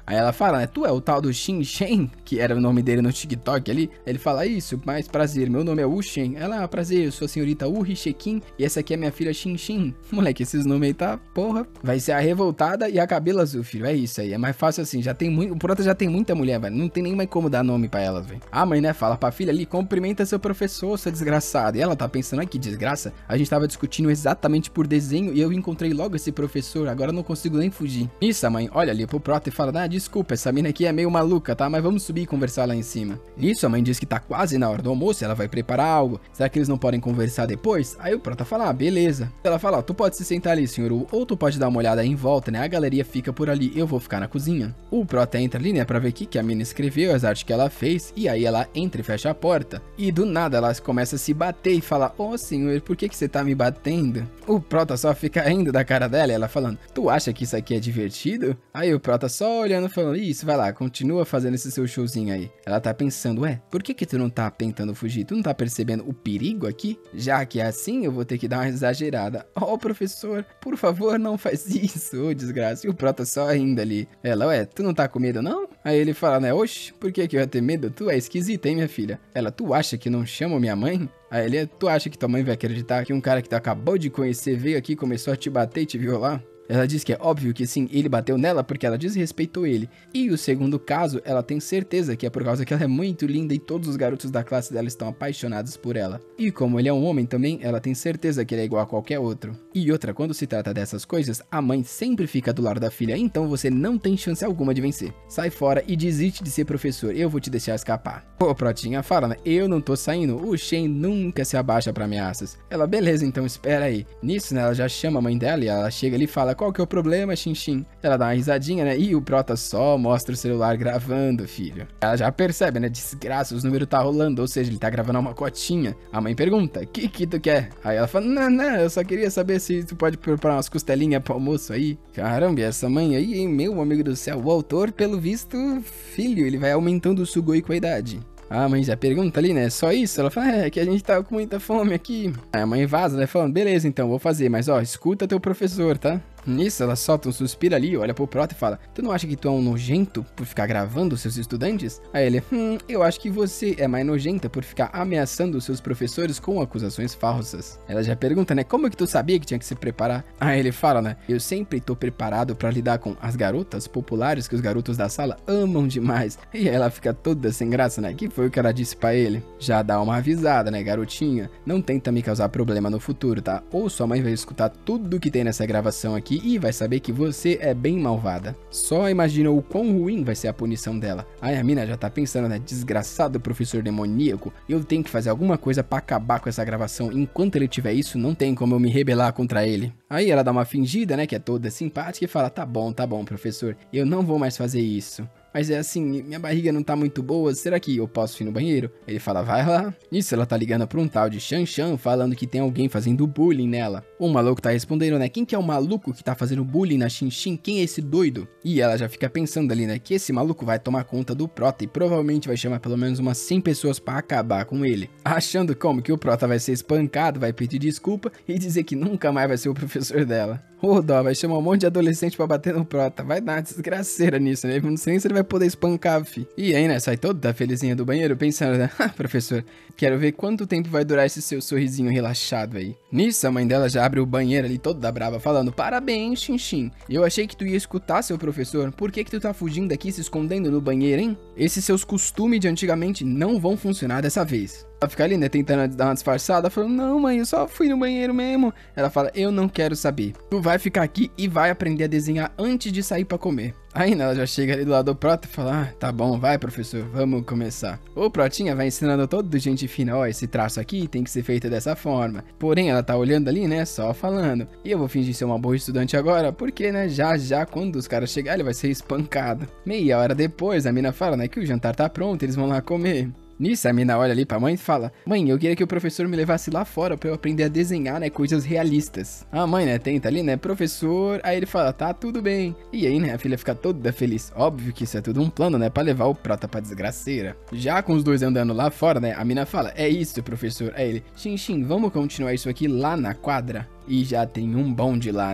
Aí ela fala, né, tu é o tal do Xin Shen, que era o nome dele no TikTok ali. Ele fala, isso, mais prazer, meu nome é Wu Shen. Ela, prazer, eu sou a senhorita Wu Shekin e essa aqui é minha filha Xin Xin. Moleque, esses nomes aí tá, porra. Vai ser a revoltada e a cabelo azul, filho, é isso aí, é mais fácil assim, já tem muito, o Prota já tem muita mulher, velho, não tem nem mais como dar nome pra elas, velho. A mãe, né, fala pra filha ali, cumprimenta seu professor, sua desgraçada. E ela tá pensando, que desgraça, a gente tava discutindo exatamente por desenho e eu encontrei logo esse professor, agora eu não consigo nem fugir. Isso, a mãe olha ali pro Prota e fala, desculpa, essa mina aqui é meio maluca, tá, mas vamos subir e conversar lá em cima. Isso, a mãe diz que tá quase na hora do almoço, ela vai preparar algo, será que eles não podem conversar depois? Aí o Prota fala, beleza. Ela fala, tu pode se sentar ali, senhor Wu, ou tu pode dar uma olhada aí em volta, né, a galeria fica por ali, eu vou ficar na cozinha. O Prota entra ali, né, pra ver o que a mina escreveu, as artes que ela fez, e aí ela entra e fecha a porta. E do nada ela começa a se bater e fala, senhor, por que você tá me batendo? O Prota só fica rindo da cara dela e ela falando, tu acha que isso aqui é divertido? Aí o Prota só olhando falando, isso, vai lá, continua fazendo esse seu showzinho aí. Ela tá pensando, por que tu não tá tentando fugir? Tu não tá percebendo o perigo aqui? Já que é assim, eu vou ter que dar uma exagerada. Professor, por favor, não faz isso, desgraça. E o Prota só rindo ali. Ela, tu não tá com medo não? Aí ele fala, né, oxe, por que eu ia ter medo? Tu é esquisita, hein, minha filha? Ela, tu acha que não chamo minha mãe? Aí ele, tu acha que tua mãe vai acreditar que um cara que tu acabou de conhecer veio aqui, começou a te bater e te violar? Ela diz que é óbvio que sim, ele bateu nela porque ela desrespeitou ele. E o segundo caso, ela tem certeza que é por causa que ela é muito linda e todos os garotos da classe dela estão apaixonados por ela. E como ele é um homem também, ela tem certeza que ele é igual a qualquer outro. E outra, quando se trata dessas coisas, a mãe sempre fica do lado da filha, então você não tem chance alguma de vencer. Sai fora e desiste de ser professor, eu vou te deixar escapar. O Protinha fala, né, eu não tô saindo, o Shen nunca se abaixa pra ameaças. Ela, beleza, então espera aí. Nisso, né, ela já chama a mãe dela e ela chega ali e fala, qual que é o problema, Xin Xin? Ela dá uma risadinha, né? E o Prota só mostra o celular gravando, filho. Ela já percebe, né? Desgraça, os números tá rolando, ou seja, ele tá gravando uma cotinha. A mãe pergunta, que tu quer? Aí ela fala, não, eu só queria saber se tu pode preparar umas costelinhas pro almoço aí. Caramba, e essa mãe aí, hein? Meu amigo do céu, o autor, pelo visto, filho, ele vai aumentando o sugoi com a idade. A mãe já pergunta ali, né? Só isso? Ela fala, é que a gente tá com muita fome aqui. Aí a mãe vaza, né? Falando, beleza, então, vou fazer. Mas, escuta teu professor, tá? Nisso, ela solta um suspiro ali, olha pro Prota e fala, tu não acha que tu é um nojento por ficar gravando os seus estudantes? Aí ele, eu acho que você é mais nojenta por ficar ameaçando os seus professores com acusações falsas. Ela já pergunta, né, como é que tu sabia que tinha que se preparar? Aí ele fala, né, eu sempre tô preparado pra lidar com as garotas populares que os garotos da sala amam demais. E aí ela fica toda sem graça, né, que foi o que ela disse pra ele. Já dá uma avisada, né, garotinha, não tenta me causar problema no futuro, tá? Ou sua mãe vai escutar tudo que tem nessa gravação aqui e vai saber que você é bem malvada. Só imagina o quão ruim vai ser a punição dela. Aí a mina já tá pensando, né, desgraçado professor demoníaco, eu tenho que fazer alguma coisa pra acabar com essa gravação. Enquanto ele tiver isso, não tem como eu me rebelar contra ele. Aí ela dá uma fingida, né, que é toda simpática e fala, tá bom, professor, eu não vou mais fazer isso. Mas é assim, minha barriga não tá muito boa, será que eu posso ir no banheiro? Ele fala, vai lá. Nisso ela tá ligando pra um tal de Shan Shan, falando que tem alguém fazendo bullying nela. O maluco tá respondendo, né, quem que é o maluco que tá fazendo bullying na Xin Xin? Quem é esse doido? E ela já fica pensando ali, né, que esse maluco vai tomar conta do Prota e provavelmente vai chamar pelo menos umas 100 pessoas pra acabar com ele. Achando como que o Prota vai ser espancado, vai pedir desculpa e dizer que nunca mais vai ser o professor dela. Ô dó, vai chamar um monte de adolescente pra bater no Prota, vai dar uma desgraceira nisso, né, não sei nem se ele vai poder espancar, fi. E aí, né, sai toda felizinha do banheiro pensando, né, professor, quero ver quanto tempo vai durar esse seu sorrisinho relaxado aí. Nisso, a mãe dela já abre o banheiro ali toda brava, falando, parabéns, Xin Xin, eu achei que tu ia escutar, seu professor, por que tu tá fugindo daqui, se escondendo no banheiro, hein? Esses seus costumes de antigamente não vão funcionar dessa vez. Ela fica ali, né, tentando dar uma disfarçada, falando, não mãe, eu só fui no banheiro mesmo. Ela fala, eu não quero saber. Tu vai ficar aqui e vai aprender a desenhar antes de sair pra comer. Aí, né, ela já chega ali do lado do Prota e fala, tá bom, vai professor, vamos começar. O Protinha vai ensinando todo gente fina, esse traço aqui tem que ser feito dessa forma. Porém, ela tá olhando ali, né, só falando. E eu vou fingir ser uma boa estudante agora, porque, né, já quando os caras chegarem, ele vai ser espancado. Meia hora depois, a mina fala, né, que o jantar tá pronto, eles vão lá comer. Nisso, a mina olha ali pra mãe e fala, mãe, eu queria que o professor me levasse lá fora pra eu aprender a desenhar, né, coisas realistas. A mãe, né, tenta ali, né, professor, aí ele fala, tá, tudo bem. E aí, né, a filha fica toda feliz. Óbvio que isso é tudo um plano, né, pra levar o Prota pra desgraceira. Já com os dois andando lá fora, né, a mina fala, é isso, professor. Aí ele, Xin Xin, vamos continuar isso aqui lá na quadra? E já tem um bonde lá, né.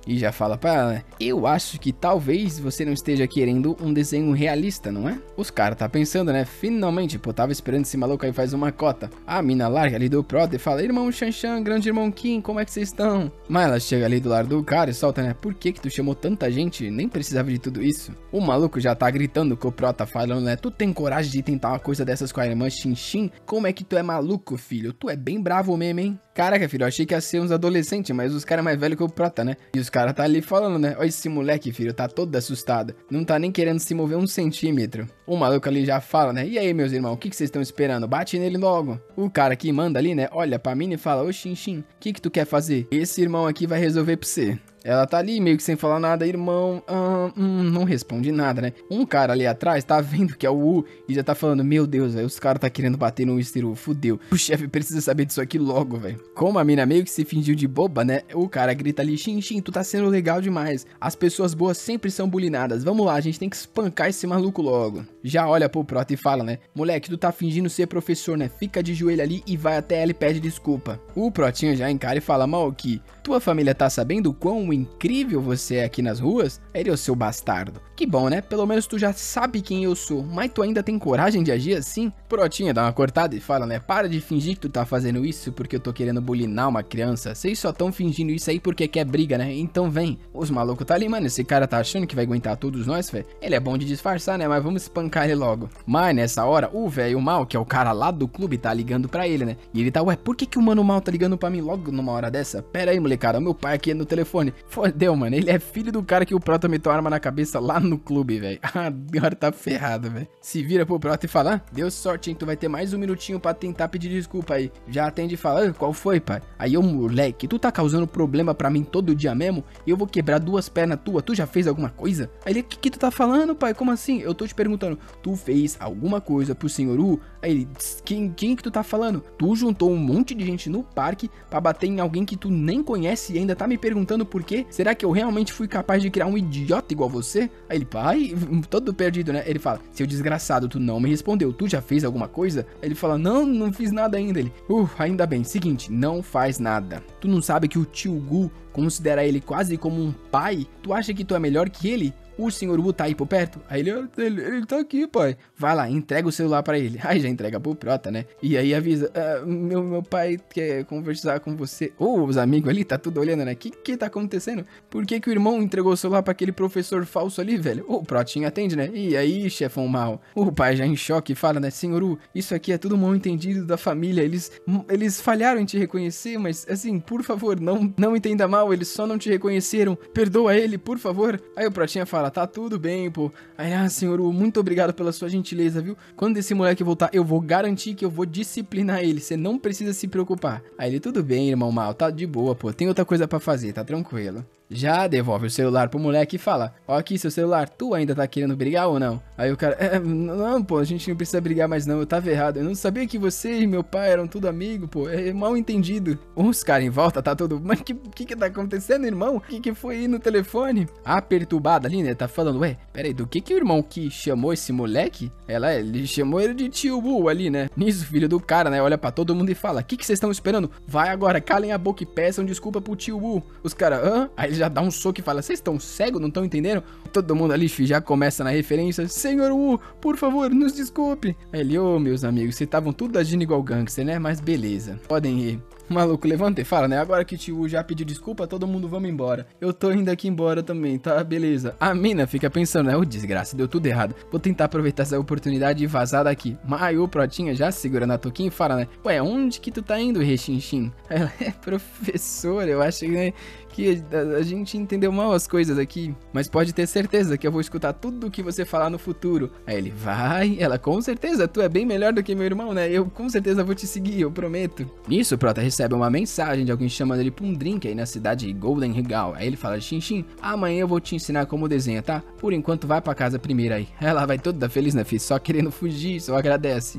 E já fala pra ela, né? Eu acho que talvez você não esteja querendo um desenho realista, não é? Os caras tá pensando, né? Finalmente, pô, tava esperando esse maluco aí faz uma cota. A mina larga ali do Prota e fala, irmão Xanxan, grande irmão Kim, como é que vocês estão? Mas ela chega ali do lado do cara e solta, né? Por que tu chamou tanta gente? Nem precisava de tudo isso. O maluco já tá gritando com o Prota falando, né? Tu tem coragem de tentar uma coisa dessas com a irmã Xinxin? Como é que tu é maluco, filho? Tu é bem bravo mesmo, hein? Caraca, filho, eu achei que ia ser uns adolescentes, mas os caras mais velhos que o Prota, né? E os caras tá ali falando, né? Olha esse moleque, filho, tá todo assustado. Não tá nem querendo se mover um centímetro. O maluco ali já fala, né? E aí, meus irmãos, o que vocês estão esperando? Bate nele logo. O cara que manda ali, né? Olha pra mim e fala, ô Xinxin, o que tu quer fazer? Esse irmão aqui vai resolver pra você. Ela tá ali meio que sem falar nada, irmão, não responde nada, né? Um cara ali atrás tá vendo que é o Wu e já tá falando, meu Deus, velho, os caras tá querendo bater no Mr. Wu, fudeu. O chefe precisa saber disso aqui logo, velho. Como a mina meio que se fingiu de boba, né? O cara grita ali, Xinxin, tu tá sendo legal demais. As pessoas boas sempre são bulinadas. Vamos lá, a gente tem que espancar esse maluco logo. Já olha pro Prota e fala, né? Moleque, tu tá fingindo ser professor, né? Fica de joelho ali e vai até ela e pede desculpa. O Protinho já encara e fala, Maoki, tua família tá sabendo quão incrível você é aqui nas ruas? Ele é o seu bastardo. Que bom, né? Pelo menos tu já sabe quem eu sou, mas tu ainda tem coragem de agir assim? Protinha dá uma cortada e fala, né? Para de fingir que tu tá fazendo isso porque eu tô querendo bulinar uma criança. Vocês só tão fingindo isso aí porque quer briga, né? Então vem. Os malucos tá ali, mano. Esse cara tá achando que vai aguentar todos nós, velho. Ele é bom de disfarçar, né? Mas vamos espancar ele logo. Mas nessa hora, o velho mal, que é o cara lá do clube, tá ligando pra ele, né? E ele tá, ué, por que o mano mal tá ligando pra mim logo numa hora dessa? Pera aí, molecada, meu pai aqui no telefone. Fodeu, mano. Ele é filho do cara que o Prota meteu a arma na cabeça lá no clube, velho. Agora tá ferrado, velho. Se vira pro Prota e fala, deu sorte, hein? Tu vai ter mais um minutinho pra tentar pedir desculpa aí. Já atende e fala, qual foi, pai? Aí eu, moleque, tu tá causando problema pra mim todo dia mesmo? E eu vou quebrar duas pernas tuas. Tu já fez alguma coisa? Aí ele, o que tu tá falando, pai? Como assim? Eu tô te perguntando. Tu fez alguma coisa pro senhor Wu? Aí ele, quem que tu tá falando? Tu juntou um monte de gente no parque pra bater em alguém que tu nem conhece e ainda tá me perguntando por quê? Será que eu realmente fui capaz de criar um idiota igual você? Aí ele, pai, todo perdido, né? Ele fala, seu desgraçado, tu não me respondeu, tu já fez alguma coisa? Aí ele fala, não fiz nada ainda. Ele, ainda bem, seguinte, não faz nada. Tu não sabe que o tio Gu considera ele quase como um pai? Tu acha que tu é melhor que ele? O senhor Wu tá aí por perto? Aí ele tá aqui, pai. Vai lá, entrega o celular pra ele. Aí já entrega pro Prota, né? E aí avisa, meu pai quer conversar com você. Os amigos ali, tá tudo olhando, né? Que tá acontecendo? Por que o irmão entregou o celular pra aquele professor falso ali, velho? O Protinho atende, né? E aí, chefão mal? O pai já em choque fala, né? Senhor Wu, isso aqui é tudo mal entendido da família. Eles falharam em te reconhecer, mas assim, por favor, não entenda mal. Eles só não te reconheceram. Perdoa ele, por favor. Aí o Protinho fala, tá tudo bem, pô. Aí, senhor, muito obrigado pela sua gentileza, viu? Quando esse moleque voltar, eu vou garantir que eu vou disciplinar ele. Você não precisa se preocupar. Aí ele, tudo bem, irmão mal, tá de boa, pô. Tem outra coisa pra fazer, tá tranquilo. Já devolve o celular pro moleque e fala, ó aqui seu celular, tu ainda tá querendo brigar ou não? Aí o cara, não, pô, a gente não precisa brigar mais não, eu tava errado. Eu não sabia que você e meu pai eram tudo amigo, pô, é mal entendido. Os caras em volta, tá todo, mas que tá acontecendo, irmão? O que foi aí no telefone? A perturbada ali, né, tá falando, ué, peraí, do que o irmão que chamou esse moleque? Ele chamou ele de tio Wu ali, né? Nisso, filho do cara, né, olha pra todo mundo e fala, o que vocês estão esperando? Vai agora, calem a boca e peçam desculpa pro tio Wu. Os caras, Aí ele já dá um soco e fala, vocês estão cegos, não estão entendendo? Todo mundo ali já começa na referência, senhor Wu, por favor, nos desculpe. Aí ele, meus amigos, vocês estavam tudo agindo igual gangster, né? Mas beleza, podem ir. O maluco levanta e fala, né? Agora que o tio já pediu desculpa, todo mundo vamos embora. Eu tô indo aqui embora também, tá? Beleza. A mina fica pensando, né? Desgraça, deu tudo errado. Vou tentar aproveitar essa oportunidade e vazar daqui. Mas o Protinha já segurando a toquinha e fala, né? Ué, onde que tu tá indo, Rexinxin? Ela é professora, eu acho, né? Que a gente entendeu mal as coisas aqui, mas pode ter certeza que eu vou escutar tudo o que você falar no futuro. Aí ele, vai, ela, com certeza, tu é bem melhor do que meu irmão, né? Eu com certeza vou te seguir, eu prometo. Nisso, o Prota recebe uma mensagem de alguém chamando ele pra um drink aí na cidade de Golden Regal. Aí ele fala, Xinxin, amanhã eu vou te ensinar como desenha, tá? Por enquanto vai pra casa primeiro aí. Ela vai toda feliz, né, filho? Só querendo fugir, só agradece.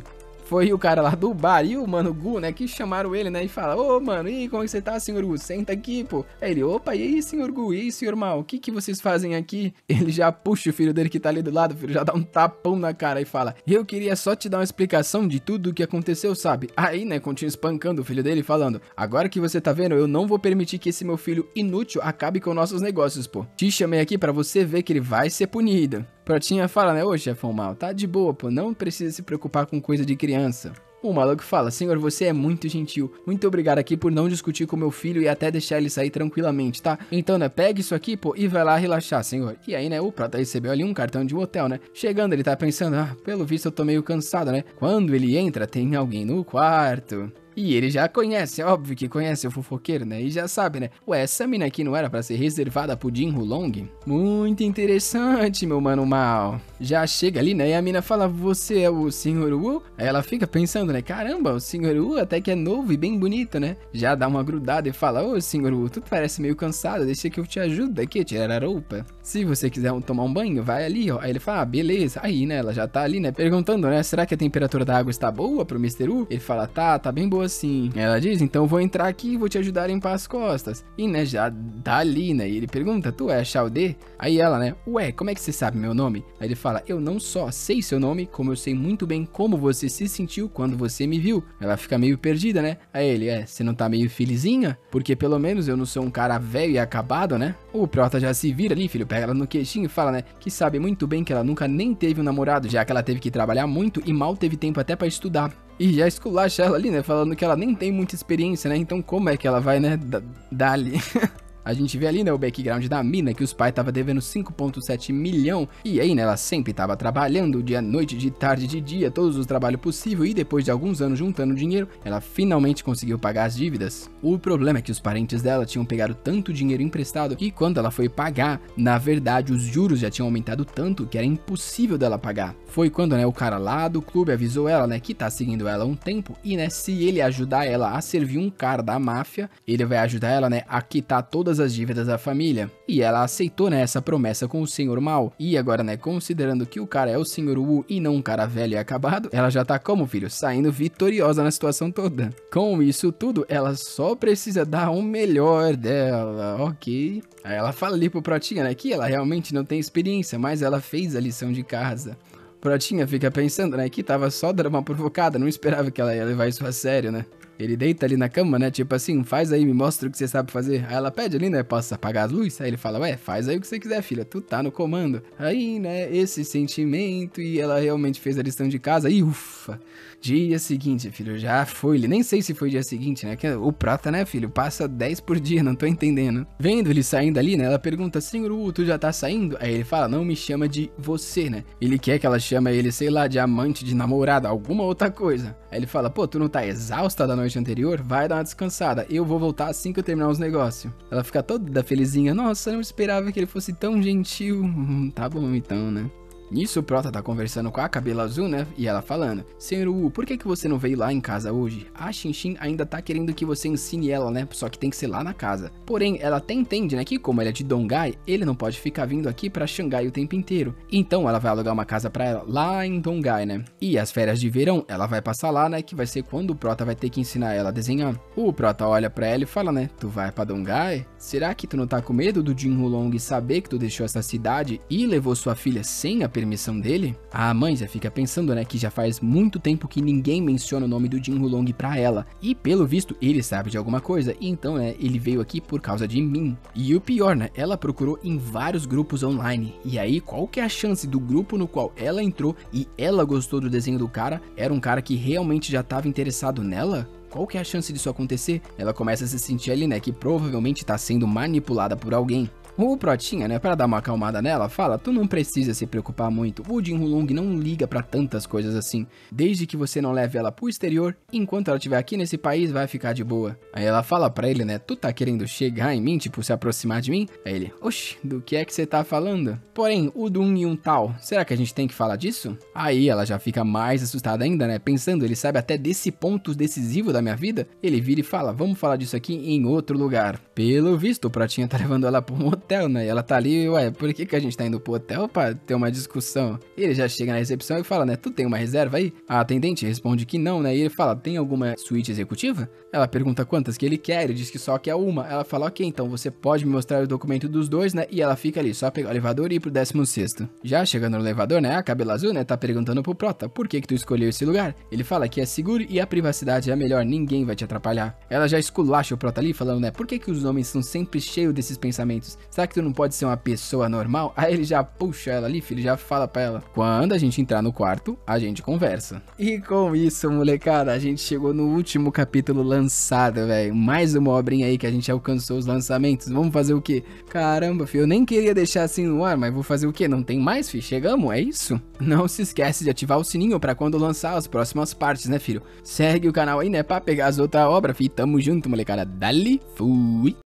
foi o cara lá do bar e o Mano Gu, né, que chamaram ele, né, e fala: ô, mano, e aí, como é que você tá, senhor Gu? Senta aqui, pô. Aí ele: opa, e aí, senhor Gu? E aí, senhor Mal? O que vocês fazem aqui? Ele já puxa o filho dele que tá ali do lado, o filho já dá um tapão na cara e fala: eu queria só te dar uma explicação de tudo o que aconteceu, sabe? Aí, né, continua espancando o filho dele falando: agora que você tá vendo, eu não vou permitir que esse meu filho inútil acabe com nossos negócios, pô. Te chamei aqui pra você ver que ele vai ser punido. Protinha fala, né: ô, chefão Mal, tá de boa, pô, não precisa se preocupar com coisa de criança. O maluco fala: senhor, você é muito gentil. Muito obrigado aqui por não discutir com meu filho e até deixar ele sair tranquilamente, tá? Então, né, pega isso aqui, pô, e vai lá relaxar, senhor. E aí, né, o Prota recebeu ali um cartão de um hotel, né? Chegando, ele tá pensando: ah, pelo visto eu tô meio cansado, né? Quando ele entra, tem alguém no quarto. E ele já conhece, óbvio que conhece o fofoqueiro, né? E já sabe, né? Ué, essa mina aqui não era pra ser reservada pro Jin Hulong? Muito interessante, meu mano Mal. Já chega ali, né? E a mina fala: você é o Sr. Wu? Aí ela fica pensando, né? Caramba, o Sr. Wu até que é novo e bem bonito, né? Já dá uma grudada e fala: ô, Sr. Wu, tu parece meio cansado, deixa que eu te ajudo aqui a tirar a roupa. Se você quiser tomar um banho, vai ali, ó. Aí ele fala: ah, beleza. Aí, né, ela já tá ali, né, perguntando, né, será que a temperatura da água está boa pro Mr. Wu? Ele fala: tá bem boa assim. Ela diz: então vou entrar aqui e vou te ajudar a limpar as costas. E, né, já tá ali, né, e ele pergunta: tu é a Xiao De? Aí ela, né: ué, como é que você sabe meu nome? Aí ele fala: eu não só sei seu nome, como eu sei muito bem como você se sentiu quando você me viu. Ela fica meio perdida, né? Aí ele: você não tá meio felizinha? Porque pelo menos eu não sou um cara velho e acabado, né? O Prota já se vira ali, filho, pega ela no queixinho e fala, né, que sabe muito bem que ela nunca nem teve um namorado, já que ela teve que trabalhar muito e mal teve tempo até pra estudar. E já esculacha ela ali, né, falando que ela nem tem muita experiência, né, então como é que ela vai, né, dar ali... A gente vê ali, né, o background da mina, que os pais estavam devendo 5,7 milhão. E aí, né, ela sempre tava trabalhando dia, noite, de tarde, de dia, todos os trabalhos possíveis. E depois de alguns anos juntando dinheiro, ela finalmente conseguiu pagar as dívidas. O problema é que os parentes dela tinham pegado tanto dinheiro emprestado que quando ela foi pagar, na verdade, os juros já tinham aumentado tanto que era impossível dela pagar. Foi quando, né, o cara lá do clube avisou ela, né, que tá seguindo ela há um tempo. E, né, se ele ajudar ela a servir um cara da máfia, ele vai ajudar ela, né, a quitar todas as dívidas da família. E ela aceitou, né, essa promessa com o Sr. Mal. E agora, né, considerando que o cara é o Sr. Wu e não um cara velho e acabado, ela já tá como, filho? Saindo vitoriosa na situação toda. Com isso tudo, ela só precisa dar o melhor dela, ok? Aí ela fala ali pro Protinha, né, que ela realmente não tem experiência, mas ela fez a lição de casa. Protinha fica pensando, né, que tava só dando uma provocada, não esperava que ela ia levar isso a sério, né? Ele deita ali na cama, né, tipo assim: faz aí, me mostra o que você sabe fazer. Aí ela pede ali, né, posso apagar as luzes? Aí ele fala: ué, faz aí o que você quiser, filha, tu tá no comando. Aí, né, esse sentimento, e ela realmente fez a lição de casa, e ufa. Dia seguinte, filho, já foi, nem sei se foi dia seguinte, né, que o Prata, né, filho, passa 10 por dia, não tô entendendo. Vendo ele saindo ali, né, ela pergunta: Sr. Wu, tu já tá saindo? Aí ele fala: não me chama de você, né. Ele quer que ela chame ele, sei lá, de amante, de namorada, alguma outra coisa. Aí ele fala: pô, tu não tá exausta da noite anterior? Vai dar uma descansada, eu vou voltar assim que eu terminar os negócios. Ela fica toda felizinha: nossa, não esperava que ele fosse tão gentil. Tá bom então, né. Nisso o Prota tá conversando com a cabelo azul, né, e ela falando: Sr. Wu, por que você não veio lá em casa hoje? A Xinxin ainda tá querendo que você ensine ela, né, só que tem que ser lá na casa. Porém, ela até entende, né, que como ele é de Dongai, ele não pode ficar vindo aqui pra Xangai o tempo inteiro. Então ela vai alugar uma casa pra ela lá em Dongai, né. E as férias de verão, ela vai passar lá, né, que vai ser quando o Prota vai ter que ensinar ela a desenhar. O Prota olha pra ela e fala, né: tu vai pra Dongai? Será que tu não tá com medo do Jin Hulong saber que tu deixou essa cidade e levou sua filha sem a permissão dele? A mãe já fica pensando, né, que já faz muito tempo que ninguém menciona o nome do Jin Hulong pra ela. E pelo visto, ele sabe de alguma coisa, e então, né, ele veio aqui por causa de mim. E o pior, né, ela procurou em vários grupos online. E aí, qual que é a chance do grupo no qual ela entrou e ela gostou do desenho do cara, era um cara que realmente já tava interessado nela? Qual que é a chance disso acontecer? Ela começa a se sentir ali, né, que provavelmente tá sendo manipulada por alguém. O Protinha, né, pra dar uma acalmada nela, fala: tu não precisa se preocupar muito, o Jin Hulong não liga pra tantas coisas assim, desde que você não leve ela pro exterior, enquanto ela estiver aqui nesse país vai ficar de boa. Aí ela fala pra ele, né: tu tá querendo chegar em mim, tipo, se aproximar de mim? Aí ele: oxi, do que é que você tá falando? Porém, o Dun e um tal, será que a gente tem que falar disso? Aí ela já fica mais assustada ainda, né, pensando: ele sabe até desse ponto decisivo da minha vida? Ele vira e fala: vamos falar disso aqui em outro lugar. Pelo visto, o Protinha tá levando ela pra um hotel, né? E ela tá ali, ué, por que a gente tá indo pro hotel pra ter uma discussão? E ele já chega na recepção e fala, né, tu tem uma reserva aí? A atendente responde que não, né? E ele fala, tem alguma suíte executiva? Ela pergunta quantas que ele quer, ele diz que só quer uma. Ela fala, ok, então você pode me mostrar o documento dos dois, né? E ela fica ali, só pegar o elevador e ir pro 16º. Já chegando no elevador, né, a Cabelo Azul, né, tá perguntando pro Prota, por que tu escolheu esse lugar? Ele fala que é seguro e a privacidade é melhor, ninguém vai te atrapalhar. Ela já esculacha o Prota ali, falando, né, por que os homens são sempre cheios desses pensamentos? Será que tu não pode ser uma pessoa normal? Aí ele já puxa ela ali, filho, já fala pra ela, quando a gente entrar no quarto, a gente conversa. E com isso, molecada, a gente chegou no último capítulo lançado, velho. Mais uma obrinha aí que a gente alcançou os lançamentos. Vamos fazer o quê? Caramba, filho, eu nem queria deixar assim no ar, mas vou fazer o quê? Não tem mais, filho? Chegamos, é isso? Não se esquece de ativar o sininho pra quando lançar as próximas partes, né, filho? Segue o canal aí, né, pra pegar as outras obras, filho. Tamo junto, molecada. Dali, fui!